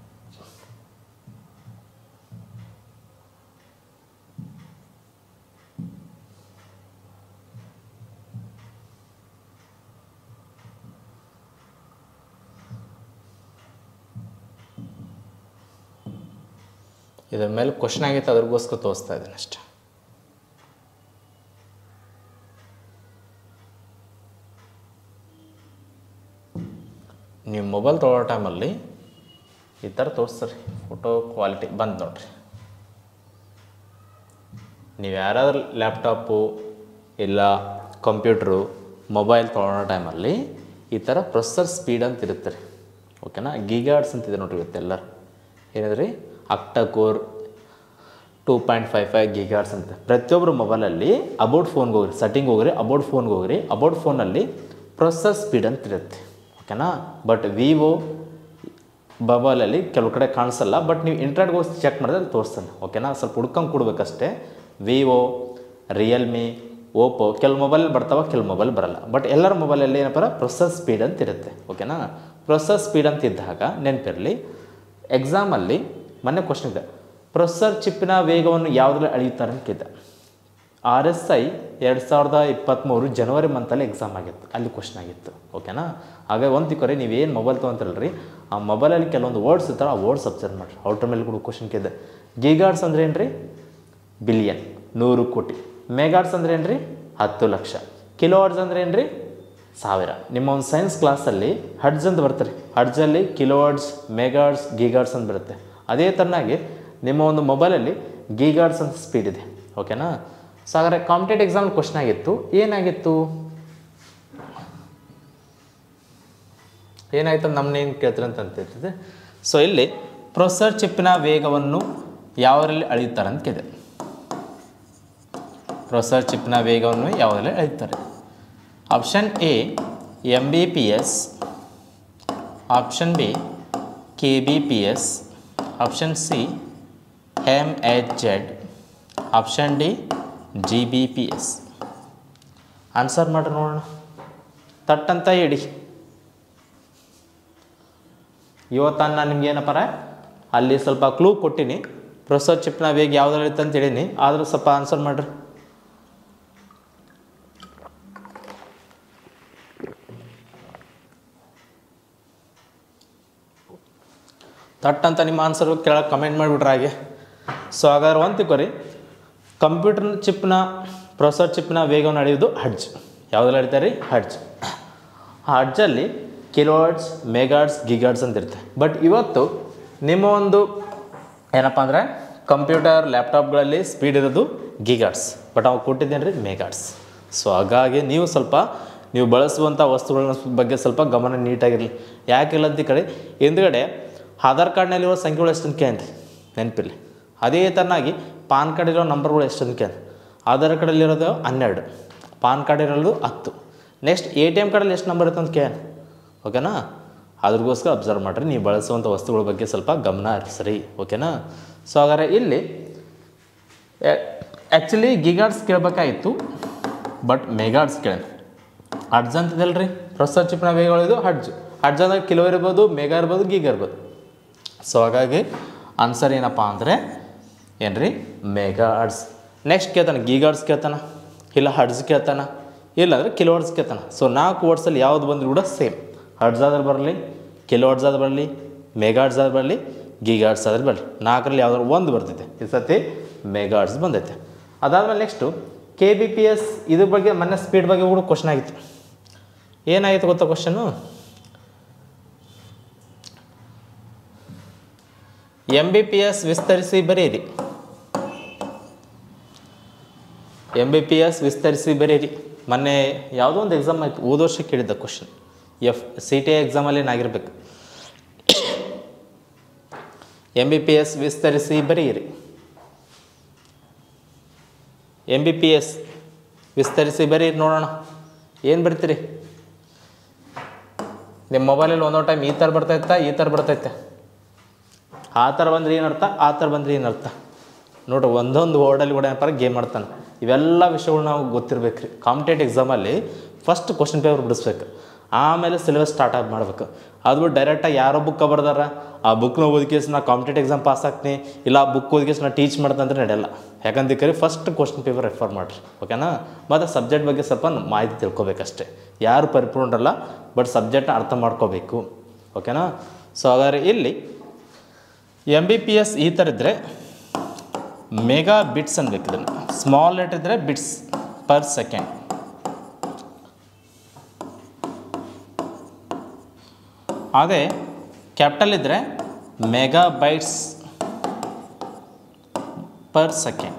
A: ಇದರ ಮೇಲೆ ಕ್ವಶನ್ ಆಗೈತೆ, ಅದ್ರಿಗೋಸ್ಕರ ತೋರಿಸ್ತಾ ಇದ್ದೀನಿ ಅಷ್ಟೇ. ನೀವು ಮೊಬೈಲ್ ತೊಗೊಳ್ಳೋ ಟೈಮಲ್ಲಿ ಈ ಥರ ತೋರಿಸ್ರಿ, ಫೋಟೋ ಕ್ವಾಲಿಟಿ ಬಂದು ನೋಡ್ರಿ. ನೀವು ಯಾರಾದ್ರೂ ಲ್ಯಾಪ್ಟಾಪು ಇಲ್ಲ ಕಂಪ್ಯೂಟ್ರು ಮೊಬೈಲ್ ತೊಗೊಳ್ಳೋ ಟೈಮಲ್ಲಿ ಈ ಥರ ಪ್ರೊಸೆಸರ್ ಸ್ಪೀಡ್ ಅಂತ ಇರುತ್ತೆ ರೀ, ಓಕೆನಾ. ಗಿಗಾಹರ್ಟ್ಸ್ ಅಂತಿದೆ ನೋಡ್ರಿ ಇವತ್ತೆಲ್ಲರೂ. ಏನಿದ್ರಿ ಅಕ್ಟಾ ಕೋರ್ 2.55 ಗಿಗಾಹರ್ಟ್ಸ್ ಅಂತ. ಪ್ರತಿಯೊಬ್ಬರು ಮೊಬೈಲಲ್ಲಿ ಅಬೌಟ್ ಫೋನ್ಗೆ ಹೋಗ್ರಿ, ಸೆಟ್ಟಿಂಗ್ ಹೋಗ್ರಿ, ಅಬೌಟ್ ಫೋನ್ಗೆ ಹೋಗ್ರಿ. ಅಬೌಟ್ ಫೋನಲ್ಲಿ ಪ್ರೊಸೆಸರ್ ಸ್ಪೀಡ್ ಅಂತ ಇರುತ್ತೆ, ಓಕೆನಾ. ಬಟ್ ವಿವೋ ಮೊಬೈಲಲ್ಲಿ ಕೆಲವು ಕಡೆ ಕಾಣಿಸಲ್ಲ, ಬಟ್ ನೀವು ಇಂಟರ್ನೆಟ್ಗೆ ಹೋಗಿ ಚೆಕ್ ಮಾಡಿದ್ರೆ ಅಲ್ಲಿ ತೋರಿಸ್ತಾನೆ, ಓಕೆನಾ. ಸ್ವಲ್ಪ ಹುಡ್ಕೊಂಡು ಕೊಡ್ಬೇಕಷ್ಟೇ. ವಿವೋ, ರಿಯಲ್ಮಿ, ಓಪೋ ಕೆಲವು ಮೊಬೈಲ್ ಬರ್ತಾವೆ, ಕೆಲವು ಮೊಬೈಲ್ ಬರಲ್ಲ. ಬಟ್ ಎಲ್ಲರ ಮೊಬೈಲಲ್ಲಿ ಏನಪ್ಪ ಪ್ರೊಸೆಸರ್ ಸ್ಪೀಡ್ ಅಂತ ಇರುತ್ತೆ, ಓಕೆನಾ. ಪ್ರೊಸೆಸರ್ ಸ್ಪೀಡ್ ಅಂತ ಇದ್ದಾಗ ನೆನಪಿರಲಿ, ಎಕ್ಸಾಮಲ್ಲಿ ಮೊನ್ನೆ ಕ್ವಶನ್ ಇದೆ, ಪ್ರೊಸೆಸರ್ ಚಿಪ್ಪಿನ ವೇಗವನ್ನು ಯಾವುದ್ರಲ್ಲಿ ಅಳೆಯುತ್ತಾರೆ ಅಂತ ಕೇಳಿದೆ. RSI 2023 ಜನವರಿ ಮಂತಲ್ಲಿ ಎಕ್ಸಾಮ್ ಆಗಿತ್ತು, ಅಲ್ಲಿ ಕ್ವಶನ್ ಆಗಿತ್ತು, ಓಕೆನಾ. ಹಾಗೆ ಒಂದು ತಿಕ್ಕೋರಿ, ನೀವೇನು ಮೊಬೈಲ್ ತೊಗೊಂತಿರಲ್ರಿ ಆ ಮೊಬೈಲಲ್ಲಿ ಕೆಲವೊಂದು ವರ್ಡ್ಸ್ ಇರ್ತಾರೆ, ಆ ವರ್ಡ್ಸ್ ಅಬ್ಸರ್ವ್ ಮಾಡಿರಿ. ಔಟ್ರ್ ಮೇಲೆ ಕೂಡ ಕ್ವಶನ್ ಕೇಳಿದೆ, ಗೀಗಾರ್ಡ್ಸ್ ಅಂದ್ರೆ ಏನು ರೀ? ಬಿಲಿಯನ್, 100 ಕೋಟಿ. ಮೆಗಾರ್ಡ್ಸ್ ಅಂದ್ರೆ ಏನು ರೀ? 10 ಲಕ್ಷ. ಕಿಲೋವಾಟ್ಸ್ ಅಂದ್ರೆ ಏನು ರೀ? 1000. ನಿಮ್ಮ ಒಂದು ಸೈನ್ಸ್ ಕ್ಲಾಸಲ್ಲಿ ಹಡ್ಜ್ ಅಂತ ಬರ್ತಾರೆ. ಹಡ್ಜಲ್ಲಿ ಕಿಲೋವಾಟ್ಸ್, ಮೆಗಾರ್ಡ್ಸ್, ಗೀಗಾರ್ಡ್ಸ್ ಅಂತ ಬರುತ್ತೆ. ಅದೇ ಥರನಾಗಿ ನಿಮ್ಮ ಒಂದು ಮೊಬೈಲಲ್ಲಿ ಗೀಗಾರ್ಡ್ಸ್ ಅಂತ ಸ್ಪೀಡ್ ಇದೆ. ಓಕೆನಾ? ಸೊ ಹಾಗಾದರೆ ಕಾಂಪಿಟೇಟಿವ್ ಎಕ್ಸಾಮ್ ಕ್ವಶನ್ ಆಗಿತ್ತು, ಏನಾಗಿತ್ತು ಏನಾಯ್ತು ನಮ್ಮನ್ನೇನು ಕೇಳ್ತಾರೆ ಅಂತ ಅಂತಿರ್ತದೆ. ಸೊ ಇಲ್ಲಿ ಪ್ರೊಸೆಸರ್ ಚಿಪ್ಪಿನ ವೇಗವನ್ನು ಯಾವುದರಲ್ಲಿ ಅಳೆಯುತ್ತಾರೆ ಅಂತ ಕೇಳಿದೆ. ಪ್ರೊಸೆಸರ್ ಚಿಪ್ನ ವೇಗವನ್ನು ಯಾವುದರಲ್ಲಿ ಅಳೆಯುತ್ತಾರೆ? Option A MBPS, option B KBPS, option C MHz, option D GBPS. Answer ಮಾಡ್ರಿ ನೋಡೋಣ. ತಟ್ಟಂತ ಇಡಿ. ಇವತ್ತು ನಾನು ನಿಮ್ಗೆ ಏನಪ್ಪಾರ ಅಲ್ಲಿ ಸ್ವಲ್ಪ ಕ್ಲೂ ಕೊಟ್ಟಿನಿ. ಪ್ರೊಸೆಸರ್ ಚಿಪ್ನ ವೇಗ ಯಾವುದ್ರಲ್ಲಿ ಅಂತ ಹೇಳೀನಿ, ಆದರೂ ಸ್ವಲ್ಪ ಆನ್ಸರ್ ಮಾಡಿರಿ. ತಟ್ಟಂತ ನಿಮ್ಮ ಆನ್ಸರು ಕೆಳಗೆ ಕಮೆಂಟ್ ಮಾಡಿಬಿಟ್ರೆ ಹಾಗೆ. ಸೊ ಹಾಗಾದ್ರೆ ಒಂದು ತಿಳ್ಕೊರಿ, ಕಂಪ್ಯೂಟರ್ ಚಿಪ್ನ ಪ್ರೊಸೆಸರ್ ಚಿಪ್ನ ವೇಗವನ್ನು ಅಳೆಯೋದು ಹಡ್ಜ್. ಯಾವುದ್ರಲ್ಲಿ ಅಳಿತಾರೆ ರೀ? ಹಡ್ಜ್. ಆ ಹಡ್ಜಲ್ಲಿ ಕಿಲೋವಾಟ್ಸ್, ಮೆಗಾಟ್ಸ್, ಗಿಗಾಟ್ಸ್ ಅಂತ ಇರುತ್ತೆ. ಬಟ್ ಇವತ್ತು ನಿಮ್ಮ ಒಂದು ಏನಪ್ಪ ಅಂದರೆ ಕಂಪ್ಯೂಟರ್ ಲ್ಯಾಪ್ಟಾಪ್ಗಳಲ್ಲಿ ಸ್ಪೀಡ್ ಇರೋದು ಗಿಗಾಟ್ಸ್, ಬಟ್ ಅವು ಕೊಟ್ಟಿದ್ದೇನೆ ರೀ ಮೆಗಾಟ್ಸ್. ಸೊ ಹಾಗಾಗಿ ನೀವು ಬಳಸುವಂಥ ವಸ್ತುಗಳ ಬಗ್ಗೆ ಸ್ವಲ್ಪ ಗಮನ ನೀಟಾಗಿರಲಿ. ಯಾಕಿಲ್ಲ ಅಂತ ಕಡೆ ಹಿಂದ್ಗಡೆ ಆಧಾರ್ ಕಾರ್ಡ್ನಲ್ಲಿರೋ ಸಂಖ್ಯೆಗಳು ಎಷ್ಟು ಅಂತ ಕೇಳಿ ನೆನಪಿರಲಿ. ಅದೇ ಥರನಾಗಿ ಪಾನ್ ಕಾರ್ಡ್ ಇರೋ ನಂಬರ್ಗಳು ಎಷ್ಟು ಅಂತ ಕೇಳಿ. ಆಧಾರ್ ಕಾರ್ಡಲ್ಲಿರೋದು 12, ಪಾನ್ ಕಾರ್ಡ್ ಇರೋದು 10. ನೆಕ್ಸ್ಟ್ ATM ಕಾರ್ಡಲ್ಲಿ ಎಷ್ಟು ನಂಬರ್ ಇರುತ್ತೆ ಅಂತ ಕೇಳಿ. ಓಕೆನಾ? ಅದ್ರಗೋಸ್ಕರ ಅಬ್ಸರ್ವ್ ಮಾಡಿರಿ. ನೀವು ಬಳಸುವಂಥ ವಸ್ತುಗಳ ಬಗ್ಗೆ ಸ್ವಲ್ಪ ಗಮನ ಹರಿಸ್ರಿ. ಓಕೆನಾ? ಸೊ ಹಾಗಾದ್ರೆ ಇಲ್ಲಿ ಆ್ಯಕ್ಚುಲಿ ಗಿಗಾಟ್ಸ್ ಕೇಳಬೇಕಾಗಿತ್ತು, ಬಟ್ ಮೆಗಾಟ್ಸ್ ಕೇಳ. ಹಡ್ಜ್ ಅಂತಿದೆಯಲ್ಲ ರೀ, ಪ್ರೊಸೆಸರ್ ಚಿಪ್ನ ವೇಗಗಳಿದು ಹಡ್ಜ್. ಹಡ್ಜ್ ಅಂದರೆ ಕಿಲೋ ಇರ್ಬೋದು, ಮೆಗಾ ಇರ್ಬೋದು, ಗೀಗ ಇರ್ಬೋದು. ಸೊ ಹಾಗಾಗಿ ಆನ್ಸರ್ ಏನಪ್ಪ ಅಂದರೆ ಏನು ರೀ? ಮೆಗಾಟ್ಸ್. ನೆಕ್ಸ್ಟ್ ಕೇಳ್ತಾನೆ ಗೀಗಾಟ್ಸ್ ಕೇಳ್ತಾನೆ, ಇಲ್ಲ ಹಡ್ಜ್ ಕೇಳ್ತಾನೆ, ಇಲ್ಲಾಂದರೆ ಕಿಲೋವಾಟ್ಸ್ ಕೇಳ್ತಾನೆ. ಸೊ 4 ವರ್ಡ್ಸಲ್ಲಿ ಯಾವುದು ಬಂದರೂ ಕೂಡ ಸೇಮ್. ಹಡ್ಜ್ ಆದ್ರೆ ಬರಲಿ, ಕಿಲೋವಾಟ್ಸ್ ಆದ್ರೆ ಬರಲಿ, ಮೆಗಾಟ್ಸ್ ಆದ್ರೆ ಬರಲಿ, ಗೀಗಾಟ್ಸ್ ಆದ್ರೆ ಬರಲಿ. 4ರಲ್ಲಿ ಯಾವ್ದಾದ್ರು ಒಂದು ಬರ್ತೈತೆ. ಈ ಸತಿ ಮೆಗಾಟ್ಸ್ ಬಂದೈತೆ. ಅದಾದಮೇಲೆ ನೆಕ್ಸ್ಟು KBPS. ಇದ್ರ ಬಗ್ಗೆ ಮೊನ್ನೆ ಸ್ಪೀಡ್ ಬಗ್ಗೆ ಕೂಡ ಕ್ವಶನ್ ಆಗಿತ್ತು. ಏನಾಗಿತ್ತು ಗೊತ್ತಾ ಕ್ವಶನು? MBPS ವಿಸ್ತರಿಸಿ ಬರೀರಿ. MBPS ವಿಸ್ತರಿಸಿ ಬರೀರಿ. ಮೊನ್ನೆ ಯಾವುದೋ ಒಂದು ಎಕ್ಸಾಮ್ ಆಯಿತು, ಹೋದ ವರ್ಷ ಕೇಳಿದ್ದ ಕ್ವಶನ್. CTI ಎಕ್ಸಾಮಲ್ಲಿ ಏನಾಗಿರ್ಬೇಕು. MBPS ವಿಸ್ತರಿಸಿ ಬರೀರಿ. MBPS ವಿಸ್ತರಿಸಿ ಬರೀರಿ ನೋಡೋಣ. ಏನು ಬರ್ತೀರಿ? ನಿಮ್ಮ ಮೊಬೈಲಲ್ಲಿ ಒಂದೊಂದು ಟೈಮ್ ಈ ಥರ ಬರ್ತೈತೆ. ಆ ಥರ ಬಂದರೆ ಏನರ್ಥ, ಆ ಥರ ಬಂದರೆ ಏನರ್ಥ ನೋಡ್ರಿ. ಒಂದೊಂದು ವರ್ಡಲ್ಲಿ ಕೂಡ ಏನಪ್ಪ ಗೇಮ್ ಮಾಡ್ತಾನೆ. ಇವೆಲ್ಲ ವಿಷಯಗಳು ನಾವು ಗೊತ್ತಿರ್ಬೇಕು ರೀ. ಕಾಂಪಿಟೇಟಿವ್ ಎಕ್ಸಾಮಲ್ಲಿ ಫಸ್ಟ್ ಕ್ವಶನ್ ಪೇಪರ್ ಬಿಡಿಸ್ಬೇಕು, ಆಮೇಲೆ ಸಿಲೆಬಸ್ ಸ್ಟಾರ್ಟ್ ಮಾಡಬೇಕು. ಅದು ಬಿಟ್ಟು ಡೈರೆಕ್ಟಾಗಿ ಯಾರೋ ಬುಕ್ಕ ಬರ್ದಾರ ಆ ಬುಕ್ನ ಓದಿಕೇಸ್ ನಾ ಕಾಂಪಿಟೇಟಿವ್ ಎಕ್ಸಾಮ್ ಪಾಸ್ ಆಗ್ತೀನಿ, ಇಲ್ಲ ಆ ಬುಕ್ ಓದಿಕೇಸ್ ನಾ ಟೀಚ್ ಮಾಡ್ತಂದ್ರೆ ನಡೆಯಲ್ಲ. ಯಾಕಂದ್ರೆ ಫಸ್ಟ್ ಕ್ವಶನ್ ಪೇಪರ್ ರೆಫರ್ ಮಾಡಿರಿ. ಓಕೆನಾ? ಮತ್ತು ಸಬ್ಜೆಕ್ಟ್ ಬಗ್ಗೆ ಸ್ವಲ್ಪ ಮಾಹಿತಿ ತಿಳ್ಕೊಬೇಕಷ್ಟೇ. ಯಾರು ಪರಿಪೂರ್ಣರಲ್ಲ, ಬಟ್ ಸಬ್ಜೆಕ್ಟ್ನ ಅರ್ಥ ಮಾಡ್ಕೋಬೇಕು. ಓಕೆನಾ? ಸೊ ಹಾಗಾದ್ರೆ ಇಲ್ಲಿ MBPS ಈ ಥರ ಇದ್ದರೆ ಮೆಗಾ ಬಿಟ್ಸ್ ಅನ್ಬೇಕು. ಇದನ್ನು ಸ್ಮಾಲ್ ಲೆಟರ್ ಇದ್ದರೆ ಬಿಟ್ಸ್ ಪರ್ ಸೆಕೆಂಡ್. ಅದೇ ಕ್ಯಾಪಿಟಲ್ ಇದ್ದರೆ ಮೆಗಾ ಬೈಟ್ಸ್ ಪರ್ ಸೆಕೆಂಡ್.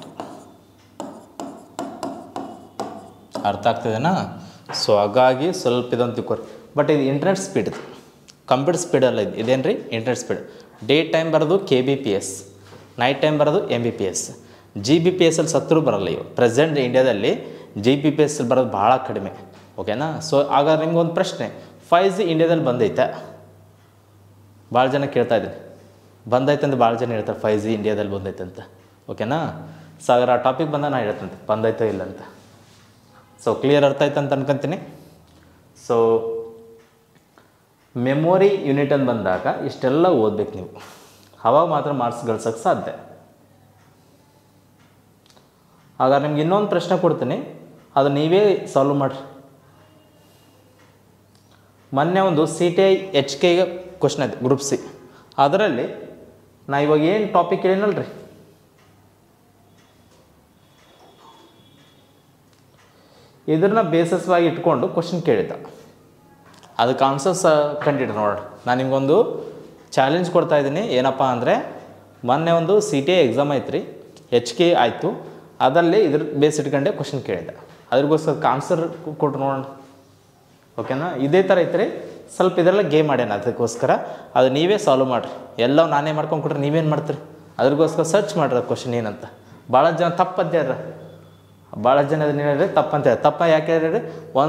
A: ಅರ್ಥ ಆಗ್ತದೇನಾ? ಸೊ ಹಾಗಾಗಿ ಸ್ವಲ್ಪ ಇದಂತ ತಿಳ್ಕೊರಿ. ಬಟ್ ಇದು ಇಂಟರ್ನೆಟ್ ಸ್ಪೀಡ್, ಇದು ಕಂಪ್ಯೂಟರ್ ಸ್ಪೀಡಲ್ಲ. ಇದೇನು ರೀ? Internet speed. ಡೇ ಟೈಮ್ ಬರೋದು KBPS, ನೈಟ್ ಟೈಮ್ ಬರೋದು MBPS. GBPS ಅಲ್ಲಿ ಸತ್ರು ಬರಲ್ಲ. ಇವು ಪ್ರೆಸೆಂಟ್ ಇಂಡಿಯಾದಲ್ಲಿ GBPS ಬರೋದು ಭಾಳ ಕಡಿಮೆ. ಓಕೆನಾ? ಸೊ ಹಾಗಾದ್ರೆ ನಿಮ್ಗೊಂದು ಪ್ರಶ್ನೆ, 5G ಇಂಡಿಯಾದಲ್ಲಿ ಬಂದೈತೆ? ಭಾಳ ಜನ ಕೇಳ್ತಾ ಇದ್ದೀನಿ. ಬಂದೈತೆ ಅಂತ ಭಾಳ ಜನ ಹೇಳ್ತಾರೆ, 5G ಇಂಡಿಯಾದಲ್ಲಿ ಬಂದೈತೆ ಅಂತ. ಓಕೆನಾ? ಸೊ ಹಾಗಾದ್ರೆ ಆ ಟಾಪಿಕ್ ಬಂದಾಗ ನಾನು ಹೇಳ್ತಂತೆ ಬಂದೈತೋ ಇಲ್ಲ ಅಂತ. ಸೊ ಕ್ಲಿಯರ್ ಅರ್ಥ ಆಯ್ತು ಅಂತ ಅನ್ಕೊಂತೀನಿ. ಸೊ ಮೆಮೊರಿ ಯೂನಿಟ್ ಅಂತ ಬಂದಾಗ ಇಷ್ಟೆಲ್ಲ ಓದ್ಬೇಕು ನೀವು, ಅವಾಗ ಮಾತ್ರ ಮಾರ್ಕ್ಸ್ ಗಳಿಸೋಕ್ಕೆ ಸಾಧ್ಯ. ಹಾಗಾದ್ರೆ ನಿಮ್ಗೆ ಇನ್ನೊಂದು ಪ್ರಶ್ನೆ ಕೊಡ್ತೀನಿ, ಅದು ನೀವೇ ಸಾಲ್ವ್ ಮಾಡಿರಿ. ಮೊನ್ನೆ ಒಂದು CTI HK ಕ್ವಶನ್ ಆಯ್ತು, ಗ್ರೂಪ್ C. ಅದರಲ್ಲಿ ನಾ ಇವಾಗ ಏನು ಟಾಪಿಕ್ ಹೇಳಿನಲ್ರಿ, ಇದನ್ನ ಬೇಸಸ್ವಾಗಿ ಇಟ್ಕೊಂಡು ಕ್ವಶನ್ ಕೇಳಿದ್ದ. ಅದಕ್ಕೆ ಆನ್ಸರ್ಸ್ ಕಂಡಿಡ್ರಿ ನೋಡ್ರಿ. ನಾನು ನಿಮ್ಗೊಂದು ಚಾಲೆಂಜ್ ಕೊಡ್ತಾ ಇದ್ದೀನಿ. ಏನಪ್ಪ ಅಂದರೆ ಮೊನ್ನೆ ಒಂದು CTA ಎಕ್ಸಾಮ್ ಐತೆ ರೀ, HK ಆಯಿತು, ಅದರಲ್ಲಿ ಇದ್ರ ಬೇಸ್ ಇಟ್ಕೊಂಡೆ ಕ್ವಶನ್ ಕೇಳಿದ್ದೆ. ಅದ್ರಿಗೋಸ್ಕರ ಆನ್ಸರ್ ಕೊಟ್ಟು ನೋಡೋಣ, ಓಕೆನಾ? ಇದೇ ಥರ ಐತೆ ರೀ, ಸ್ವಲ್ಪ ಇದೆಲ್ಲ ಗೇಮ್ ಮಾಡ್ಯಾನ. ಅದಕ್ಕೋಸ್ಕರ ಅದು ನೀವೇ ಸಾಲ್ವ್ ಮಾಡಿರಿ. ಎಲ್ಲ ನಾನೇ ಮಾಡ್ಕೊಂಡು ಕೊಟ್ರೆ ನೀವೇನು ಮಾಡ್ತೀರಿ? ಅದ್ರಿಗೋಸ್ಕರ ಸರ್ಚ್ ಮಾಡ್ರಿ ಕ್ವಶನ್ ಏನಂತ. ಭಾಳ ಜನ ತಪ್ಪಂತ ಹೇಳ್ರಿ, ಭಾಳ ಜನ ಅದನ್ನ ಹೇಳಿದ್ರೆ ತಪ್ಪಂತ ಹೇಳಿ. ತಪ್ಪ ಯಾಕೆ ಹೇಳಿರಿ?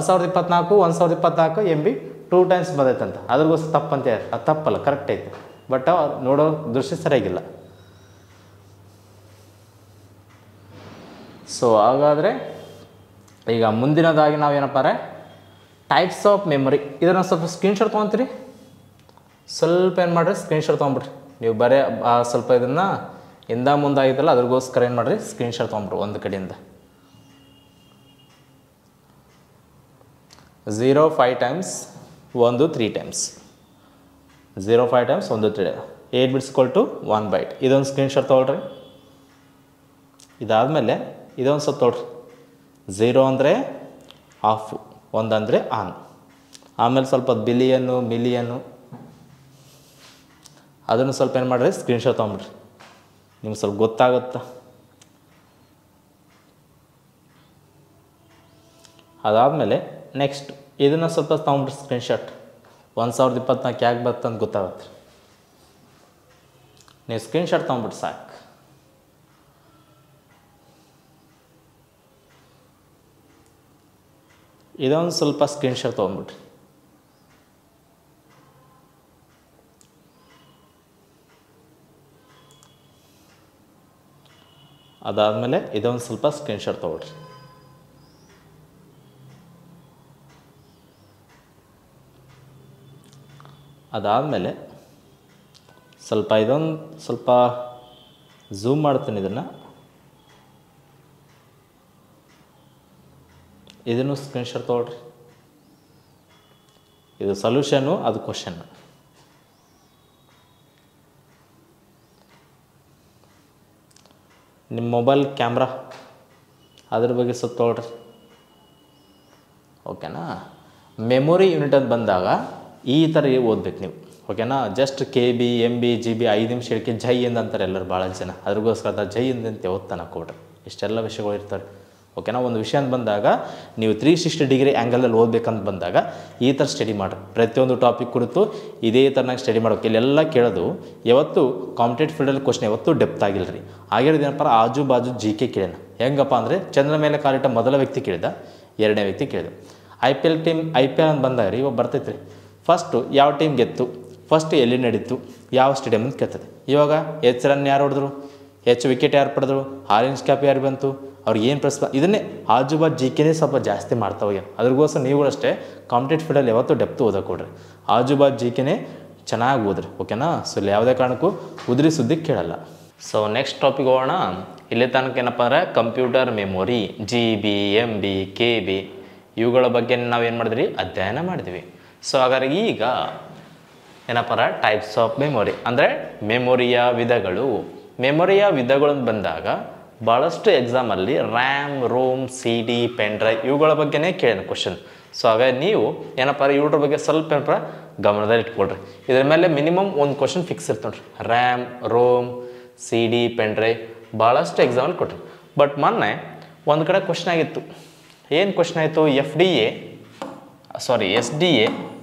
A: 1024 MB 2 ಟೈಮ್ಸ್ ಬಂದೈತಂತ, ಅದ್ರಿಗೋಸ್ಕರ ತಪ್ಪಂತ ಹೇಳಿ. ಅದು ತಪ್ಪಲ್ಲ, ಕರೆಕ್ಟ್ ಐತೆ, ಬಟ್ ನೋಡೋ ದೃಶ್ಯ ಸರಿಯಾಗಿಲ್ಲ. ಸೊ ಹಾಗಾದರೆ ಈಗ ಮುಂದಿನದಾಗಿ ನಾವು ಏನಪ್ಪ ಅಂದರೆ ಟೈಪ್ಸ್ ಆಫ್ ಮೆಮೊರಿ. ಇದನ್ನು ಸ್ವಲ್ಪ ಸ್ಕ್ರೀನ್ಶಾಟ್ ತೊಗೊತೀರಿ, ಸ್ವಲ್ಪ ಏನು ಮಾಡಿರಿ ಸ್ಕ್ರೀನ್ಶಾಟ್ ತೊಗೊಂಬಿಡ್ರಿ. ನೀವು ಬರೀ ಸ್ವಲ್ಪ ಇದನ್ನು ಹಿಂದ ಮುಂದಾಗಿದ್ದಲ್ಲ, ಅದ್ರಿಗೋಸ್ಕರ ಏನು ಮಾಡಿರಿ ಸ್ಕ್ರೀನ್ಶಾಟ್ ತೊಗೊಂಬಿಡ್ರಿ ಒಂದು ಕಡೆಯಿಂದ. 0 5 times 1 3 times 0 5 times 1 3 8 bits = 1 byte. ಇದೊಂದು ಸ್ಕ್ರೀನ್ಶಾಟ್ ತೊಗೊಳ್ರಿ. ಇದಾದಮೇಲೆ ಇದೊಂದು ಸ್ವಲ್ಪ ತೊಗೊಳ್ರಿ. 0 ಅಂದರೆ ಆಫು, 1 ಅಂದರೆ ಆನ್. ಆಮೇಲೆ ಸ್ವಲ್ಪ ಬಿಲಿಯನ್ನು ಮಿಲಿಯನ್ನು ಅದನ್ನು ಸ್ವಲ್ಪ ಏನು ಮಾಡಿರಿ ಸ್ಕ್ರೀನ್ಶಾಟ್ ತೊಗೊಂಬಿಡ್ರಿ, ನಿಮ್ಗೆ ಸ್ವಲ್ಪ ಗೊತ್ತಾಗುತ್ತಾ. ಅದಾದಮೇಲೆ ನೆಕ್ಸ್ಟ್ ಇದನ್ನು ಸ್ವಲ್ಪ ತೊಗೊಂಬಿಡ್ರಿ ಸ್ಕ್ರೀನ್ಶಾಟ್. 1024 ಯಾಕೆ ಬರ್ತಂತ ಗೊತ್ತಾಗತ್ತೆ. ನೀವು ಸ್ಕ್ರೀನ್ಶಾಟ್ ತೊಗೊಂಬಿಟ್ರಿ ಸಾಕು. ಇದೊಂದು ಸ್ವಲ್ಪ ಸ್ಕ್ರೀನ್ಶಾಟ್ ತೊಗೊಂಬಿಟ್ರಿ. ಅದಾದಮೇಲೆ ಇದೊಂದು ಸ್ವಲ್ಪ ಸ್ಕ್ರೀನ್ಶಾಟ್ ತೊಗೊಳ್ರಿ. ಅದಾದಮೇಲೆ ಸ್ವಲ್ಪ ಇದೊಂದು ಸ್ವಲ್ಪ ಝೂಮ್ ಮಾಡ್ತೀನಿ ಇದನ್ನು. ಇದನ್ನು ಸ್ಕ್ರೀನ್ಶಾಟ್ ತೊಗೊಳ್ರಿ. ಇದು ಸೊಲ್ಯೂಷನ್ನು, ಅದು ಕ್ವಶನ್ನು. ನಿಮ್ಮ ಮೊಬೈಲ್ ಕ್ಯಾಮ್ರಾ ಅದ್ರ ಬಗ್ಗೆ ಸ್ವಲ್ಪ ತೊಗೊಳ್ರಿ, ಓಕೆನಾ? ಮೆಮೊರಿ ಯೂನಿಟ್ ಅಂತ ಬಂದಾಗ ಈ ಥರ ಓದ್ಬೇಕು ನೀವು, ಓಕೆನಾ? ಜಸ್ಟ್ KB MB GB 5 ನಿಮಿಷ ಹೇಳಿಕೆ ಜೈ ಅಂತಾರೆ ಎಲ್ಲರೂ, ಭಾಳ ಜನ. ಅದ್ರಿಗೋಸ್ಕರ ಜೈ ಅಂತ ಓದ್ತಾನೆ ಕೊಡ್ರಿ. ಇಷ್ಟೆಲ್ಲ ವಿಷಯಗಳು ಇರ್ತಾರೆ, ಓಕೆನಾ? ಒಂದು ವಿಷಯ ಅಂತ ಬಂದಾಗ ನೀವು 360 ಡಿಗ್ರಿ ಆ್ಯಂಗಲಲ್ಲಿ ಓದಬೇಕಂತ ಬಂದಾಗ ಈ ಥರ ಸ್ಟಡಿ ಮಾಡಿರಿ. ಪ್ರತಿಯೊಂದು ಟಾಪಿಕ್ ಕುರಿತು ಇದೇ ಥರನಾಗಿ ಸ್ಟಡಿ ಮಾಡೋಕೆ. ಇಲ್ಲೆಲ್ಲ ಕೇಳೋದು ಯಾವತ್ತು ಕಾಂಪಿಟೇಟಿವ್ ಫೀಲ್ಡಲ್ಲಿ ಕ್ವಶನ್ ಯಾವತ್ತೂ ಡೆಪ್ತ್ ಆಗಿಲ್ಲ ರೀ. ಆಗಿರೋದೇನಪ್ಪ, ಆಜು ಬಾಜು GK ಕೇಳ್ಯಾನ. ಹೆಂಗಪ್ಪ ಅಂದರೆ ಚಂದ್ರ ಮೇಲೆ ಕಾಲಿಟ್ಟ ಮೊದಲ ವ್ಯಕ್ತಿ ಕೇಳಿದ, ಎರಡನೇ ವ್ಯಕ್ತಿ ಕೇಳಿದ. IPL ಅಂತ ಬಂದಾಗ ರೀ ಇವಾಗ ಬರ್ತೈತೆ ರೀ. ಫಸ್ಟು ಯಾವ ಟೀಮ್ ಗೆತ್ತು, ಫಸ್ಟ್ ಎಲ್ಲಿ ನಡೀತು, ಯಾವ ಸ್ಟೇಡಿಯಮ್ ಅಂತ ಕೇಳ್ತದೆ. ಇವಾಗ ಹೆಚ್ಚು ರನ್ ಯಾರು ಹೊಡೆದ್ರು, ಹೆಚ್ಚು ವಿಕೆಟ್ ಯಾರು ಪಡೆದ್ರು, ಆರೆಂಜ್ ಕ್ಯಾಪ್ ಯಾರು ಬಂತು, ಅವ್ರಿಗೆ ಏನು ಪ್ರಶ್ನೆ, ಇದನ್ನೇ ಆಜುಬಾಜು GKನೇ ಸ್ವಲ್ಪ ಜಾಸ್ತಿ ಮಾಡ್ತಾ ಹೋಗ್ಯಾನ. ಅದ್ರಿಗೋಸ್ಕರ ನೀವು ಅಷ್ಟೇ ಕಾಂಪಿಟೇಟಿವ್ ಫೀಲ್ಡಲ್ಲಿ ಯಾವತ್ತೂ ಡೆಪ್ತ್ ಓದಕ್ಕೆ ಕೊಡ್ರಿ. ಆಜುಬಾಜು GKನೇ ಚೆನ್ನಾಗಿ ಓದ್ರಿ, ಓಕೆನಾ? ಸೊ ಇಲ್ಲಿ ಯಾವುದೇ ಕಾರಣಕ್ಕೂ ಉದುರಿ ಸುದ್ದಿ ಕೇಳಲ್ಲ. ಸೊ ನೆಕ್ಸ್ಟ್ ಟಾಪಿಕ್ ಹೋಗೋಣ. ಇಲ್ಲಿ ತನಕ ಏನಪ್ಪ ಅಂದರೆ computer memory GB MB KB ಇವುಗಳ ಬಗ್ಗೆ ನಾವೇನು ಮಾಡಿದ್ವಿ, ಅಧ್ಯಯನ ಮಾಡಿದ್ವಿ. ಸೊ ಹಾಗಾಗಿ ಈಗ ಏನಪ್ಪ ಟೈಪ್ಸ್ ಆಫ್ ಮೆಮೊರಿ ಅಂದರೆ ಮೆಮೊರಿಯ ವಿಧಗಳು. ಮೆಮೊರಿಯ ವಿಧಗಳನ್ನು ಬಂದಾಗ ಭಾಳಷ್ಟು ಎಕ್ಸಾಮಲ್ಲಿ RAM, ROM, CD, pen drive ಇವುಗಳ ಬಗ್ಗೆನೇ ಕೇಳೋಣ ಕ್ವಶನ್. ಸೊ ಹಾಗಾಗಿ ನೀವು ಏನಪ್ಪ ಇವ್ರ ಬಗ್ಗೆ ಸ್ವಲ್ಪ ಏನಪ್ಪ ಗಮನದಲ್ಲಿ ಇಟ್ಕೊಳ್ರಿ. ಇದ್ರ ಮೇಲೆ ಮಿನಿಮಮ್ ಒಂದು ಕ್ವಶನ್ ಫಿಕ್ಸ್ ಇರ್ತದೆ ನೋಡ್ರಿ. RAM, ROM, CD, pen drive ಭಾಳಷ್ಟು ಎಕ್ಸಾಮಲ್ಲಿ ಕೊಟ್ರಿ. ಬಟ್ ಮೊನ್ನೆ ಒಂದು ಕಡೆ ಕ್ವಶನ್ ಆಗಿತ್ತು. ಏನು ಕ್ವಶನ್ ಆಯಿತು? SDA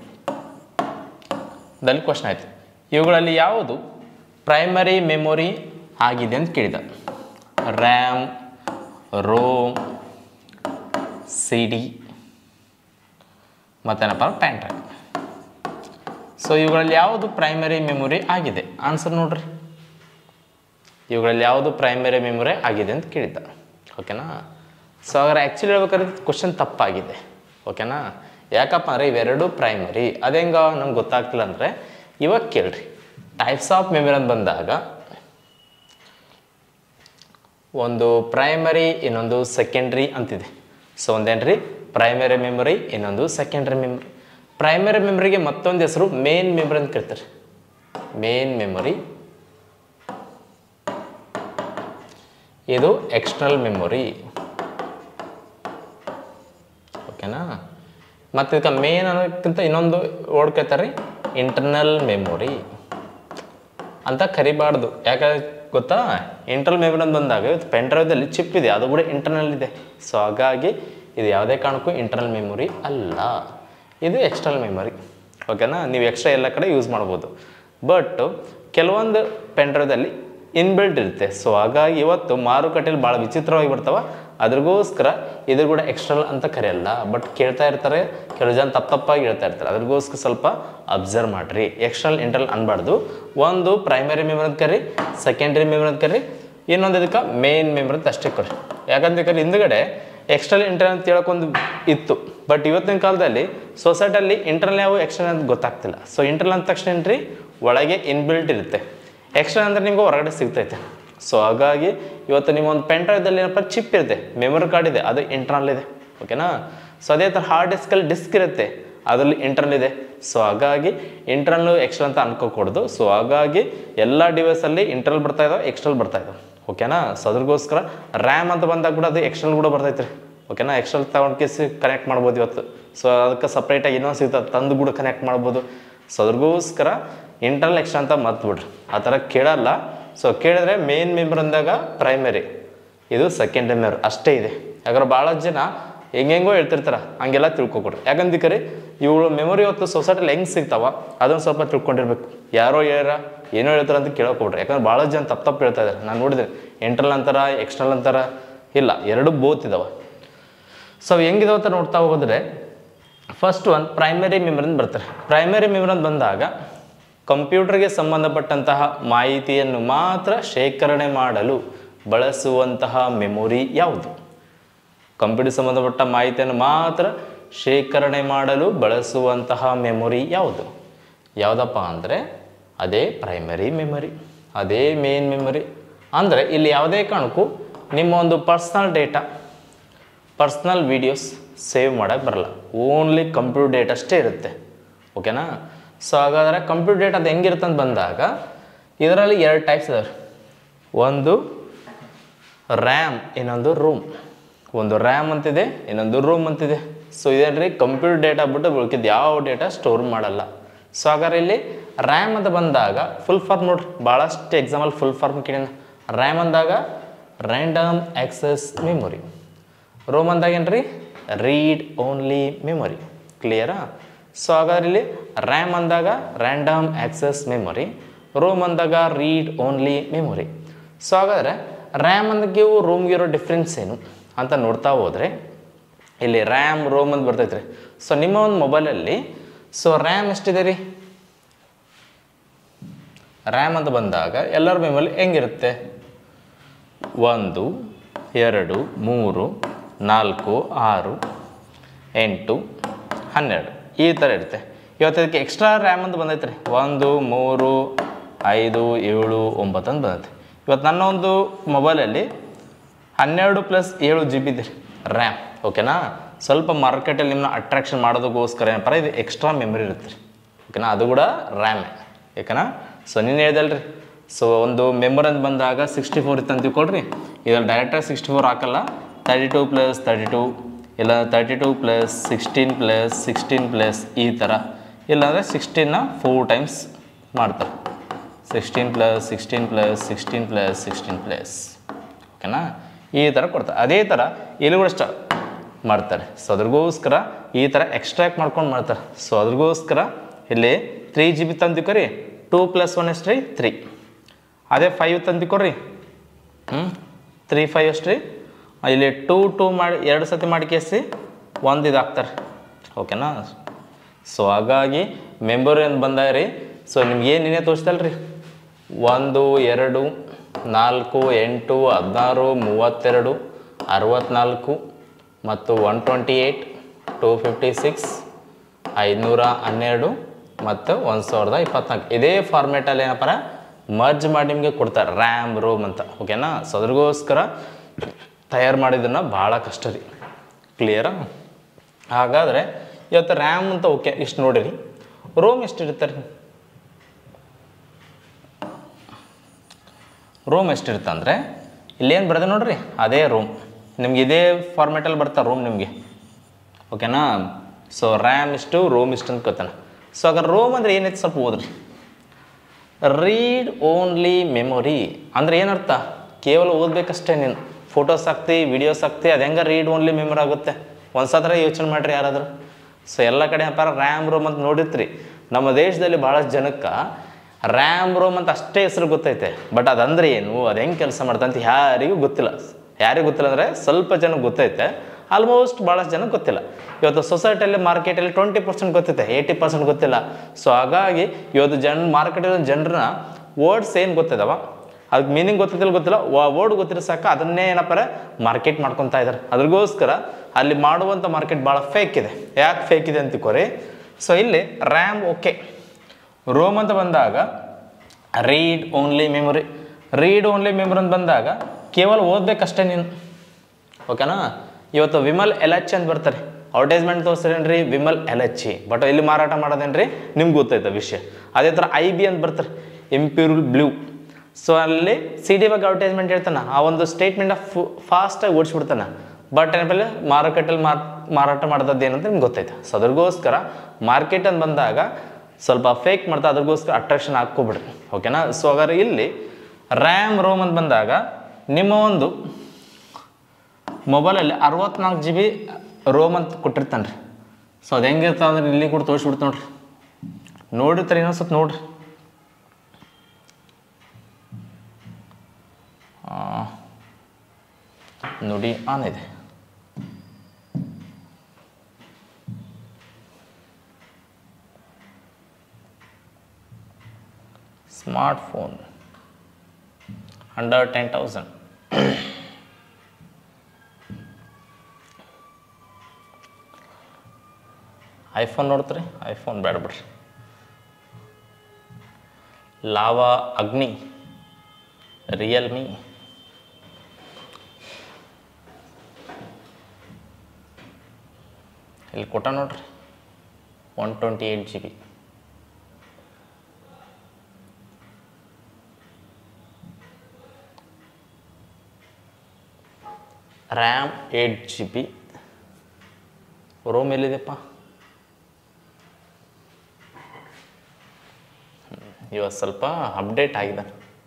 A: ದಲ್ಲಿ ಕ್ವಶನ್ ಆಯಿತು. ಇವುಗಳಲ್ಲಿ ಯಾವುದು ಪ್ರೈಮರಿ ಮೆಮೊರಿ ಆಗಿದೆ ಅಂತ ಕೇಳಿದ. RAM, ROM, CD ಮತ್ತೇನಪ್ಪ ಪೆನ್ ಡ್ರೈವ್. ಸೊ ಇವುಗಳಲ್ಲಿ ಯಾವುದು ಪ್ರೈಮರಿ ಮೆಮೊರಿ ಆಗಿದೆ? ಆನ್ಸರ್ ನೋಡ್ರಿ. ಇವುಗಳಲ್ಲಿ ಯಾವುದು ಪ್ರೈಮರಿ ಮೆಮೊರಿ ಆಗಿದೆ ಅಂತ ಕೇಳಿದ್ದ, ಓಕೆನಾ? ಸೊ ಹಾಗಾದ್ರೆ ಆ್ಯಕ್ಚುಲಿ ಹೇಳ್ಬೇಕಾದ್ರೆ ಕ್ವಶನ್ ತಪ್ಪಾಗಿದೆ, ಓಕೆನಾ? ಯಾಕಪ್ಪ ಅಂದರೆ ಇವೆರಡು ಪ್ರೈಮರಿ. ಅದೆಂಗ ನಮ್ಗೆ ಗೊತ್ತಾಗ್ತಿಲ್ಲ ಅಂದರೆ ಇವಾಗ ಕೇಳ್ರಿ. ಟೈಪ್ಸ್ ಆಫ್ ಮೆಮೊರಿ ಅಂತ ಬಂದಾಗ ಒಂದು ಪ್ರೈಮರಿ, ಇನ್ನೊಂದು ಸೆಕೆಂಡ್ರಿ ಅಂತಿದೆ. ಸೊ ಒಂದೇನ್ರಿ ಪ್ರೈಮರಿ ಮೆಮೊರಿ, ಇನ್ನೊಂದು ಸೆಕೆಂಡ್ರಿ ಮೆಮೊರಿ. ಪ್ರೈಮರಿ ಮೆಮೊರಿಗೆ ಮತ್ತೊಂದು ಹೆಸರು ಮೇನ್ ಮೆಮೊರಿ ಅಂತ ಕರಿತಾರೆ. ಮೇನ್ ಮೆಮೊರಿ, ಇದು ಎಕ್ಸ್ಟರ್ನಲ್ ಮೆಮೊರಿ. ಓಕೆನಾ. ಮತ್ತು ಇದಕ್ಕೆ ಮೇನ್ ಅನ್ನೋದಕ್ಕಿಂತ ಇನ್ನೊಂದು ಓಡ್ಕೊತಾರೆ ಇಂಟರ್ನಲ್ ಮೆಮೊರಿ ಅಂತ ಕರಿಬಾರ್ದು. ಯಾಕಂದ್ರೆ ಗೊತ್ತಾ, ಇಂಟರ್ನಲ್ ಮೆಮೊರಿ ಅಂತ ಬಂದಾಗ ಪೆನ್ ಡ್ರೈವ್ದಲ್ಲಿ ಚಿಪ್ ಇದೆ, ಅದು ಕೂಡ ಇಂಟರ್ನಲ್ ಇದೆ. ಸೊ ಹಾಗಾಗಿ ಇದು ಯಾವುದೇ ಕಾರಣಕ್ಕೂ ಇಂಟರ್ನಲ್ ಮೆಮೊರಿ ಅಲ್ಲ, ಇದು ಎಕ್ಸ್ಟರ್ನಲ್ ಮೆಮೊರಿ. ಓಕೆನಾ. ನೀವು ಎಕ್ಸ್ಟ್ರಾ ಎಲ್ಲ ಕಡೆ ಯೂಸ್ ಮಾಡ್ಬೋದು. ಬಟ್ ಕೆಲವೊಂದು ಪೆನ್ ಡ್ರೈವ್ದಲ್ಲಿ ಇನ್ಬಿಲ್ಟ್ ಇರುತ್ತೆ. ಸೊ ಹಾಗಾಗಿ ಇವತ್ತು ಮಾರುಕಟ್ಟೆಯಲ್ಲಿ ಭಾಳ ವಿಚಿತ್ರವಾಗಿ ಬರ್ತಾವೆ. ಅದ್ರಿಗೋಸ್ಕರ ಇದ್ರ ಕೂಡ ಎಕ್ಸ್ಟರ್ನಲ್ ಅಂತ ಕರೆಯಲ್ಲ. ಬಟ್ ಕೇಳ್ತಾ ಇರ್ತಾರೆ, ಕೆಲವು ಜನ ತಪ್ಪಾಗಿ ಹೇಳ್ತಾ ಇರ್ತಾರೆ. ಅದ್ರಿಗೋಸ್ಕರ ಸ್ವಲ್ಪ ಅಬ್ಸರ್ವ್ ಮಾಡಿರಿ. ಎಕ್ಸ್ಟರ್ನಲ್ ಇಂಟರ್ನಲ್ ಅನ್ಬಾರ್ದು. ಒಂದು ಪ್ರೈಮರಿ ಮೆಮೊರಿ ಅಂತ ಕರಿ, ಸೆಕೆಂಡ್ರಿ ಮೆಮೊರಿ ಅಂತ ಕರಿ, ಇನ್ನೊಂದು ಇದಕ್ಕೆ ಮೇನ್ ಮೆಮೊರಿ ಅಂತ ಅಷ್ಟೇ ಕರಿ. ಯಾಕಂದ್ರೆ ಹಿಂದ್ಗಡೆ ಎಕ್ಸ್ಟರ್ನಲ್ ಇಂಟರ್ನಲ್ ಅಂತ ಹೇಳೋಕ್ಕೊಂದು ಇತ್ತು. ಬಟ್ ಇವತ್ತಿನ ಕಾಲದಲ್ಲಿ ಸೊಸೈಟಿಯಲ್ಲಿ ಇಂಟರ್ನಲ್ ಯಾವ ಎಕ್ಸ್ಟರ್ನಲ್ ಅಂತ ಗೊತ್ತಾಗ್ತಿಲ್ಲ. ಸೊ ಇಂಟರ್ನಲ್ ಅಂದ ತಕ್ಷಣ ಏನ್ರಿ, ಒಳಗೆ ಇನ್ಬಿಲ್ಟ್ ಇರುತ್ತೆ. ಎಕ್ಸ್ಟರ್ನಲ್ ಅಂದರೆ ನಿಮ್ಗೆ ಹೊರಗಡೆ ಸಿಗ್ತೈತೆ. ಸೊ ಹಾಗಾಗಿ ಇವತ್ತು ನಿಮ್ಮ ಒಂದು ಪೆನ್ ಡ್ರೈವ್ದಲ್ಲಿ ಏನಪ್ಪ ಚಿಪ್ ಇರುತ್ತೆ, ಮೆಮೊರಿ ಕಾರ್ಡ್ ಇದೆ, ಅದು ಇಂಟರ್ನಲ್ ಇದೆ. ಓಕೆನಾ. ಸೊ ಅದೇ ಥರ ಹಾರ್ಡ್ ಡಿಸ್ಕಲ್ಲಿ ಡಿಸ್ಕ್ ಇರುತ್ತೆ, ಅದರಲ್ಲಿ ಇಂಟರ್ನಲ್ ಇದೆ. ಸೊ ಹಾಗಾಗಿ ಇಂಟರ್ನಲ್ ಎಕ್ಸ್ಟರ್ನಲ್ ಅಂತ ಅನ್ಕೋಕೂಡ್ದು. ಸೊ ಹಾಗಾಗಿ ಎಲ್ಲ ಡಿವೈಸಲ್ಲಿ ಇಂಟರ್ನಲ್ ಬರ್ತಾ ಇದಾವೆ, ಎಕ್ಸ್ಟರ್ನಲ್ ಬರ್ತಾ ಇದಾವೆ. ಓಕೆನಾ. ಸೊ ಅದ್ರಗೋಸ್ಕರ ರ್ಯಾಮ್ ಅಂತ ಬಂದಾಗ ಕೂಡ ಅದು ಎಕ್ಸ್ಟರ್ನಲ್ ಕೂಡ ಬರ್ತೈತೆ ರೀ. ಓಕೆನಾ. ಎಕ್ಸ್ಟರ್ನಲ್ ತಗೊಂಡು ಕೇಸಿ ಕನೆಕ್ಟ್ ಮಾಡ್ಬೋದು ಇವತ್ತು. ಸೊ ಅದಕ್ಕೆ ಸಪ್ರೇಟಾಗಿ ಇನ್ನೊಂದು ಸಿಗ್ತದೆ, ತಂದು ಕೂಡ ಕನೆಕ್ಟ್ ಮಾಡ್ಬೋದು. ಸೊ ಅದ್ರಗೋಸ್ಕರ ಇಂಟರ್ನಲ್ ಎಕ್ಸ್ಟರ್ನಲ್ ಅಂತ ಮರ್ತ್ಬಿಡ್ರಿ, ಆ ಥರ ಕೇಳಲ್ಲ. ಸೊ ಕೇಳಿದ್ರೆ ಮೇನ್ ಮೆಮೊರಿ ಅಂದಾಗ ಪ್ರೈಮರಿ, ಇದು ಸೆಕೆಂಡರಿ ಮೆಮೊರಿ ಅಷ್ಟೇ ಇದೆ. ಯಾಕಂದ್ರೆ ಭಾಳ ಜನ ಹೆಂಗೆಂಗೋ ಹೇಳ್ತಿರ್ತಾರೆ, ಹಂಗೆಲ್ಲ ತಿಳ್ಕೊಕೊಡ್ರಿ. ಯಾಕಂದ್ರೆ ಇವಳು ಮೆಮೊರಿ ಇವತ್ತು ಸೊಸೈಟಿಲಿ ಹೆಂಗೆ ಸಿಗ್ತಾವ ಅದನ್ನು ಸ್ವಲ್ಪ ತಿಳ್ಕೊಂಡಿರ್ಬೇಕು. ಯಾರೋ ಏನೋ ಹೇಳ್ತಾರೆ ಅಂತ ಕೇಳೋಕೊಡ್ರಿ. ಯಾಕಂದ್ರೆ ಭಾಳ ಜನ ತಪ್ಪು ಹೇಳ್ತಾ ಇದ್ದಾರೆ. ನಾನು ನೋಡಿದೆ, ಇಂಟರ್ನಲ್ ಅಂತಾರ, ಎಕ್ಸ್ಟರ್ನಲ್ ಅಂತಾರ. ಇಲ್ಲ, ಎರಡು ಬೋತ್ ಇದಾವೆ. ಸೊ ಹೆಂಗಿದಾವೆ ಅಂತ ನೋಡ್ತಾ ಹೋದ್ರೆ ಫಸ್ಟ್ ಒಂದು ಪ್ರೈಮರಿ ಮೆಮೊರಿ ಅಂತ ಬರ್ತಾರೆ. ಪ್ರೈಮರಿ ಮೆಮೊರಿ ಅಂತ ಬಂದಾಗ ಕಂಪ್ಯೂಟರ್ಗೆ ಸಂಬಂಧಪಟ್ಟಂತಹ ಮಾಹಿತಿಯನ್ನು ಮಾತ್ರ ಶೇಖರಣೆ ಮಾಡಲು ಬಳಸುವಂತಹ ಮೆಮೊರಿ ಯಾವುದು? ಕಂಪ್ಯೂಟರ್ ಸಂಬಂಧಪಟ್ಟ ಮಾಹಿತಿಯನ್ನು ಮಾತ್ರ ಶೇಖರಣೆ ಮಾಡಲು ಬಳಸುವಂತಹ ಮೆಮೊರಿ ಯಾವುದು? ಯಾವುದಪ್ಪ ಅಂದರೆ ಅದೇ ಪ್ರೈಮರಿ ಮೆಮೊರಿ, ಅದೇ ಮೇನ್ ಮೆಮೊರಿ. ಅಂದರೆ ಇಲ್ಲಿ ಯಾವುದೇ ಕಾರಣಕ್ಕೂ ನಿಮ್ಮ ಒಂದು personal data, personal videos save ಮಾಡೋಕ್ಕೆ ಬರಲ್ಲ. ಓನ್ಲಿ ಕಂಪ್ಯೂಟರ್ ಡೇಟಾ ಅಷ್ಟೇ ಇರುತ್ತೆ. ಓಕೆನಾ. ಸೊ ಹಾಗಾದರೆ ಕಂಪ್ಯೂಟರ್ ಡೇಟಾ ಅದು ಹೆಂಗಿರುತ್ತೆ ಅಂತ ಬಂದಾಗ ಇದರಲ್ಲಿ ಎರಡು ಟೈಪ್ಸ್ ಇದಾವೆ. ಒಂದು ರ್ಯಾಮ್, ಇನ್ನೊಂದು ರೂಮ್. ಒಂದು ರ್ಯಾಮ್ ಅಂತಿದೆ, ಇನ್ನೊಂದು ರೂಮ್ ಅಂತಿದೆ. ಸೊ ಇದೇನ್ರಿ ಕಂಪ್ಯೂಟರ್ ಡೇಟಾ ಬಿಟ್ಟು ಉಳ್ಕಿದ್ದು ಯಾವ ಡೇಟಾ ಸ್ಟೋರ್ ಮಾಡಲ್ಲ. ಸೊ ಹಾಗಾದ್ರೆ ಇಲ್ಲಿ ರ್ಯಾಮ್ ಅಂತ ಬಂದಾಗ ಫುಲ್ ಫಾರ್ಮ್ ನೋಡ್ರಿ, ಭಾಳಷ್ಟು ಎಕ್ಸಾಂಪಲ್ ಫುಲ್ ಫಾರ್ಮ್ ಕೇಳಿನ. ರ್ಯಾಮ್ ಅಂದಾಗ ರ್ಯಾಂಡಮ್ ಆಕ್ಸೆಸ್ ಮೆಮೊರಿ. ರೂಮ್ ಅಂದಾಗ ಏನ್ರಿ ರೀಡ್ ಓನ್ಲಿ ಮೆಮೊರಿ. ಕ್ಲಿಯರಾ? ಸೊ ಹಾಗಾದ್ರೆ ಇಲ್ಲಿ ರ್ಯಾಮ್ ಅಂದಾಗ ರ್ಯಾಂಡಮ್ ಆಕ್ಸೆಸ್ ಮೆಮೊರಿ, ರೂಮ್ ಅಂದಾಗ ರೀಡ್ ಓನ್ಲಿ ಮೆಮೊರಿ. ಸೊ ಹಾಗಾದರೆ ರ್ಯಾಮ್ ಅಂದಕ್ಕೆ ರೂಮ್ಗೆ ಇರೋ ಡಿಫ್ರೆನ್ಸ್ ಏನು ಅಂತ ನೋಡ್ತಾ ಹೋದರೆ ಇಲ್ಲಿ ರ್ಯಾಮ್ ರೋಮ್ ಅಂತ ಬರ್ತೈತೆ ರೀ. ಸೊ ನಿಮ್ಮ ಒಂದು ಮೊಬೈಲಲ್ಲಿ ಸೊ ರ್ಯಾಮ್ ಎಷ್ಟಿದೆ ರೀ? ರ್ಯಾಮ್ ಅಂತ ಬಂದಾಗ ಎಲ್ಲರ ಮೆಮೊರಿ ಹೆಂಗಿರುತ್ತೆ? 1 2 3 4 6 8 12 ಈ ಥರ ಇರುತ್ತೆ. ಇವತ್ತು ಇದಕ್ಕೆ ಎಕ್ಸ್ಟ್ರಾ ರ್ಯಾಮ್ ಅಂತ ಬಂದೈತೆ ರೀ. 1 3 5 7 9 ಅಂತ ಬಂದೈತೆ. ಇವತ್ತು ನನ್ನ ಒಂದು ಮೊಬೈಲಲ್ಲಿ 12 + 7 GB ಇದೆ ರ್ಯಾಮ್. ಓಕೆನಾ. ಸ್ವಲ್ಪ ಮಾರ್ಕೆಟಲ್ಲಿ ನಿಮ್ಮನ್ನ ಅಟ್ರಾಕ್ಷನ್ ಮಾಡೋದಕ್ಕೋಸ್ಕರ ಏನಪ್ಪ ಇದು ಎಕ್ಸ್ಟ್ರಾ ಮೆಮೊರಿ ಇರುತ್ತೆ ರೀ. ಓಕೆನಾ. ಅದು ಕೂಡ ರ್ಯಾಮೇ. ಯಾಕನಾ. ಸೊ ನೀನು ಹೇಳ್ದಲ್ರಿ, ಸೊ ಒಂದು ಮೆಮೊರಿ ಅಂತ ಬಂದಾಗ 64 ಇತ್ತು ಅಂತ ತಿಳ್ಕೊಳ್ರಿ. ಇದ್ರಲ್ಲಿ ಡೈರೆಕ್ಟಾಗಿ 64 ಹಾಕಲ್ಲ, 32 + 32 ಇಲ್ಲ 32 + 16 + 16 + ಈ ಥರ, ಇಲ್ಲಾಂದರೆ 16ನ 4 ಟೈಮ್ಸ್ ಮಾಡ್ತಾರೆ. 16 + 16 + 16 + 16 ಓಕೆನಾ. ಈ ಥರ ಕೊಡ್ತಾರೆ. ಅದೇ ಥರ ಇಲ್ಲಿ ಕೂಡ ಮಾಡ್ತಾರೆ. ಸೊ ಅದ್ರಿಗೋಸ್ಕರ ಈ ಥರ ಎಕ್ಸ್ಟ್ರಾಕ್ಟ್ ಮಾಡ್ಕೊಂಡು ಮಾಡ್ತಾರೆ. ಸೊ ಅದ್ರಿಗೋಸ್ಕರ ಇಲ್ಲಿ 3 GB ತಂದಿಕೊರಿ, 2 + 1 ಎಷ್ಟು ರೀ? 3. ಅದೇ 5 ತಂದಿಕೊಡ್ರಿ, 3 5 ಎಷ್ಟು ರೀ? ಇಲ್ಲಿ 2 2 ಮಾಡಿ 2 ಸತಿ ಮಾಡಿ ಕೇಸಿ 1 ಇದು ಹಾಕ್ತಾರೆ. ಓಕೆನಾ. ಸೊ ಹಾಗಾಗಿ ಮೆಮೊರಿ ಅಂತ ಬಂದಾಗ ರೀ, ಸೊ ನಿಮ್ಗೆ ಏನು ನೀನೇ ತೋರಿಸ್ತಲ್ಲ ರೀ, 1 2 4 8 16 32 64 ಮತ್ತು 128 256 512 ಮತ್ತು 1024 ಇದೇ ಫಾರ್ಮೇಟಲ್ಲಿ ಏನಪ್ಪ ಮರ್ಜ್ ಮಾಡಿ ನಿಮಗೆ ಕೊಡ್ತಾರೆ ರ್ಯಾಮ್ ರೋಮ್ ಅಂತ. ಓಕೆನಾ. ಸೊ ಅದ್ರಿಗೋಸ್ಕರ ತಯಾರು ಮಾಡಿದ್ದನ್ನು ಭಾಳ ಕಷ್ಟ ರೀ. ಕ್ಲಿಯರಾ? ಹಾಗಾದರೆ ಇವತ್ತು ರ್ಯಾಮ್ ಅಂತ ಓಕೆ ಇಷ್ಟು ನೋಡಿರಿ. ರೋಮ್ ಎಷ್ಟು ಇರುತ್ತೆ ರೀ? ರೋಮ್ ಎಷ್ಟಿರುತ್ತೆ ಅಂದರೆ ಇಲ್ಲೇನು ಬರ್ತದೆ ನೋಡ್ರಿ, ಅದೇ ರೋಮ್ ನಿಮ್ಗೆ ಇದೇ ಫಾರ್ಮೇಟಲ್ಲಿ ಬರ್ತಾರೆ ರೋಮ್ ನಿಮಗೆ. ಓಕೆನಾ. ಸೊ ರ್ಯಾಮ್ ಇಷ್ಟು, ರೋಮ್ ಇಷ್ಟು ಅಂತ ಗೊತ್ತಾನ. ಸೊ ಹಾಗಾದ್ರೆ ರೋಮ್ ಅಂದರೆ ಏನೈತೆ ಸ್ವಲ್ಪ ಓದ್ರಿ. ರೀಡ್ ಓನ್ಲಿ ಮೆಮೊರಿ ಅಂದರೆ ಏನರ್ಥ? ಕೇವಲ ಓದಬೇಕಷ್ಟೇ. ನೀನು ಫೋಟೋಸ್ ಹಾಕ್ತಿ, ವಿಡಿಯೋಸ್ ಹಾಕ್ತಿ, ಅದು ಹೆಂಗೆ ರೀಡ್ ಓನ್ಲಿ ಮೆಮೊರಿ ಆಗುತ್ತೆ? ಒಂದು ಸತ್ರ ಯೋಚನೆ ಮಾಡಿರಿ ಯಾರಾದರೂ. ಸೊ ಎಲ್ಲ ಕಡೆ ಅಪ್ಪಾರ ರ್ಯಾಮ್ ರೋಮ್ ಅಂತ ನೋಡಿರ್ತೀರಿ. ನಮ್ಮ ದೇಶದಲ್ಲಿ ಭಾಳಷ್ಟು ಜನಕ್ಕೆ ರ್ಯಾಮ್ ರೋಮ್ ಅಂತ ಅಷ್ಟೇ ಹೆಸರು ಗೊತ್ತೈತೆ, ಬಟ್ ಅದಂದ್ರೆ ಏನು, ಅದು ಹೆಂಗೆ ಕೆಲಸ ಮಾಡ್ತಾ ಅಂತ ಯಾರಿಗೂ ಗೊತ್ತಿಲ್ಲ. ಯಾರಿಗೂ ಗೊತ್ತಿಲ್ಲ ಅಂದರೆ ಸ್ವಲ್ಪ ಜನಕ್ಕೆ ಗೊತ್ತೈತೆ, ಆಲ್ಮೋಸ್ಟ್ ಭಾಳಷ್ಟು ಜನಕ್ಕೆ ಗೊತ್ತಿಲ್ಲ. ಇವತ್ತು ಸೊಸೈಟಿಯಲ್ಲಿ ಮಾರ್ಕೆಟಲ್ಲಿ 20% ಗೊತ್ತೈತೆ, 80% ಗೊತ್ತಿಲ್ಲ. ಸೊ ಹಾಗಾಗಿ ಇವತ್ತು ಮಾರ್ಕೆಟಲ್ಲಿ ಜನರನ್ನ ವರ್ಡ್ಸ್ ಏನು ಗೊತ್ತಿದಾವ, ಅದಕ್ಕೆ ಮೀನಿಂಗ್ ಗೊತ್ತಿಲ್ಲ, ವರ್ಡ್ ಗೊತ್ತಿರೋ ಸಾಕು ಅದನ್ನೇ ಏನಪ್ಪಾರ ಮಾರ್ಕೆಟ್ ಮಾಡ್ಕೊತಾ ಇದ್ದಾರೆ. ಅದ್ರಗೋಸ್ಕರ ಅಲ್ಲಿ ಮಾಡುವಂಥ ಮಾರ್ಕೆಟ್ ಭಾಳ ಫೇಕ್ ಇದೆ. ಯಾಕೆ ಫೇಕ್ ಇದೆ ಅಂತಿಕೋರಿ. ಸೊ ಇಲ್ಲಿ ರ್ಯಾಮ್ ಓಕೆ, ರೋಮ್ ಅಂತ ಬಂದಾಗ read only memory. Read only memory ಅಂತ ಬಂದಾಗ ಕೇವಲ ಓದಬೇಕಷ್ಟೇ ನೀನು, ಓಕೆನಾ. ಇವತ್ತು ವಿಮಲ್ ಎಲಚ್ಚಿ ಅಂತ ಬರ್ತಾರೆ, ಅಡ್ವರ್ಟೈಸ್ಮೆಂಟ್ ತೋರಿಸ್ರೇನ್ರಿ ವಿಮಲ್ ಎಲಚ್ಚಿ, ಬಟ್ ಇಲ್ಲಿ ಮಾರಾಟ ಮಾಡೋದೇನ್ರಿ ನಿಮ್ಗೆ ಗೊತ್ತೈತೆ ವಿಷಯ. ಅದೇ ಥರ IB ಅಂತ ಬರ್ತಾರೆ, ಇಂಪ್ಯೂರಲ್ ಬ್ಲೂ. ಸೊ ಅಲ್ಲಿ CD ಬಗ್ಗೆ ಅಡ್ವರ್ಟೈಸ್ಮೆಂಟ್ ಹೇಳ್ತಾನೆ, ಆ ಒಂದು ಸ್ಟೇಟ್ಮೆಂಟ್ ಫಾಸ್ಟಾಗಿ ಓಡಿಸ್ಬಿಡ್ತಾನೆ. ಬಟ್ ಏನಪ್ಪಲ್ಲಿ ಮಾರುಕಟ್ಟೆಯಲ್ಲಿ ಮಾರಾಟ ಮಾಡೋದು ಏನಂತ ನಿಮ್ಗೆ ಗೊತ್ತೈತೆ. ಸೊ ಅದ್ರಗೋಸ್ಕರ ಮಾರ್ಕೆಟ್ ಅಂತ ಬಂದಾಗ ಸ್ವಲ್ಪ ಫೇಕ್ ಮಾಡ್ತಾ, ಅದ್ರಗೋಸ್ಕರ ಅಟ್ರಾಕ್ಷನ್ ಹಾಕ್ಕೊಬಿಡ್ರಿ, ಓಕೆನಾ. ಸೊ ಹಾಗಾದ್ರೆ ಇಲ್ಲಿ ರ್ಯಾಮ್ ರೋಮ್ ಅಂತ ಬಂದಾಗ ನಿಮ್ಮ ಒಂದು ಮೊಬೈಲಲ್ಲಿ 64 GB ರೋಮ್ ಅಂತ ಕೊಟ್ಟಿರ್ತಾನೆ ರೀ. ಸೊ ಅದು ಹೆಂಗಿರ್ತಾವೆ ಅಂದ್ರೆ ಇಲ್ಲಿ ಕೂಡ ತೋರಿಸ್ಬಿಡ್ತು ನೋಡ್ರಿ, ನೋಡಿರ್ತಾರೆ ಇನ್ನೊಂದು ಸ್ವಲ್ಪ ನೋಡ್ರಿ. ನೋಡಿ ಆನ್ ಇದೆ. Smartphone under 10,000. ಐಫೋನ್ ನೋಡ್ತೀರಿ? ಐಫೋನ್ ಬೇಡ ಬಿಡ್ರಿ. ಲಾವಾ ಅಗ್ನಿ, ರಿಯಲ್ಮಿ, ಇಲ್ಲಿ ಕೊಟ್ಟ ನೋಡ್ರಿ 128 GB. RAM 8 GB. ರೋಮ್ ಎಲ್ಲಿದೆಪ್ಪ? ಇವತ್ತು ಸ್ವಲ್ಪ ಅಪ್ಡೇಟ್ ಆಗಿದೆ,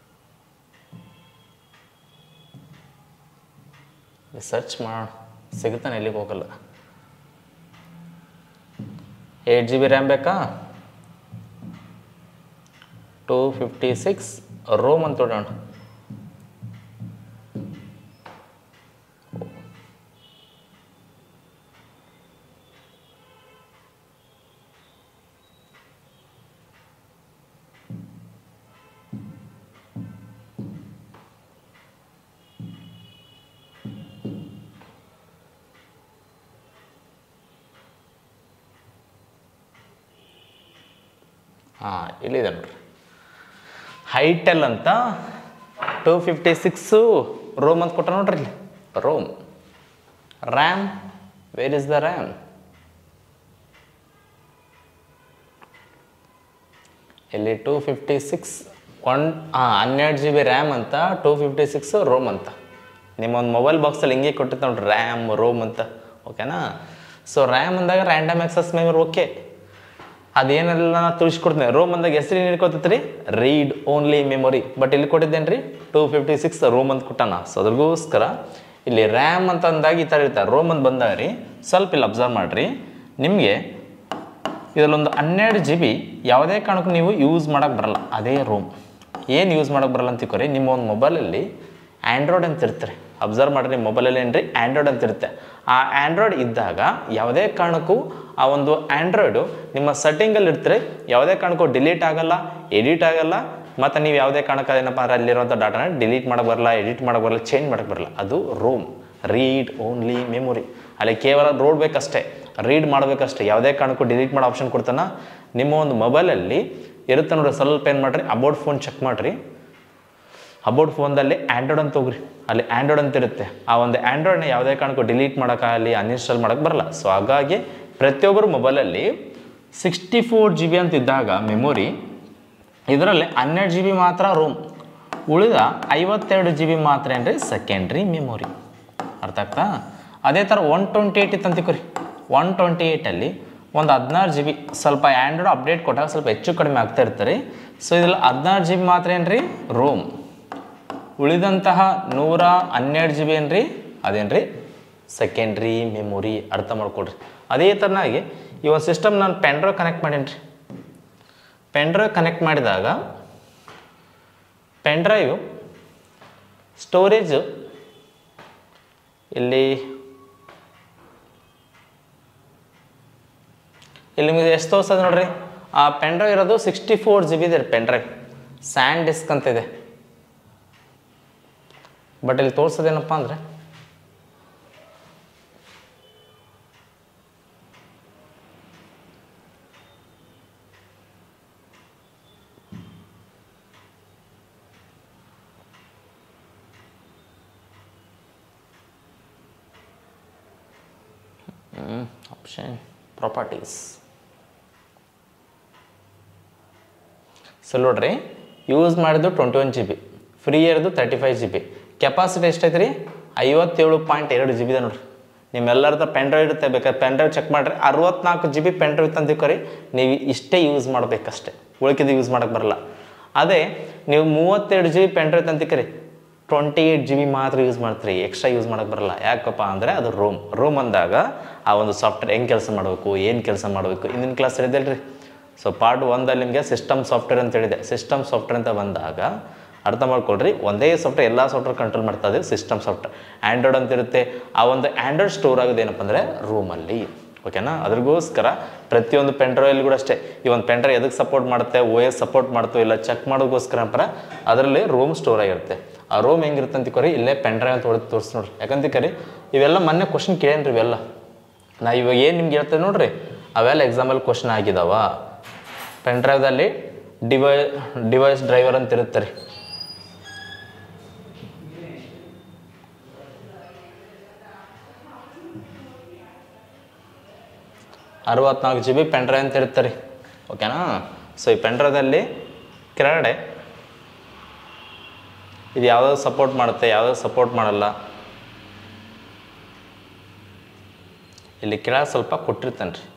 A: ಸರ್ಚ್ ಮಾಡೋಣ, ಸಿಗುತ್ತಾನೆ, ಎಲ್ಲಿಗೆ ಹೋಗಲ್ಲ. 8 GB ರ್ಯಾಮ್ ಬೇಕಾ? 256 ರೋಮ್ ಅಂತ ನೋಡೋಣ. ಇಲ್ಲಿದೆ ನೋಡ್ರಿ, ಹೈಟೆಲ್ ಅಂತ 256 ರೋಮ್ ಅಂತ ಕೊಟ್ಟ ನೋಡ್ರಿ. ಇಲ್ಲಿ ROM. RAM, where is the RAM? ಇಲ್ಲಿ 256 12 GB ರ್ಯಾಮ್ ಅಂತ, 256 ರೋಮ್ ಅಂತ. ನಿಮ್ಮ ಒಂದು ಮೊಬೈಲ್ ಬಾಕ್ಸಲ್ಲಿ ಹಿಂಗೆ ಕೊಟ್ಟಿತ್ತು ನೋಡ್ರಿ, ರ್ಯಾಮ್ ರೋಮ್ ಅಂತ, ಓಕೆನಾ. ಸೊ ರ್ಯಾಮ್ ಅಂದಾಗ ರ್ಯಾಂಡಮ್ ಆಕ್ಸೆಸ್ ಮೆಮೊರಿ, ಓಕೆ, ಅದೇನೆಲ್ಲ ನಾನು ತಿಳಿಸ್ಕೊಡ್ತೀನಿ. ರೋಮ್ ಅಂದಾಗ ಹೆಸರು ಏನು ಇಟ್ಕೊತೈತೆ ರೀ? Read only memory. ಬಟ್ ಇಲ್ಲಿ ಕೊಟ್ಟಿದ್ದೇನೆ ರೀ 256 ರೋಮ್ ಅಂತ ಕೊಟ್ಟಾನ. ಸೊ ಅದ್ರಗೋಸ್ಕರ ಇಲ್ಲಿ ರ್ಯಾಮ್ ಅಂತ ಅಂದಾಗ ಈ ಥರ ಇರ್ತಾರೆ. ರೋಮ್ ಅಂತ ಬಂದಾಗ ರೀ ಸ್ವಲ್ಪ ಇಲ್ಲಿ ಅಬ್ಸರ್ವ್ ಮಾಡಿರಿ, ನಿಮಗೆ ಇದರಲ್ಲೊಂದು 12 GB ಯಾವುದೇ ಕಾರಣಕ್ಕೂ ನೀವು ಯೂಸ್ ಮಾಡೋಕ್ಕೆ ಬರಲ್ಲ. ಅದೇ ರೋಮ್. ಏನು ಯೂಸ್ ಮಾಡೋಕ್ಕೆ ಬರಲ್ಲ ಅಂತ ತಿಳ್ಕೊರಿ, ನಿಮ್ಮ ಒಂದು ಮೊಬೈಲಲ್ಲಿ ಆ್ಯಂಡ್ರಾಯ್ಡ್ ಅಂತ ಇರ್ತಾರೆ. ಅಬ್ಸರ್ವ್ ಮಾಡಿರಿ, ನಿಮ್ಮ ಮೊಬೈಲಲ್ಲಿ ಏನ್ರಿ ಆ್ಯಂಡ್ರಾಯ್ಡ್ ಅಂತ ಇರುತ್ತೆ. ಆ ಆ್ಯಂಡ್ರಾಯ್ಡ್ ಇದ್ದಾಗ ಯಾವುದೇ ಕಾರಣಕ್ಕೂ ಆ ಒಂದು ಆ್ಯಂಡ್ರಾಯ್ಡು ನಿಮ್ಮ ಸೆಟ್ಟಿಂಗಲ್ಲಿ ಇರ್ತಾರೆ, ಯಾವುದೇ ಕಾರಣಕ್ಕೂ ಡಿಲೀಟ್ ಆಗಲ್ಲ, ಎಡಿಟ್ ಆಗಲ್ಲ. ಮತ್ತು ನೀವು ಯಾವುದೇ ಕಾರಣಕ್ಕೆ ಏನಪ್ಪ ಅಂದ್ರೆ ಅಲ್ಲಿರುವಂಥ ಡಾಟಾನ ಡಿಲೀಟ್ ಮಾಡೋಕ್ಕೆ ಬರಲ್ಲ, ಎಡಿಟ್ ಮಾಡೋಕ್ಕೆ ಬರಲ್ಲ, ಚೇಂಜ್ ಮಾಡೋಕ್ಕೆ ಬರಲ್ಲ. ಅದು ರೋಮ್, ರೀಡ್ ಓನ್ಲಿ ಮೆಮೊರಿ. ಅಲ್ಲಿ ಕೇವಲ ನೋಡಬೇಕಷ್ಟೇ, ರೀಡ್ ಮಾಡಬೇಕಷ್ಟೇ, ಯಾವುದೇ ಕಾರಣಕ್ಕೂ ಡಿಲೀಟ್ ಮಾಡೋ ಆಪ್ಷನ್ ಕೊಡ್ತಾನೆ. ನಿಮ್ಮ ಒಂದು ಮೊಬೈಲಲ್ಲಿ ಇರುತ್ತೆ ನೋಡ್ರಿ, ಸ್ವಲ್ಪ ಏನು ಮಾಡಿರಿ, ಅಬೌಟ್ ಫೋನ್ ಚೆಕ್ ಮಾಡಿರಿ. ಅಬೌಟ್ ಫೋನ್ದಲ್ಲಿ ಆ್ಯಂಡ್ರಾಯ್ಡ್ ಅಂತ ಹೋಗ್ರಿ, ಅಲ್ಲಿ ಆ್ಯಂಡ್ರಾಯ್ಡ್ ಅಂತ ಇರುತ್ತೆ. ಆ ಒಂದು ಆ್ಯಂಡ್ರಾಯ್ಡ್ನ ಯಾವುದೇ ಕಾರಣಕ್ಕೂ ಡಿಲೀಟ್ ಮಾಡೋಕ್ಕಾಗಲಿ, ಅನ್ಇನ್ಸ್ಟಾಲ್ ಮಾಡೋಕ್ಕೆ ಬರಲ್ಲ. ಸೊ ಹಾಗಾಗಿ ಪ್ರತಿಯೊಬ್ಬರು ಮೊಬೈಲಲ್ಲಿ 64 GB ಅಂತ ಇದ್ದಾಗ ಮೆಮೊರಿ, ಇದರಲ್ಲಿ 12 GB ಮಾತ್ರ ರೋಮ್, ಉಳಿದ 52 GB ಮಾತ್ರ ಏನ್ರಿ ಸೆಕೆಂಡ್ರಿ ಮೆಮೊರಿ. ಅರ್ಥ ಆಗ್ತಾ? ಅದೇ ಥರ 128 ಇತ್ತು ಅಂತಿಕೋರಿ, 128ಅಲ್ಲಿ ಒಂದು 16 GB ಸ್ವಲ್ಪ ಆ್ಯಂಡ್ರಾಯ್ಡ್ ಅಪ್ಡೇಟ್ ಕೊಟ್ಟಾಗ ಸ್ವಲ್ಪ ಹೆಚ್ಚು ಕಡಿಮೆ ಆಗ್ತಾ ಇರ್ತಾರೆ. ಸೊ ಇದ್ರಲ್ಲಿ 16 GB ಮಾತ್ರ ಏನ್ರಿ ರೋಮ್, ಉಳಿದಂತಹ 112 GB ಏನ್ರಿ ಅದೇನ್ರಿ ಸೆಕೆಂಡ್ರಿ ಮೆಮೊರಿ. ಅರ್ಥ ಮಾಡ್ಕೊಳ್ರಿ. ಅದೇ ಥರನಾಗಿ ಈ ಒಂದು ಸಿಸ್ಟಮ್ ನಾನು ಪೆನ್ಡ್ರೈವ್ ಕನೆಕ್ಟ್ ಮಾಡೀನಿ ರೀ. ಪೆನ್ಡ್ರೈವ್ ಕನೆಕ್ಟ್ ಮಾಡಿದಾಗ ಪೆನ್ಡ್ರೈವ್ ಸ್ಟೋರೇಜು ಇಲ್ಲಿ ನಿಮಗೆ ಎಷ್ಟು ತೋರಿಸ್ತದೆ ನೋಡ್ರಿ. ಆ ಪೆನ್ಡ್ರೈವ್ ಇರೋದು 64 GB ಇದೆ ರೀ ಪೆನ್ಡ್ರೈವ್. ಸ್ಯಾಂಡ್ ಡಿಸ್ಕ್ ಅಂತ ಇದೆ. ಬಟ್ ಇಲ್ಲಿ ತೋರಿಸೋದೇನಪ್ಪ ಅಂದರೆ ಆಪ್ಷನ್ ಪ್ರಾಪರ್ಟೀಸ್. ಸೊ ನೋಡ್ರಿ, ಯೂಸ್ ಮಾಡಿದ್ದು 21 GB, ಫ್ರೀ ಇರೋದು 35 GB, ಕೆಪಾಸಿಟಿ ಎಷ್ಟೈತೆ ರೀ 57.2 GB ಇದೆ ನೋಡ್ರಿ. ನಿಮ್ಮೆಲ್ಲರದ ಪೆನ್ಡ್ರೈವ್ ಇರುತ್ತೆ, ಬೇಕಾದ್ರೆ ಪೆನ್ಡ್ರೈವ್ ಚೆಕ್ ಮಾಡಿರಿ. 64 GB ಪೆನ್ಡ್ರೈವ್ ತಂದಿಕ್ಕರಿ, ನೀವು ಇಷ್ಟೇ ಯೂಸ್ ಮಾಡಬೇಕಷ್ಟೆ, ಉಳಿಕಿದ್ದು ಯೂಸ್ ಮಾಡೋಕ್ಕೆ ಬರಲ್ಲ. ಅದೇ ನೀವು 32 GB ಪೆನ್ಡ್ರೈವ್ ತಂದಿಕ್ಕರಿ 28 GB ಮಾತ್ರ ಯೂಸ್ ಮಾಡ್ತೀರಿ, ಎಕ್ಸ್ಟ್ರಾ ಯೂಸ್ ಮಾಡೋಕ್ಕೆ ಬರಲ್ಲ. ಯಾಕಪ್ಪ ಅಂದರೆ ಅದು ರೋಮ್ ಅಂದಾಗ ಆ ಒಂದು ಸಾಫ್ಟ್ವೇರ್ ಹೆಂಗೆ ಕೆಲಸ ಮಾಡಬೇಕು, ಏನು ಕೆಲಸ ಮಾಡಬೇಕು ಇಂದಿನ ಕ್ಲಾಸ್ ಹೇಳಿದೆಲ್ಲ ರೀ. ಸೊ ಪಾರ್ಟ್ 1ದಲ್ಲಿ ನಿಮಗೆ ಸಿಸ್ಟಮ್ ಸಾಫ್ಟ್ವೇರ್ ಅಂತ ಹೇಳಿದೆ. ಸಿಸ್ಟಮ್ ಸಾಫ್ಟ್ವೇರ್ ಅಂತ ಬಂದಾಗ ಅರ್ಥ ಮಾಡ್ಕೊಳ್ರಿ, ಒಂದೇ ಸಾಫ್ಟ್ವೇರ್ ಎಲ್ಲ ಸಾಫ್ಟ್ವೇರ್ ಕಂಟ್ರೋಲ್ ಮಾಡ್ತಾ ಇದೆ ಸಿಸ್ಟಮ್ ಸಾಫ್ಟ್ವೇರ್. ಆ್ಯಂಡ್ರಾಯ್ಡ್ ಅಂತ ಇರುತ್ತೆ, ಆ ಒಂದು ಆ್ಯಂಡ್ರಾಯ್ಡ್ ಸ್ಟೋರ್ ಆಗೋದು ಏನಪ್ಪ ಅಂದರೆ ರೂಮಲ್ಲಿ. ಓಕೆನಾ? ಅದ್ರಿಗೋಸ್ಕರ ಪ್ರತಿಯೊಂದು ಪೆನ್ಡ್ರೈವಲ್ಲಿ ಕೂಡ ಅಷ್ಟೇ, ಈ ಒಂದು ಪೆನ್ಡ್ರೈವ್ ಎದಕ್ಕೆ ಸಪೋರ್ಟ್ ಮಾಡುತ್ತೆ, OS ಸಪೋರ್ಟ್ ಮಾಡ್ತೋ ಇಲ್ಲ ಚೆಕ್ ಮಾಡೋಕ್ಕೋಸ್ಕರ ಅದರಲ್ಲಿ ರೋಮ್ ಸ್ಟೋರ್ ಆಗಿರುತ್ತೆ. ಆ ರೋಮ್ ಹೆಂಗಿರುತ್ತೆ ಅಂತಿಕೋರಿ, ಇಲ್ಲೇ ಪೆನ್ಡ್ರೈವ್ ಅಂತ ಹೊಡೆದು ತೋರಿಸಿ ನೋಡ್ರಿ. ಯಾಕಂತಿಕರಿ ಇವೆಲ್ಲ ಮೊನ್ನೆ ಕ್ವಶನ್ ಕೇಳೇನ್ರಿ. ಇವೆಲ್ಲ ನಾ ಇವಾಗ ಏನು ನಿಮ್ಗೆ ಹೇಳ್ತೇವೆ ನೋಡ್ರಿ, ಅವೆಲ್ಲ ಎಕ್ಸಾಂಪಲ್ ಕ್ವಶನ್ ಆಗಿದಾವ. ಪೆನ್ಡ್ರೈವ್ದಲ್ಲಿ ಡಿವೈಸ್ ಡ್ರೈವರ್ ಅಂತ ಇರುತ್ತೆ ರೀ. ಅರವತ್ನಾಲ್ಕು GB ಪೆನ್ಡ್ರೈವ್ ಅಂತ ಇರ್ತಾರೆ. ಓಕೆನಾ? ಸೊ ಈ ಪೆನ್ಡ್ರೈವ್ದಲ್ಲಿ ಕೆಳಗಡೆ ಇದು ಯಾವ್ದಾದ್ರು ಸಪೋರ್ಟ್ ಮಾಡುತ್ತೆ, ಯಾವ್ದಾದ್ರು ಸಪೋರ್ಟ್ ಮಾಡಲ್ಲ. ಇಲ್ಲಿ ಕೆಳಗೆ ಸ್ವಲ್ಪ ಕೊಟ್ಟಿರ್ತಾನೆ ರೀ.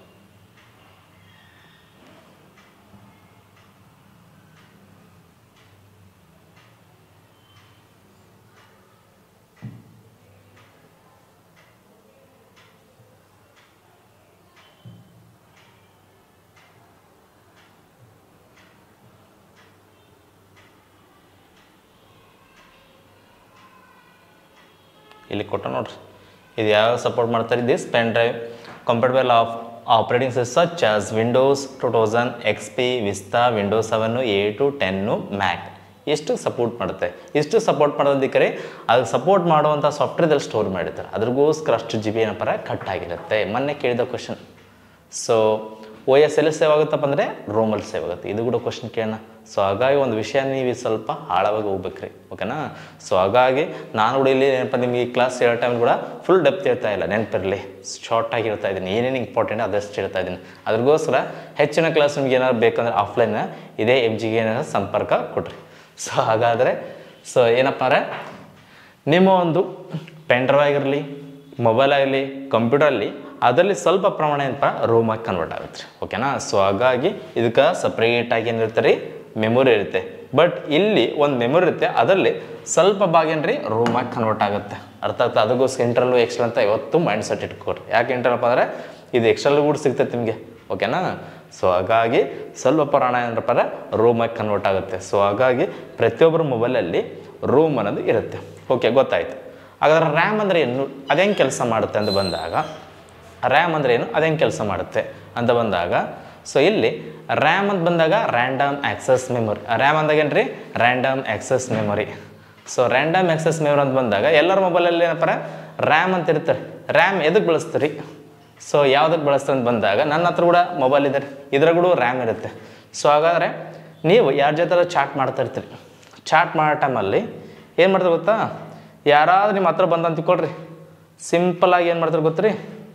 A: ಇಲ್ಲಿ ಕೊಟ್ಟ ನೋಡ್ರಿ, ಇದು ಯಾವ ಸಪೋರ್ಟ್ ಮಾಡ್ತಾರೆ. This pen drive compatible of operating system such as Windows 2000, XP, Vista, Windows 7, 8, 10, Mac ಇಷ್ಟು ಸಪೋರ್ಟ್ ಮಾಡುತ್ತೆ. ಇಷ್ಟು ಸಪೋರ್ಟ್ ಮಾಡೋದಕ್ಕೆ ಅದು ಸಪೋರ್ಟ್ ಮಾಡುವಂಥ ಸಾಫ್ಟ್ವೇರ್ದಲ್ಲಿ ಸ್ಟೋರ್ ಮಾಡಿರ್ತಾರೆ. ಅದ್ರಿಗೋಸ್ಕರ ಅಷ್ಟು GB ಏನಪ್ಪ ಕಟ್ ಆಗಿರುತ್ತೆ. ಮೊನ್ನೆ ಕೇಳಿದ ಕ್ವಶನ್. ಸೊ OS ಎಲ್ಲಿ ಸೇವ್ ಆಗುತ್ತಪ್ಪ ಅಂದರೆ ರೋಮಲ್ಲಿ ಸೇವ್ ಆಗುತ್ತೆ. ಇದು ಕೂಡ ಕ್ವಶನ್ ಕೇಳೋಣ. ಸೊ ಹಾಗಾಗಿ ಒಂದು ವಿಷಯ ನೀವು ಸ್ವಲ್ಪ ಆಳವಾಗಿ ಹೋಗ್ಬೇಕ್ರಿ. ಓಕೆನಾ? ಸೊ ಹಾಗಾಗಿ ನಾನು ಕೂಡ ಇಲ್ಲಿ ಏನಪ್ಪ ನಿಮಗೆ ಕ್ಲಾಸ್ ಹೇಳೋ ಟೈಮ್ ಕೂಡ ಫುಲ್ ಡೆಪ್ತ್ ಹೇಳ್ತಾ ಇಲ್ಲ, ನೆನಪಿರಲಿ, ಶಾರ್ಟಾಗಿ ಹೇಳ್ತಾ ಇದ್ದೀನಿ. ಏನೇನು ಇಂಪಾರ್ಟೆಂಟ್ ಅದಷ್ಟು ಹೇಳ್ತಾ ಇದ್ದೀನಿ. ಅದ್ರಿಗೋಸ್ಕರ ಹೆಚ್ಚಿನ ಕ್ಲಾಸ್ ನಿಮ್ಗೆ ಏನಾದ್ರು ಬೇಕಂದ್ರೆ ಆಫ್ಲೈನ್ ಇದೇ MGಗೆ ಏನಾದ್ರು ಸಂಪರ್ಕ ಕೊಡ್ರಿ. ಸೊ ಹಾಗಾದರೆ ಸೊ ಏನಪ್ಪ ಅಂದರೆ ನಿಮ್ಮ ಒಂದು ಪೆನ್ ಡ್ರೈವ್ ಆಗಿರಲಿ, ಮೊಬೈಲ್ ಆಗಲಿ, ಕಂಪ್ಯೂಟರಲ್ಲಿ ಅದರಲ್ಲಿ ಸ್ವಲ್ಪ ಪ್ರಮಾಣ ಏನಪ್ಪ ರೋಮಾಗಿ ಕನ್ವರ್ಟ್ ಆಗುತ್ತೆ ರೀ. ಓಕೆನಾ? ಸೊ ಹಾಗಾಗಿ ಇದಕ್ಕೆ ಸಪ್ರೇಟಾಗಿ ಏನಿರುತ್ತೆ ರೀ ಮೆಮೊರಿ ಇರುತ್ತೆ. ಬಟ್ ಇಲ್ಲಿ ಒಂದು ಮೆಮೊರಿ ಇರುತ್ತೆ, ಅದರಲ್ಲಿ ಸ್ವಲ್ಪ ಭಾಗ ಏನ್ರಿ ರೋಮಾಗಿ ಕನ್ವರ್ಟ್ ಆಗುತ್ತೆ. ಅರ್ಥ ಆಗ್ತದೆ? ಅದಕ್ಕೋಸ್ಕರ ಇಂಟರ್ನಲ್ ಎಕ್ಸ್ಟರ್ನಲ್ ಅಂತ ಇವತ್ತು ಮೈಂಡ್ ಸೆಟ್ ಇಟ್ಕೊಡ್ರಿ. ಯಾಕೆ ಇಂಟರ್ನಲ್ಪ ಅಂದರೆ ಇದು ಎಕ್ಸ್ಟರ್ನಲ್ ಕೂಡ ಸಿಗ್ತೈತೆ ನಿಮಗೆ. ಓಕೆನಾ? ಸೊ ಹಾಗಾಗಿ ಸ್ವಲ್ಪ ಪ್ರಮಾಣ ಏನಪ್ಪ ಅಂದರೆ ರೋಮಾಗಿ ಕನ್ವರ್ಟ್ ಆಗುತ್ತೆ. ಸೊ ಹಾಗಾಗಿ ಪ್ರತಿಯೊಬ್ಬರ ಮೊಬೈಲಲ್ಲಿ ರೋಮ್ ಅನ್ನೋದು ಇರುತ್ತೆ. ಓಕೆ, ಗೊತ್ತಾಯ್ತು. ಹಾಗಾದ್ರೆ ರ್ಯಾಮ್ ಅಂದರೆ ಏನು, ಅದೇನು ಕೆಲಸ ಮಾಡುತ್ತೆ ಅಂತ ಬಂದಾಗ, ರ್ಯಾಮ್ ಅಂದರೆ ಏನು, ಅದೇನು ಕೆಲಸ ಮಾಡುತ್ತೆ ಅಂತ ಬಂದಾಗ, ಸೊ ಇಲ್ಲಿ ರ್ಯಾಮ್ ಅಂತ ಬಂದಾಗ ರ್ಯಾಂಡಮ್ ಆಕ್ಸೆಸ್ ಮೆಮೊರಿ. ರ್ಯಾಮ್ ಅಂದಾಗ ಏನು ರೀ random access memory. So random access memory ಅಂತ ಬಂದಾಗ ಎಲ್ಲರ ಮೊಬೈಲಲ್ಲಿ ಏನಪ್ಪ ರ್ಯಾಮ್ ಅಂತ ಇರ್ತಾರೆ. ರ್ಯಾಮ್ ಎದಕ್ಕೆ ಬಳಸ್ತೀರಿ, ಸೊ ಯಾವುದಕ್ಕೆ ಬಳಸ್ತಾರೆ ಅಂತ ಬಂದಾಗ ನನ್ನ ಹತ್ರ ಕೂಡ ಮೊಬೈಲ್ ಇದೆ, ಇದ್ರ ಕೂಡ ರ್ಯಾಮ್ ಇರುತ್ತೆ. ಸೊ ಹಾಗಾದರೆ ನೀವು ಯಾರ ಜೊತೆ ಚಾಟ್ ಮಾಡ್ತಾ ಇರ್ತೀರಿ. ಚಾಟ್ ಮಾಡೋ ಟೈಮಲ್ಲಿ ಏನು ಮಾಡ್ತಾರೆ ಗೊತ್ತಾ, ಯಾರಾದ್ರೂ ನಿಮ್ಮ ಹತ್ರ ಬಂದಂತ ತಿಳ್ಕೊಳ್ರಿ, ಸಿಂಪಲಾಗಿ ಏನು ಮಾಡ್ತಾರೆ ಗೊತ್ತ್ರಿ,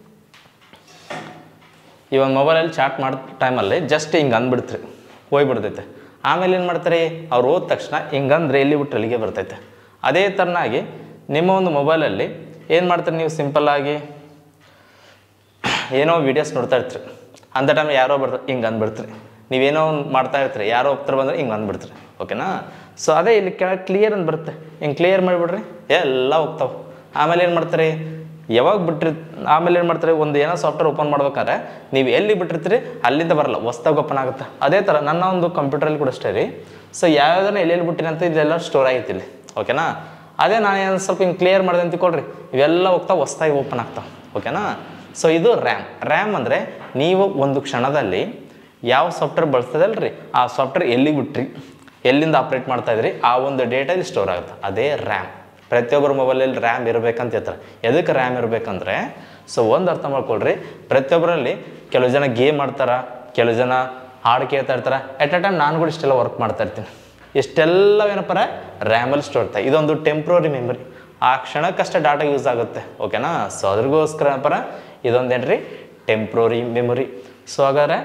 A: ಈ ಒಂದು ಮೊಬೈಲಲ್ಲಿ ಚಾಟ್ ಮಾಡೋ ಟೈಮಲ್ಲಿ ಜಸ್ಟ್ ಹಿಂಗೆ ಅಂದ್ಬಿಡ್ತೀರಿ, ಹೋಗ್ಬಿಡ್ತೈತೆ. ಆಮೇಲೆ ಏನು ಮಾಡ್ತಾರೆ, ಅವ್ರು ಹೋದ ತಕ್ಷಣ ಹಿಂಗಂದ್ರೆ ಎಲ್ಲಿ ಬಿಟ್ಟು ಅಲ್ಲಿಗೆ ಬರ್ತೈತೆ. ಅದೇ ಥರನಾಗಿ ನಿಮ್ಮ ಒಂದು ಮೊಬೈಲಲ್ಲಿ ಏನು ಮಾಡ್ತಾರೆ ನೀವು, ಸಿಂಪಲ್ಲಾಗಿ ಏನೋ ವೀಡಿಯೋಸ್ ನೋಡ್ತಾ ಇರ್ತೀರಿ, ಅಂಥ ಟೈಮ್ ಯಾರೋ ಬರ್ತಾರೆ ಹಿಂಗೆ ಅಂದ್ಬಿಡ್ತೀರಿ, ನೀವೇನೋ ಮಾಡ್ತಾ ಇರ್ತೀರಿ, ಯಾರೋ ಹೋಗ್ತಾರೆ ಬಂದರೆ ಹಿಂಗೆ ಅಂದ್ಬಿಡ್ತೀರಿ. ಓಕೆನಾ? ಸೊ ಅದೇ ಇಲ್ಲಿ ಕೆಳಗೆ ಕ್ಲಿಯರ್ ಅಂತ ಬರುತ್ತೆ, ಹಿಂಗೆ ಕ್ಲಿಯರ್ ಮಾಡಿಬಿಡ್ರಿ, ಎಲ್ಲ ಹೋಗ್ತಾವೆ. ಆಮೇಲೆ ಏನು ಮಾಡ್ತಾರೆ, ಯಾವಾಗ ಬಿಟ್ಟಿರ್ ಆಮೇಲೆ ಏನು ಮಾಡ್ತಾರೆ, ಒಂದು ಏನೋ ಸಾಫ್ಟ್ವೇರ್ ಓಪನ್ ಮಾಡ್ಬೇಕಾದ್ರೆ ನೀವು ಎಲ್ಲಿ ಬಿಟ್ಟಿರ್ತೀರಿ ಅಲ್ಲಿಂದ ಬರಲ್ಲ, ಹೊಸ್ದಾಗಿ ಓಪನ್ ಆಗುತ್ತೆ. ಅದೇ ಥರ ನನ್ನ ಒಂದು ಕಂಪ್ಯೂಟ್ರಲ್ಲಿ ಕೂಡ ಅಷ್ಟೇ ರೀ. ಸೊ ಯಾವ್ದಾರ ಎಲ್ಲೆಲ್ಲಿ ಬಿಟ್ಟಿರಿ ಅಂತ ಇದೆಲ್ಲ ಸ್ಟೋರ್ ಆಗಿತ್ತು ಇಲ್ಲಿ. ಓಕೆನಾ? ಅದೇ ನಾನು ಏನು ಸ್ವಲ್ಪ ಹಿಂಗೆ ಕ್ಲಿಯರ್ ಮಾಡಿದೆ ಅಂತ ತಿಳ್ಕೊಳ್ರಿ, ಇವೆಲ್ಲ ಹೋಗ್ತಾವೆ, ಹೊಸ್ದಾಗಿ ಓಪನ್ ಆಗ್ತಾವೆ. ಓಕೆನಾ? ಸೊ ಇದು ರ್ಯಾಮ್ ಅಂದರೆ ನೀವು ಒಂದು ಕ್ಷಣದಲ್ಲಿ ಯಾವ ಸಾಫ್ಟ್ವೇರ್ ಬಳಸ್ತದಲ್ರಿ ಆ ಸಾಫ್ಟ್ವೇರ್ ಎಲ್ಲಿಗೆ ಬಿಟ್ರಿ, ಎಲ್ಲಿಂದ ಆಪ್ರೇಟ್ ಮಾಡ್ತಾಯಿದ್ರಿ, ಆ ಒಂದು ಡೇಟಾ ಇಲ್ಲಿ ಸ್ಟೋರ್ ಆಗುತ್ತೆ. ಅದೇ ರ್ಯಾಮ್. ಪ್ರತಿಯೊಬ್ಬರ ಮೊಬೈಲಲ್ಲಿ ರ್ಯಾಮ್ ಇರಬೇಕಂತ ಹೇಳ್ತಾರೆ. ಎದಕ್ಕೆ ರ್ಯಾಮ್ ಇರಬೇಕಂದ್ರೆ, ಸೊ ಒಂದು ಅರ್ಥ ಮಾಡ್ಕೊಳ್ರಿ, ಪ್ರತಿಯೊಬ್ಬರಲ್ಲಿ ಕೆಲವು ಜನ ಗೇಮ್ ಆಡ್ತಾರೆ, ಕೆಲವು ಜನ ಹಾಡು ಕೇಳ್ತಾ ಇರ್ತಾರೆ. ಎಟ್ ಎ ಟೈಮ್ ನಾನು ಕೂಡ ಇಷ್ಟೆಲ್ಲ ವರ್ಕ್ ಮಾಡ್ತಾ ಇರ್ತೀನಿ. ಇಷ್ಟೆಲ್ಲ ಏನಪ್ಪ ರ್ಯಾಮಲ್ಲಿ ಸ್ಟೋರ್ ಇರ್ತಾರೆ. ಇದೊಂದು ಟೆಂಪ್ರರಿ ಮೆಮೊರಿ, ಆ ಕ್ಷಣಕ್ಕಷ್ಟೇ ಡಾಟಾ ಯೂಸ್ ಆಗುತ್ತೆ. ಓಕೆನಾ? ಸೊ ಅದ್ರಿಗೋಸ್ಕರ ಏನಪ್ಪ ಇದೊಂದೇನ್ರಿ ಟೆಂಪ್ರರಿ ಮೆಮೊರಿ. ಸೊ ಹಾಗಾದ್ರೆ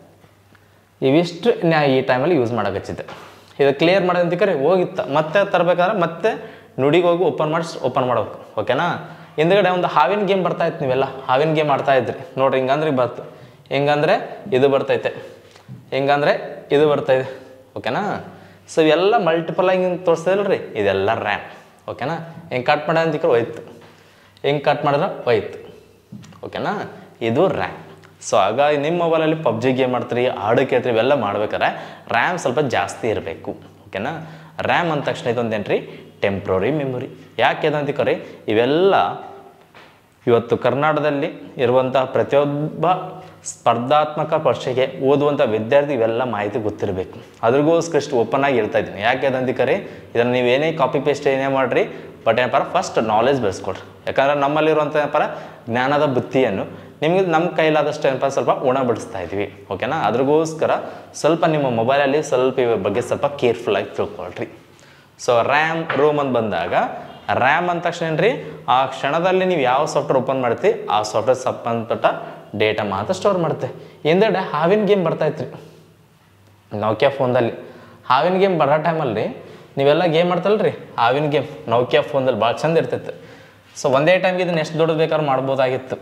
A: ಇವಿಷ್ಟು ನಾ ಈ ಟೈಮಲ್ಲಿ ಯೂಸ್ ಮಾಡೋಕಚ್ಚಿದ್ದೆ. ಇದು ಕ್ಲಿಯರ್ ಮಾಡೋದಂತ ಕರೆ ಹೋಗಿತ್ತು, ಮತ್ತೆ ತರಬೇಕಾದ್ರೆ ಮತ್ತೆ ನುಡಿಗೆ ಹೋಗಿ ಓಪನ್ ಮಾಡ್ಬೇಕು. ಓಕೆನಾ? ಹಿಂದ್ಗಡೆ ಒಂದು ಹಾವಿನ ಗೇಮ್ ಬರ್ತಾಯಿತ್ತು, ನೀವೆಲ್ಲ ಹಾವಿನ ಗೇಮ್ ಆಡ್ತಾಯಿದ್ರಿ ನೋಡ್ರಿ. ಹಿಂಗಂದ್ರೆ ಬರ್ತು, ಹಿಂಗಂದ್ರೆ ಇದು ಬರ್ತೈತೆ, ಹಿಂಗಂದ್ರೆ ಇದು ಬರ್ತಾಯಿದೆ. ಓಕೆನಾ? ಸೊ ಇವೆಲ್ಲ ಮಲ್ಟಿಪಲ್ ಆಗಿ ಹಿಂಗೆ ತೋರಿಸ್ತದಲ್ರಿ, ಇದೆಲ್ಲ ರ್ಯಾಮ್. ಓಕೆನಾ? ಹಿಂಗೆ ಕಟ್ ಮಾಡೋದಂತ ಹೋಯ್ತು, ಹಿಂಗೆ ಕಟ್ ಮಾಡಿದ್ರೆ ಹೋಯ್ತು. ಓಕೆನಾ? ಇದು ರ್ಯಾಮ್. ಸೊ ಹಾಗಾಗಿ ನಿಮ್ಮ ಮೊಬೈಲಲ್ಲಿ ಪಬ್ಜಿ ಗೇಮ್ ಮಾಡ್ತೀರಿ, ಹಾಡು ಕೇಳ್ತೀರಿ, ಇವೆಲ್ಲ ಮಾಡ್ಬೇಕಾದ್ರೆ ರ್ಯಾಮ್ ಸ್ವಲ್ಪ ಜಾಸ್ತಿ ಇರಬೇಕು. ಓಕೆನಾ? ರ್ಯಾಮ್ ಅಂದ ತಕ್ಷಣ ಇದೊಂದೇನ್ರಿ ಟೆಂಪ್ರರಿ ಮೆಮೊರಿ. ಯಾಕೆ ಅದಂತ ಕರೆ, ಇವೆಲ್ಲ ಇವತ್ತು ಕರ್ನಾಟಕದಲ್ಲಿ ಇರುವಂಥ ಪ್ರತಿಯೊಬ್ಬ ಸ್ಪರ್ಧಾತ್ಮಕ ಪರೀಕ್ಷೆಗೆ ಓದುವಂಥ ವಿದ್ಯಾರ್ಥಿ ಇವೆಲ್ಲ ಮಾಹಿತಿ ಗೊತ್ತಿರಬೇಕು. ಅದ್ರಿಗೋಸ್ಕರ ಇಷ್ಟು ಓಪನ್ ಆಗಿ ಹೇಳ್ತಾ ಇದ್ದೀನಿ. ಯಾಕೆ ಅದಂತ ಕರೆ, ಇದನ್ನು ನೀವೇನೇ ಕಾಪಿ ಪೇಸ್ಟ್ ಏನೇ ಮಾಡಿರಿ, ಬಟ್ ಏನಪ್ಪ ಫಸ್ಟ್ ನಾಲೆಜ್ ಬೆಳೆಸ್ಕೊಡ್ರಿ. ಯಾಕಂದ್ರೆ ನಮ್ಮಲ್ಲಿರುವಂಥ ಏನಪ್ಪ ಜ್ಞಾನದ ಬುತ್ತಿಯನ್ನು ನಿಮಗೆ ನಮ್ಮ ಕೈಲಾದಷ್ಟು ಏನಪ್ಪ ಸ್ವಲ್ಪ ಉಣಬಡಿಸ್ತಾ ಇದ್ವಿ. ಓಕೆನಾ? ಅದ್ರಿಗೋಸ್ಕರ ಸ್ವಲ್ಪ ನಿಮ್ಮ ಮೊಬೈಲಲ್ಲಿ ಸ್ವಲ್ಪ ಇವ ಬಗ್ಗೆ ಸ್ವಲ್ಪ ಕೇರ್ಫುಲ್ಲಾಗಿ ತಿಳ್ಕೊಳ್ರಿ. ಸೊ ರೋಮ್ ಅಂತ ಬಂದಾಗ ರ್ಯಾಮ್ ಅಂದ ತಕ್ಷಣ ಏನ್ರಿ, ಆ ಕ್ಷಣದಲ್ಲಿ ನೀವು ಯಾವ ಸಾಫ್ಟ್ವೇರ್ ಓಪನ್ ಮಾಡ್ತೀವಿ ಆ ಸಾಫ್ಟ್ವೇರ್ ಸಂಬಂಧಪಟ್ಟ ಡೇಟಾ ಮಾತ್ರ ಸ್ಟೋರ್ ಮಾಡುತ್ತೆ. ಹಿಂದೆಡೆ ಹಾವಿನ ಗೇಮ್ ಬರ್ತಾಯಿತ್ರಿ ನೋಕಿಯಾ ಫೋನ್ದಲ್ಲಿ. ಹಾವಿನ ಗೇಮ್ ಬರೋ ಟೈಮಲ್ಲಿ ನೀವೆಲ್ಲ ಗೇಮ್ ಮಾಡ್ತಲ್ರಿ, ಹಾವಿನ ಗೇಮ್ ನೋಕಿಯಾ ಫೋನ್ದಲ್ಲಿ ಭಾಳ ಚಂದ ಇರ್ತೈತೆ. ಸೊ ಒಂದೇ ಟೈಮ್ಗೆ ಇದನ್ನ ಎಷ್ಟು ದೊಡ್ಡದು ಬೇಕಾದ್ರೂ ಮಾಡ್ಬೋದಾಗಿತ್ತು.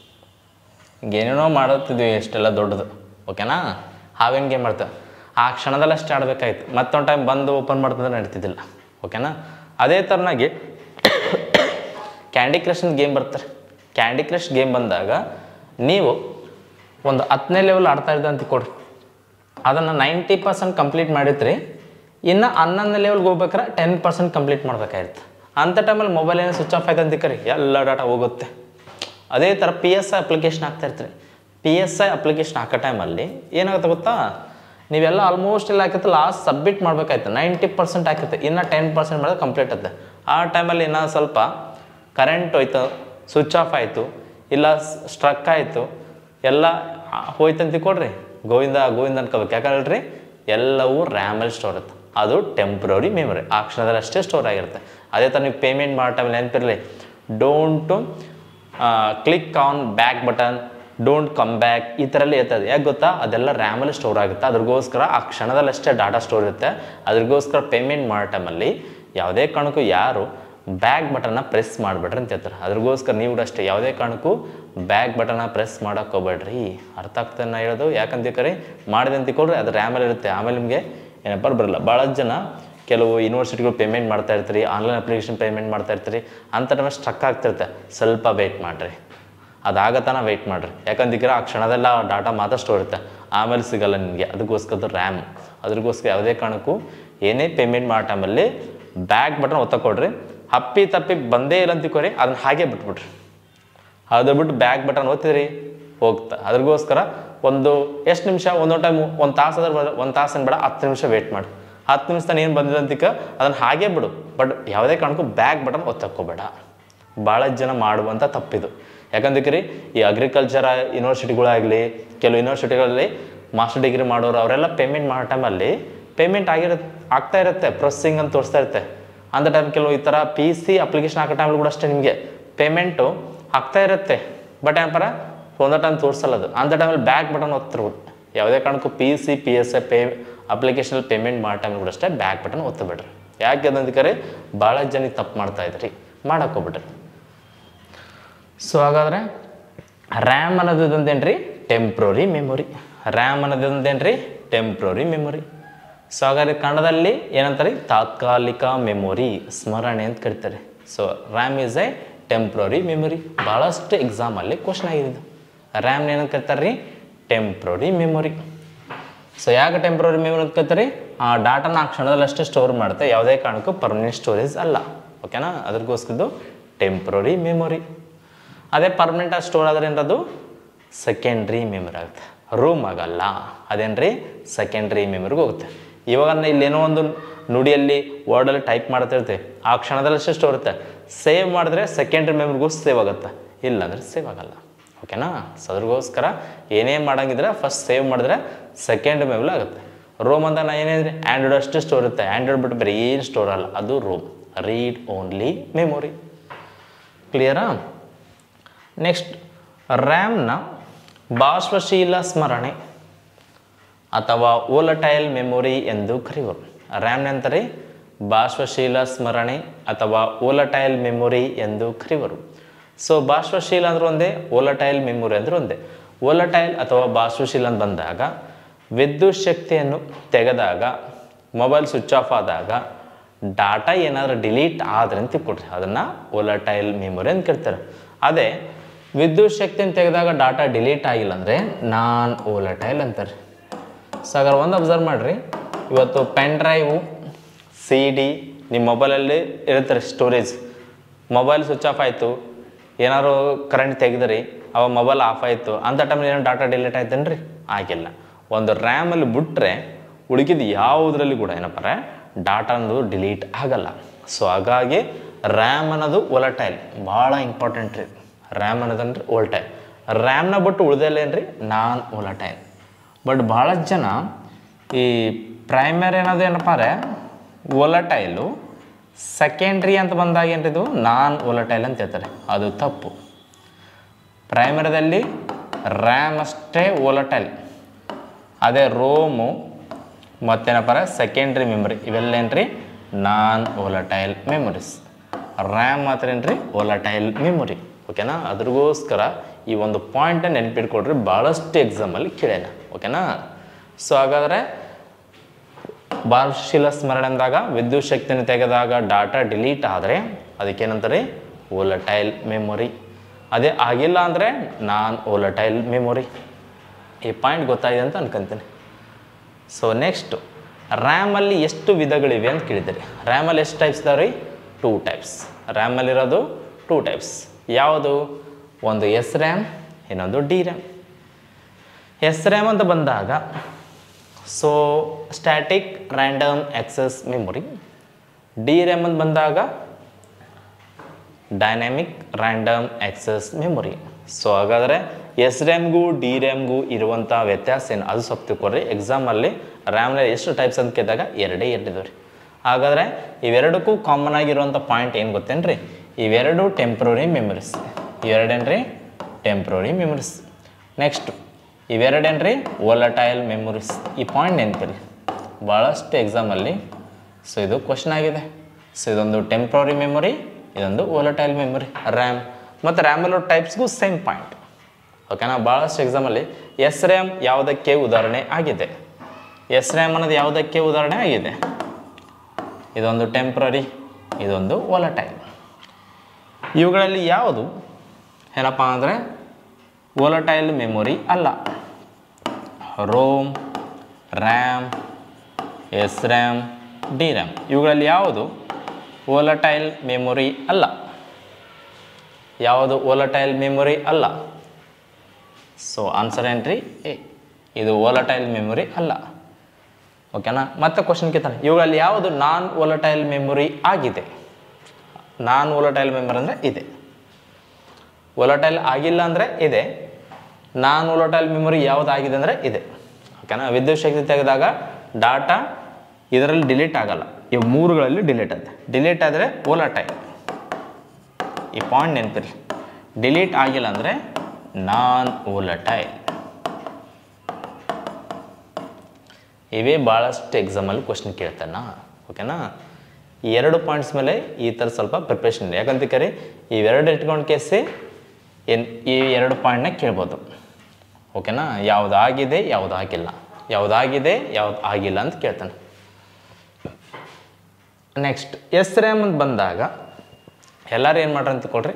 A: ಏನೇನೋ ಮಾಡುತ್ತಿದ್ವಿ ಎಷ್ಟೆಲ್ಲ ದೊಡ್ಡದು. ಓಕೆನಾ? ಹಾವಿನ ಗೇಮ್ ಮಾಡ್ತೇವೆ, ಆ ಕ್ಷಣದಲ್ಲಿ ಅಷ್ಟೇ ಆಡಬೇಕಾಯ್ತು. ಮತ್ತೊಂದು ಟೈಮ್ ಬಂದು ಓಪನ್ ಮಾಡ್ತಂದ್ರೆ ನಡೀತಿದ್ದಿಲ್ಲ. ಓಕೆನಾ? ಅದೇ ಥರನಾಗಿ ಕ್ಯಾಂಡಿ ಕ್ರಶ್ ಗೇಮ್ ಬರ್ತಾರೆ. ಕ್ಯಾಂಡಿ ಕ್ರಶ್ ಗೇಮ್ ಬಂದಾಗ ನೀವು ಒಂದು 10ನೇ ಲೆವೆಲ್ ಆಡ್ತಾ ಇದ್ದ ಅಂತ ಕೊಡ್ರಿ, ಅದನ್ನು 90% ಕಂಪ್ಲೀಟ್ ಮಾಡಿದ್ರಿ, ಇನ್ನು 11ನೇ ಲೆವೆಲ್ಗೆ ಹೋಗ್ಬೇಕಾರೆ 10% ಕಂಪ್ಲೀಟ್ ಮಾಡ್ಬೇಕಾಗಿತ್ತು. ಅಂಥ ಟೈಮಲ್ಲಿ ಮೊಬೈಲ್ ಏನೋ ಸ್ವಿಚ್ ಆಫ್ ಆಯ್ತು ಅಂತ ಕರಿ, ಎಲ್ಲ ಡಾಟಾ ಹೋಗುತ್ತೆ. ಅದೇ ಥರ PSI ಅಪ್ಲಿಕೇಶನ್ ಹಾಕ್ತಾಯಿರ್ತೀರಿ. PSI ಅಪ್ಲಿಕೇಶನ್ ಹಾಕೋ ಟೈಮಲ್ಲಿ ಏನಾಗುತ್ತೆ ಗೊತ್ತಾ, ನೀವೆಲ್ಲ ಆಲ್ಮೋಸ್ಟ್ ಎಲ್ಲ ಹಾಕಿತ್ತು, ಲಾಸ್ಟ್ ಸಬ್ಮಿಟ್ ಮಾಡ್ಬೇಕಾಯ್ತು, 90% ಹಾಕಿತ್ತು, ಇನ್ನು 10% ಮಾಡಿದ್ರೆ ಕಂಪ್ಲೀಟ್ ಆಗುತ್ತೆ. ಆ ಟೈಮಲ್ಲಿ ಇನ್ನೂ ಸ್ವಲ್ಪ ಕರೆಂಟ್ ಹೋಯ್ತು, ಸ್ವಿಚ್ ಆಫ್ ಆಯಿತು, ಇಲ್ಲ ಸ್ಟ್ರಕ್ ಆಯಿತು, ಎಲ್ಲ ಹೋಯ್ತಂತ ಕೊಡ್ರಿ, ಗೋವಿಂದ ಅನ್ಕೋಬೇಕು. ಯಾಕಂದ್ರೆ ಎಲ್ಲವೂ ರ್ಯಾಮಲ್ಲಿ ಸ್ಟೋರ್ ಇರುತ್ತೆ. ಅದು ಟೆಂಪ್ರರಿ ಮೆಮೊರಿ, ಆ ಕ್ಷಣದಲ್ಲಿ ಅಷ್ಟೇ ಸ್ಟೋರ್ ಆಗಿರುತ್ತೆ. ಅದೇ ಥರ ನೀವು ಪೇಮೆಂಟ್ ಮಾಡೋ ಟೈಮಲ್ಲಿ ನೆನಪಿರಲಿ, don't click on back button, don't come back, ಈ ಥರ ಎಲ್ಲ ಇರ್ತದೆ. ಯಾಕೆ ಗೊತ್ತಾ, ಅದೆಲ್ಲ ರ್ಯಾಮಲ್ಲಿ ಸ್ಟೋರ್ ಆಗುತ್ತೆ. ಅದ್ರಿಗೋಸ್ಕರ ಆ ಕ್ಷಣದಲ್ಲಿ ಅಷ್ಟೇ ಡಾಟಾ ಸ್ಟೋರ್ ಇರುತ್ತೆ. ಅದ್ರಿಗೋಸ್ಕರ ಪೇಮೆಂಟ್ ಮಾಡೋ ಟೈಮಲ್ಲಿ ಯಾವುದೇ ಕಾರಣಕ್ಕೂ ಯಾರು ಬ್ಯಾಕ್ ಬಟನ್ನ ಪ್ರೆಸ್ ಮಾಡಿಬಿಡ್ರಿ ಅಂತ ಹೇಳ್ತಾರೆ. ಅದ್ರಿಗೋಸ್ಕರ ನೀವು ಅಷ್ಟೇ ಯಾವುದೇ ಕಾರಣಕ್ಕೂ ಬ್ಯಾಕ್ ಬಟನ್ನ ಪ್ರೆಸ್ ಮಾಡೋಕೆ ಹೋಗ್ಬೇಡ್ರಿ. ಅರ್ಥ ಆಗ್ತದೆ ನಾ ಹೇಳೋದು. ಯಾಕಂತ ಕರಿ ಮಾಡಿದೆ ಅಂತ ಕೊಡ್ರಿ, ಅದು ರ್ಯಾಮಲ್ಲಿ ಇರುತ್ತೆ. ಆಮೇಲೆ ನಿಮಗೆ ಏನಪ್ಪ ಬರಲ್ಲ. ಭಾಳ ಜನ ಕೆಲವು ಯೂನಿವರ್ಸಿಟಿಗಳು ಪೇಮೆಂಟ್ ಮಾಡ್ತಾ ಇರ್ತೀರಿ, ಆನ್ಲೈನ್ ಅಪ್ಲಿಕೇಶನ್ ಪೇಮೆಂಟ್ ಮಾಡ್ತಾ ಇರ್ತೀರಿ, ಅಂಥ ಟೈಮಲ್ಲಿ ಸ್ಟ್ರಕ್ ಆಗ್ತಿರುತ್ತೆ. ಸ್ವಲ್ಪ ವೆಯ್ಟ್ ಮಾಡಿರಿ, ಅದಾಗತ್ತಾನ ವೆಯ್ಟ್ ಮಾಡಿರಿ. ಯಾಕಂದ್ರೆ ಆ ಕ್ಷಣದೆಲ್ಲ ಡಾಟಾ ಮಾತ್ರ ಸ್ಟೋರ್ ಇರುತ್ತೆ, ಆಮೇಲೆ ಸಿಗಲ್ಲ ನಿಮಗೆ. ಅದಕ್ಕೋಸ್ಕರ ರ್ಯಾಮ್. ಅದ್ರಿಗೋಸ್ಕರ ಯಾವುದೇ ಕಾರಣಕ್ಕೂ ಏನೇ ಪೇಮೆಂಟ್ ಮಾಡೋ ಟೈಮಲ್ಲಿ ಬ್ಯಾಕ್ ಬಟನ್ ಒತ್ತಕೊಡ್ರಿ. ಹಪ್ಪಿ ತಪ್ಪಿ ಬಂದೇ ಇಲ್ಲ ಅಂತಿಕೋರಿ, ಅದನ್ನ ಹಾಗೆ ಬಿಟ್ಬಿಡ್ರಿ. ಅದು ಬಿಟ್ಟು ಬ್ಯಾಕ್ ಬಟನ್ ಒತ್ತಿರಿ ಹೋಗ್ತಾ. ಅದ್ರಿಗೋಸ್ಕರ ಒಂದು ಎಷ್ಟು ನಿಮಿಷ, ಒಂದೊಂದು ಟೈಮ್ 1 ತಾಸು ಅದ್ರ 1 ತಾಸೇನು ಬೇಡ, 10 ನಿಮಿಷ ವೆಯ್ಟ್ ಮಾಡಿ. 10 ನಿಮಿಷ ತಾನು ಏನು ಬಂದಿಲ್ಲ ಅಂತಿಕ ಅದನ್ನು ಹಾಗೆ ಬಿಡು. ಬಟ್ ಯಾವುದೇ ಕಾರಣಕ್ಕೂ ಬ್ಯಾಕ್ ಬಟನ್ ಒತ್ತಕ್ಕೋಬೇಡ. ಭಾಳ ಜನ ಮಾಡುವಂಥ ತಪ್ಪಿದು. ಯಾಕಂದ್ರೆ ಈ ಅಗ್ರಿಕಲ್ಚರ್ ಯೂನಿವರ್ಸಿಟಿಗಳಾಗಲಿ, ಕೆಲವು ಯೂನಿವರ್ಸಿಟಿಗಳಲ್ಲಿ ಮಾಸ್ಟರ್ ಡಿಗ್ರಿ ಮಾಡೋರು ಅವರೆಲ್ಲ ಪೇಮೆಂಟ್ ಮಾಡೋ ಟೈಮಲ್ಲಿ ಪೇಮೆಂಟ್ ಆಗ್ತಾ ಇರುತ್ತೆ, ಪ್ರೊಸೆಸಿಂಗ್ ಅಂತ ತೋರಿಸ್ತಾ ಇರುತ್ತೆ. ಅಂಥ ಟೈಮ್ ಕೆಲವು ಈ ಥರ PC ಅಪ್ಲಿಕೇಶನ್ ಹಾಕೋ ಟೈಮಲ್ಲಿ ಕೂಡ ಅಷ್ಟೇ ನಿಮಗೆ ಪೇಮೆಂಟು ಆಗ್ತಾ ಇರುತ್ತೆ. ಬಟ್ ಏನಪ್ಪ ಒಂದೋ ಟೈಮ್ ತೋರಿಸಲ್ಲ ಅದು. ಅಂಥ ಟೈಮಲ್ಲಿ ಬ್ಯಾಕ್ ಬಟನ್ ಒತ್ತಿರ್ಬೋದು. ಯಾವುದೇ ಕಾರಣಕ್ಕೂ PSI ಅಪ್ಲಿಕೇಶನಲ್ಲಿ ಪೇಮೆಂಟ್ ಮಾಡೋ ಟೈಮಲ್ಲಿ ಕೂಡ ಅಷ್ಟೇ ಬ್ಯಾಕ್ ಬಟನ್ ಒತ್ತಬೇಡ್ರಿ. ಯಾಕೆ ಅದಂದ್ರೆ ಭಾಳ ಜನ ತಪ್ಪು ಮಾಡ್ತಾ ಇದ್ರಿ, ಮಾಡೋಕ್ಕೋಗ್ಬಿಟ್ರಿ. ಸೊ ಹಾಗಾದರೆ ರ್ಯಾಮ್ ಅನ್ನೋದೇನ್ರಿ ಟೆಂಪ್ರರಿ ಮೆಮೊರಿ. ರ್ಯಾಮ್ ಅನ್ನೋದೇನ್ರಿ ಟೆಂಪ್ರರಿ ಮೆಮೊರಿ. ಸೊ ಹಾಗಾದ್ರೆ ಕನ್ನಡದಲ್ಲಿ ಏನಂತಾರೆ ತಾತ್ಕಾಲಿಕ ಮೆಮೊರಿ, ಸ್ಮರಣೆ ಅಂತ ಕರಿತಾರೆ. So RAM is a temporary memory. ಭಾಳಷ್ಟು ಎಕ್ಸಾಮಲ್ಲಿ ಕ್ವಶನ್ ಆಗಿದೆ. ರ್ಯಾಮ್ನ ಏನಂತ ಕರಿತಾರೆ ರೀ ಟೆಂಪ್ರರಿ ಮೆಮೊರಿ. ಸೊ ಯಾಕೆ ಟೆಂಪ್ರರಿ ಮೆಮೊರಿ ಅಂತ ಕರಿತಾರೆ? ಆ ಡಾಟಾನ ಆ ಕ್ಷಣದಲ್ಲಿ ಅಷ್ಟೇ ಸ್ಟೋರ್ ಮಾಡುತ್ತೆ, ಯಾವುದೇ ಕಾರಣಕ್ಕೂ ಪರ್ಮನೆಂಟ್ ಸ್ಟೋರೇಜ್ ಅಲ್ಲ. ಓಕೆನಾ, ಅದ್ರಗೋಸ್ಕರದ್ದು ಟೆಂಪ್ರರಿ ಮೆಮೊರಿ. ಅದೇ ಪರ್ಮನೆಂಟಾಗಿ ಸ್ಟೋರ್ ಆದರೆ ಏನದು ಸೆಕೆಂಡ್ರಿ ಮೆಮೊರಿ ಆಗುತ್ತೆ, ರೂಮ್ ಆಗಲ್ಲ. ಅದೇನ್ರಿ ಸೆಕೆಂಡ್ರಿ ಮೆಮೊರಿಗೆ ಹೋಗುತ್ತೆ. ಇವಾಗ ಇಲ್ಲೇನೋ ಒಂದು ನುಡಿಯಲ್ಲಿ ವರ್ಡಲ್ಲಿ ಟೈಪ್ ಮಾಡ್ತಾ ಇರ್ತೀವಿ, ಆ ಕ್ಷಣದಲ್ಲಷ್ಟೇ ಸ್ಟೋರ್ ಇರುತ್ತೆ. ಸೇವ್ ಮಾಡಿದ್ರೆ ಸೆಕೆಂಡ್ರಿ ಮೆಮೊರಿಗೂ ಸೇವ್ ಆಗುತ್ತೆ, ಇಲ್ಲಾಂದರೆ ಸೇವ್ ಆಗಲ್ಲ. ಓಕೆನಾ, ಸೊ ಅದ್ರಗೋಸ್ಕರ ಏನೇನು ಮಾಡೋಂಗಿದ್ರೆ ಫಸ್ಟ್ ಸೇವ್ ಮಾಡಿದ್ರೆ ಸೆಕೆಂಡ್ ಮೆಮೊರಿ ಆಗುತ್ತೆ. ರೋಮ್ ಅಂತ ನಾ ಏನೇನಿದ್ರೆ ಆ್ಯಂಡ್ರಾಯ್ಡ್ ಅಷ್ಟೇ ಸ್ಟೋರ್ ಇರುತ್ತೆ, ಆ್ಯಂಡ್ರಾಯ್ಡ್ ಬಿಟ್ಟು ಬೇರೆ ಏನು ಸ್ಟೋರ್ ಅಲ್ಲ, ಅದು ರೋಮ್, ರೀಡ್ ಓನ್ಲಿ ಮೆಮೊರಿ. ಕ್ಲಿಯರಾ? ನೆಕ್ಸ್ಟ್, ರ್ಯಾಮ್ನ ಬಾಷ್ಪಶೀಲ ಸ್ಮರಣೆ ಅಥವಾ ವೋಲಟೈಲ್ ಮೆಮೊರಿ ಎಂದು ಕರೆಯುವರು. ರ್ಯಾಮ್ನ ಅಂತಾರೆ ಬಾಷ್ಪಶೀಲ ಸ್ಮರಣೆ ಅಥವಾ ವೋಲಟೈಲ್ ಮೆಮೊರಿ ಎಂದು ಕರೆಯುವರು. ಸೊ ಬಾಷ್ಪಶೀಲ ಅಂದ್ರೆ ಒಂದೇ, ವೋಲಟೈಲ್ ಮೆಮೊರಿ ಅಂದ್ರೆ ಒಂದೇ. ವೋಲಟೈಲ್ ಅಥವಾ ಬಾಷ್ಪಶೀಲ ಅಂತ ಬಂದಾಗ ವಿದ್ಯುತ್ ಶಕ್ತಿಯನ್ನು ತೆಗೆದಾಗ, ಮೊಬೈಲ್ ಸ್ವಿಚ್ ಆಫ್ ಆದಾಗ ಡಾಟಾ ಏನಾದರೂ ಡಿಲೀಟ್ ಆದರೆ ಅಂತ ತಿಳ್ಕೊಡ್ರಿ, ಅದನ್ನು ವೋಲಟೈಲ್ ಮೆಮೊರಿ ಅಂತ ಕೇಳ್ತಾರೆ. ಅದೇ ವಿದ್ಯುತ್ ಶಕ್ತಿಯನ್ನು ತೆಗೆದಾಗ ಡಾಟಾ ಡಿಲೀಟ್ ಆಗಿಲ್ಲ ಅಂದರೆ ನಾನ್ ವೋಲಟೈಲ್ ಅಂತಾರೆ. ಸೊ ಹಾಗಾದ್ರೆ ಒಂದು ಅಬ್ಸರ್ವ್ ಮಾಡಿರಿ, ಇವತ್ತು ಪೆನ್ ಡ್ರೈವು, ಸಿ ಡಿ ನಿಮ್ಮ ಮೊಬೈಲಲ್ಲಿ ಇರುತ್ತೆ ಸ್ಟೋರೇಜ್. ಮೊಬೈಲ್ ಸ್ವಿಚ್ ಆಫ್ ಆಯಿತು, ಏನಾದ್ರು ಕರೆಂಟ್ ತೆಗೆದ್ರಿ, ಅವಾಗ ಮೊಬೈಲ್ ಆಫ್ ಆಯಿತು, ಅಂಥ ಟೈಮಲ್ಲಿ ಏನೋ ಡಾಟಾ ಡಿಲೀಟ್ ಆಯ್ತೇನ್ರಿ? ಆಗಿಲ್ಲ. ಒಂದು ರ್ಯಾಮಲ್ಲಿ ಬಿಟ್ಟರೆ ಉಳಿಕಿದ ಯಾವುದರಲ್ಲಿ ಕೂಡ ಏನಪ್ಪ ಡಾಟಾ ಅನ್ನೋದು ಡಿಲೀಟ್ ಆಗಲ್ಲ. ಸೊ ಹಾಗಾಗಿ ರ್ಯಾಮ್ ಅನ್ನೋದು ವೋಲಟೈಲ್, ಭಾಳ ಇಂಪಾರ್ಟೆಂಟ್ ರೀ. RAM ಅನ್ನೋದನ್ರಿ volatile. ರ್ಯಾಮ್ನ ಬಿಟ್ಟು ಉಳಿದಲ್ಲೇನ್ರಿ ನಾನ್ ವೋಲಟೈಲ್. ಬಟ್ ಭಾಳಷ್ಟು ಜನ ಈ ಪ್ರೈಮರಿ ಅನ್ನೋದು ಏನಪ್ಪ ಅಂದರೆ ವೋಲಟೈಲು, ಸೆಕೆಂಡ್ರಿ ಅಂತ ಬಂದಾಗ ಏನ್ರಿದು ನಾನ್ ವೋಲಟೈಲ್ ಅಂತ ಹೇಳ್ತಾರೆ. ಅದು ತಪ್ಪು. ಪ್ರೈಮರಿದಲ್ಲಿ ರ್ಯಾಮ್ ಅಷ್ಟೇ ವೋಲಟೈಲ್, ಅದೇ ರೋಮು ಮತ್ತೇನಪ್ಪ ಸೆಕೆಂಡ್ರಿ ಮೆಮೊರಿ ಇವೆಲ್ಲೇನ್ರಿ ನಾನ್ ವೋಲಟೈಲ್ ಮೆಮೊರೀಸ್. ರ್ಯಾಮ್ ಮಾತ್ರ ಏನ್ರಿ ವೋಲಟೈಲ್ ಮೆಮೊರಿ. ಓಕೆನಾ, ಅದ್ರಗೋಸ್ಕರ ಈ ಒಂದು ಪಾಯಿಂಟನ್ನು ನೆನಪಿಟ್ಕೊಡ್ರಿ, ಭಾಳಷ್ಟು ಎಕ್ಸಾಮಲ್ಲಿ ಕೇಳ್ಯಾನ. ಓಕೆನಾ, ಸೊ ಹಾಗಾದರೆ ಬಾಷ್ಪಶೀಲ ಸ್ಮರಣೆ ಅಂದಾಗ ವಿದ್ಯುತ್ ಶಕ್ತಿಯನ್ನು ತೆಗೆದಾಗ ಡಾಟಾ ಡಿಲೀಟ್ ಆದರೆ ಅದಕ್ಕೇನಂತಾರೆ ವೋಲಟೈಲ್ ಮೆಮೊರಿ. ಅದೇ ಆಗಿಲ್ಲ ಅಂದರೆ ನಾನ್ ವೋಲಟೈಲ್ ಮೆಮೊರಿ. ಈ ಪಾಯಿಂಟ್ ಗೊತ್ತಾಗಿದೆ ಅಂತ ಅನ್ಕೊಂತೀನಿ. ಸೊ ನೆಕ್ಸ್ಟು, ರ್ಯಾಮಲ್ಲಿ ಎಷ್ಟು ವಿಧಗಳಿವೆ ಅಂತ ಕೇಳಿದ್ದೀರಿ. ರ್ಯಾಮಲ್ಲಿ ಎಷ್ಟು ಟೈಪ್ಸ್ ಇದಾವೆ ರೀ? 2 ಟೈಪ್ಸ್. ರ್ಯಾಮಲ್ಲಿರೋದು 2 ಟೈಪ್ಸ್. ಯಾವುದು? ಒಂದು ಎಸ್ ರ್ಯಾಮ್, ಇನ್ನೊಂದು ಡಿ ರ್ಯಾಮ್. ಎಸ್ ರ್ಯಾಮ್ ಅಂತ ಬಂದಾಗ so static random access memory. D RAM ಅಂತ ಬಂದಾಗ dynamic random access memory. So ಹಾಗಾದರೆ ಎಸ್ ರ್ಯಾಮ್ಗೂ ಡಿ ರ್ಯಾಮ್ಗೂ ಇರುವಂಥ ವ್ಯತ್ಯಾಸ ಏನು ಅದು ಸ್ವಲ್ಪ ತಿಳ್ಕೊಡ್ರಿ. ಎಕ್ಸಾಮಲ್ಲಿ ರ್ಯಾಮ್ನಲ್ಲಿ ಎಷ್ಟು ಟೈಪ್ಸ್ ಅಂತ ಕೇಳಿದಾಗ ಎರಡೇ ಇದಾವೆ ರೀ. ಹಾಗಾದರೆ ಇವೆರಡಕ್ಕೂ ಕಾಮನ್ ಆಗಿರುವಂಥ ಪಾಯಿಂಟ್ ಏನು ಗೊತ್ತೇನ್ರಿ? ಇವೆರಡು ಟೆಂಪ್ರರಿ ಮೆಮೊರೀಸ್. ಇವೆರಡೇನ್ರಿ ಟೆಂಪ್ರರಿ ಮೆಮೊರೀಸ್. ನೆಕ್ಸ್ಟ್ ಇವೆರಡೇನ್ರಿ ವೋಲಟೈಲ್ ಮೆಮೊರೀಸ್. ಈ ಪಾಯಿಂಟ್ ನೆನಪಿರಿ, ಭಾಳಷ್ಟು ಎಕ್ಸಾಮಲ್ಲಿ ಸೊ ಇದು ಕ್ವಶನ್ ಆಗಿದೆ. ಸೊ ಇದೊಂದು ಟೆಂಪ್ರರಿ ಮೆಮೊರಿ, ಇದೊಂದು ವೋಲಟೈಲ್ ಮೆಮೊರಿ ರ್ಯಾಮ್. ಮತ್ತು ರ್ಯಾಮಲ್ಲಿ ಟೈಪ್ಸ್ಗೂ ಸೇಮ್ ಪಾಯಿಂಟ್. ಓಕೆನಾ, ಭಾಳಷ್ಟು ಎಕ್ಸಾಮಲ್ಲಿ ಎಸ್ ರ್ಯಾಮ್ ಯಾವುದಕ್ಕೆ ಉದಾಹರಣೆ ಆಗಿದೆ? ಎಸ್ ರ್ಯಾಮ್ ಅನ್ನೋದು ಯಾವುದಕ್ಕೆ ಉದಾಹರಣೆ ಆಗಿದೆ? ಇದೊಂದು ಟೆಂಪ್ರರಿ, ಇದೊಂದು ವೋಲಟೈಲ್. ಇವುಗಳಲ್ಲಿ ಯಾವುದು ಏನಪ್ಪ ಅಂದರೆ ವೋಲಟೈಲ್ ಮೆಮೊರಿ ಅಲ್ಲ? ROM, RAM, S RAM, D RAM ಇವುಗಳಲ್ಲಿ ಯಾವುದು ವೋಲಟೈಲ್ ಮೆಮೊರಿ ಅಲ್ಲ? ಯಾವುದು ವೋಲಟೈಲ್ ಮೆಮೊರಿ ಅಲ್ಲ? ಸೊ ಆನ್ಸರ್ ಏನ್ರಿ? ಎ. ಇದು ವೋಲಟೈಲ್ ಮೆಮೊರಿ ಅಲ್ಲ. ಓಕೆನಾ, ಮತ್ತೆ ಕ್ವಶನ್ ಕೇಳ್ತಾನೆ, ಇವುಗಳಲ್ಲಿ ಯಾವುದು ನಾನ್ ವೋಲಟೈಲ್ ಮೆಮೊರಿ ಆಗಿದೆ? ನಾನ್ ವೋಲಟೈಲ್ ಮೆಮೊರಿ ಅಂದರೆ ಇದೆ, ವೋಲಟೈಲ್ ಆಗಿಲ್ಲ ಅಂದರೆ ಇದೆ. ನಾನ್ ವೋಲಟೈಲ್ ಮೆಮೊರಿ ಯಾವುದಾಗಿದೆ ಅಂದರೆ ಇದೆ. ಓಕೆನಾ, ವಿದ್ಯುತ್ ಶಕ್ತಿ ತೆಗೆದಾಗ ಡಾಟಾ ಇದರಲ್ಲಿ ಡಿಲೀಟ್ ಆಗಲ್ಲ. ಇವು ಮೂರುಗಳಲ್ಲಿ ಡಿಲೀಟ್ ಆಗುತ್ತೆ. ಡಿಲೀಟ್ ಆದರೆ ವೋಲಟೈಲ್. ಈ ಪಾಯಿಂಟ್ ನೆನಪಿರಿ, ಡಿಲೀಟ್ ಆಗಿಲ್ಲ ಅಂದರೆ ನಾನ್ ವೋಲಟೈಲ್. ಇವೇ ಭಾಳಷ್ಟು ಎಕ್ಸಾಮಲ್ಲಿ ಕ್ವಶನ್ ಕೇಳ್ತಾನ. ಓಕೆನಾ, ಈ 2 ಪಾಯಿಂಟ್ಸ್ ಮೇಲೆ ಈ ಥರ ಸ್ವಲ್ಪ ಪ್ರಿಪ್ರೇಷನ್ ಇದೆ. ಯಾಕಂತ ಕರಿ ಇವೆರಡು ಇಟ್ಕೊಂಡು ಕೇಸಿ ಏನು ಈ 2 ಪಾಯಿಂಟ್ನ ಕೇಳ್ಬೋದು. ಓಕೆನಾ, ಯಾವುದಾಗಿದೆ ಯಾವುದಾಗಿಲ್ಲ, ಯಾವುದಾಗಿದೆ ಯಾವ್ದು ಆಗಿಲ್ಲ ಅಂತ ಕೇಳ್ತಾನೆ. ನೆಕ್ಸ್ಟ್ ಎಸ್ ರ್ಯಾಮ್ ಅಂತ ಬಂದಾಗ ಎಲ್ಲರೂ ಏನು ಮಾಡ್ರಿ ಅಂತ ಕೊಡ್ರಿ.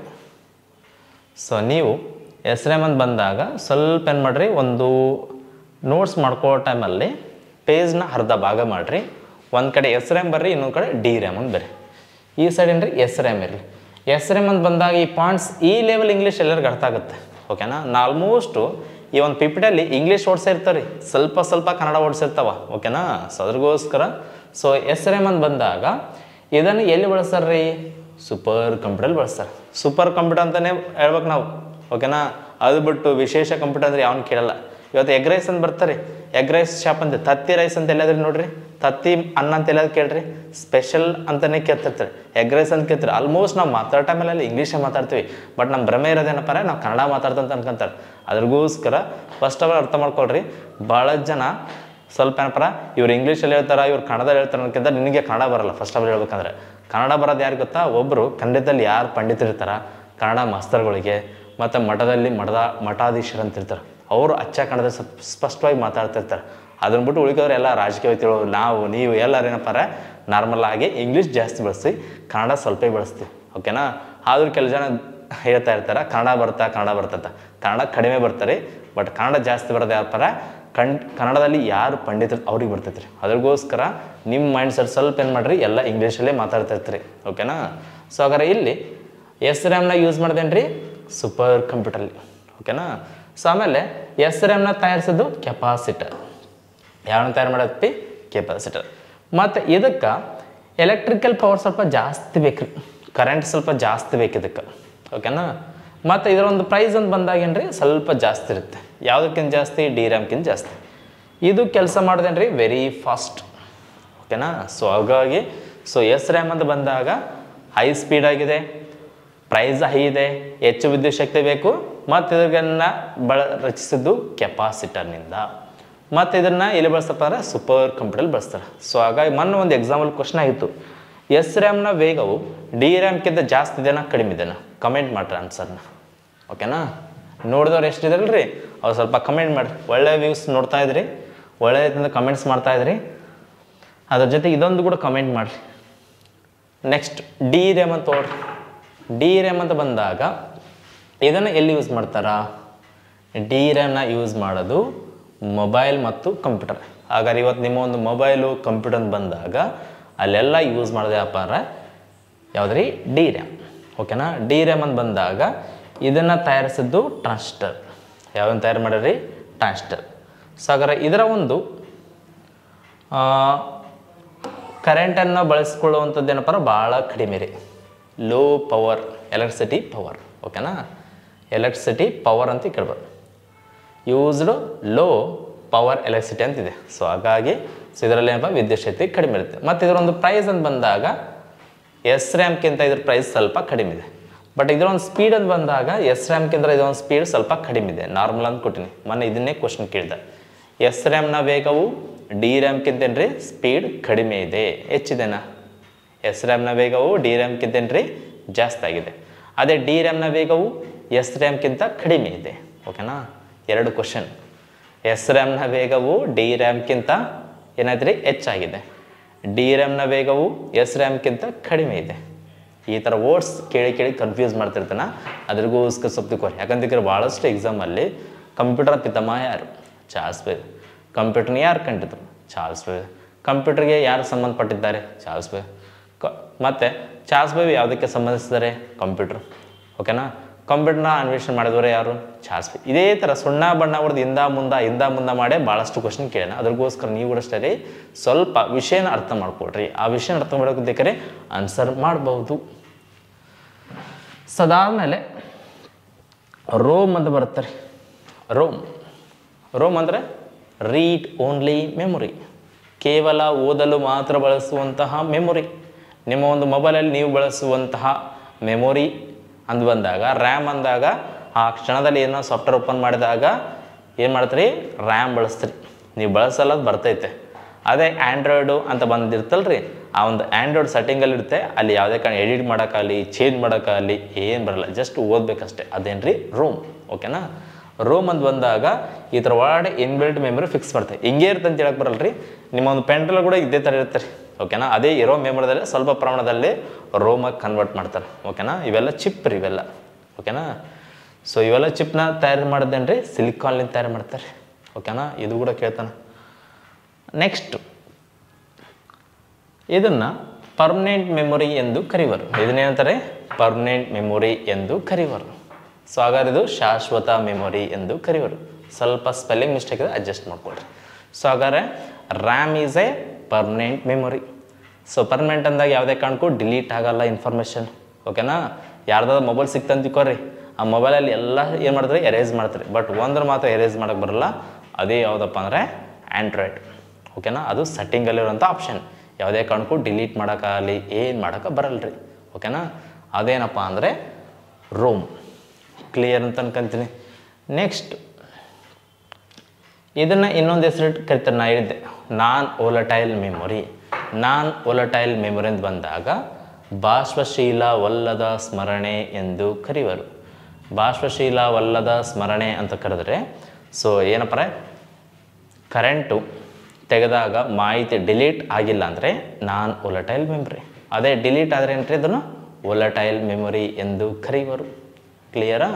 A: ಸೊ ನೀವು ಎಸ್ ರ್ಯಾಮ್ ಅಂತ ಬಂದಾಗ ಸ್ವಲ್ಪ ಏನು ಮಾಡಿರಿ, ಒಂದು ನೋಟ್ಸ್ ಮಾಡ್ಕೊಳ್ಳೋ ಟೈಮಲ್ಲಿ ಪೇಜ್ನ ಅರ್ಧ ಭಾಗ ಮಾಡಿರಿ. ಒಂದು ಕಡೆ ಎಸ್ ರ್ಯಾಮ್ ಬರ್ರಿ, ಇನ್ನೊಂದು ಕಡೆ ಡಿ ರ್ಯಾಮ್ ಅಂತ ಬರ್ರಿ. ಈ ಸೈಡ್ ಏನ್ರಿ ಎಸ್ ರ್ಯಾಮ್ ಇರಲಿ. ಎಸ್ ರ್ಯಾಮ್ ಅಂತ ಬಂದಾಗ ಈ ಪಾಯಿಂಟ್ಸ್ ಈ ಲೆವೆಲ್ ಇಂಗ್ಲೀಷ್ ಎಲ್ಲರಿಗೂ ಅರ್ಥ ಆಗುತ್ತೆ. ಓಕೆನಾ, ನಾ ಆಲ್ಮೋಸ್ಟು ಈ ಒಂದು ಪಿಪಿಟಲ್ಲಿ ಇಂಗ್ಲೀಷ್ ಓಡಿಸಿರ್ತಾರೆ ರೀ, ಸ್ವಲ್ಪ ಸ್ವಲ್ಪ ಕನ್ನಡ ಓಡಿಸಿರ್ತಾವ. ಓಕೆನಾ, ಸೊ ಅದ್ರಿಗೋಸ್ಕರ ಸೊ ಎಸ್ ರ್ಯಾಮ್ ಅಂತ ಬಂದಾಗ ಇದನ್ನು ಎಲ್ಲಿ ಬಳಸ್ತಾರೆ ರೀ, ಸೂಪರ್ ಕಂಪ್ಯೂಟರ್ ಬಳಸ್ತಾರೆ. ಸೂಪರ್ ಕಂಪ್ಯೂಟರ್ ಅಂತಲೇ ಹೇಳ್ಬೇಕು ನಾವು. ಓಕೆನಾ, ಅದು ಬಿಟ್ಟು ವಿಶೇಷ ಕಂಪ್ಯೂಟರ್ ಅಂದರೆ ಯಾವನು ಕೇಳಲ್ಲ. ಇವತ್ತು ಎಗ್ ರೈಸ್ ಅಂತ ಬರ್ತಾರೆ, ಎಗ್ ರೈಸ್ ಶಾಪ್ ಅಂತ, ತತ್ತಿ ರೈಸ್ ಅಂತ ಎಲ್ಲಾದ್ರಿ ನೋಡ್ರಿ, ತತ್ತಿ ಅನ್ನ ಅಂತ ಎಲ್ಲಾದ್ರು ಕೇಳ್ರಿ, ಸ್ಪೆಷಲ್ ಅಂತಲೇ ಕೇಳ್ತಿರ್ತಾರೆ. ಎಗ್ ರೈಸ್ ಅಂತ ಕೇಳ್ತಾರೆ. ಆಲ್ಮೋಸ್ಟ್ ನಾವು ಮಾತಾಡೋ ಟೈಮಲ್ಲಿ ಇಂಗ್ಲೀಷೇ ಮಾತಾಡ್ತೀವಿ, ಬಟ್ ನಮ್ಮ ಭ್ರಮೆ ಇರೋದೇನಪ್ಪ ನಾವು ಕನ್ನಡ ಮಾತಾಡ್ತಂತ ಅನ್ಕೊಂತಾರೆ. ಅದ್ರಿಗೋಸ್ಕರ ಫಸ್ಟ್ ಆಫ್ ಆಲ್ ಅರ್ಥ ಮಾಡ್ಕೊಳ್ರಿ. ಭಾಳ ಜನ ಸ್ವಲ್ಪ ಏನಪ್ಪ ಇವ್ರು ಇಂಗ್ಲೀಷಲ್ಲಿ ಹೇಳ್ತಾರೆ, ಇವ್ರು ಕನ್ನಡದಲ್ಲಿ ಹೇಳ್ತಾರೆ ಅನ್ಕೊಂತ ನಿನಗೆ ಕನ್ನಡ ಬರಲ್ಲ. ಫಸ್ಟ್ ಆಫ್ ಆಲ್ ಹೇಳ್ಬೇಕಂದ್ರೆ ಕನ್ನಡ ಬರೋದು ಯಾರು ಗೊತ್ತಾ, ಒಬ್ಬರು ಖಂಡಿತದಲ್ಲಿ ಯಾರು ಪಂಡಿತರಿರ್ತಾರೆ ಕನ್ನಡ ಮಾಸ್ತರ್ಗಳಿಗೆ ಮತ್ತು ಮಠಾಧೀಶರು ಅಂತಿರ್ತಾರೆ, ಅವರು ಅಚ್ಚ ಕನ್ನಡದ ಸ್ಪಷ್ಟವಾಗಿ ಮಾತಾಡ್ತಿರ್ತಾರೆ. ಅದನ್ನ ಬಿಟ್ಟು ಉಳಿದವ್ರು ಎಲ್ಲ ರಾಜಕೀಯ ವ್ಯಕ್ತಿಗಳು, ನಾವು ನೀವು ಎಲ್ಲರೂ ಏನಪ್ಪಾರ ನಾರ್ಮಲ್ ಆಗಿ ಇಂಗ್ಲೀಷ್ ಜಾಸ್ತಿ ಬಳಸ್ತೀವಿ, ಕನ್ನಡ ಸ್ವಲ್ಪ ಬಳಸ್ತೀವಿ. ಓಕೆನಾ, ಆದರೂ ಕೆಲವು ಜನ ಹೇಳ್ತಾ ಇರ್ತಾರೆ ಕನ್ನಡ ಬರ್ತಂತ. ಕನ್ನಡ ಕಡಿಮೆ ಬರ್ತಾರೆ, ಬಟ್ ಕನ್ನಡ ಜಾಸ್ತಿ ಬರೋದು ಯಾರಪ್ಪಾರ ಕನ್ನಡದಲ್ಲಿ ಯಾರು ಪಂಡಿತರು ಅವ್ರಿಗೆ ಬರ್ತೈತೆ ರೀ. ಅದ್ರಿಗೋಸ್ಕರ ನಿಮ್ಮ ಮೈಂಡ್ ಸೆಟ್ ಸ್ವಲ್ಪ ಏನು ಮಾಡಿರಿ, ಎಲ್ಲ ಇಂಗ್ಲೀಷಲ್ಲೇ ಮಾತಾಡ್ತಿರ್ತೀರಿ. ಓಕೆನಾ, ಸೊ ಹಾಗಾದ್ರೆ ಇಲ್ಲಿ ಎಸ್ ರ್ಯಾಮ್ನ ಯೂಸ್ ಮಾಡ್ದೇನು ರೀ, ಸೂಪರ್ ಕಂಪ್ಯೂಟರ್ಲಿ. ಓಕೆನಾ, ಸೊ ಆಮೇಲೆ ಎಸ್ ರ್ಯಾಮ್ನ ತಯಾರಿಸೋದು ಕೆಪಾಸಿಟರ್. ಯಾವನ್ನ ತಯಾರು ಮಾಡತ್ತಿ, ಕೆಪಾಸಿಟರ್. ಮತ್ತು ಇದಕ್ಕೆ ಎಲೆಕ್ಟ್ರಿಕಲ್ ಪವರ್ ಸ್ವಲ್ಪ ಜಾಸ್ತಿ ಬೇಕು ರೀ, ಕರೆಂಟ್ ಸ್ವಲ್ಪ ಜಾಸ್ತಿ ಬೇಕು ಇದಕ್ಕೆ. ಓಕೆನಾ, ಮತ್ತು ಇದರ ಒಂದು ಪ್ರೈಸ್ ಅಂತ ಬಂದಾಗೇನು ರೀ ಸ್ವಲ್ಪ ಜಾಸ್ತಿ ಇರುತ್ತೆ. ಯಾವುದಕ್ಕಿಂತ ಜಾಸ್ತಿ, ಡಿ ರ್ಯಾಮ್ಕಿಂತ ಜಾಸ್ತಿ. ಇದು ಕೆಲಸ ಮಾಡ್ದೇನು ರೀ ವೆರಿ ಫಾಸ್ಟ್. ಓಕೆನಾ, ಸೊ ಹಾಗಾಗಿ ಸೊ ಎಸ್ ರ್ಯಾಮ್ ಅಂತ ಬಂದಾಗ ಹೈ ಸ್ಪೀಡ್ ಆಗಿದೆ, ಪ್ರೈಸ್ ಹೈ ಇದೆ, ಹೆಚ್ಚು ವಿದ್ಯುತ್ ಶಕ್ತಿ ಬೇಕು, ಮತ್ತು ಇದನ್ನು ರಚಿಸಿದ್ದು ಕೆಪಾಸಿಟರ್ನಿಂದ. ಮತ್ತು ಇದನ್ನು ಎಲ್ಲಿ ಬಳಸ್ತಪ್ಪ ಅಂದ್ರೆ ಸೂಪರ್ ಕಂಪ್ಯೂಟರ್ ಬಳಸ್ತಾರೆ. ಸೊ ಹಾಗಾಗಿ ಮೊನ್ನೆ ಒಂದು ಎಕ್ಸಾಂಪಲ್ ಕ್ವಶನ್ ಆಗಿತ್ತು, ಎಸ್ ರ್ಯಾಮ್ನ ವೇಗವು ಡಿ ರ್ಯಾಮ್ಗಿಂತ ಜಾಸ್ತಿ ಇದೆನಾ ಕಡಿಮೆ ಇದೆನಾ, ಕಮೆಂಟ್ ಮಾಡ್ರಿ ಆನ್ಸರ್ನ. ಓಕೆನಾ, ನೋಡಿದವ್ರು ಎಷ್ಟಿದಾರಲ್ಲ ರೀ ಅವ್ರು ಸ್ವಲ್ಪ ಕಮೆಂಟ್ ಮಾಡಿರಿ. ಒಳ್ಳೆ ವ್ಯೂಸ್ ನೋಡ್ತಾ ಇದ್ರಿ, ಒಳ್ಳೆ ರೀತಿಯಿಂದ ಕಮೆಂಟ್ಸ್ ಮಾಡ್ತಾಯಿದ್ರಿ, ಅದ್ರ ಜೊತೆ ಇದೊಂದು ಕೂಡ ಕಮೆಂಟ್ ಮಾಡಿರಿ. ನೆಕ್ಸ್ಟ್ ಡಿ ರ್ಯಾಮ್ ಅಂತ ನೋಡ್ರಿ. ಡಿ ರ್ಯಾಮ್ ಅಂತ ಬಂದಾಗ ಇದನ್ನು ಎಲ್ಲಿ ಯೂಸ್ ಮಾಡ್ತಾರಾ, ಡಿ ರ್ಯಾಮ್ನ ಯೂಸ್ ಮಾಡೋದು ಮೊಬೈಲ್ ಮತ್ತು ಕಂಪ್ಯೂಟರ್. ಹಾಗಾದ್ರೆ ಇವತ್ತು ನಿಮ್ಮ ಒಂದು ಮೊಬೈಲು ಕಂಪ್ಯೂಟರ್ ಬಂದಾಗ ಅಲ್ಲೆಲ್ಲ ಯೂಸ್ ಮಾಡೋದು ವ್ಯಾಪಾರ ಯಾವುದ್ರಿ, ಡಿ ರ್ಯಾಮ್. ಓಕೆನಾ, ಡಿ ರ್ಯಾಮ್ ಅಂತ ಬಂದಾಗ ಇದನ್ನು ತಯಾರಿಸಿದ್ದು ಟ್ರಾನ್ಸಿಸ್ಟರ್. ಯಾವನ್ನ ತಯಾರು ಮಾಡಿರಿ, ಟ್ರಾನ್ಸಿಸ್ಟರ್. ಸೊ ಹಾಗಾದ್ರೆ ಇದರ ಒಂದು ಕರೆಂಟನ್ನು ಬಳಸ್ಕೊಳ್ಳುವಂಥದ್ದು ಏನಪ್ಪ ಭಾಳ ಕಡಿಮೆ ರೀ, ಲೋ ಪವರ್ ಎಲೆಕ್ಟ್ರಿಸಿಟಿ ಪವರ್. ಓಕೆನಾ, ಎಲೆಕ್ಟ್ರಿಸಿಟಿ ಪವರ್ ಅಂತ ಕೇಳ್ಬೋದು, ಯೂಸ್ಡ್ ಲೋ ಪವರ್ ಎಲೆಕ್ಟ್ರಿಸಿಟಿ ಅಂತಿದೆ. ಸೊ ಹಾಗಾಗಿ ಸೊ ಇದರಲ್ಲಿ ಏನಪ್ಪ ವಿದ್ಯುತ್ ಶಕ್ತಿ ಕಡಿಮೆ ಇರುತ್ತೆ. ಮತ್ತು ಇದರೊಂದು ಪ್ರೈಸ್ ಅಂತ ಬಂದಾಗ ಎಸ್ ರ್ಯಾಮ್ಗಿಂತ ಇದ್ರ ಪ್ರೈಸ್ ಸ್ವಲ್ಪ ಕಡಿಮೆ ಇದೆ. ಬಟ್ ಇದರೊಂದು ಸ್ಪೀಡ್ ಅಂತ ಬಂದಾಗ ಎಸ್ ರ್ಯಾಮ್ಗಿಂತ ಇದೊಂದು ಸ್ಪೀಡ್ ಸ್ವಲ್ಪ ಕಡಿಮೆ ಇದೆ, ನಾರ್ಮಲ್ ಅಂತ ಕೊಟ್ಟಿನಿ. ಮೊನ್ನೆ ಇದನ್ನೇ ಕ್ವಶನ್ ಕೇಳಿದೆ, ಎಸ್ ರ್ಯಾಮ್ನ ವೇಗವು ಡಿ ರ್ಯಾಮ್ಗಿಂತ ಏನ್ರಿ ಸ್ಪೀಡ್ ಕಡಿಮೆ ಇದೆ, ಹೆಚ್ಚಿದೆನಾ? ಎಸ್ ರ್ಯಾಮ್ನ ವೇಗವು ಡಿ ರ್ಯಾಮ್ಗಿಂತ ಏನ್ರಿ ಜಾಸ್ತಿ ಆಗಿದೆ. ಅದೇ ಡಿ ರ್ಯಾಮ್ನ ವೇಗವು ಎಸ್ ರ್ಯಾಮ್ಗಿಂತ ಕಡಿಮೆ ಇದೆ. ಓಕೆನಾ, ಎರಡು ಕ್ವಶನ್. ಎಸ್ ರ್ಯಾಮ್ನ ವೇಗವು ಡಿ ರ್ಯಾಮ್ಗಿಂತ ಏನಾಯ್ತು ರೀ ಹೆಚ್ಚಾಗಿದೆ, ಡಿ ರ್ಯಾಮ್ನ ವೇಗವು ಎಸ್ ರ್ಯಾಮ್ಗಿಂತ ಕಡಿಮೆ ಇದೆ. ಈ ಥರ ವರ್ಡ್ಸ್ ಕೇಳಿ ಕನ್ಫ್ಯೂಸ್ ಮಾಡ್ತಿರ್ತಾನೆ. ಅದ್ರಿಗೋಸ್ಕರ ಸ್ವಲ್ಪ ತಿಳ್ಕೊರಿ. ಯಾಕಂತಂದ್ರೆ ಭಾಳಷ್ಟು ಎಕ್ಸಾಮಲ್ಲಿ ಕಂಪ್ಯೂಟರ್ ಪಿತಾಮಹ ಯಾರು, ಚಾರ್ಲ್ಸ್ ಬೇಬ್. ಕಂಪ್ಯೂಟರ್ನ ಯಾರು ಕಂಡಿದ್ರು, ಚಾರ್ಲ್ಸ್ ಬೇಬ್. ಕಂಪ್ಯೂಟರ್ಗೆ ಯಾರು ಸಂಬಂಧಪಟ್ಟಿದ್ದಾರೆ, ಚಾರ್ಲ್ಸ್ ಬೇಬ್. ಮತ್ತು ಚಾರ್ಲ್ಸ್ ಬೇಬ್ ಯಾವುದಕ್ಕೆ ಸಂಬಂಧಿಸಿದ್ದಾರೆ, ಕಂಪ್ಯೂಟರ್. ಓಕೆನಾ, ಕಂಪ್ಯೂಟರ್ನ ಅನ್ವೇಷಣೆ ಮಾಡಿದವರು ಯಾರು, ಚಾರ್ಲ್ಸ್ ಬೇಬ್. ಇದೇ ಥರ ಸುಣ್ಣ ಬಣ್ಣ ಹೊಡೆದು ಹಿಂದ ಮುಂದೆ ಮಾಡೇ ಭಾಳಷ್ಟು ಕ್ವಶನ್ ಕೇಳೋಣ. ಅದ್ರಿಗೋಸ್ಕರ ನೀವು ಕೂಡ ಅಷ್ಟೇ ಸ್ವಲ್ಪ ವಿಷಯನ ಅರ್ಥ ಮಾಡ್ಕೊಳ್ರಿ. ಆ ವಿಷಯನ ಅರ್ಥ ಮಾಡೋದಕ್ಕೆ ಆನ್ಸರ್ ಮಾಡ್ಬೋದು. ಸದಾದ್ಮೇಲೆ ರೋಮ್ ಅಂತ ಬರ್ತಾರೆ. ರೋಮ್ ಅಂದರೆ ರೀಡ್ ಓನ್ಲಿ ಮೆಮೊರಿ, ಕೇವಲ ಓದಲು ಮಾತ್ರ ಬಳಸುವಂತಹ ಮೆಮೊರಿ. ನಿಮ್ಮ ಒಂದು ಮೊಬೈಲಲ್ಲಿ ನೀವು ಬಳಸುವಂತಹ ಮೆಮೊರಿ ಅಂದು ಬಂದಾಗ, ರ್ಯಾಮ್ ಅಂದಾಗ ಆ ಕ್ಷಣದಲ್ಲಿ ಏನೋ ಸಾಫ್ಟ್ವೇರ್ ಓಪನ್ ಮಾಡಿದಾಗ ಏನು ಮಾಡ್ತೀರಿ, ರ್ಯಾಮ್ ಬಳಸ್ತೀರಿ. ನೀವು ಬಳಸಲ್ಲ ಬರ್ತೈತೆ. ಅದೇ ಆ್ಯಂಡ್ರಾಯ್ಡು ಅಂತ ಬಂದಿರ್ತಲ್ರಿ, ಆ ಒಂದು ಆ್ಯಂಡ್ರಾಯ್ಡ್ ಸೆಟ್ಟಿಂಗಲ್ಲಿ ಇರುತ್ತೆ, ಅಲ್ಲಿ ಯಾವುದೇ ಕಾರಣ ಎಡಿಟ್ ಮಾಡೋಕ್ಕಾಗಲಿ ಚೇಂಜ್ ಮಾಡೋಕ್ಕಾಗಲಿ ಏನು ಬರಲ್ಲ, ಜಸ್ಟ್ ಓದಬೇಕಷ್ಟೇ. ಅದೇನು ರೀ ರೋಮ್. ಓಕೆನಾ. ರೋಮ್ ಅಂತ ಬಂದಾಗ ಈ ಥರ ಒಳಗಡೆ ಇನ್ಬಿಲ್ಟ್ ಮೆಮೊರಿ ಫಿಕ್ಸ್ ಮಾಡ್ತಾರೆ. ಹಿಂಗೆ ಇರುತ್ತೆ ಅಂತ ಹೇಳಕ್ಕೆ ಬರಲ್ಲ ರೀ, ನಿಮ್ಮ ಒಂದು ಪೆನ್ಡ್ರೈವ್ ಕೂಡ ಇದೇ ಥರ ಇರುತ್ತೆ ರೀ. ಓಕೆನಾ. ಅದೇ ಇರೋ ಮೆಮೊರಿದಲ್ಲಿ ಸ್ವಲ್ಪ ಪ್ರಮಾಣದಲ್ಲಿ ರೋಮಾಗಿ ಕನ್ವರ್ಟ್ ಮಾಡ್ತಾರೆ. ಓಕೆನಾ. ಇವೆಲ್ಲ ಚಿಪ್ ರೀ ಇವೆಲ್ಲ. ಓಕೆನಾ. ಸೊ ಇವೆಲ್ಲ ಚಿಪ್ನ ತಯಾರು ಮಾಡಿದ್ದೇನು ರೀ, ಸಿಲಿಕಾನ್ಲಿಂದ ತಯಾರು ಮಾಡ್ತಾರೆ. ಓಕೆನಾ. ಇದು ಕೂಡ ಕೇಳ್ತಾನೆ. ನೆಕ್ಸ್ಟು ಇದನ್ನು ಪರ್ಮನೆಂಟ್ ಮೆಮೊರಿ ಎಂದು ಕರೆಯುವರು. ಇದನ್ನೇನಂತಾರೆ, ಪರ್ಮನೆಂಟ್ ಮೆಮೊರಿ ಎಂದು ಕರೆಯುವರು. ಸೊ ಹಾಗಾದ್ರೆ ಇದು ಶಾಶ್ವತ ಮೆಮೊರಿ ಎಂದು ಕರೆಯುವರು. ಸ್ವಲ್ಪ ಸ್ಪೆಲ್ಲಿಂಗ್ ಮಿಸ್ಟೇಕ್ ಇದೆ, ಅಡ್ಜಸ್ಟ್ ಮಾಡ್ಕೊಳ್ರಿ. ಸೊ ಹಾಗಾದ್ರೆ RAM is a permanent memory. So permanent ಅಂದಾಗ ಯಾವುದೇ ಕಾರಣಕ್ಕೂ ಡಿಲೀಟ್ ಆಗಲ್ಲ ಇನ್ಫಾರ್ಮೇಷನ್. ಓಕೆನಾ. ಯಾರ್ದಾದ್ರು ಮೊಬೈಲ್ ಸಿಕ್ತಂತ ತಿಳ್ಕೊರಿ, ಆ ಮೊಬೈಲಲ್ಲಿ ಎಲ್ಲ ಏನು ಮಾಡ್ತಾರೆ, ಎರೇಸ್ ಮಾಡ್ತಾರೆ. ಬಟ್ ಒಂದ್ರ ಮಾತ್ರ ಎರೇಸ್ ಮಾಡೋಕ್ಕೆ ಬರಲ್ಲ, ಅದೇ ಯಾವುದಪ್ಪ ಅಂದರೆ ಆ್ಯಂಡ್ರಾಯ್ಡ್. ಓಕೆನಾ. ಅದು ಸೆಟ್ಟಿಂಗಲ್ಲಿರುವಂಥ ಆಪ್ಷನ್, ಯಾವುದೇ ಕಾರಣಕ್ಕೂ ಡಿಲೀಟ್ ಮಾಡೋಕ್ಕಾಗಲಿ ಏನು ಮಾಡೋಕ್ಕೆ ಬರಲ್ಲ ರೀ. ಓಕೆನಾ. ಅದೇನಪ್ಪ ಅಂದರೆ ರೋಮ್. ಕ್ಲಿಯರ್ ಅಂತ ಅನ್ಕೊಂತೀನಿ. ನೆಕ್ಸ್ಟ್ ಇದನ್ನು ಇನ್ನೊಂದು ಹೆಸರಿಟ್ಟು ಕರಿತಾರೆ, ನಾನು ಹೇಳಿದ್ದೆ non volatile memory. Non volatile memory ಅಂತ ಬಂದಾಗ ಬಾಷ್ಪಶೀಲವಲ್ಲದ ಸ್ಮರಣೆ ಎಂದು ಕರೆಯುವರು. ಬಾಷ್ಪಶೀಲವಲ್ಲದ ಸ್ಮರಣೆ ಅಂತ ಕರೆದ್ರೆ ಸೊ ಏನಪ್ಪ ಕರೆಂಟು ತೆಗೆದಾಗ ಮಾಹಿತಿ ಡಿಲೀಟ್ ಆಗಿಲ್ಲ ಅಂದರೆ ನಾನ್ ವೋಲಟೈಲ್ ಮೆಮೊರಿ. ಅದೇ ಡಿಲೀಟ್ ಆದರೆ ಏನ್ರಿ ಅದನ್ನು ವೋಲಟೈಲ್ ಮೆಮೊರಿ ಎಂದು ಕರೆಯುವರು. ಕ್ಲಿಯರಾ.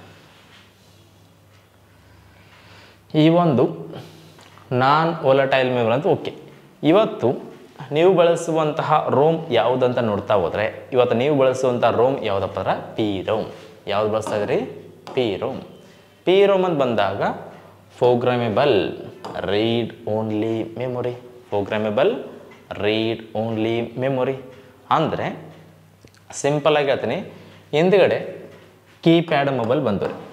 A: ಈ ಒಂದು ನಾನ್ ವೋಲಟೈಲ್ ಮೆಮೊರಿ ಅಂತ ಓಕೆ. ಇವತ್ತು ನೀವು ಬಳಸುವಂತಹ ರೋಮ್ ಯಾವುದಂತ ನೋಡ್ತಾ ಹೋದರೆ, ಇವತ್ತು ನೀವು ಬಳಸುವಂಥ ರೋಮ್ ಯಾವುದಪ್ಪ ಅಂದ್ರೆ ಪಿ ರೋಮ್. ಯಾವ್ದು ಬಳಸ್ತಾ ಇದ್ರಿ, ಪಿ ರೋಮ್. ಪಿ ರೋಮ್ ಅಂತ ಬಂದಾಗ programmable read only memory. Programmable read only memory ಅಂದರೆ ಸಿಂಪಲಾಗಿ ಹೇಳ್ತೀನಿ, ಹಿಂದ್ಗಡೆ ಕೀಪ್ಯಾಡ್ ಮೊಬೈಲ್ ಬಂತು ರೀ.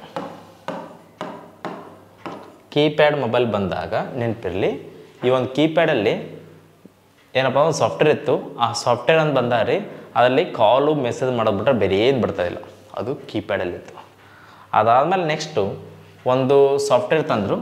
A: ಕೀಪ್ಯಾಡ್ ಮೊಬೈಲ್ ಬಂದಾಗ ನೆನಪಿರಲಿ, ಈ ಒಂದು ಕೀಪ್ಯಾಡಲ್ಲಿ ಏನಪ್ಪ ಒಂದು ಸಾಫ್ಟ್ವೇರ್ ಇತ್ತು. ಆ ಸಾಫ್ಟ್ವೇರ್ ಅಂತ ಬಂದಾಗ ರೀ ಅದರಲ್ಲಿ ಕಾಲು ಮೆಸೇಜ್ ಮಾಡೋದ್ಬಿಟ್ರೆ ಬೇರೆ ಏನು ಬರ್ತಾಯಿಲ್ಲ, ಅದು ಕೀಪ್ಯಾಡಲ್ಲಿತ್ತು. ಅದಾದಮೇಲೆ ನೆಕ್ಸ್ಟು ಒಂದು ಸಾಫ್ಟ್ವೇರ್ ತಂದರು.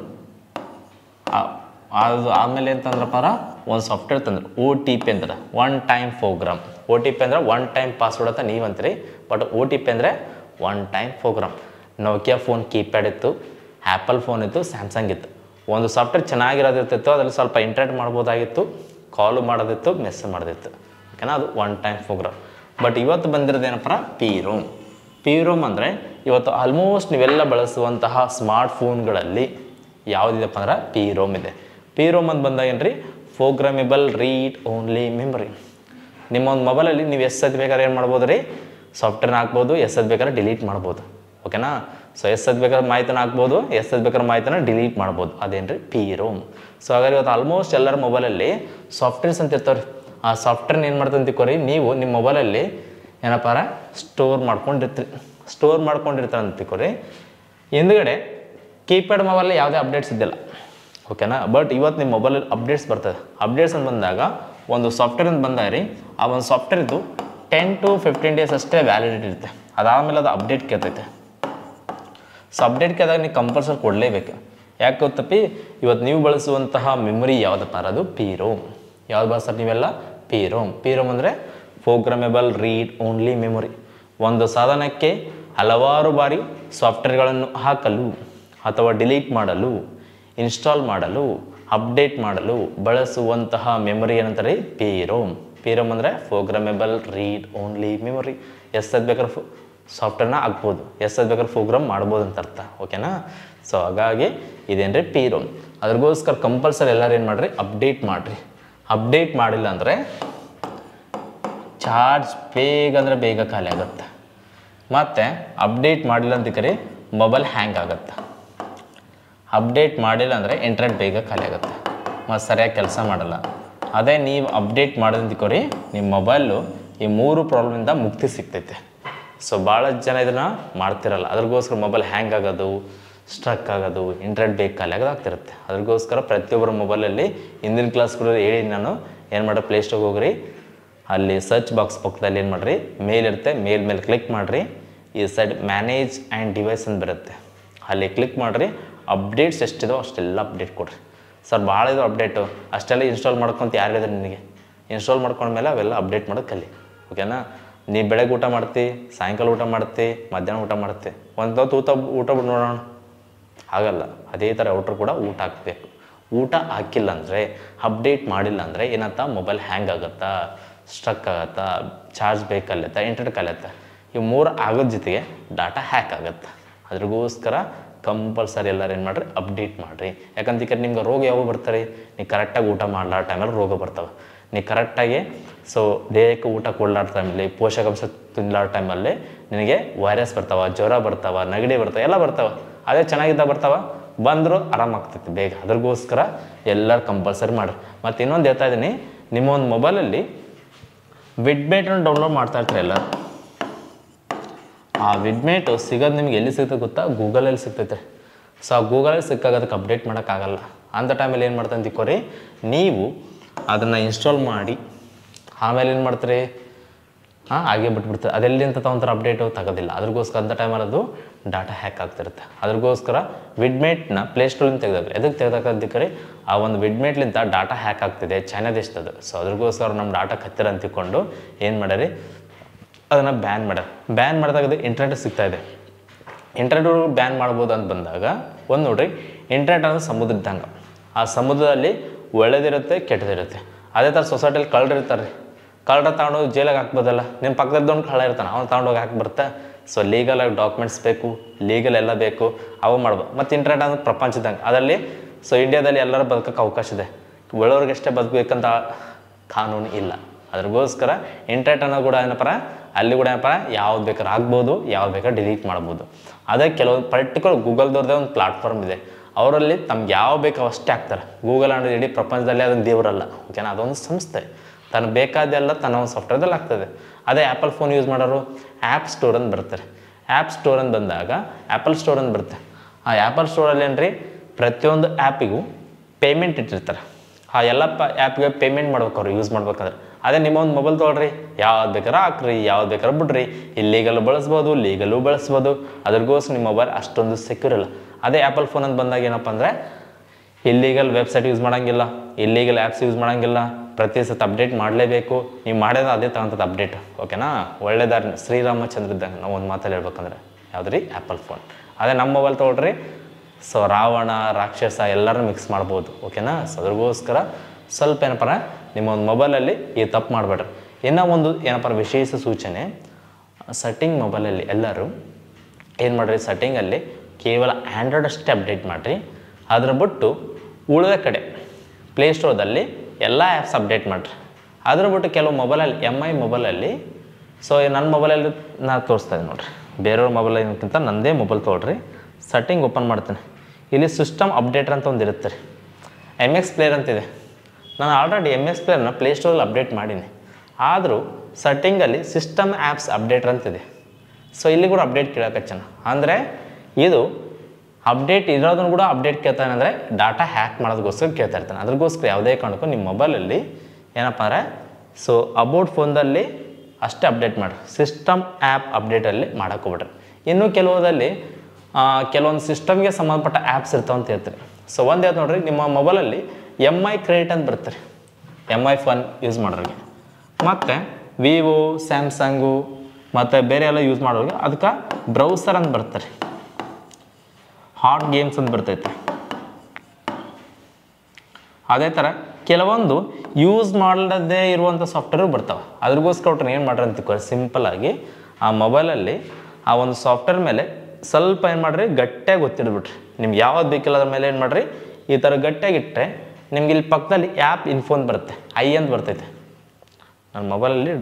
A: ಅದು ಆದಮೇಲೆ ಏನು ತಂದ್ರಪ್ಪ ಒಂದು ಸಾಫ್ಟ್ವೇರ್ ತಂದರು, ಒ ಟಿ ಪಿ ಅಂದ್ರೆ one time program. O T P ಅಂದರೆ ಒನ್ ಟೈಮ್ ಪಾಸ್ವರ್ಡ್ ಅಂತ ನೀವು ಅಂತೀರಿ, ಬಟ್ ಒ ಟಿ ಪಿ ಅಂದರೆ one time program. Nokia phone keypad ಇತ್ತು, ಆ್ಯಪಲ್ ಫೋನ್ ಇತ್ತು, ಸ್ಯಾಮ್ಸಂಗ್ ಇತ್ತು. ಒಂದು ಸಾಫ್ಟ್ವೇರ್ ಚೆನ್ನಾಗಿರೋದಿರ್ತಿತ್ತು, ಅದರಲ್ಲಿ ಸ್ವಲ್ಪ ಇಂಟ್ರಾಕ್ಟ್ ಮಾಡ್ಬೋದಾಗಿತ್ತು, ಕಾಲು ಮಾಡೋದಿತ್ತು, ಮೆಸೇಜ್ ಮಾಡೋದಿತ್ತು. ಓಕೆನಾ. ಅದು ಒನ್ ಟೈಮ್ ಪ್ರೋಗ್ರಾಮ್. ಬಟ್ ಇವತ್ತು ಬಂದಿರೋದೇನಪ್ಪ ಪಿ ರೋಮ್. ಪಿ ರೋಮ್ ಅಂದರೆ ಇವತ್ತು ಆಲ್ಮೋಸ್ಟ್ ನೀವೆಲ್ಲ ಬಳಸುವಂತಹ ಸ್ಮಾರ್ಟ್ ಫೋನ್ಗಳಲ್ಲಿ ಯಾವುದಿದೆಪ್ಪ ಅಂದ್ರೆ ಪಿ ರೋಮ್ ಇದೆ. ಪಿ ರೋಮ್ ಅಂತ ಬಂದಾಗ ಏನ್ರಿ, ಪ್ರೋಗ್ರಾಮೇಬಲ್ ರೀಡ್ ಓನ್ಲಿ ಮೆಮೊರಿ. ನಿಮ್ಮ ಒಂದು ಮೊಬೈಲಲ್ಲಿ ನೀವು ಎಷ್ಟೊತ್ತು ಬೇಕಾದ್ರೆ ಏನು ಮಾಡ್ಬೋದು ರೀ, ಸಾಫ್ಟ್ವೇರ್ನ ಹಾಕ್ಬೋದು, ಎಷ್ಟೊತ್ತು ಬೇಕಾದ್ರೆ ಡಿಲೀಟ್ ಮಾಡ್ಬೋದು. ಓಕೆನಾ. ಸೊ ಎಷ್ಟೊತ್ತು ಬೇಕಾದ್ರೆ ಮಾಹಿತಿನ ಹಾಕ್ಬೋದು, ಎಷ್ಟೊತ್ತು ಬೇಕಾದ್ರೆ ಮಾಹಿತಿನ ಡಿಲೀಟ್ ಮಾಡ್ಬೋದು. ಅದೇನು ರೀ ಪಿ ರೋಮ್. ಸೊ ಹಾಗಾಗಿ ಇವತ್ತು ಆಲ್ಮೋಸ್ಟ್ ಎಲ್ಲರ ಮೊಬೈಲಲ್ಲಿ ಸಾಫ್ಟ್ವೇರ್ಸ್ ಅಂತ ಇರ್ತಾವ್ರಿ. ಆ ಸಾಫ್ಟ್ವೇರ್ನ ಏನು ಮಾಡ್ತಂತ ತಿಳ್ಕೊರಿ, ನೀವು ನಿಮ್ಮ ಮೊಬೈಲಲ್ಲಿ ಏನಪ್ಪಾರ ಸ್ಟೋರ್ ಮಾಡ್ಕೊಂಡಿರ್ತಾರೆ ಅಂತ ತಿಳ್ಕೊರಿ. ಹಿಂದ್ಗಡೆ ಕೀಪ್ಯಾಡ್ ಮೊಬೈಲಲ್ಲಿ ಯಾವುದೇ ಅಪ್ಡೇಟ್ಸ್ ಇದ್ದಿಲ್ಲ. ಓಕೆನಾ. ಬಟ್ ಇವತ್ತು ನಿಮ್ಮ ಮೊಬೈಲಲ್ಲಿ ಅಪ್ಡೇಟ್ಸ್ ಬರ್ತದೆ. ಅಪ್ಡೇಟ್ಸ್ ಅಂತ ಬಂದಾಗ ಒಂದು ಸಾಫ್ಟ್ವೇರ್ ಅಂತ ಬಂದಾಗ ರೀ, ಆ ಒಂದು ಸಾಫ್ಟ್ವೇರ್ದು 10 to 15 days ಅಷ್ಟೇ ವ್ಯಾಲಿಡಿಟಿ ಇರುತ್ತೆ. ಅದಾದಮೇಲೆ ಅದು ಅಪ್ಡೇಟ್ ಕೇಳ್ತೈತೆ. ಸೊ ಅಪ್ಡೇಟ್ ಕೇಳಿದಾಗ ನೀವು ಕಂಪಲ್ಸರಿ ಕೊಡಲೇಬೇಕು. ಯಾಕೆ ಗೊತ್ತಪ್ಪಿ, ಇವತ್ತು ನೀವು ಬಳಸುವಂತಹ ಮೆಮೊರಿ ಯಾವುದಪ್ಪ ಅದು ಪಿ ರೋಮ್. ಯಾವ್ದು ಬಳಸ್ತಾರೆ ನೀವೆಲ್ಲ, ಪಿ ರೋಮ್. ಪಿ ರೋಮ್ ಅಂದರೆ ಪ್ರೋಗ್ರಾಮೇಬಲ್ ರೀಡ್ ಓನ್ಲಿ ಮೆಮೊರಿ. ಒಂದು ಸಾಧನಕ್ಕೆ ಹಲವಾರು ಬಾರಿ ಸಾಫ್ಟ್ವೇರ್ಗಳನ್ನು ಹಾಕಲು ಅಥವಾ ಡಿಲೀಟ್ ಮಾಡಲು, ಇನ್ಸ್ಟಾಲ್ ಮಾಡಲು, ಅಪ್ಡೇಟ್ ಮಾಡಲು ಬಳಸುವಂತಹ ಮೆಮೊರಿ ಏನಂತಾರೆ ಪಿ ರೋಮ್. ಪಿ ರೋಮ್ ಅಂದರೆ ಪ್ರೋಗ್ರಾಮೇಬಲ್ ರೀಡ್ ಓನ್ಲಿ ಮೆಮೊರಿ. ಎಷ್ಟೊತ್ತು ಬೇಕಾದ್ರೆ ಸಾಫ್ಟ್ವೇರ್ನ ಹಾಕ್ಬೋದು, ಎಷ್ಟೊತ್ತು ಬೇಕಾದ್ರೆ ಪ್ರೋಗ್ರಾಮ್ ಮಾಡ್ಬೋದು ಅಂತ ಅರ್ಥ. ಓಕೆನಾ. ಸೊ ಹಾಗಾಗಿ ಇದೇನ್ರಿ ಪಿ ರೋಮ್. ಅದ್ರಗೋಸ್ಕರ ಕಂಪಲ್ಸರಿ ಎಲ್ಲರೂ ಏನು ಮಾಡಿರಿ, ಅಪ್ಡೇಟ್ ಮಾಡಿರಿ. ಅಪ್ಡೇಟ್ ಮಾಡಿಲ್ಲ ಅಂದರೆ ಚಾರ್ಜ್ ಬೇಗ ಅಂದರೆ ಬೇಗ ಖಾಲಿ ಆಗುತ್ತೆ. ಮತ್ತು ಅಪ್ಡೇಟ್ ಮಾಡಿಲ್ಲ ಅಂತ ಕರಿ ಮೊಬೈಲ್ ಹ್ಯಾಂಗ್ ಆಗುತ್ತೆ. ಅಪ್ಡೇಟ್ ಮಾಡಿಲ್ಲ ಅಂದರೆ ಇಂಟರ್ನೆಟ್ ಬೇಗ ಖಾಲಿ ಆಗುತ್ತೆ ಮತ್ತು ಸರಿಯಾಗಿ ಕೆಲಸ ಮಾಡಲ್ಲ. ಅದೇ ನೀವು ಅಪ್ಡೇಟ್ ಮಾಡೋದಂತ ಕೊರಿ ನಿಮ್ಮ ಮೊಬೈಲು ಈ 3 ಪ್ರಾಬ್ಲಮಿಂದ ಮುಕ್ತಿ ಸಿಗ್ತೈತೆ. ಸೊ ಭಾಳ ಜನ ಇದನ್ನು ಮಾಡ್ತಿರಲ್ಲ. ಅದ್ರಗೋಸ್ಕರ ಮೊಬೈಲ್ ಹ್ಯಾಂಗ್ ಆಗೋದು, ಸ್ಟ್ರಕ್ ಆಗೋದು, ಇಂಟರ್ನೆಟ್ ಬೇಗ ಖಾಲಿ ಆಗೋದು ಆಗ್ತಿರುತ್ತೆ. ಅದ್ರಗೋಸ್ಕರ ಪ್ರತಿಯೊಬ್ಬರ ಮೊಬೈಲಲ್ಲಿ ಹಿಂದಿನ ಕ್ಲಾಸ್ಗಳು ಹೇಳಿ ನಾನು ಏನು ಮಾಡಿ ಪ್ಲೇಸ್ಟೋರ್ಗೆ ಹೋಗ್ರಿ, ಅಲ್ಲಿ ಸರ್ಚ್ ಬಾಕ್ಸ್ ಪಕ್ಕದಲ್ಲಿ ಏನು ಮಾಡಿರಿ ಮೇಲ್ ಇರುತ್ತೆ, ಮೇಲೆ ಕ್ಲಿಕ್ ಮಾಡಿರಿ. ಈ ಸೈಡ್ ಮ್ಯಾನೇಜ್ ಆ್ಯಂಡ್ ಡಿವೈಸ್ ಅಂತ ಬರುತ್ತೆ, ಅಲ್ಲಿ ಕ್ಲಿಕ್ ಮಾಡಿರಿ. ಅಪ್ಡೇಟ್ಸ್ ಎಷ್ಟಿದೋ ಅಷ್ಟೆಲ್ಲ ಅಪ್ಡೇಟ್ ಕೊಡಿರಿ. ಸರ್ ಭಾಳ ಇದು ಅಪ್ಡೇಟು ಅಷ್ಟೆಲ್ಲ ಇನ್ಸ್ಟಾಲ್ ಮಾಡ್ಕೊಂತ ಯಾರು ಹೇಳಿದ್ರೆ ನಿನಗೆ? ಇನ್ಸ್ಟಾಲ್ ಮಾಡ್ಕೊಂಡ್ಮೇಲೆ ಅವೆಲ್ಲ ಅಪ್ಡೇಟ್ ಮಾಡೋದು ಕಲಿ, ಓಕೆನಾ? ನೀ ಬೆಳಗ್ಗೆ ಊಟ ಮಾಡ್ತಿ, ಸಾಯಂಕಾಲ ಊಟ ಮಾಡ್ತಿ, ಮಧ್ಯಾಹ್ನ ಊಟ ಮಾಡ್ತಿ, ಒಂದು ಊಟ ಬಿಟ್ಟು ನೋಡೋಣ, ಆಗಲ್ಲ. ಅದೇ ಥರ ಔಟ್ರು ಕೂಡ ಊಟ ಹಾಕಬೇಕು. ಊಟ ಹಾಕಿಲ್ಲ ಅಂದರೆ, ಅಪ್ಡೇಟ್ ಮಾಡಿಲ್ಲ ಅಂದರೆ ಏನಂತ ಮೊಬೈಲ್ ಹ್ಯಾಂಗ್ ಆಗುತ್ತಾ, ಸ್ಟ್ರಕ್ ಆಗುತ್ತಾ, ಚಾರ್ಜ್ ಬೇಕಲ್ಲತ್ತ, ಇಂಟರ್ನೆಟ್ ಕಲಿಯುತ್ತೆ. ಇವು 3 ಆಗೋದ ಜೊತೆಗೆ ಡಾಟಾ ಹ್ಯಾಕ್ ಆಗುತ್ತೆ. ಅದ್ರಿಗೋಸ್ಕರ ಕಂಪಲ್ಸರಿ ಎಲ್ಲರೂ ಏನು ಮಾಡಿರಿ, ಅಪ್ಡೇಟ್ ಮಾಡಿರಿ. ಯಾಕಂತ ಈ ಕಡೆ ನಿಮ್ಗೆ ರೋಗ ಯಾವಾಗ ಬರ್ತಾರೆ? ನೀವು ಕರೆಕ್ಟಾಗಿ ಊಟ ಮಾಡ್ಲಾರ ಟೈಮಲ್ಲಿ ರೋಗ ಬರ್ತಾವೆ. ನೀವು ಕರೆಕ್ಟಾಗಿ ದೇಹಕ್ಕೆ ಊಟ ಕೊಡ್ಲಾರ ಟೈಮಲ್ಲಿ, ಪೋಷಕಾಂಶ ತಿನ್ಲಾರ ಟೈಮಲ್ಲಿ ನಿನಗೆ ವೈರಸ್ ಬರ್ತಾವೆ, ಜ್ವರ ಬರ್ತಾವೆ, ನೆಗಡಿ ಬರ್ತಾವೆ, ಎಲ್ಲ ಬರ್ತಾವೆ. ಅದೇ ಚೆನ್ನಾಗಿದ್ದಾಗ ಬರ್ತಾವೆ, ಬಂದರೂ ಆರಾಮಾಗ್ತೈತಿ ಬೇಗ. ಅದ್ರಿಗೋಸ್ಕರ ಎಲ್ಲರೂ ಕಂಪಲ್ಸರಿ ಮಾಡಿರಿ. ಮತ್ತು ಇನ್ನೊಂದು ಹೇಳ್ತಾ ಇದ್ದೀನಿ, ನಿಮ್ಮ ಒಂದು ಮೊಬೈಲಲ್ಲಿ ವಿಡ್ಮೇಟನ್ನು ಡೌನ್ಲೋಡ್ ಮಾಡ್ತಾ ಇರ್ತಾರೆ ಎಲ್ಲರೂ. ಆ ವಿಡ್ಮೇಟು ಸಿಗೋದು ನಿಮ್ಗೆ ಎಲ್ಲಿ ಸಿಗ್ತದೆ ಗೊತ್ತಾ? ಗೂಗಲಲ್ಲಿ ಸಿಗ್ತೈತೆ. ಸೊ ಆ ಗೂಗಲಲ್ಲಿ ಸಿಕ್ಕಾಗ ಅದಕ್ಕೆ ಅಪ್ಡೇಟ್ ಮಾಡೋಕ್ಕಾಗಲ್ಲ. ಅಂಥ ಟೈಮಲ್ಲಿ ಏನು ಮಾಡ್ತಾ ಅಂತಿಕೋರಿ, ನೀವು ಅದನ್ನು ಇನ್ಸ್ಟಾಲ್ ಮಾಡಿ ಆಮೇಲೆ ಏನು ಮಾಡ್ತೀರಿ, ಹಾಗೆ ಬಿಟ್ಬಿಡ್ತಾರೆ. ಅದೆಲ್ಲಿಂತ ತೊಗೊಂತಾರೆ ಅಪ್ಡೇಟು ತಗೋದಿಲ್ಲ. ಅದ್ರಿಗೋಸ್ಕರ ಅಂಥ ಟೈಮಲ್ಲಿ ಅದು ಡಾಟಾ ಹ್ಯಾಕ್ ಆಗ್ತಿರುತ್ತೆ. ಅದ್ರಿಗೋಸ್ಕರ ವಿಡ್ಮೇಟ್ನ ಪ್ಲೇಸ್ಟೋರಿಂದ ತೆಗೆದಾಕ್ರಿ. ಎದಕ್ಕೆ ತೆಗೆದಾಕಂತಿಕರಿ, ಆ ಒಂದು ವಿಡ್ಮೇಟ್ಲಿಂದ ಡಾಟಾ ಹ್ಯಾಕ್ ಆಗ್ತಿದೆ, ಚೈನಾ ದೇಶದದು. ಸೊ ಅದ್ರಿಗೋಸ್ಕರ ನಮ್ಮ ಡಾಟಾ ಕತ್ತಿರ ಅಂತಿಕೊಂಡು ಏನು ಮಾಡ್ಯಾರಿ, ಅದನ್ನು ಬ್ಯಾನ್ ಮಾಡ್ಯಾರ. ಬ್ಯಾನ್ ಮಾಡಿದಾಗ ಅದು ಇಂಟರ್ನೆಟ್ ಸಿಗ್ತಾಯಿದೆ. ಇಂಟರ್ನೆಟ್ ಬ್ಯಾನ್ ಮಾಡ್ಬೋದು ಅಂತ ಬಂದಾಗ ಒಂದು ನೋಡ್ರಿ, ಇಂಟರ್ನೆಟ್ ಅನ್ನೋದು ಸಮುದ್ರ ಇದ್ದಂಗೆ. ಆ ಸಮುದ್ರದಲ್ಲಿ ಒಳ್ಳೆದಿರುತ್ತೆ, ಕೆಟ್ಟದಿರುತ್ತೆ. ಅದೇ ಥರ ಸೊಸೈಟಿಯಲ್ಲಿ ಕಳ್ಳರು ಇರ್ತಾರೆ ರೀ. ಕಳ್ಳರ ತಗೊಂಡೋಗಿ ಜೈಲಾಗ ಹಾಕ್ಬೋದಲ್ಲ. ನಿಮ್ಮ ಪಕ್ಕದೊಂದು ಕಳ್ಳ ಇರ್ತಾನೆ, ಅವ್ನು ತಗೊಂಡೋಗಿ ಹಾಕಿ ಬರ್ತಾ. ಸೊ ಲೀಗಲಾಗಿ ಡಾಕ್ಯುಮೆಂಟ್ಸ್ ಬೇಕು, ಲೀಗಲ್ ಎಲ್ಲ ಬೇಕು, ಅವು ಮಾಡ್ಬೋದು. ಮತ್ತು ಇಂಟರ್ನೆಟ್ ಅನ್ನೋದು ಪ್ರಪಂಚದಂಗೆ ಅದರಲ್ಲಿ. ಸೊ ಇಂಡಿಯಾದಲ್ಲಿ ಎಲ್ಲರೂ ಬದುಕೋಕ್ಕೆ ಅವಕಾಶ ಇದೆ. ಒಳ್ಳೆಯವ್ರಿಗಷ್ಟೇ ಬದುಕಬೇಕಂತ ಕಾನೂನು ಇಲ್ಲ. ಅದ್ರಿಗೋಸ್ಕರ ಇಂಟರ್ನೆಟ್ ಅನ್ನೋದು ಕೂಡ ಏನಪ್ಪ, ಅಲ್ಲಿ ಕೂಡ ಏನಪ್ಪ, ಯಾವ್ದು ಬೇಕಾದ್ರೆ ಆಗ್ಬೋದು, ಯಾವ್ದು ಬೇಕಾದ್ರೆ ಡಿಲೀಟ್ ಮಾಡ್ಬೋದು. ಅದೇ ಕೆಲವೊಂದು ಪರ್ಟಿಕ್ಯುಲರ್ ಗೂಗಲ್ದವ್ರದ್ದೇ ಒಂದು ಪ್ಲಾಟ್ಫಾರ್ಮ್ ಇದೆ. ಅವರಲ್ಲಿ ತಮ್ಗೆ ಯಾವ ಬೇಕೋ ಅಷ್ಟೇ ಆಗ್ತಾರೆ. ಗೂಗಲ್ ಅಂದರೆ ಇಡೀ ಪ್ರಪಂಚದಲ್ಲಿ ಅದನ್ನು ದೇವರಲ್ಲ, ಓಕೆನಾ? ಅದೊಂದು ಸಂಸ್ಥೆ. ತನಗೆ ಬೇಕಾದೆಲ್ಲ ತನ್ನ ಒಂದು ಸಾಫ್ಟ್ವೇರ್ದಲ್ಲಿ ಆಗ್ತದೆ. ಅದೇ ಆ್ಯಪಲ್ ಫೋನ್ ಯೂಸ್ ಮಾಡೋರು ಆ್ಯಪ್ ಸ್ಟೋರ್ ಅಂತ ಬರ್ತಾರೆ. ಆ್ಯಪ್ ಸ್ಟೋರ್ ಅಂತ ಬಂದಾಗ ಆ್ಯಪಲ್ ಸ್ಟೋರ್ ಅಂತ ಬರುತ್ತೆ. ಆ ಆ್ಯಪಲ್ ಸ್ಟೋರಲ್ಲಿ ಏನು ರೀ, ಪ್ರತಿಯೊಂದು ಆ್ಯಪಿಗೂ ಪೇಮೆಂಟ್ ಇಟ್ಟಿರ್ತಾರೆ. ಆ ಎಲ್ಲ ಆ್ಯಪ್ಗೆ ಪೇಮೆಂಟ್ ಮಾಡ್ಬೇಕು ಅವ್ರು ಯೂಸ್ ಮಾಡ್ಬೇಕಾದ್ರೆ. ಅದೇ ನಿಮ್ಮ ಒಂದು ಮೊಬೈಲ್ ತೊಗೊಳ್ರಿ, ಯಾವ್ದು ಬೇಕಾದ್ರೆ ಹಾಕ್ರಿ, ಯಾವ್ದು ಬೇಕಾದ್ರೆ ಬಿಡ್ರಿ. ಇಲ್ಲೀಗಲು ಬಳಸ್ಬೋದು, ಲೀಗಲು ಬಳಸ್ಬೋದು. ಅದ್ರಿಗೋಸ್ಕರ ನಿಮ್ಮ ಮೊಬೈಲ್ ಅಷ್ಟೊಂದು ಸೆಕ್ಯೂರ್ ಇಲ್ಲ. ಅದೇ ಆ್ಯಪಲ್ ಫೋನ್ ಅಂತ ಬಂದಾಗ ಏನಪ್ಪ ಅಂದರೆ, ಇಲ್ಲೀಗಲ್ ವೆಬ್ಸೈಟ್ ಯೂಸ್ ಮಾಡೋಂಗಿಲ್ಲ, ಇಲ್ಲೀಗಲ್ ಆ್ಯಪ್ಸ್ ಯೂಸ್ ಮಾಡೋಂಗಿಲ್ಲ. ಪ್ರತಿ ಸತಿ ಅಪ್ಡೇಟ್ ಮಾಡಲೇಬೇಕು. ನೀವು ಮಾಡಿದ್ರೆ ಅದೇ ತಗೊಂಥದ್ದು ಅಪ್ಡೇಟ್, ಓಕೆನಾ? ಒಳ್ಳೆದಾರ ಶ್ರೀರಾಮಚಂದ್ರ ಇದ್ದಂಗೆ ನಾವು ಒಂದು ಮಾತಲ್ಲಿ ಹೇಳ್ಬೇಕಂದ್ರೆ ಯಾವ್ದು ರೀ, ಆ್ಯಪಲ್ ಫೋನ್. ಅದೇ ನಮ್ಮ ಮೊಬೈಲ್ ತೊಗೊಳ್ರಿ, ಸೊ ರಾವಣ, ರಾಕ್ಷಸ ಎಲ್ಲರೂ ಮಿಕ್ಸ್ ಮಾಡ್ಬೋದು, ಓಕೆನಾ? ಸೊ ಅದ್ರಿಗೋಸ್ಕರ ಸ್ವಲ್ಪ ಏನಪ್ಪ, ನಿಮ್ಮ ಒಂದು ಮೊಬೈಲಲ್ಲಿ ಈ ತಪ್ಪು ಮಾಡಬೇಡ್ರಿ. ಇನ್ನೂ ಒಂದು ಏನಪ್ಪ ವಿಶೇಷ ಸೂಚನೆ, ಸೆಟ್ಟಿಂಗ್ ಮೊಬೈಲಲ್ಲಿ ಎಲ್ಲರೂ ಏನು ಮಾಡಿರಿ, ಸೆಟ್ಟಿಂಗಲ್ಲಿ ಕೇವಲ ಆ್ಯಂಡ್ರಾಯ್ಡ್ ಅಷ್ಟೇ ಅಪ್ಡೇಟ್ ಮಾಡಿರಿ. ಅದ್ರ ಬಿಟ್ಟು ಉಳಿದ ಕಡೆ ಪ್ಲೇಸ್ಟೋರ್ದಲ್ಲಿ ಎಲ್ಲ ಆ್ಯಪ್ಸ್ ಅಪ್ಡೇಟ್ ಮಾಡಿರಿ. ಅದ್ರ ಬಿಟ್ಟು ಕೆಲವು ಮೊಬೈಲಲ್ಲಿ MI ಮೊಬೈಲಲ್ಲಿ, ಸೊ ನನ್ನ ಮೊಬೈಲಲ್ಲಿ ನಾನು ತೋರಿಸ್ತಾ ಇದ್ದೀನಿ ನೋಡಿರಿ, ಬೇರೆಯವ್ರ ಮೊಬೈಲಿಗಿಂತ ನನ್ನದೇ ಮೊಬೈಲ್ ತೊಗೊಳ್ರಿ. ಸೆಟ್ಟಿಂಗ್ ಓಪನ್ ಮಾಡ್ತೀನಿ. ಇಲ್ಲಿ ಸಿಸ್ಟಮ್ ಅಪ್ಡೇಟರ್ ಅಂತ ಒಂದು ಇರುತ್ತೆ ರೀ, MX ಪ್ಲೇಯರ್ ಅಂತಿದೆ. ನಾನು ಆಲ್ರೆಡಿ MX ಪ್ಲೇಯರ್ನ ಪ್ಲೇಸ್ಟೋರಲ್ಲಿ ಅಪ್ಡೇಟ್ ಮಾಡೀನಿ. ಆದರೂ ಸೆಟ್ಟಿಂಗಲ್ಲಿ ಸಿಸ್ಟಮ್ ಆ್ಯಪ್ಸ್ ಅಪ್ಡೇಟರ್ ಅಂತಿದೆ. ಸೊ ಇಲ್ಲಿ ಕೂಡ ಅಪ್ಡೇಟ್ ಕೇಳೋಕಚ್ಚನ ಅಂದರೆ ಇದು ಅಪ್ಡೇಟ್ ಇರೋದನ್ನು ಕೂಡ ಅಪ್ಡೇಟ್ ಕೇಳ್ತಾನೆ ಅಂದರೆ ಡಾಟಾ ಹ್ಯಾಕ್ ಮಾಡೋದಕ್ಕೋಸ್ಕರ ಕೇಳ್ತಾ ಇರ್ತಾನೆ. ಅದ್ರಗೋಸ್ಕರ ಯಾವುದೇ ಕಾರಣಕ್ಕೂ ನಿಮ್ಮ ಮೊಬೈಲಲ್ಲಿ ಏನಪ್ಪ ಅಂದರೆ, ಸೊ ಅಬೌಟ್ ಫೋನ್ದಲ್ಲಿ ಅಷ್ಟೇ ಅಪ್ಡೇಟ್ ಮಾಡಿರಿ. ಸಿಸ್ಟಮ್ ಆ್ಯಪ್ ಅಪ್ಡೇಟಲ್ಲಿ ಮಾಡೋಕ್ಕೋಗ್ಬಿಡ್ರಿ. ಇನ್ನು ಕೆಲವೊಂದು ಸಿಸ್ಟಮ್ಗೆ ಸಂಬಂಧಪಟ್ಟ ಆ್ಯಪ್ಸ್ ಇರ್ತಾವೆ ಅಂತ ಹೇಳ್ತೀರಿ. ಸೊ ಒಂದು ಯಾವ್ದು ನೋಡಿರಿ, ನಿಮ್ಮ ಮೊಬೈಲಲ್ಲಿ MI ಕ್ರೆಡಿಟ್ ಅಂತ ಬರ್ತಾರೆ, MI ಫೋನ್ ಯೂಸ್ ಮಾಡೋರಿಗೆ. ಮತ್ತು ವಿವೋ, ಸ್ಯಾಮ್ಸಂಗು ಮತ್ತು ಬೇರೆ ಎಲ್ಲ ಯೂಸ್ ಮಾಡೋರಿಗೆ ಅದಕ್ಕೆ ಬ್ರೌಸರ್ ಅಂತ ಬರ್ತಾರೆ, ಹಾಟ್ ಗೇಮ್ಸ್ ಅಂತ ಬರ್ತೈತೆ. ಅದೇ ಥರ ಕೆಲವೊಂದು ಯೂಸ್ ಮಾಡದೇ ಇರುವಂಥ ಸಾಫ್ಟ್ವೇರು ಬರ್ತಾವೆ. ಅದ್ರಿಗೋಸ್ಕರ ಏನು ಮಾಡ್ರಿ ಅಂತ ಸಿಂಪಲ್ಲಾಗಿ ಆ ಮೊಬೈಲಲ್ಲಿ ಆ ಒಂದು ಸಾಫ್ಟ್ವೇರ್ ಮೇಲೆ ಸ್ವಲ್ಪ ಏನು ಮಾಡಿರಿ, ಗಟ್ಟಿಯಾಗಿ ಒತ್ತಿಡ್ಬಿಟ್ರಿ. ನಿಮ್ಗೆ ಯಾವ್ದು ಬೇಕಿಲ್ಲ ಅದ್ರ ಮೇಲೆ ಏನು ಮಾಡಿರಿ, ಈ ಥರ ಗಟ್ಟಿಯಾಗಿಟ್ಟರೆ ನಿಮ್ಗೆ ಇಲ್ಲಿ ಪಕ್ಕದಲ್ಲಿ ಆ್ಯಪ್ ಇನ್ಫೋನ್ ಬರುತ್ತೆ, ಐ ಅಂತ ಬರ್ತೈತೆ. ನನ್ನ ಮೊಬೈಲಲ್ಲಿ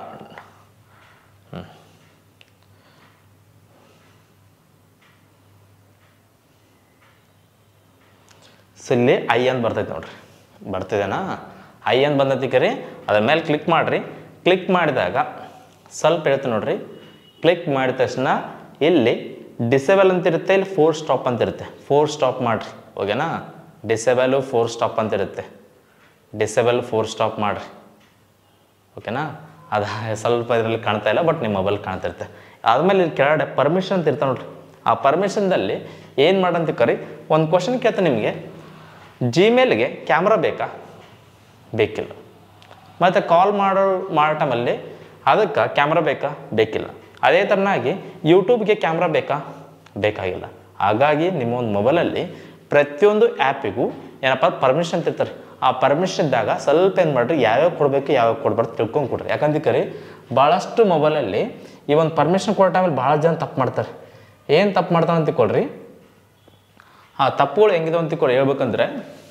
A: ಸೊ ಇಲ್ಲಿ ಐ ಅಂತ ಬರ್ತೈತೆ ನೋಡ್ರಿ, ಬರ್ತಿದೆನಾ? ಐ ಅಂತ ಬಂದತಿಕರಿ ಅದ್ರ ಮೇಲೆ ಕ್ಲಿಕ್ ಮಾಡಿರಿ. ಕ್ಲಿಕ್ ಮಾಡಿದಾಗ ಸ್ವಲ್ಪ ಹೇಳ್ತೀನಿ ನೋಡ್ರಿ, ಕ್ಲಿಕ್ ಮಾಡಿದ ತಕ್ಷಣ ಇಲ್ಲಿ ಡಿಸೇಬಲ್ ಅಂತಿರುತ್ತೆ, ಇಲ್ಲಿ 4 ಸ್ಟಾಪ್ ಅಂತಿರುತ್ತೆ. 4 ಸ್ಟಾಪ್ ಮಾಡಿರಿ, ಓಕೆನಾ? ಡಿಸೇಬಲು 4 ಸ್ಟಾಪ್ ಅಂತಿರುತ್ತೆ. ಡಿಸೇಬಲ್ 4 ಸ್ಟಾಪ್ ಮಾಡಿರಿ, ಓಕೆನಾ? ಅದು ಸ್ವಲ್ಪ ಇದರಲ್ಲಿ ಕಾಣ್ತಾ ಇಲ್ಲ, ಬಟ್ ನಿಮ್ಮ ಮೊಬೈಲ್ ಕಾಣ್ತಿರುತ್ತೆ. ಆದಮೇಲೆ ಇಲ್ಲಿ ಕೆಳಗಡೆ ಪರ್ಮಿಷನ್ ಅಂತ ಇರ್ತಾವೆ ನೋಡ್ರಿ. ಆ ಪರ್ಮಿಷನ್ದಲ್ಲಿ ಏನು ಮಾಡಂತ ಕರಿ, ಒಂದು ಕ್ವಶನ್ ಕೇಳ್ತಾನೆ ನಿಮಗೆ, ಜಿಮೇಲ್ಗೆ ಕ್ಯಾಮ್ರಾ ಬೇಕಾ? ಬೇಕಿಲ್ಲ. ಮತ್ತು ಕಾಲ್ ಮಾಡೋ ಟೈಮಲ್ಲಿ ಅದಕ್ಕೆ ಕ್ಯಾಮ್ರಾ ಬೇಕಾ? ಬೇಕಿಲ್ಲ. ಅದೇ ಥರನಾಗಿ ಯೂಟ್ಯೂಬ್ಗೆ ಕ್ಯಾಮ್ರಾ ಬೇಕಾ? ಬೇಕಾಗಿಲ್ಲ. ಹಾಗಾಗಿ ನಿಮ್ಮ ಒಂದು ಮೊಬೈಲಲ್ಲಿ ಪ್ರತಿಯೊಂದು ಆ್ಯಪಿಗೂ ಏನಪ್ಪ ಪರ್ಮಿಷನ್ ತಿರ್ತಾರೆ. ಆ ಪರ್ಮಿಷನ್ ಇದ್ದಾಗ ಸ್ವಲ್ಪ ಏನು ಮಾಡಿರಿ, ಯಾವ್ಯಾವ ಕೊಡಬೇಕು ಯಾವ್ಯಾವ ಕೊಡ್ಬಾರ್ದು ತಿಳ್ಕೊಂಡು ಕೊಡ್ರಿ. ಯಾಕಂದ್ರೆ ಭಾಳಷ್ಟು ಮೊಬೈಲಲ್ಲಿ ಈ ಒಂದು ಪರ್ಮಿಷನ್ ಕೊಡೋ ಟೈಮಲ್ಲಿ ಭಾಳ ಜನ ತಪ್ಪು ಮಾಡ್ತಾರೆ. ಏನು ತಪ್ಪು ಮಾಡ್ತಾರೆ ಅಂತ ತಿಳ್ಕೊಳ್ರಿ. ಆ ತಪ್ಪುಗಳು ಹೆಂಗಿದೆ ಅಂತ ತಿಳ್ಕೊಳ್ಳಿ ಹೇಳ್ಬೇಕಂದ್ರೆ,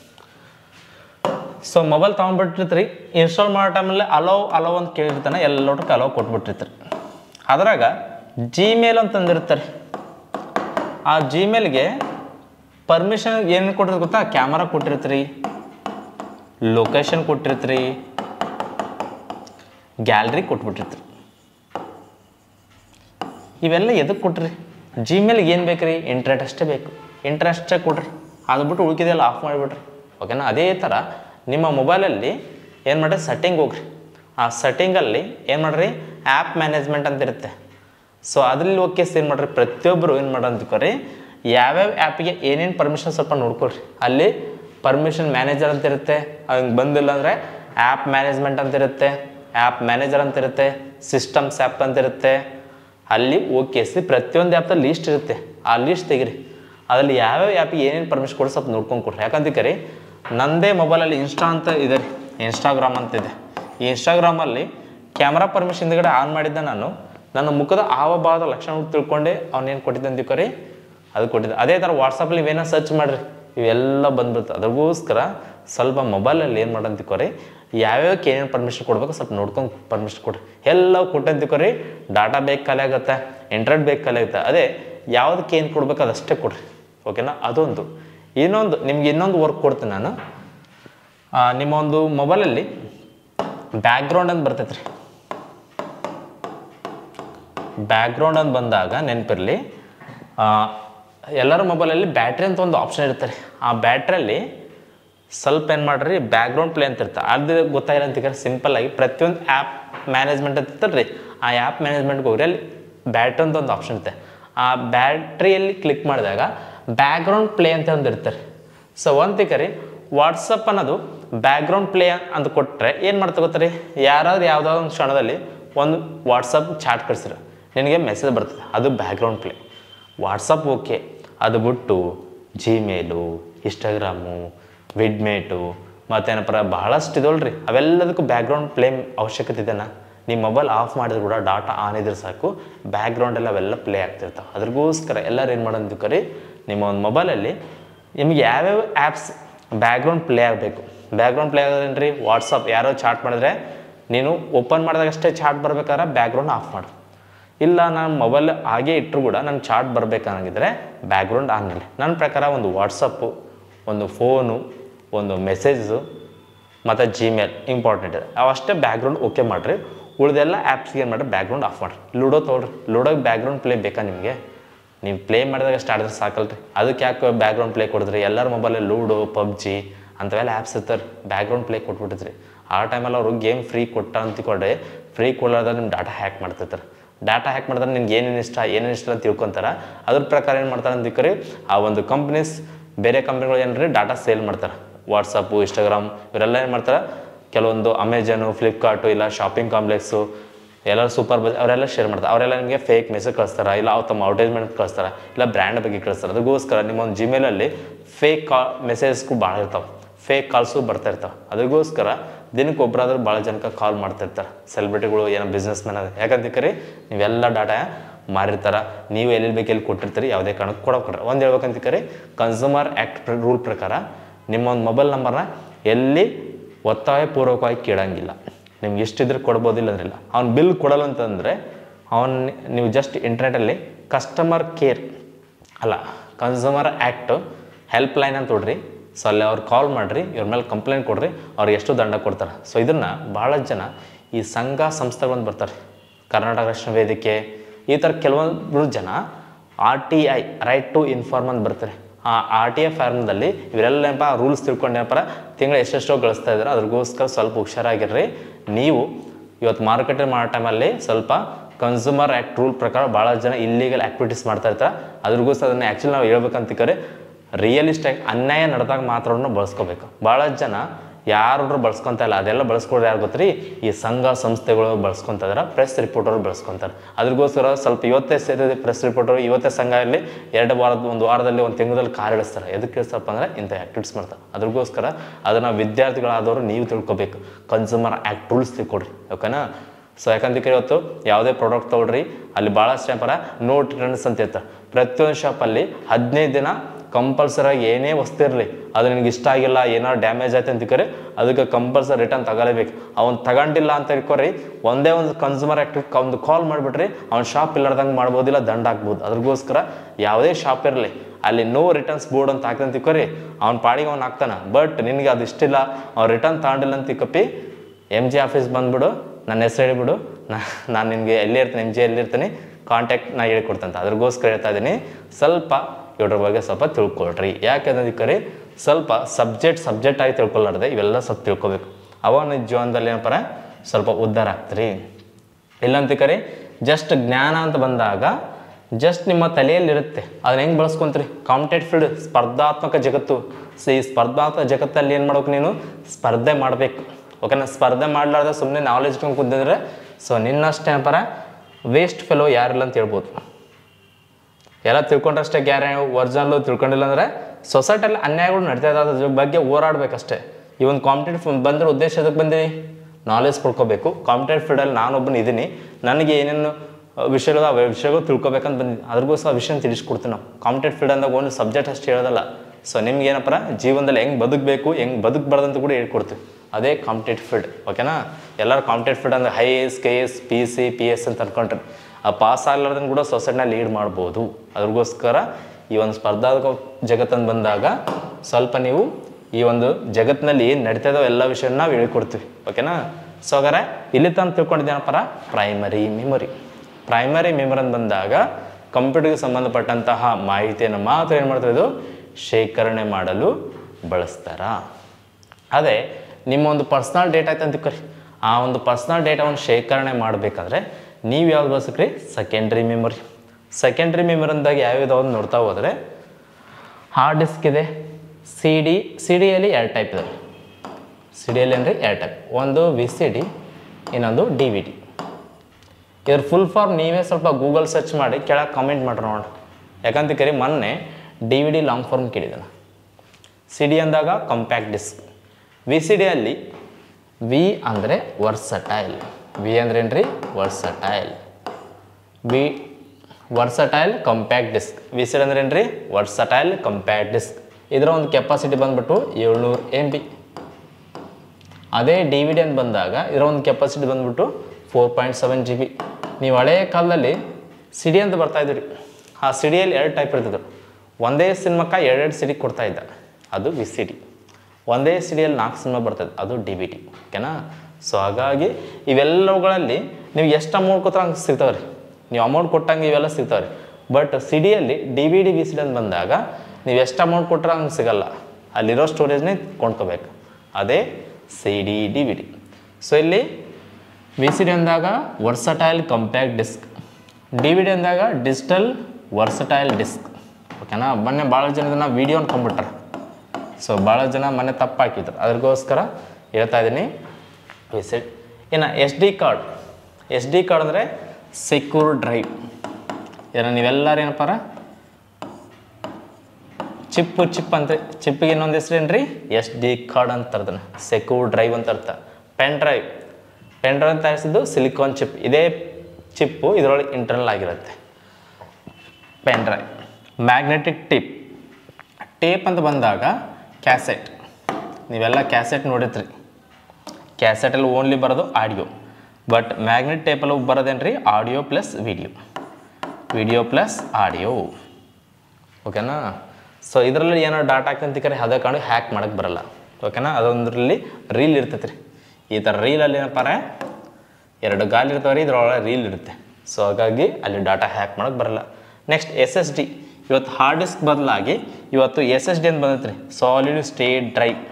A: ಸೊ ಮೊಬೈಲ್ ತೊಗೊಂಡ್ಬಿಟ್ಟಿರ್ತೀರಿ, ಇನ್ಸ್ಟಾಲ್ ಮಾಡೋ ಟೈಮಲ್ಲಿ ಅಲೋ ಅಂತ ಕೇಳಿರ್ತಾನೆ, ಎಲ್ಲೋಟಕ್ಕೆ ಅಲೋ ಕೊಟ್ಬಿಟ್ಟಿರ್ತಾರೆ. ಅದ್ರಾಗ ಜಿಮೇಲ್ ಅಂತಂದಿರ್ತಾರೆ. ಆ ಜಿಮೇಲ್ಗೆ ಪರ್ಮಿಷನ್ ಏನು ಕೊಟ್ಟಿರ್ತಾರೆ ಗೊತ್ತಾ? ಕ್ಯಾಮರಾ ಕೊಟ್ಟಿರ್ತೀರಿ, ಲೊಕೇಶನ್ ಕೊಟ್ಟಿರ್ತೀರಿ, ಗ್ಯಾಲರಿ ಕೊಟ್ಬಿಟ್ಟಿರ್ತೀರಿ. ಇವೆಲ್ಲ ಎದಕ್ಕೆ ಕೊಟ್ರಿ? ಜಿಮೇಲ್ಗೆ ಏನು ಬೇಕು ರೀ? ಇಂಟರ್ನೆಟ್ ಅಷ್ಟೇ ಬೇಕು, ಇಂಟರ್ನೆಟ್ ಅಷ್ಟೇ ಕೊಡ್ರಿ. ಅದು ಬಿಟ್ಟು ಉಳ್ಕಿದೆಲ್ಲ ಆಫ್ ಮಾಡಿಬಿಡ್ರಿ. ಓಕೆನಾ? ಅದೇ ಥರ ನಿಮ್ಮ ಮೊಬೈಲಲ್ಲಿ ಏನು ಮಾಡಿರಿ, ಸೆಟ್ಟಿಂಗ್ ಹೋಗ್ರಿ. ಆ ಸೆಟ್ಟಿಂಗಲ್ಲಿ ಏನು ಮಾಡಿರಿ, ಆ್ಯಪ್ ಮ್ಯಾನೇಜ್ಮೆಂಟ್ ಅಂತ ಇರುತ್ತೆ. ಸೊ ಅದ್ರಲ್ಲಿ ಓಕೆ ಏನು ಮಾಡಿರಿ, ಪ್ರತಿಯೊಬ್ಬರು ಏನು ಮಾಡೋದು ಅಂದ್ಕೊರಿ, ಯಾವ್ಯಾವ ಆ್ಯಪಿಗೆ ಏನೇನು ಪರ್ಮಿಷನ್ ಸ್ವಲ್ಪ ನೋಡ್ಕೊಳ್ರಿ. ಅಲ್ಲಿ ಪರ್ಮಿಷನ್ ಮ್ಯಾನೇಜರ್ ಅಂತ ಇರುತ್ತೆ, ಹಂಗೆ ಬಂದಿಲ್ಲ ಅಂದರೆ ಆ್ಯಪ್ ಮ್ಯಾನೇಜ್ಮೆಂಟ್ ಅಂತ ಇರುತ್ತೆ, ಆ್ಯಪ್ ಮ್ಯಾನೇಜರ್ ಅಂತ ಇರುತ್ತೆ, ಸಿಸ್ಟಮ್ಸ್ ಆ್ಯಪ್ ಅಂತ ಇರುತ್ತೆ. ಅಲ್ಲಿ ಓಕೆ ಪ್ರತಿಯೊಂದು ಆ್ಯಪ್ದಲ್ಲಿ ಲೀಸ್ಟ್ ಇರುತ್ತೆ. ಆ ಲೀಸ್ಟ್ ತೆಗಿರಿ. ಅದರಲ್ಲಿ ಯಾವ್ಯಾವ ಆ್ಯಪಿಗೆ ಏನೇನು ಪರ್ಮಿಷನ್ ಕೊಡಿ ಸ್ವಲ್ಪ ನೋಡ್ಕೊಂಡು ಕೊಡ್ರಿ. ಯಾಕಂತಕ್ಕರಿ ನನ್ನದೇ ಮೊಬೈಲಲ್ಲಿ ಇನ್ಸ್ಟಾ ಅಂತ ಇದೆ ರೀ, ಇನ್ಸ್ಟಾಗ್ರಾಮ್ ಅಂತಿದೆ. ಈ ಇನ್ಸ್ಟಾಗ್ರಾಮಲ್ಲಿ ಕ್ಯಾಮ್ರಾ ಪರ್ಮಿಷನ್ ಹಿಂದ್ಗಡೆ ಆನ್ ಮಾಡಿದ್ದೆ ನಾನು. ನನ್ನ ಮುಖದ ಹಾವಭಾವದ ಲಕ್ಷಣ ತಿಳ್ಕೊಂಡೆ ಅವನೇನು ಕೊಟ್ಟಿದ್ದೆ ಅಂದಿಕ್ಕರಿ ಅದು ಕೊಟ್ಟಿದ್ದೆ. ಅದೇ ಥರ ವಾಟ್ಸಪ್ಪಲ್ಲಿ ನೀವೇನೋ ಸರ್ಚ್ ಮಾಡಿರಿ, ಇವೆಲ್ಲ ಬಂದ್ಬಿಡುತ್ತೆ. ಅದಕ್ಕೋಸ್ಕರ ಸ್ವಲ್ಪ ಮೊಬೈಲಲ್ಲಿ ಏನು ಮಾಡಂತಿಕೋರಿ, ಯಾವ್ಯಾವಕ್ಕೆ ಏನೇನು ಪರ್ಮಿಷನ್ ಕೊಡ್ಬೇಕು ಸ್ವಲ್ಪ ನೋಡ್ಕೊಂಡು ಪರ್ಮಿಷನ್ ಕೊಡ್ರಿ. ಎಲ್ಲ ಕೊಟ್ಟಂತಿಕೋರಿ, ಡಾಟಾ ಬೇಕು ಖಾಲಿ ಆಗುತ್ತೆ, ಇಂಟರ್ನೆಟ್ ಬೇಕು ಖಾಲಿ ಆಗುತ್ತೆ. ಅದೇ ಯಾವುದಕ್ಕೆ ಏನು ಕೊಡ್ಬೇಕು ಅದಷ್ಟೇ ಕೊಡ್ರಿ. ಓಕೆನಾ? ಅದೊಂದು. ಇನ್ನೊಂದು ನಿಮ್ಗೆ ಇನ್ನೊಂದು ವರ್ಕ್ ಕೊಡ್ತೀನಿ ನಾನು. ನಿಮ್ಮ ಒಂದು ಮೊಬೈಲಲ್ಲಿ ಬ್ಯಾಕ್ಗ್ರೌಂಡ್ ಅಂತ ಬರ್ತೈತೆ ರೀ. ಬ್ಯಾಕ್ಗ್ರೌಂಡ್ ಅಂತ ಬಂದಾಗ ನೆನಪಿರಲಿ, ಎಲ್ಲರ ಮೊಬೈಲಲ್ಲಿ ಬ್ಯಾಟ್ರಿ ಅಂತ ಒಂದು ಆಪ್ಷನ್ ಇರ್ತಾರೆ. ಆ ಬ್ಯಾಟ್ರಿಯಲ್ಲಿ ಸ್ವಲ್ಪ ಏನು ಮಾಡಿರಿ, ಬ್ಯಾಕ್ಗ್ರೌಂಡ್ ಪ್ಲೇ ಅಂತ ಇರ್ತಾರೆ. ಅದು ಗೊತ್ತಾಗಿಲ್ಲ ಅಂತಿದ್ದಾರೆ. ಸಿಂಪಲ್ಲಾಗಿ ಪ್ರತಿಯೊಂದು ಆ್ಯಪ್ ಮ್ಯಾನೇಜ್ಮೆಂಟ್ ಅಂತ ಇರ್ತಲ್ಲ ರೀ, ಆ ಆ್ಯಪ್ ಮ್ಯಾನೇಜ್ಮೆಂಟ್ಗೆ ಹೋಗ್ರಿ. ಅಲ್ಲಿ ಬ್ಯಾಟ್ರಿ ಅಂತ ಒಂದು ಆಪ್ಷನ್ ಇರುತ್ತೆ. ಆ ಬ್ಯಾಟ್ರಿಯಲ್ಲಿ ಕ್ಲಿಕ್ ಮಾಡಿದಾಗ ಬ್ಯಾಕ್ಗ್ರೌಂಡ್ ಪ್ಲೇ ಅಂತ ಒಂದು ಇರ್ತಾರೆ. ಸೊ ಒಂತಿಕರಿ ವಾಟ್ಸಪ್ ಅನ್ನೋದು ಬ್ಯಾಕ್ಗ್ರೌಂಡ್ ಪ್ಲೇ ಅಂತ ಕೊಟ್ಟರೆ ಏನು ಮಾಡ್ತಾ ಗೊತ್ತಾರೆ, ಯಾರಾದ್ರೂ ಯಾವುದಾದ್ರು ಒಂದು ಕ್ಷಣದಲ್ಲಿ ಒಂದು ವಾಟ್ಸಪ್ ಚಾಟ್ ಕಳಿಸಿರ ನಿನಗೆ ಮೆಸೇಜ್ ಬರ್ತದೆ, ಅದು ಬ್ಯಾಕ್ಗ್ರೌಂಡ್ ಪ್ಲೇ. ವಾಟ್ಸಪ್ ಓಕೆ, ಅದು ಬಿಟ್ಟು ಜಿಮೇಲು, ಇನ್ಸ್ಟಾಗ್ರಾಮು, ವಿಡ್ಮೇಟು ಮತ್ತೇನಪ್ಪ ಬಹಳಷ್ಟು ಇದಲ್ರಿ, ಅವೆಲ್ಲದಕ್ಕೂ ಬ್ಯಾಕ್ಗ್ರೌಂಡ್ ಪ್ಲೇ ಅವಶ್ಯಕತೆ ಇದೆನಾ? ನಿಮ್ಮ ಮೊಬೈಲ್ ಆಫ್ ಮಾಡಿದ್ರು ಕೂಡ ಡಾಟಾ ಆನ್ ಇದ್ರೆ ಸಾಕು, ಬ್ಯಾಕ್ಗ್ರೌಂಡೆಲ್ಲ ಅವೆಲ್ಲ ಪ್ಲೇ ಆಗ್ತಿರ್ತಾವೆ. ಅದ್ರಗೋಸ್ಕರ ಎಲ್ಲರೂ ಏನು ಮಾಡೋದಕ್ಕರಿ, ನಿಮ್ಮ ಒಂದು ಮೊಬೈಲಲ್ಲಿ ನಿಮಗೆ ಯಾವ್ಯಾವ ಆ್ಯಪ್ಸ್ ಬ್ಯಾಕ್ಗ್ರೌಂಡ್ ಪ್ಲೇ ಆಗಬೇಕು. ಬ್ಯಾಕ್ಗ್ರೌಂಡ್ ಪ್ಲೇ ಆಗೋದೇನು ರೀ, ವಾಟ್ಸಪ್ ಯಾರೋ ಚಾಟ್ ಮಾಡಿದ್ರೆ ನೀನು ಓಪನ್ ಮಾಡಿದಾಗಷ್ಟೇ ಚಾಟ್ ಬರ್ಬೇಕಾದ್ರೆ ಬ್ಯಾಕ್ಗ್ರೌಂಡ್ ಆಫ್ ಮಾಡು. ಇಲ್ಲ ನಾನು ಮೊಬೈಲ್ ಹಾಗೆ ಇಟ್ಟರು ಕೂಡ ನನ್ನ ಚಾಟ್ ಬರಬೇಕಂಗಿದ್ರೆ ಬ್ಯಾಕ್ಗ್ರೌಂಡ್ ಆನ್ ಮಾಡಲಿ. ನನ್ನ ಪ್ರಕಾರ ಒಂದು ವಾಟ್ಸಪ್ಪು, ಒಂದು ಫೋನು, ಒಂದು ಮೆಸೇಜು ಮತ್ತು ಜಿಮೇಲ್ ಇಂಪಾರ್ಟೆಂಟ್ ಇದೆ, ಅವಷ್ಟೇ ಬ್ಯಾಕ್ಗ್ರೌಂಡ್ ಓಕೆ ಮಾಡಿರಿ. ಉಳಿದೆಲ್ಲ ಆ್ಯಪ್ಸ್ಗೆ ಏನು ಮಾಡಿರಿ, ಬ್ಯಾಕ್ಗ್ರೌಂಡ್ ಆಫ್ ಮಾಡಿರಿ. ಲೂಡೋ ತೊಗೊಳ್ರಿ, ಲೂಡೋಗೆ ಬ್ಯಾಕ್ಗ್ರೌಂಡ್ ಪ್ಲೇ ಬೇಕಾ ನಿಮಗೆ? ನೀವು ಪ್ಲೇ ಮಾಡಿದಾಗ ಸ್ಟಾರ್ಟ್ ಆದ್ರೆ ಸಾಕಲ್ರಿ. ಅದಕ್ಕೆ ಯಾಕೆ ಬ್ಯಾಕ್ಗ್ರೌಂಡ್ ಪ್ಲೇ ಕೊಡಿದ್ರಿ? ಎಲ್ಲರ ಮೊಬೈಲಲ್ಲಿ ಲೂಡೋ, ಪಬ್ಜಿ ಅಂಥವೆಲ್ಲ ಆ್ಯಪ್ಸ್ ಇರ್ತಾರೆ, ಬ್ಯಾಕ್ಗ್ರೌಂಡ್ ಪ್ಲೇ ಕೊಟ್ಬಿಟ್ಟಿದ್ರಿ. ಆ ಟೈಮಲ್ಲಿ ಅವರು ಗೇಮ್ ಫ್ರೀ ಕೊಟ್ಟ ಅಂತಿಕೊಂಡ್ರೆ ಫ್ರೀ ಕೊಡೋದಾಗ ನಿಮ್ಮ ಡಾಟಾ ಹ್ಯಾಕ್ ಮಾಡ್ತಿರ್ತಾರೆ. ಡಾಟಾ ಹ್ಯಾಕ್ ಮಾಡಿದ್ರೆ ನಿಮ್ಗೆ ಏನೇನು ಇಷ್ಟ ಅಂತ ತಿಳ್ಕೊತಾರೆ. ಅದ್ರ ಪ್ರಕಾರ ಏನು ಮಾಡ್ತಾರೆ ಅಂತಿಕ್ಕರಿ, ಆ ಒಂದು ಕಂಪ್ನೀಸ್ ಬೇರೆ ಕಂಪ್ನಿಗಳು ಏನ್ರಿ ಡಾಟಾ ಸೇಲ್ ಮಾಡ್ತಾರೆ. ವಾಟ್ಸಪ್ಪು, ಇನ್ಸ್ಟಾಗ್ರಾಮ್ ಇವರೆಲ್ಲ ಏನು ಮಾಡ್ತಾರೆ, ಕೆಲವೊಂದು ಅಮೆಜಾನು, ಫ್ಲಿಪ್ಕಾರ್ಟು, ಇಲ್ಲ ಶಾಪಿಂಗ್ ಕಾಂಪ್ಲೆಕ್ಸು, ಎಲ್ಲರೂ ಸೂಪರ್ ಬಜ್ ಅವರೆಲ್ಲ ಶೇರ್ ಮಾಡ್ತಾರೆ. ಅವರೆಲ್ಲ ನಿಮಗೆ ಫೇಕ್ ಮೆಸೇಜ್ ಕಳಿಸ್ತಾರೆ, ಇಲ್ಲ ಅವ್ರು ತಮ್ಮ ಅಡ್ವರ್ಟೈಸ್ಮೆಂಟ್ ಕಳಿಸ್ತಾರೆ, ಇಲ್ಲ ಬ್ರ್ಯಾಂಡ್ ಬಗ್ಗೆ ಕಳಿಸ್ತಾರೆ. ಅದಕ್ಕೋಸ್ಕರ ನಿಮ್ಮ ಒಂದು ಜಿಮೇಲಲ್ಲಿ ಫೇಕ್ ಮೆಸೇಜ್ಗೂ ಭಾಳ ಇರ್ತಾವೆ, ಫೇಕ್ ಕಾಲ್ಸು ಬರ್ತಾ ಇರ್ತಾವೆ. ಅದಕ್ಕೋಸ್ಕರ ದಿನಕ್ಕೆ ಒಬ್ಬರಾದ್ರೂ ಭಾಳ ಜನಕ್ಕೆ ಕಾಲ್ ಮಾಡ್ತಿರ್ತಾರೆ, ಸೆಲೆಬ್ರಿಟಿಗಳು, ಏನೋ ಬಿಸ್ನೆಸ್ ಮ್ಯಾನ್ ಅದು. ಯಾಕಂತಿಕ್ಕರಿ ನೀವೆಲ್ಲ ಡಾಟಾ ಮಾರಿರ್ತಾರೆ, ನೀವು ಎಲ್ಲಿ ಬೇಕು ಎಲ್ಲಿ ಕೊಟ್ಟಿರ್ತೀರಿ, ಯಾವುದೇ ಕಾರಣಕ್ಕೆ ಕೊಡೋಕ್ರೆ. ಒಂದು ಹೇಳ್ಬೇಕಂತಿಕ್ಕರಿ, ಕನ್ಸ್ಯೂಮರ್ ಆ್ಯಕ್ಟ್ ರೂಲ್ ಪ್ರಕಾರ ನಿಮ್ಮ ಒಂದು ಮೊಬೈಲ್ ನಂಬರ್ನ ಎಲ್ಲಿ ಒತ್ತಾಯ ಪೂರ್ವಕವಾಗಿ ಕೇಳೋಂಗಿಲ್ಲ. ನಿಮ್ಗೆ ಎಷ್ಟಿದ್ರೆ ಕೊಡ್ಬೋದಿಲ್ಲ ಅಂದ್ರಿಲ್ಲ. ಅವ್ನು ಬಿಲ್ ಕೊಡಲ್ಲ ಅಂತಂದರೆ ನೀವು ಜಸ್ಟ್ ಇಂಟರ್ನೆಟಲ್ಲಿ ಕಸ್ಟಮರ್ ಕೇರ್ ಅಲ್ಲ, ಕನ್ಸ್ಯೂಮರ್ ಆ್ಯಕ್ಟು ಹೆಲ್ಪ್ ಲೈನ್ ಅಂತ ನೋಡ್ರಿ. ಸೊ ಅಲ್ಲಿ ಅವ್ರು ಕಾಲ್ ಮಾಡಿರಿ, ಇವ್ರ ಮೇಲೆ ಕಂಪ್ಲೇಂಟ್ ಕೊಡ್ರಿ, ಅವ್ರಿಗೆ ಎಷ್ಟು ದಂಡ ಕೊಡ್ತಾರೆ. ಸೊ ಇದನ್ನು ಭಾಳ ಜನ ಈ ಸಂಘ ಸಂಸ್ಥೆಗಳಂತ ಬರ್ತಾರೆ, ಕರ್ನಾಟಕ ರಕ್ಷಣಾ ವೇದಿಕೆ, ಈ ಥರ ಕೆಲವೊಂದು ಜನ RTI ರೈಟ್ ಟು ಇನ್ಫಾರ್ಮ್ ಅಂತ ಬರ್ತಾರೆ. ಆ RTI ಫಾರ್ಮ್ದಲ್ಲಿ ಇವರೆಲ್ಲ ಏನಪ್ಪ ರೂಲ್ಸ್ ತಿಳ್ಕೊಂಡೇನಪ್ಪ ತಿಂಗಳು ಎಷ್ಟೆಷ್ಟೋ ಗಳಿಸ್ತಾ ಇದ್ದಾರೆ. ಅದ್ರಗೋಸ್ಕರ ಸ್ವಲ್ಪ ಹುಷಾರಾಗಿರ್ರಿ. ನೀವು ಇವತ್ತು ಮಾರುಕಟ್ಟೆ ಮಾಡೋ ಟೈಮಲ್ಲಿ ಸ್ವಲ್ಪ ಕನ್ಸ್ಯೂಮರ್ ಆ್ಯಕ್ಟ್ ರೂಲ್ ಪ್ರಕಾರ ಭಾಳ ಜನ ಇಲ್ಲೀಗಲ್ ಆ್ಯಕ್ಟಿವಿಟೀಸ್ ಮಾಡ್ತಾ ಇರ್ತಾರೆ. ಅದ್ರಗೋಸ್ಕರ ಅದನ್ನು ಆ್ಯಕ್ಚುಲಿ ನಾವು ಹೇಳ್ಬೇಕಂತಿಕ್ಕರೆ ರಿಯಲಿಸ್ಟಾಗಿ ಅನ್ಯಾಯ ನಡೆದಾಗ ಮಾತ್ರ ಬಳಸ್ಕೋಬೇಕು. ಭಾಳ ಜನ ಯಾರು ಬಳಸ್ಕೊತ ಇಲ್ಲ, ಅದೆಲ್ಲ ಬಳಸ್ಕೊಡ್ರೆ ಯಾರು ಗೊತ್ತ್ರಿ, ಈ ಸಂಘ ಸಂಸ್ಥೆಗಳು ಬಳಸ್ಕೊತಿದ್ರೆ ಪ್ರೆಸ್ ರಿಪೋರ್ಟರ್ ಬಳಸ್ಕೊತಾರೆ. ಅದ್ರಗೋಸ್ಕರ ಸ್ವಲ್ಪ ಇವತ್ತೇ ಸೇರಿದೆ ಪ್ರೆಸ್ ರಿಪೋರ್ಟರ್, ಇವತ್ತೇ ಸಂಘ ಇಲ್ಲಿ 2 ವಾರದ 1 ವಾರದಲ್ಲಿ 1 ತಿಂಗಳಲ್ಲಿ ಕಾರ್ಡಿಸ್ತಾರೆ. ಎದಕ್ಕೆ ಇಳಿಸ್ತಪ್ಪ ಅಂದರೆ ಇಂಥ ಆ್ಯಕ್ಟಿವಿಟೀಸ್ ಮಾಡ್ತಾರೆ. ಅದ್ರಗೋಸ್ಕರ ಅದನ್ನು ವಿದ್ಯಾರ್ಥಿಗಳಾದವರು ನೀವು ತಿಳ್ಕೊಬೇಕು. ಕನ್ಸ್ಯೂಮರ್ ಆ್ಯಕ್ಟ್ ರೂಲ್ಸ್ ತಿಳ್ಕೊಡ್ರಿ, ಓಕೆನಾ. ಸೊ ಯಾಕಂದ್ರೆ ಇವತ್ತು ಯಾವುದೇ ಪ್ರಾಡಕ್ಟ್ ತೊಗೊಳ್ರಿ, ಅಲ್ಲಿ ಭಾಳಷ್ಟು ವ್ಯಾಪಾರ ನೋ ರಿಟರ್ನ್ಸ್ ಅಂತ ಇರ್ತಾರೆ. ಪ್ರತಿಯೊಂದು ಶಾಪಲ್ಲಿ 15 ದಿನ ಕಂಪಲ್ಸರಾಗಿ ಏನೇ ವಸ್ತು ಇರಲಿ, ಅದು ನಿನಗೆ ಇಷ್ಟ ಆಗಿಲ್ಲ, ಏನಾದ್ರು ಡ್ಯಾಮೇಜ್ ಆಯ್ತು ಅಂತ ತಿಳ್ಕೊರಿ, ಅದಕ್ಕೆ ಕಂಪಲ್ಸರಿ ರಿಟರ್ನ್ ತಗೊಳ್ಳೇಬೇಕು. ಅವ್ನು ತಗೊಂಡಿಲ್ಲ ಅಂತ ತಿಳ್ಕೊರಿ, ಒಂದೇ ಒಂದು ಕನ್ಸ್ಯೂಮರ್ ಆ್ಯಕ್ಟ್ ಒಂದು ಕಾಲ್ ಮಾಡಿಬಿಟ್ರಿ, ಅವ್ನು ಶಾಪ್ ಇಲ್ಲಾರ್ದಂಗೆ ಮಾಡ್ಬೋದಿಲ್ಲ, ದಂಡ ಹಾಕ್ಬೋದು. ಅದ್ರಗೋಸ್ಕರ ಯಾವುದೇ ಶಾಪ್ ಇರಲಿ ಅಲ್ಲಿ ನೋ ರಿಟರ್ನ್ಸ್ ಬೋರ್ಡ್ ಅಂತ ಹಾಕ್ತಂತ ತಿಳ್ಕೊರಿ, ಅವ್ನ ಪಾಡಿಗೆ ಅವ್ನು ಹಾಕ್ತಾನೆ. ಬಟ್ ನಿನಗೆ ಅದು ಇಷ್ಟಿಲ್ಲ, ಅವ್ನು ರಿಟರ್ನ್ ತಗೊಂಡಿಲ್ಲ ಅಂತ ತಿಳ್ಕೊಪ್ಪಿ, MG ಆಫೀಸ್ ಬಂದುಬಿಡು, ನನ್ನ ಹೆಸರು ಹೇಳಿಬಿಡು, ನಾನು ನಿನಗೆ ಎಲ್ಲಿ ಇರ್ತೀನಿ, MG ಎಲ್ಲಿರ್ತೀನಿ, ಕಾಂಟ್ಯಾಕ್ಟ್ ನಾ ಹೇಳ್ಕೊಡ್ತಂತ. ಅದ್ರಗೋಸ್ಕರ ಹೇಳ್ತಾ ಇದ್ದೀನಿ, ಸ್ವಲ್ಪ ಇವ್ರ ಬಗ್ಗೆ ಸ್ವಲ್ಪ ತಿಳ್ಕೊಳ್ರಿ. ಯಾಕೆಂದ್ರೆ ಸ್ವಲ್ಪ ಸಬ್ಜೆಕ್ಟ್ ಆಗಿ ತಿಳ್ಕೊಳ್ಳಾರ್ದೆ ಇವೆಲ್ಲ ಸ್ವಲ್ಪ ತಿಳ್ಕೊಬೇಕು. ಅವಾಗ ಜೀವನದಲ್ಲಿ ಏನಪ್ಪ ಸ್ವಲ್ಪ ಉದ್ಧಾರ ಆಗ್ತೀರಿ. ಇಲ್ಲಂತಿಕರಿ ಜಸ್ಟ್ ಜ್ಞಾನ ಅಂತ ಬಂದಾಗ ಜಸ್ಟ್ ನಿಮ್ಮ ತಲೆಯಲ್ಲಿರುತ್ತೆ, ಅದನ್ನ ಹೆಂಗೆ ಬಳಸ್ಕೊಂತೀರಿ. ಕಾಂಪಿಟೇಟಿವ್ ಫೀಲ್ಡ್, ಸ್ಪರ್ಧಾತ್ಮಕ ಜಗತ್ತು. ಈ ಸ್ಪರ್ಧಾತ್ಮಕ ಜಗತ್ತಲ್ಲಿ ಏನು ಮಾಡ್ಬೇಕು, ನೀನು ಸ್ಪರ್ಧೆ ಮಾಡಬೇಕು, ಓಕೆನಾ. ಸ್ಪರ್ಧೆ ಮಾಡಲಾರ್ದೆ ಸುಮ್ಮನೆ ನಾಲೆಜ್ ಇಟ್ಕೊಂಡು ಕೂತಿದ್ರೆ ಸೊ ನಿನ್ನಷ್ಟೇ ಏನಪ್ಪ ವೇಸ್ಟ್ ಫೆಲೋ ಯಾರಿಲ್ಲ ಅಂತ ಹೇಳ್ಬೋದು. ಎಲ್ಲ ತಿಳ್ಕೊಂಡ್ರಷ್ಟೇ ಗ್ಯಾರ ಒರಿಜಿನಲ್ಲು, ತಿಳ್ಕೊಂಡಿಲ್ಲ ಅಂದರೆ ಸೊಸೈಟಿಯಲ್ಲಿ ಅನ್ಯಾಯಗಳು ನಡೀತಾ ಇದೆ, ಅದ್ರ ಬಗ್ಗೆ ಹೋರಾಡಬೇಕಷ್ಟೇ. ಈ ಒಂದು ಕಾಂಪಿಟೇಟಿವ್ ಬಂದರೆ ಉದ್ದೇಶ ಅದಕ್ಕೆ ಬಂದಿರಿ, ನಾಲೆಜ್ ಪಡ್ಕೋಬೇಕು. ಕಾಂಪಿಟೇಟಿವ್ ಫೀಲ್ಡಲ್ಲಿ ನಾನೊಬ್ಬನು ಇದ್ದೀನಿ, ನನಗೆ ಏನೇನು ವಿಷಯಗಳು ಆ ವಿಷಯಗಳು ತಿಳ್ಕೊಬೇಕಂತ ಬಂದಿದ್ದೀನಿ, ಅದ್ರಿಗೋಸ್ಕರ ಆ ವಿಷಯ ತಿಳಿಸ್ಕೊಡ್ತೀವಿ ನಾವು. ಕಾಂಪಿಟೇಟಿವ್ ಫೀಲ್ಡ್ ಅಂದಾಗ ಒಂದು ಸಬ್ಜೆಕ್ಟ್ ಅಷ್ಟು ಹೇಳೋದಲ್ಲ, ಸೊ ನಿಮ್ಗೆ ಏನಪ್ಪ ಜೀವನದಲ್ಲಿ ಹೆಂಗೆ ಬದುಕಬೇಕು, ಹೆಂಗೆ ಬದುಕಬಾರ್ದಂತ ಕೂಡ ಹೇಳ್ಕೊಡ್ತೀವಿ. ಅದೇ ಕಾಂಪಿಟೇಟಿವ್ ಫೀಲ್ಡ್, ಓಕೆನಾ. ಎಲ್ಲರೂ ಕಾಂಪಿಟೇಟಿವ್ ಫೀಲ್ಡ್ ಅಂದರೆ IAS KS PC PS ಅಂತ ಅನ್ಕೊಂಡ್ರಿ, ಆ ಪಾಸ್ ಆಗ್ಲಾರ್ದನ್ನು ಕೂಡ ಸೊಸೈಟಿನ ಲೀಡ್ ಮಾಡ್ಬೋದು. ಅದ್ರಗೋಸ್ಕರ ಈ ಒಂದು ಸ್ಪರ್ಧಾತ್ಮಕ ಜಗತ್ತನ್ನು ಬಂದಾಗ ಸ್ವಲ್ಪ ನೀವು ಈ ಒಂದು ಜಗತ್ತಿನಲ್ಲಿ ಏನು ನಡೀತಾ ಇದ್ದಾವೆ ಎಲ್ಲ ವಿಷಯನ ನಾವು ಹೇಳ್ಕೊಡ್ತೀವಿ, ಓಕೆನಾ. ಸೊ ಹಾಗಾದ್ರೆ ಇಲ್ಲಿ ತಂದು ತಿಳ್ಕೊಂಡಿದ್ದೇನಪ್ಪ, ಪ್ರೈಮರಿ ಮೆಮೊರಿ ಅಂತ ಬಂದಾಗ ಕಂಪ್ಯೂಟರ್ಗೆ ಸಂಬಂಧಪಟ್ಟಂತಹ ಮಾಹಿತಿಯನ್ನು ಮಾತ್ರ ಏನು ಮಾಡ್ತಾರೆ, ಇದು ಶೇಖರಣೆ ಮಾಡಲು ಬಳಸ್ತಾರ. ಅದೇ ನಿಮ್ಮ ಒಂದು ಪರ್ಸ್ನಲ್ ಡೇಟಾ ಆಯ್ತು ಅಂತ ತಿಳ್ಕೊರಿ, ಆ ಒಂದು ಪರ್ಸ್ನಲ್ ಡೇಟಾವನ್ನು ಶೇಖರಣೆ ಮಾಡಬೇಕಾದ್ರೆ ನೀವು ಯಾವ್ದು ಬಳಸ್ಕ್ರಿ, ಸೆಕೆಂಡ್ರಿ ಮೆಮೊರಿ ಅಂದಾಗ ಯಾವ್ಯಾವ್ದು ನೋಡ್ತಾ ಹೋದರೆ ಹಾರ್ಡ್ ಡಿಸ್ಕ್ ಇದೆ, ಸಿ ಡಿಯಲ್ಲಿ 2 ಟೈಪ್ ಇದೆ. ಸಿ ಡಿಯಲ್ಲಿ ಅಂದರೆ 2 ಟೈಪ್, ಒಂದು VCD, ಇನ್ನೊಂದು DVD. ಇದ್ರ ಫುಲ್ ಫಾರ್ಮ್ ನೀವೇ ಸ್ವಲ್ಪ ಗೂಗಲ್ ಸರ್ಚ್ ಮಾಡಿ ಕೆಳಗೆ ಕಮೆಂಟ್ ಮಾಡ್ರಿ ನೋಡೋಣ. ಯಾಕಂತ ಕೇಳಿ ಮೊನ್ನೆ DVD ಲಾಂಗ್ ಫಾರ್ಮ್ ಕೇಳಿದ್ದಾನೆ. CD ಅಂದಾಗ ಕಾಂಪ್ಯಾಕ್ಟ್ ಡಿಸ್ಕ್, VCDಯಲ್ಲಿ V ಅಂದರೆ ವರ್ಸಟೈಲ್, V ಅಂದ್ರೆ ಏನ್ರಿ versatile, versatile compact disc. VCD ಅಂದ್ರೆ ಏನ್ರಿ ವರ್ಸಟೈಲ್ ಕಾಂಪ್ಯಾಕ್ಟ್ ಡಿಸ್ಕ್. ಇದರ ಒಂದು ಕೆಪಾಸಿಟಿ ಬಂದ್ಬಿಟ್ಟು 700 MB. ಅದೇ DVD ಅಂತ ಬಂದಾಗ ಇದರ ಒಂದು ಕೆಪಾಸಿಟಿ ಬಂದ್ಬಿಟ್ಟು 4.7 GB. ನೀವು ಹಳೆಯ ಕಾಲದಲ್ಲಿ CD ಅಂತ ಬರ್ತಾಯಿದ್ರಿ, ಆ ಸಿಡಿಯಲ್ಲಿ 2 ಟೈಪ್ ಇರ್ತಿದ್ರು. ಒಂದೇ ಸಿನಿಮಾಕ್ಕೆ 2 CD ಕೊಡ್ತಾ ಇದ್ದ, ಅದು VCD. ಒಂದೇ ಸಿಡಿಯಲ್ಲಿ 4 ಸಿನಿಮಾ ಬರ್ತದೆ, ಅದು DVD, ಓಕೆನಾ. ಸೊ ಹಾಗಾಗಿ ಇವೆಲ್ಲವುಗಳಲ್ಲಿ ನೀವು ಎಷ್ಟು ಅಮೌಂಟ್ ಕೊಟ್ಟರೆ ಹಂಗೆ ಸಿಗ್ತಾವೆ ರೀ, ನೀವು ಅಮೌಂಟ್ ಕೊಟ್ಟಂಗೆ ಇವೆಲ್ಲ ಸಿಗ್ತಾವೆ ರೀ. ಬಟ್ ಸಿಡಿಯಲ್ಲಿ DVD VCD ಅಂತ ಬಂದಾಗ ನೀವು ಎಷ್ಟು ಅಮೌಂಟ್ ಕೊಟ್ಟರೆ ಹಂಗೆ ಸಿಗಲ್ಲ, ಅಲ್ಲಿರೋ ಸ್ಟೋರೇಜ್ನೇ ಕೊಂಡ್ಕೋಬೇಕು, ಅದೇ CD DVD. ಸೊ ಇಲ್ಲಿ VCD ಅಂದಾಗ ವರ್ಸಟೈಲ್ ಕಾಂಪ್ಯಾಕ್ಟ್ ಡಿಸ್ಕ್, DVD ಅಂದಾಗ ಡಿಜಿಟಲ್ ವರ್ಸಟೈಲ್ ಡಿಸ್ಕ್, ಓಕೆನಾ. ಮೊನ್ನೆ ಭಾಳ ಜನ ವೀಡಿಯೋ ಅನ್ಕೊಂಡ್ಬಿಟ್ರೆ, ಸೊ ಭಾಳ ಜನ ಮೊನ್ನೆ ತಪ್ಪು ಹಾಕಿದ್ರು, ಅದಕ್ಕೋಸ್ಕರ ಹೇಳ್ತಾ ಇದ್ದೀನಿ VCD. ಇನ್ನು SD ಕಾರ್ಡ್ ಅಂದರೆ ಸೆಕ್ಯೂರ್ ಡ್ರೈವ್. ಏನೋ ನೀವೆಲ್ಲರೂ ಏನಪ್ಪಾರ ಚಿಪ್ ಅಂತ, ಚಿಪ್ಪಿಗೆ ಇನ್ನೊಂದು ಹೆಸರು ಏನ್ರಿ SD ಕಾರ್ಡ್ ಅಂತ ಅರ್ಥ, ಸೆಕ್ಯೂರ್ ಡ್ರೈವ್ ಅಂತ ಅರ್ಥ. ಪೆನ್ ಡ್ರೈವ್ ಅಂತ ತಯಾರಿಸಿದ್ದು ಸಿಲಿಕಾನ್ ಚಿಪ್, ಇದೇ ಚಿಪ್ಪು ಇದರೊಳಗೆ ಇಂಟರ್ನಲ್ ಆಗಿರುತ್ತೆ. Pen drive. ಮ್ಯಾಗ್ನೆಟಿಕ್ ಟೇಪ್ ಅಂತ ಬಂದಾಗ ಕ್ಯಾಸೆಟ್, ನೀವೆಲ್ಲ ಕ್ಯಾಸೆಟ್ ನೋಡಿದ್ರಿ, ಕ್ಯಾಸೆಟಲ್ಲಿ ಓನ್ಲಿ ಬರೋದು ಆಡಿಯೋ. ಬಟ್ ಮ್ಯಾಗ್ನೆಟ್ ಟೇಪಲ್ಲಿ ಬರೋದೇನ್ರಿ audio plus video plus audio, ಓಕೆನಾ. ಸೊ ಇದರಲ್ಲಿ ಏನೋ ಡಾಟಾ ಹಾಕ್ತಂತಿಕರೆ ಅದೇ ಕಾಣು ಹ್ಯಾಕ್ ಮಾಡೋಕ್ಕೆ ಬರಲ್ಲ, ಓಕೆನಾ. ಅದೊಂದರಲ್ಲಿ ರೀಲ್ ಇರ್ತೈತೆ ರೀ, ಈ ಥರ ರೀಲಲ್ಲಿ ಏನಪ್ಪಾರ 2 ಗಾಲಿ ಇರ್ತಾವೆ ರೀ, ಇದ್ರೊಳಗೆ ರೀಲ್ ಇರುತ್ತೆ. ಸೊ ಹಾಗಾಗಿ ಅಲ್ಲಿ ಡಾಟಾ ಹ್ಯಾಕ್ ಮಾಡೋಕ್ಕೆ ಬರಲ್ಲ. Next SSD. ಇವತ್ತು ಹಾರ್ಡ್ ಡಿಸ್ಕ್ ಬದಲಾಗಿ ಇವತ್ತು SSD ಅಂತ ಬಂದೈತೆ ರೀ, ಸಾಲಿಡ್ ಸ್ಟೇಟ್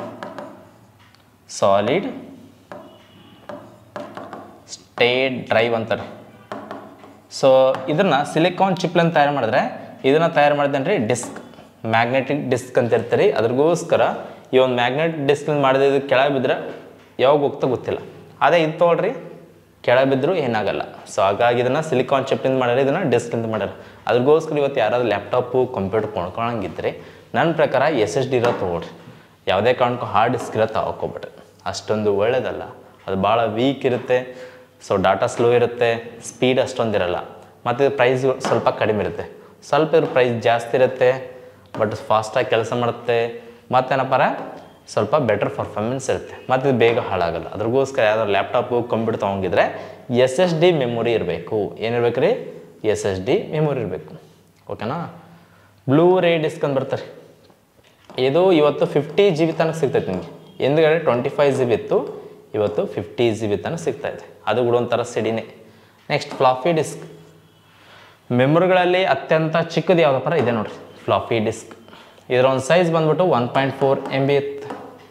A: ಡ್ರೈವ್ ಅಂತಾರೆ. ಸೊ ಇದನ್ನು ಸಿಲಿಕಾನ್ ಚಿಪ್ಲನ್ನು ತಯಾರು ಮಾಡಿದ್ರೆ, ಇದನ್ನು ತಯಾರು ಮಾಡಿದ್ದೇನೆ ರೀ ಮ್ಯಾಗ್ನೆಟಿಕ್ ಡಿಸ್ಕ್ ಅಂತ ಇರ್ತಾರೆ. ಅದ್ರಗೋಸ್ಕರ ಈ ಒಂದು ಮ್ಯಾಗ್ನೆಟಿಕ್ ಡಿಸ್ಕ್ ಮಾಡಿದ್ರೆ ಇದು ಕೆಳಗೆ ಬಿದ್ದರೆ ಯಾವಾಗ ಹೋಗ್ತಾ ಗೊತ್ತಿಲ್ಲ. ಅದೇ ಇದು ತೊಗೊಳ್ರಿ, ಕೆಳಗೆ ಬಿದ್ದರೂ ಏನಾಗಲ್ಲ. ಸೊ ಹಾಗಾಗಿ ಇದನ್ನು ಸಿಲಿಕಾನ್ ಚಿಪ್ಪಿಂದ ಮಾಡ್ಯಾರ, ಇದನ್ನು ಡಿಸ್ಕಿಂದ ಮಾಡ್ಯಾರ. ಅದ್ರಗೋಸ್ಕರ ಇವತ್ತು ಯಾರಾದ್ರು ಲ್ಯಾಪ್ಟಾಪು ಕಂಪ್ಯೂಟರ್ ಕೊಂಡ್ಕೊಳಂಗಿದ್ರೆ ನನ್ನ ಪ್ರಕಾರ SSD ಇರೋ ತೊಗೊಳ್ರಿ. ಯಾವುದೇ ಕಾರಣಕ್ಕೂ ಹಾರ್ಡ್ ಡಿಸ್ಕ್ ಇರೋ ತಗೋಬೇಡ್ರಿ, ಅಷ್ಟೊಂದು ಒಳ್ಳೇದಲ್ಲ. ಅದು ಭಾಳ ವೀಕ್ ಇರುತ್ತೆ. ಸೊ ಡಾಟಾ ಸ್ಲೋ ಇರುತ್ತೆ, ಸ್ಪೀಡ್ ಅಷ್ಟೊಂದಿರಲ್ಲ. ಮತ್ತು ಇದು ಪ್ರೈಸ್ ಸ್ವಲ್ಪ ಕಡಿಮೆ ಇರುತ್ತೆ. ಸ್ವಲ್ಪ ಇದ್ರ ಪ್ರೈಸ್ ಜಾಸ್ತಿ ಇರುತ್ತೆ, ಬಟ್ ಫಾಸ್ಟಾಗಿ ಕೆಲಸ ಮಾಡುತ್ತೆ. ಮತ್ತೇನಪ್ಪಾರ ಸ್ವಲ್ಪ ಬೆಟರ್ ಪರ್ಫಾರ್ಮೆನ್ಸ್ ಇರುತ್ತೆ, ಮತ್ತು ಇದು ಬೇಗ ಹಾಳಾಗಲ್ಲ. ಅದ್ರಗೋಸ್ಕರ ಯಾವ್ದಾದ್ರು ಲ್ಯಾಪ್ಟಾಪು ಕಂಪ್ಯೂಟರ್ ತೊಗೊಂಡಿದ್ರೆ SSD ಮೆಮೊರಿ ಇರಬೇಕು. ಏನಿರ್ಬೇಕು ರೀ? SSD ಮೆಮೊರಿ ಇರಬೇಕು. ಓಕೆನಾ? ಬ್ಲೂ ರೇ ಡಿಸ್ಕ್ ಅಂತ ಬರ್ತಾರೆ. ಇದು ಇವತ್ತು 50 GB ತನಕ ಸಿಗ್ತೈತೆ ನಿಮಗೆ. ಹಿಂದ್ಗಡೆ 25 GB ಇತ್ತು, ಇವತ್ತು 50 GB ತನಕ ಸಿಗ್ತಾಯಿದೆ. ಅದು ಕೂಡ ಒಂಥರ ಸಿಡಿನೇ. Next floppy disk. ಮೆಮೊರಿಗಳಲ್ಲಿ ಅತ್ಯಂತ ಚಿಕ್ಕದು ಯಾವುದಪ್ಪ ಇದೆ ನೋಡಿರಿ, ಫ್ಲಾಫಿ ಡಿಸ್ಕ್. ಇದರ ಒಂದು ಸೈಜ್ ಬಂದ್ಬಿಟ್ಟು 1.4 MB ಇತ್ತು.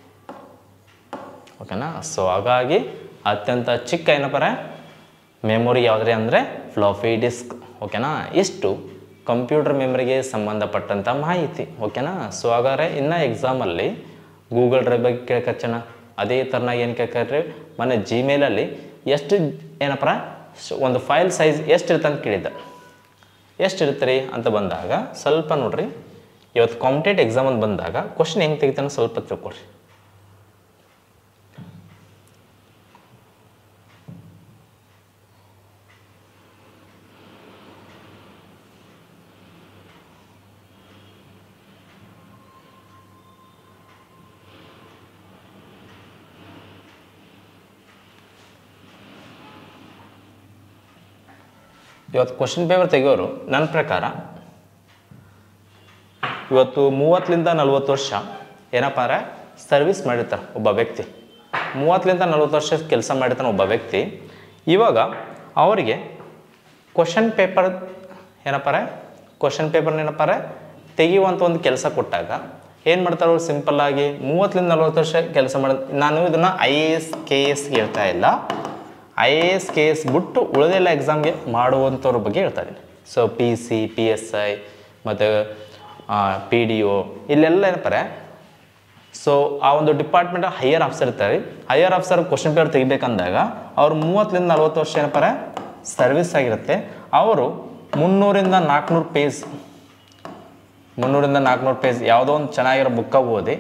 A: ಓಕೆನಾ? ಸೊ ಹಾಗಾಗಿ ಅತ್ಯಂತ ಚಿಕ್ಕ ಏನಪ್ಪಾರ ಮೆಮೊರಿ ಯಾವುದ್ರಿ ಅಂದರೆ ಫ್ಲಾಫಿ ಡಿಸ್ಕ್. ಓಕೆನಾ? ಇಷ್ಟು ಕಂಪ್ಯೂಟರ್ ಮೆಮೊರಿಗೆ ಸಂಬಂಧಪಟ್ಟಂಥ ಮಾಹಿತಿ. ಓಕೆನಾ? ಸೊ ಹಾಗಾದ್ರೆ ಇನ್ನು ಎಕ್ಸಾಮಲ್ಲಿ ಗೂಗಲ್ ಡ್ರೈವ್ ಬಗ್ಗೆ ಕೇಳ್ಕಚ್ಚೋಣ. ಅದೇ ಥರನಾಗಿ ಏನು ಕೇಳ್ಕರ್ರಿ, ಮೊನ್ನೆ ಜಿಮೇಲಲ್ಲಿ ಎಷ್ಟು ಏನಪ್ಪ ಒಂದು ಫೈಲ್ ಸೈಜ್ ಎಷ್ಟಿರುತ್ತೆ ಅಂತ ಕೇಳಿದ್ದ. ಎಷ್ಟಿರುತ್ತೆ ಅಂತ ಬಂದಾಗ ಸ್ವಲ್ಪ ನೋಡ್ರಿ, ಇವತ್ತು ಕಾಂಪಿಟೇಟಿವ್ ಎಕ್ಸಾಮ್ ಅಂತ ಬಂದಾಗ ಕ್ವಶನ್ ಹೆಂಗೆ ತೆಗಿತಾನೆ ಸ್ವಲ್ಪ ತಿಳ್ಕೊಡ್ರಿ. ಇವತ್ತು ಕ್ವಶನ್ ಪೇಪರ್ ತೆಗೆಯೋರು ನನ್ನ ಪ್ರಕಾರ ಇವತ್ತು 30ರಿಂದ 40 ವರ್ಷ ಏನಪ್ಪ ಅಂದರೆ ಸರ್ವಿಸ್ ಮಾಡಿರ್ತಾರೆ ಒಬ್ಬ ವ್ಯಕ್ತಿ. 30ರಿಂದ 40 ವರ್ಷ ಕೆಲಸ ಮಾಡಿರ್ತಾನೆ ಒಬ್ಬ ವ್ಯಕ್ತಿ. ಇವಾಗ ಅವರಿಗೆ ಕ್ವಶನ್ ಪೇಪರ್ ಏನಪ್ಪಾರೆ ತೆಗೆಯುವಂಥ ಒಂದು ಕೆಲಸ ಕೊಟ್ಟಾಗ ಏನು ಮಾಡ್ತಾರೆ ಅವ್ರು? ಸಿಂಪಲ್ಲಾಗಿ 30ರಿಂದ 40 ವರ್ಷ ಕೆಲಸ ಮಾಡೋದು. ನಾನು ಇದನ್ನು IAS KS ಹೇಳ್ತಾ ಇಲ್ಲ, IAS KS ಬಿಟ್ಟು ಉಳಿದೆಲ್ಲ ಎಕ್ಸಾಮ್ಗೆ ಮಾಡುವಂಥವ್ರ ಬಗ್ಗೆ ಹೇಳ್ತಾ ಇದ್ದೀನಿ. ಸೊ PC PSI ಮತ್ತು PDO ಇಲ್ಲೆಲ್ಲ ಏನಪ್ಪಾರೆ, ಸೊ ಆ ಒಂದು ಡಿಪಾರ್ಟ್ಮೆಂಟ್ ಹೈಯರ್ ಆಫೀಸರ್ ಇರ್ತಾರೆ. ಹೈಯರ್ ಆಫೀಸರ್ ಕ್ವಶನ್ ಪೇಪರ್ ತೆಗಿಬೇಕಂದಾಗ ಅವ್ರು 30ರಿಂದ 40 ವರ್ಷ ಏನಪ್ಪಾರೆ ಸರ್ವಿಸ್ ಆಗಿರುತ್ತೆ. ಅವರು 300ರಿಂದ 400 ಪೇಜ್ ಯಾವುದೋ ಒಂದು ಚೆನ್ನಾಗಿರೋ ಬುಕ್ಕ ಓದಿ,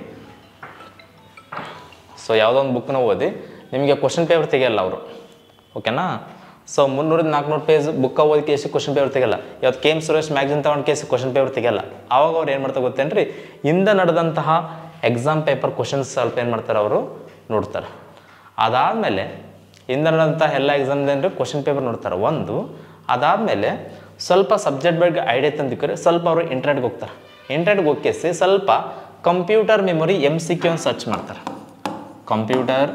A: ಸೊ ಯಾವುದೋ ಒಂದು ಬುಕ್ನ ಓದಿ ನಿಮಗೆ ಕ್ವಶನ್ ಪೇಪರ್ ತೆಗೆಯಲ್ಲ ಅವರು. ಓಕೆನಾ? ಸೊ 300ರಿಂದ 400 ಪೇಜ್ ಬುಕ್ಕ ಓದಿ ಕೇಸಿ ಕ್ವಶನ್ ಪೇಪರ್ ತೆಗೆಯಲ್ಲ. ಇವತ್ತು KM ಸುರೇಶ್ ಮ್ಯಾಗ್ಝಿನ್ ತೊಗೊಂಡು ಕೇಸಿ ಕ್ವಶನ್ ಪೇಪರ್ ತೆಗೆಯಲ್ಲ. ಆವಾಗ ಅವ್ರು ಏನು ಮಾಡ್ತಾರೆ ಗೊತ್ತೇನ್ರಿ, ಹಿಂದೆ ನಡೆದಂತಹ ಎಕ್ಸಾಮ್ ಪೇಪರ್ ಕ್ವಶನ್ಸ್ ಸ್ವಲ್ಪ ಏನು ಮಾಡ್ತಾರೆ ಅವರು ನೋಡ್ತಾರೆ. ಅದಾದಮೇಲೆ ಹಿಂದೆ ನಡೆದಂಥ ಎಲ್ಲ ಎಕ್ಸಾಮ್ದೇನ್ರಿ ಕ್ವಶನ್ ಪೇಪರ್ ನೋಡ್ತಾರೆ ಒಂದು. ಅದಾದಮೇಲೆ ಸ್ವಲ್ಪ ಸಬ್ಜೆಕ್ಟ್ ಬಗ್ಗೆ ಐಡಿಯಾ ತಂದಿಕ್ಕರೆ ಸ್ವಲ್ಪ ಅವರು ಇಂಟರ್ನೆಟ್ಗೆ ಹೋಗ್ತಾರೆ. ಇಂಟರ್ನೆಟ್ಗೆ ಹೋಗಿಸಿ ಸ್ವಲ್ಪ ಕಂಪ್ಯೂಟರ್ ಮೆಮೊರಿ MCQ ಅಂತ ಸರ್ಚ್ ಮಾಡ್ತಾರೆ. ಕಂಪ್ಯೂಟರ್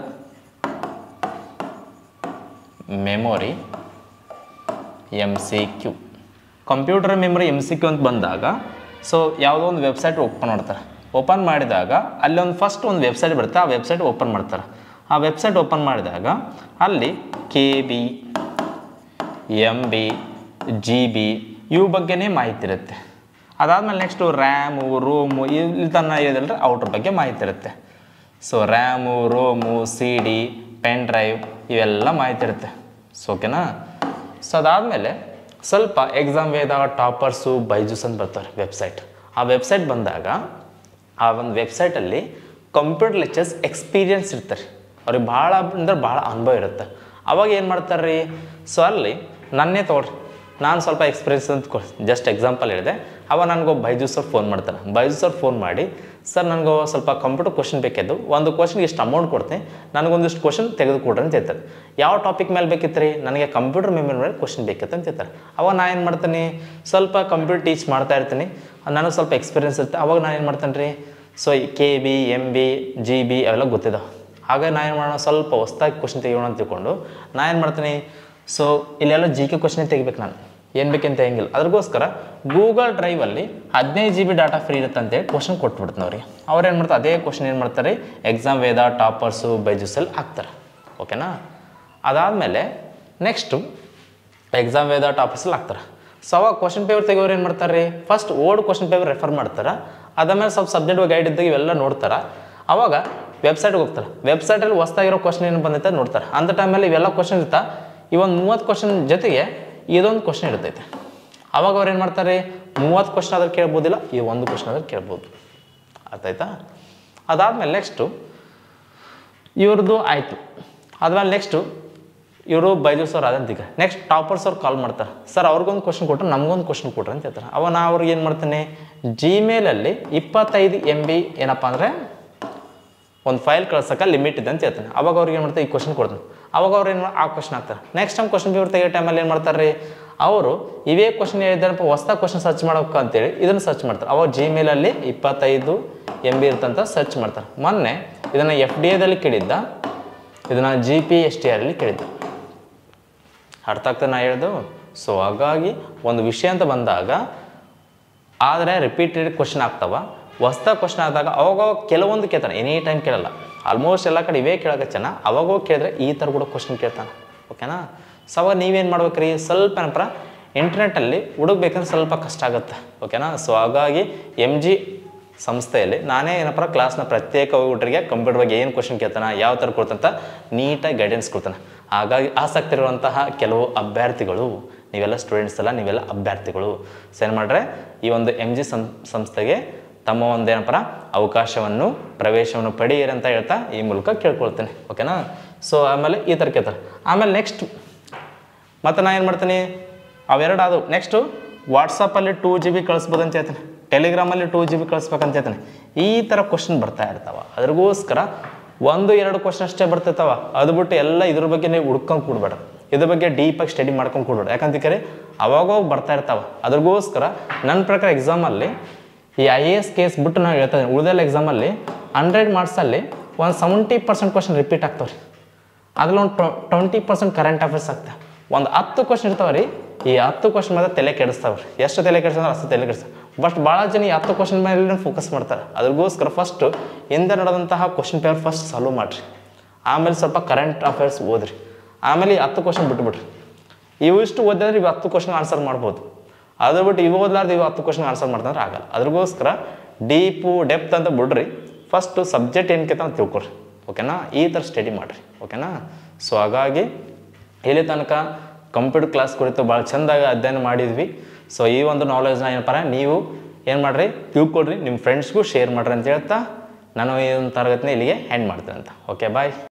A: ಮೆಮೊರಿ MCQ ಅಂತ ಬಂದಾಗ ಸೊ ಯಾವುದೋ ಒಂದು ವೆಬ್ಸೈಟ್ ಓಪನ್ ಮಾಡ್ತಾರೆ. ಓಪನ್ ಮಾಡಿದಾಗ ಅಲ್ಲಿ ಒಂದು ಫಸ್ಟ್ ಒಂದು ವೆಬ್ಸೈಟ್ ಬರುತ್ತೆ, ಆ ವೆಬ್ಸೈಟ್ ಓಪನ್ ಮಾಡ್ತಾರೆ. ಆ ವೆಬ್ಸೈಟ್ ಓಪನ್ ಮಾಡಿದಾಗ ಅಲ್ಲಿ KB MB GB ಇವು ಬಗ್ಗೆನೇ ಮಾಹಿತಿ ಇರುತ್ತೆ. ಅದಾದಮೇಲೆ ನೆಕ್ಸ್ಟು ರ್ಯಾಮು ರೋಮು ಇಲ್ಲಿ ತನ್ನ ಹೇಳಿದ್ರೆ ಔಟ್ರ್ ಬಗ್ಗೆ ಮಾಹಿತಿ ಇರುತ್ತೆ. So RAM ROM CD pen drive ಇವೆಲ್ಲ ಮಾಹಿತಿ ಇರುತ್ತೆ. ಸೊ ಓಕೆನಾ? ಸೊ ಅದಾದಮೇಲೆ ಸ್ವಲ್ಪ ಎಕ್ಸಾಮ್ ವೇದ ಟಾಪರ್ಸು ಬೈಜೂಸ್ ಅಂತ ಬರ್ತಾರೆ ವೆಬ್ಸೈಟ್. ಆ ವೆಬ್ಸೈಟ್ ಬಂದಾಗ ಆ ಒಂದು ವೆಬ್ಸೈಟಲ್ಲಿ ಕಂಪ್ಯೂಟರ್ ಲೆಕ್ಚರ್ಸ್ ಎಕ್ಸ್ಪೀರಿಯನ್ಸ್ ಇರ್ತಾರೆ. ಅವ್ರಿಗೆ ಭಾಳ ಅಂದ್ರೆ ಭಾಳ ಅನುಭವ ಇರುತ್ತೆ. ಅವಾಗ ಏನು ಮಾಡ್ತಾರೆ ರೀ, ಸೊ ಅಲ್ಲಿ ನನ್ನೇ ತೊಗೊಳ್ರಿ, ನಾನು ಸ್ವಲ್ಪ ಎಕ್ಸ್ಪೀರಿಯನ್ಸ್ ಅಂತ ಜಸ್ಟ್ ಎಕ್ಸಾಂಪಲ್ ಹೇಳಿದೆ. ಅವಾಗ ನನಗೊಬ್ಬ ಬೈಜೂಸ್ ಅವ್ರು ಫೋನ್ ಮಾಡ್ತಾರೆ. ಬೈಜೂಸ್ ಅವ್ರು ಫೋನ್ ಮಾಡಿ, ಸರ್ ನನಗೆ ಸ್ವಲ್ಪ ಕಂಪ್ಯೂಟರ್ ಕ್ವಶನ್ ಬೇಕಿದ್ದು, ಒಂದು ಕ್ವಶನ್ಗೆ ಇಷ್ಟು ಅಮೌಂಟ್ ಕೊಡ್ತೀನಿ, ನನಗೊಂದಿಷ್ಟು ಕ್ವಶನ್ ತೆಗೆದುಕೊಡ್ರಿ ಅಂತ ಹೇಳ್ತಾರೆ. ಯಾವ ಟಾಪಿಕ್ ಮೇಲೆ ಬೇಕಿತ್ತು ರೀ? ನನಗೆ ಕಂಪ್ಯೂಟರ್ ಮೆಮೊರಿ ಮೇಲೆ ಕ್ವಶನ್ ಬೇಕಿತ್ತು ಅಂತ ಹೇಳ್ತಾರೆ. ಅವಾಗ ನಾನು ಏನು ಮಾಡ್ತೀನಿ, ಸ್ವಲ್ಪ ಕಂಪ್ಯೂಟರ್ ಟೀಚ್ ಮಾಡ್ತಾ ಇರ್ತೀನಿ, ನನಗೆ ಸ್ವಲ್ಪ ಎಕ್ಸ್ಪೀರಿಯನ್ಸ್ ಇರುತ್ತೆ. ಅವಾಗ ನಾನು ಏನು ಮಾಡ್ತೇನೆ ರೀ, ಸೊ KB MB GB ಅವೆಲ್ಲ ಗೊತ್ತಿದ್ದಾವೆ. ಹಾಗೆ ನಾನು ಏನು ಮಾಡೋಣ, ಸ್ವಲ್ಪ ಹೊಸ್ದಾಗಿ ಕ್ವಶನ್ ತೆಗಿಯೋಣ ಅಂತ ತಿಳ್ಕೊಂಡು ನಾನು ಏನು ಮಾಡ್ತೀನಿ, ಸೊ ಇಲ್ಲೆಲ್ಲ GK ಕ್ವಶನೇ ತೆಗಿಬೇಕು. ನಾನು ಏನು ಬೇಕಂತ ಹೆಂಗಿಲ್ಲ. ಅದ್ರಗೋಸ್ಕರ ಗೂಗಲ್ ಡ್ರೈವಲ್ಲಿ 15 GB ಡಾಟಾ ಫ್ರೀ ಇರುತ್ತೆ ಅಂತೇಳಿ ಕ್ವಶನ್ ಕೊಟ್ಬಿಡ್ತೀನಿ ಅವ್ರಿಗೆ. ಅವ್ರು ಏನು ಮಾಡ್ತಾರೆ, ಅದೇ ಕ್ವಶನ್ ಏನು ಮಾಡ್ತಾರೆ ಎಕ್ಸಾಮ್ ವೇದ ಟಾಪರ್ಸು ಬೈಜೂಸಲ್ಲಿ ಹಾಕ್ತಾರೆ. ಓಕೆನಾ? ಅದಾದಮೇಲೆ ನೆಕ್ಸ್ಟು ಎಕ್ಸಾಮ್ ವೇದ ಟಾಪರ್ಸಲ್ಲಿ ಹಾಕ್ತಾರೆ. ಸೊ ಅವಾಗ ಕ್ವಶನ್ ಪೇಪರ್ ತೆಗೋರು ಏನು ಮಾಡ್ತಾರೆ ರೀ, first old question paper refer ಮಾಡ್ತಾರೆ. ಅದಾದ್ಮೇಲೆ ಸ್ವಲ್ಪ ಸಬ್ಜೆಕ್ಟ್ ಗೈಡ್ ಇದ್ದಾಗ ಇವೆಲ್ಲ ನೋಡ್ತಾರೆ. ಅವಾಗ ವೆಬ್ಸೈಟ್ಗೆ ಹೋಗ್ತಾರೆ. ವೆಬ್ಸೈಟಲ್ಲಿ ಹೊಸ್ದಾಗಿರೋ ಕ್ವಶನ್ ಏನು ಬಂದೈತೆ ನೋಡ್ತಾರೆ. ಅಂಥ ಟೈಮಲ್ಲಿ ಇವೆಲ್ಲ ಕ್ವಶನ್ ಇರ್ತಾ ಈ ಒಂದು 30 ಕ್ವಶನ್ ಜೊತೆಗೆ ಇದೊಂದು ಕ್ವಶನ್ ಇರ್ತೈತೆ. ಅವಾಗ ಅವ್ರು ಏನು ಮಾಡ್ತಾರೆ, 30 ಕ್ವಶನ್ ಆದ್ರೆ ಕೇಳ್ಬೋದಿಲ್ಲ, ಈ ಒಂದು ಕ್ವಶನ್ ಆದ್ರೆ ಕೇಳ್ಬೋದು. ಅರ್ಥಾಯ್ತಾ? ಅದಾದಮೇಲೆ ನೆಕ್ಸ್ಟು ಇವ್ರದ್ದು ಆಯಿತು. ಅದಾದ್ಮೇಲೆ ನೆಕ್ಸ್ಟು ಇವರು ಬೈಜೂಸ್ ಅವ್ರು ಆದಂತೀಗ ನೆಕ್ಸ್ಟ್ ಟಾಪರ್ಸ್ ಅವ್ರು ಕಾಲ್ ಮಾಡ್ತಾರೆ. ಸರ್ ಅವ್ರಿಗೊಂದು ಕ್ವಶನ್ ಕೊಟ್ಟರೆ ನಮಗೊಂದು ಕ್ವಶನ್ ಕೊಟ್ರೆ ಅಂತ ಹೇಳ್ತಾರೆ. ಅವಾಗ ನಾ ಅವ್ರಿಗೆ ಏನು ಮಾಡ್ತೇನೆ, ಜಿಮೇಲಲ್ಲಿ 25 MB ಏನಪ್ಪ ಅಂದರೆ ಒಂದು ಫೈಲ್ ಕಳ್ಸೋಕೆ ಲಿಮಿಟ್ ಇದೆ ಅಂತ ಹೇಳ್ತಾನೆ. ಅವಾಗ ಅವ್ರಿಗೆ ಏನು ಮಾಡ್ತಾರೆ, ಈ ಕ್ವಶನ್ ಕೊಡ್ತಾನೆ. ಅವಾಗ ಅವ್ರು ಏನು ಆ ಕ್ವಶನ್ ಹಾಕ್ತಾರೆ. ನೆಕ್ಸ್ಟ್ ಟೈಮ್ ಕ್ವಶನ್ ಪೇಪರ್ ತೆಗಿಯೋ ಟೈಮಲ್ಲಿ ಏನು ಮಾಡ್ತಾರೆ ರೀ, ಅವರು ಇವೇ ಕ್ವಶನ್ ಹೇಳಿದಾರಪ್ಪ ಹೊಸ ಕ್ವಶನ್ ಸರ್ಚ್ ಮಾಡೋಕೆ ಅಂತೇಳಿ ಇದನ್ನು ಸರ್ಚ್ ಮಾಡ್ತಾರೆ. ಅವಾಗ ಜಿಮೇಲಲ್ಲಿ 25 MB ಇರ್ತಂತ ಸರ್ಚ್ ಮಾಡ್ತಾರೆ. ಮೊನ್ನೆ ಇದನ್ನು FDA ಕೇಳಿದ್ದ, ಇದನ್ನು GPSTRಲ್ಲಿ ಕೇಳಿದ್ದ. ಅರ್ಥ ಆಗ್ತದೆ ನಾ ಹೇಳ್ದು? ಸೊ ಹಾಗಾಗಿ ಒಂದು ವಿಷಯ ಅಂತ ಬಂದಾಗ ಆದರೆ ರಿಪೀಟೆಡ್ ಕ್ವಶನ್ ಆಗ್ತಾವ. ಹೊಸ್ದ ಕ್ವಶನ್ ಆದಾಗ ಅವಾಗ ಕೆಲವೊಂದು ಕೇಳ್ತಾನೆ, ಎನಿ ಟೈಮ್ ಕೇಳಲ್ಲ. ಆಲ್ಮೋಸ್ಟ್ ಎಲ್ಲ ಕಡೆ ಇವೇ ಕೇಳೋಕೆ ಚೆನ್ನಾಗಿ ಅವಾಗ ಕೇಳಿದ್ರೆ ಈ ಥರ ಕೂಡ ಕ್ವಶನ್ ಕೇಳ್ತಾನೆ. ಓಕೆನಾ? ಸೊ ಅವಾಗ ನೀವೇನು ಮಾಡ್ಬೇಕ್ರಿ, ಸ್ವಲ್ಪ ಏನಪ್ಪ ಇಂಟರ್ನೆಟ್ಟಲ್ಲಿ ಹುಡುಕ್ಬೇಕಂದ್ರೆ ಸ್ವಲ್ಪ ಕಷ್ಟ ಆಗುತ್ತೆ. ಓಕೆನಾ? ಸೊ ಹಾಗಾಗಿ MG ಸಂಸ್ಥೆಯಲ್ಲಿ ನಾನೇ ಏನಪ್ಪ ಕ್ಲಾಸ್ನ ಪ್ರತ್ಯೇಕ ಹುಡುಗರಿಗೆ ಕಂಪ್ಯೂಟರ್ ಬಗ್ಗೆ ಏನು ಕ್ವಶನ್ ಕೇಳ್ತಾನೆ, ಯಾವ ಥರ ಕೊಡ್ತಂತ ನೀಟಾಗಿ ಗೈಡೆನ್ಸ್ ಕೊಡ್ತಾನೆ. ಹಾಗಾಗಿ ಆಸಕ್ತಿ ಇರುವಂತಹ ಕೆಲವು ಅಭ್ಯರ್ಥಿಗಳು, ನೀವೆಲ್ಲ ಸ್ಟೂಡೆಂಟ್ಸ್ ಅಲ್ಲ, ನೀವೆಲ್ಲ ಅಭ್ಯರ್ಥಿಗಳು ಸೊ ಏನು ಮಾಡ್ರೆ ಈ ಒಂದು MG ಸಂಸ್ಥೆಗೆ ತಮ್ಮ ಒಂದು ಏನಪ್ಪ ಅವಕಾಶವನ್ನು ಪ್ರವೇಶವನ್ನು ಪಡೆಯಿರಿ ಅಂತ ಹೇಳ್ತಾ ಈ ಮೂಲಕ ಕೇಳ್ಕೊಳ್ತೇನೆ. ಓಕೆನಾ? ಸೊ ಆಮೇಲೆ ಈ ಥರ ಕೇಳ್ತಾರೆ. ಆಮೇಲೆ ನೆಕ್ಸ್ಟ್ ಮತ್ತು ನಾನು ಏನು ಮಾಡ್ತೀನಿ, ಅವೆರಡು ಅದು ನೆಕ್ಸ್ಟು ವಾಟ್ಸಪ್ಪಲ್ಲಿ 2 GB ಕಳಿಸ್ಬೋದು ಅಂತ ಹೇಳ್ತೇನೆ, ಟೆಲಿಗ್ರಾಮಲ್ಲಿ 2 GB ಕಳಿಸ್ಬೇಕಂತ ಹೇಳ್ತೇನೆ. ಈ ಥರ ಕ್ವಶನ್ ಬರ್ತಾ ಇರ್ತಾವೆ. ಅದ್ರಿಗೋಸ್ಕರ 1-2 ಕ್ವಶನ್ ಅಷ್ಟೇ ಬರ್ತಿರ್ತಾವ. ಅದು ಬಿಟ್ಟು ಎಲ್ಲ ಇದ್ರ ಬಗ್ಗೆ ನೀವು ಹುಡ್ಕೊಂಡು ಕೂಡಬೇಡ, ಇದ್ರ ಬಗ್ಗೆ ಡೀಪಾಗಿ ಸ್ಟಡಿ ಮಾಡ್ಕೊಂಡು ಕೂಡಬೇಡ. ಯಾಕಂತೇಳಿ ಅವಾಗ ಬರ್ತಾ ಇರ್ತಾವೆ. ಅದ್ರಿಗೋಸ್ಕರ ನನ್ನ ಪ್ರಕಾರ ಎಕ್ಸಾಮಲ್ಲಿ ಈ IAS ಕೇಸ್ ಬಿಟ್ಟು ನಾವು ಹೇಳ್ತಾ ಇದ್ದೀನಿ, ಉಳಿದೆಲ್ಲ ಎಕ್ಸಾಮಲ್ಲಿ 100 ಮಾರ್ಕ್ಸಲ್ಲಿ ಒಂದು 70% ಕ್ವಶನ್ ರಿಪೀಟ್ ಆಗ್ತಾವೆ ರೀ. ಅದ್ರಲ್ಲಿ ಒಂದು 20% ಕರೆಂಟ್ ಅಫೇರ್ಸ್ ಆಗ್ತವೆ. ಒಂದು 10 ಕ್ವಶನ್ ಇರ್ತಾವೆ ರೀ. ಈ 10 ಕ್ವಶನ್ ಮಾತ್ರ ತಲೆ ಕೆಡಿಸ್ತಾವೆ ರೀ. ಎಷ್ಟು ತಲೆ ಕೆಡಿಸ್ತಾರೆ ಅಷ್ಟು ತಲೆ ಕೆಡಿಸ್ತಾರೆ. ಬಟ್ ಭಾಳ ಜನ ಈ 10 ಕ್ವಶನ್ ಮೇಲೆ ಫೋಕಸ್ ಮಾಡ್ತಾರೆ. ಅದ್ರಿಗೋಸ್ಕರ ಫಸ್ಟು ಹಿಂದೆ ನಡೆದಂತಹ ಕ್ವಶನ್ ಪೇಪರ್ ಫಸ್ಟ್ ಸಾಲ್ವ್ ಮಾಡಿರಿ. ಆಮೇಲೆ ಸ್ವಲ್ಪ ಕರೆಂಟ್ ಅಫೇರ್ಸ್ ಓದ್ರಿ. ಆಮೇಲೆ ಈ 10 ಕ್ವಶನ್ ಬಿಟ್ಬಿಡ್ರಿ. ಇವು ಇಷ್ಟು ಓದಿದ್ರೆ ಇವು 10 ಕ್ವಶನ್ ಆನ್ಸರ್ ಮಾಡ್ಬೋದು. ಅದು ಬಿಟ್ಟು ಇವು ಓದ್ಲಾರ್ದು ಇವು 10 ಕ್ವಶನ್ ಆನ್ಸರ್ ಮಾಡ್ತಂದ್ರೆ ಆಗಲ್ಲ. ಅದ್ರಿಗೋಸ್ಕರ ಡೆಪ್ತ್ ಅಂತ ಬಿಡ್ರಿ. ಫಸ್ಟು ಸಬ್ಜೆಕ್ಟ್ ಏನಕ್ಕೆ ಅಂತ ತಿಳ್ಕೊಳ್ರಿ. ಓಕೆನಾ? ಈ ಥರ ಸ್ಟಡಿ ಮಾಡಿರಿ. ಓಕೆನಾ? ಸೊ ಹಾಗಾಗಿ ಇಲ್ಲಿ ತನಕ ಕಂಪ್ಯೂಟರ್ ಕ್ಲಾಸ್ ಕುರಿತು ಭಾಳ ಚೆಂದಾಗಿ ಅಧ್ಯಯನ ಮಾಡಿದ್ವಿ. ಸೊ ಈ ಒಂದು ನಾಲೆಜ್ನ ಏನಪ್ಪ ನೀವು ಏನು ಮಾಡಿರಿ, ತಿಳ್ಕೊಳ್ರಿ, ನಿಮ್ಮ ಫ್ರೆಂಡ್ಸ್ಗೂ ಶೇರ್ ಮಾಡಿರಿ ಅಂತ ಹೇಳ್ತಾ ನಾನು ಈ ಒಂದು ತರಗತಿನ ಇಲ್ಲಿಗೆ ಎಂಡ್ ಮಾಡ್ತೀನಿ ಅಂತ. ಓಕೆ, ಬಾಯ್.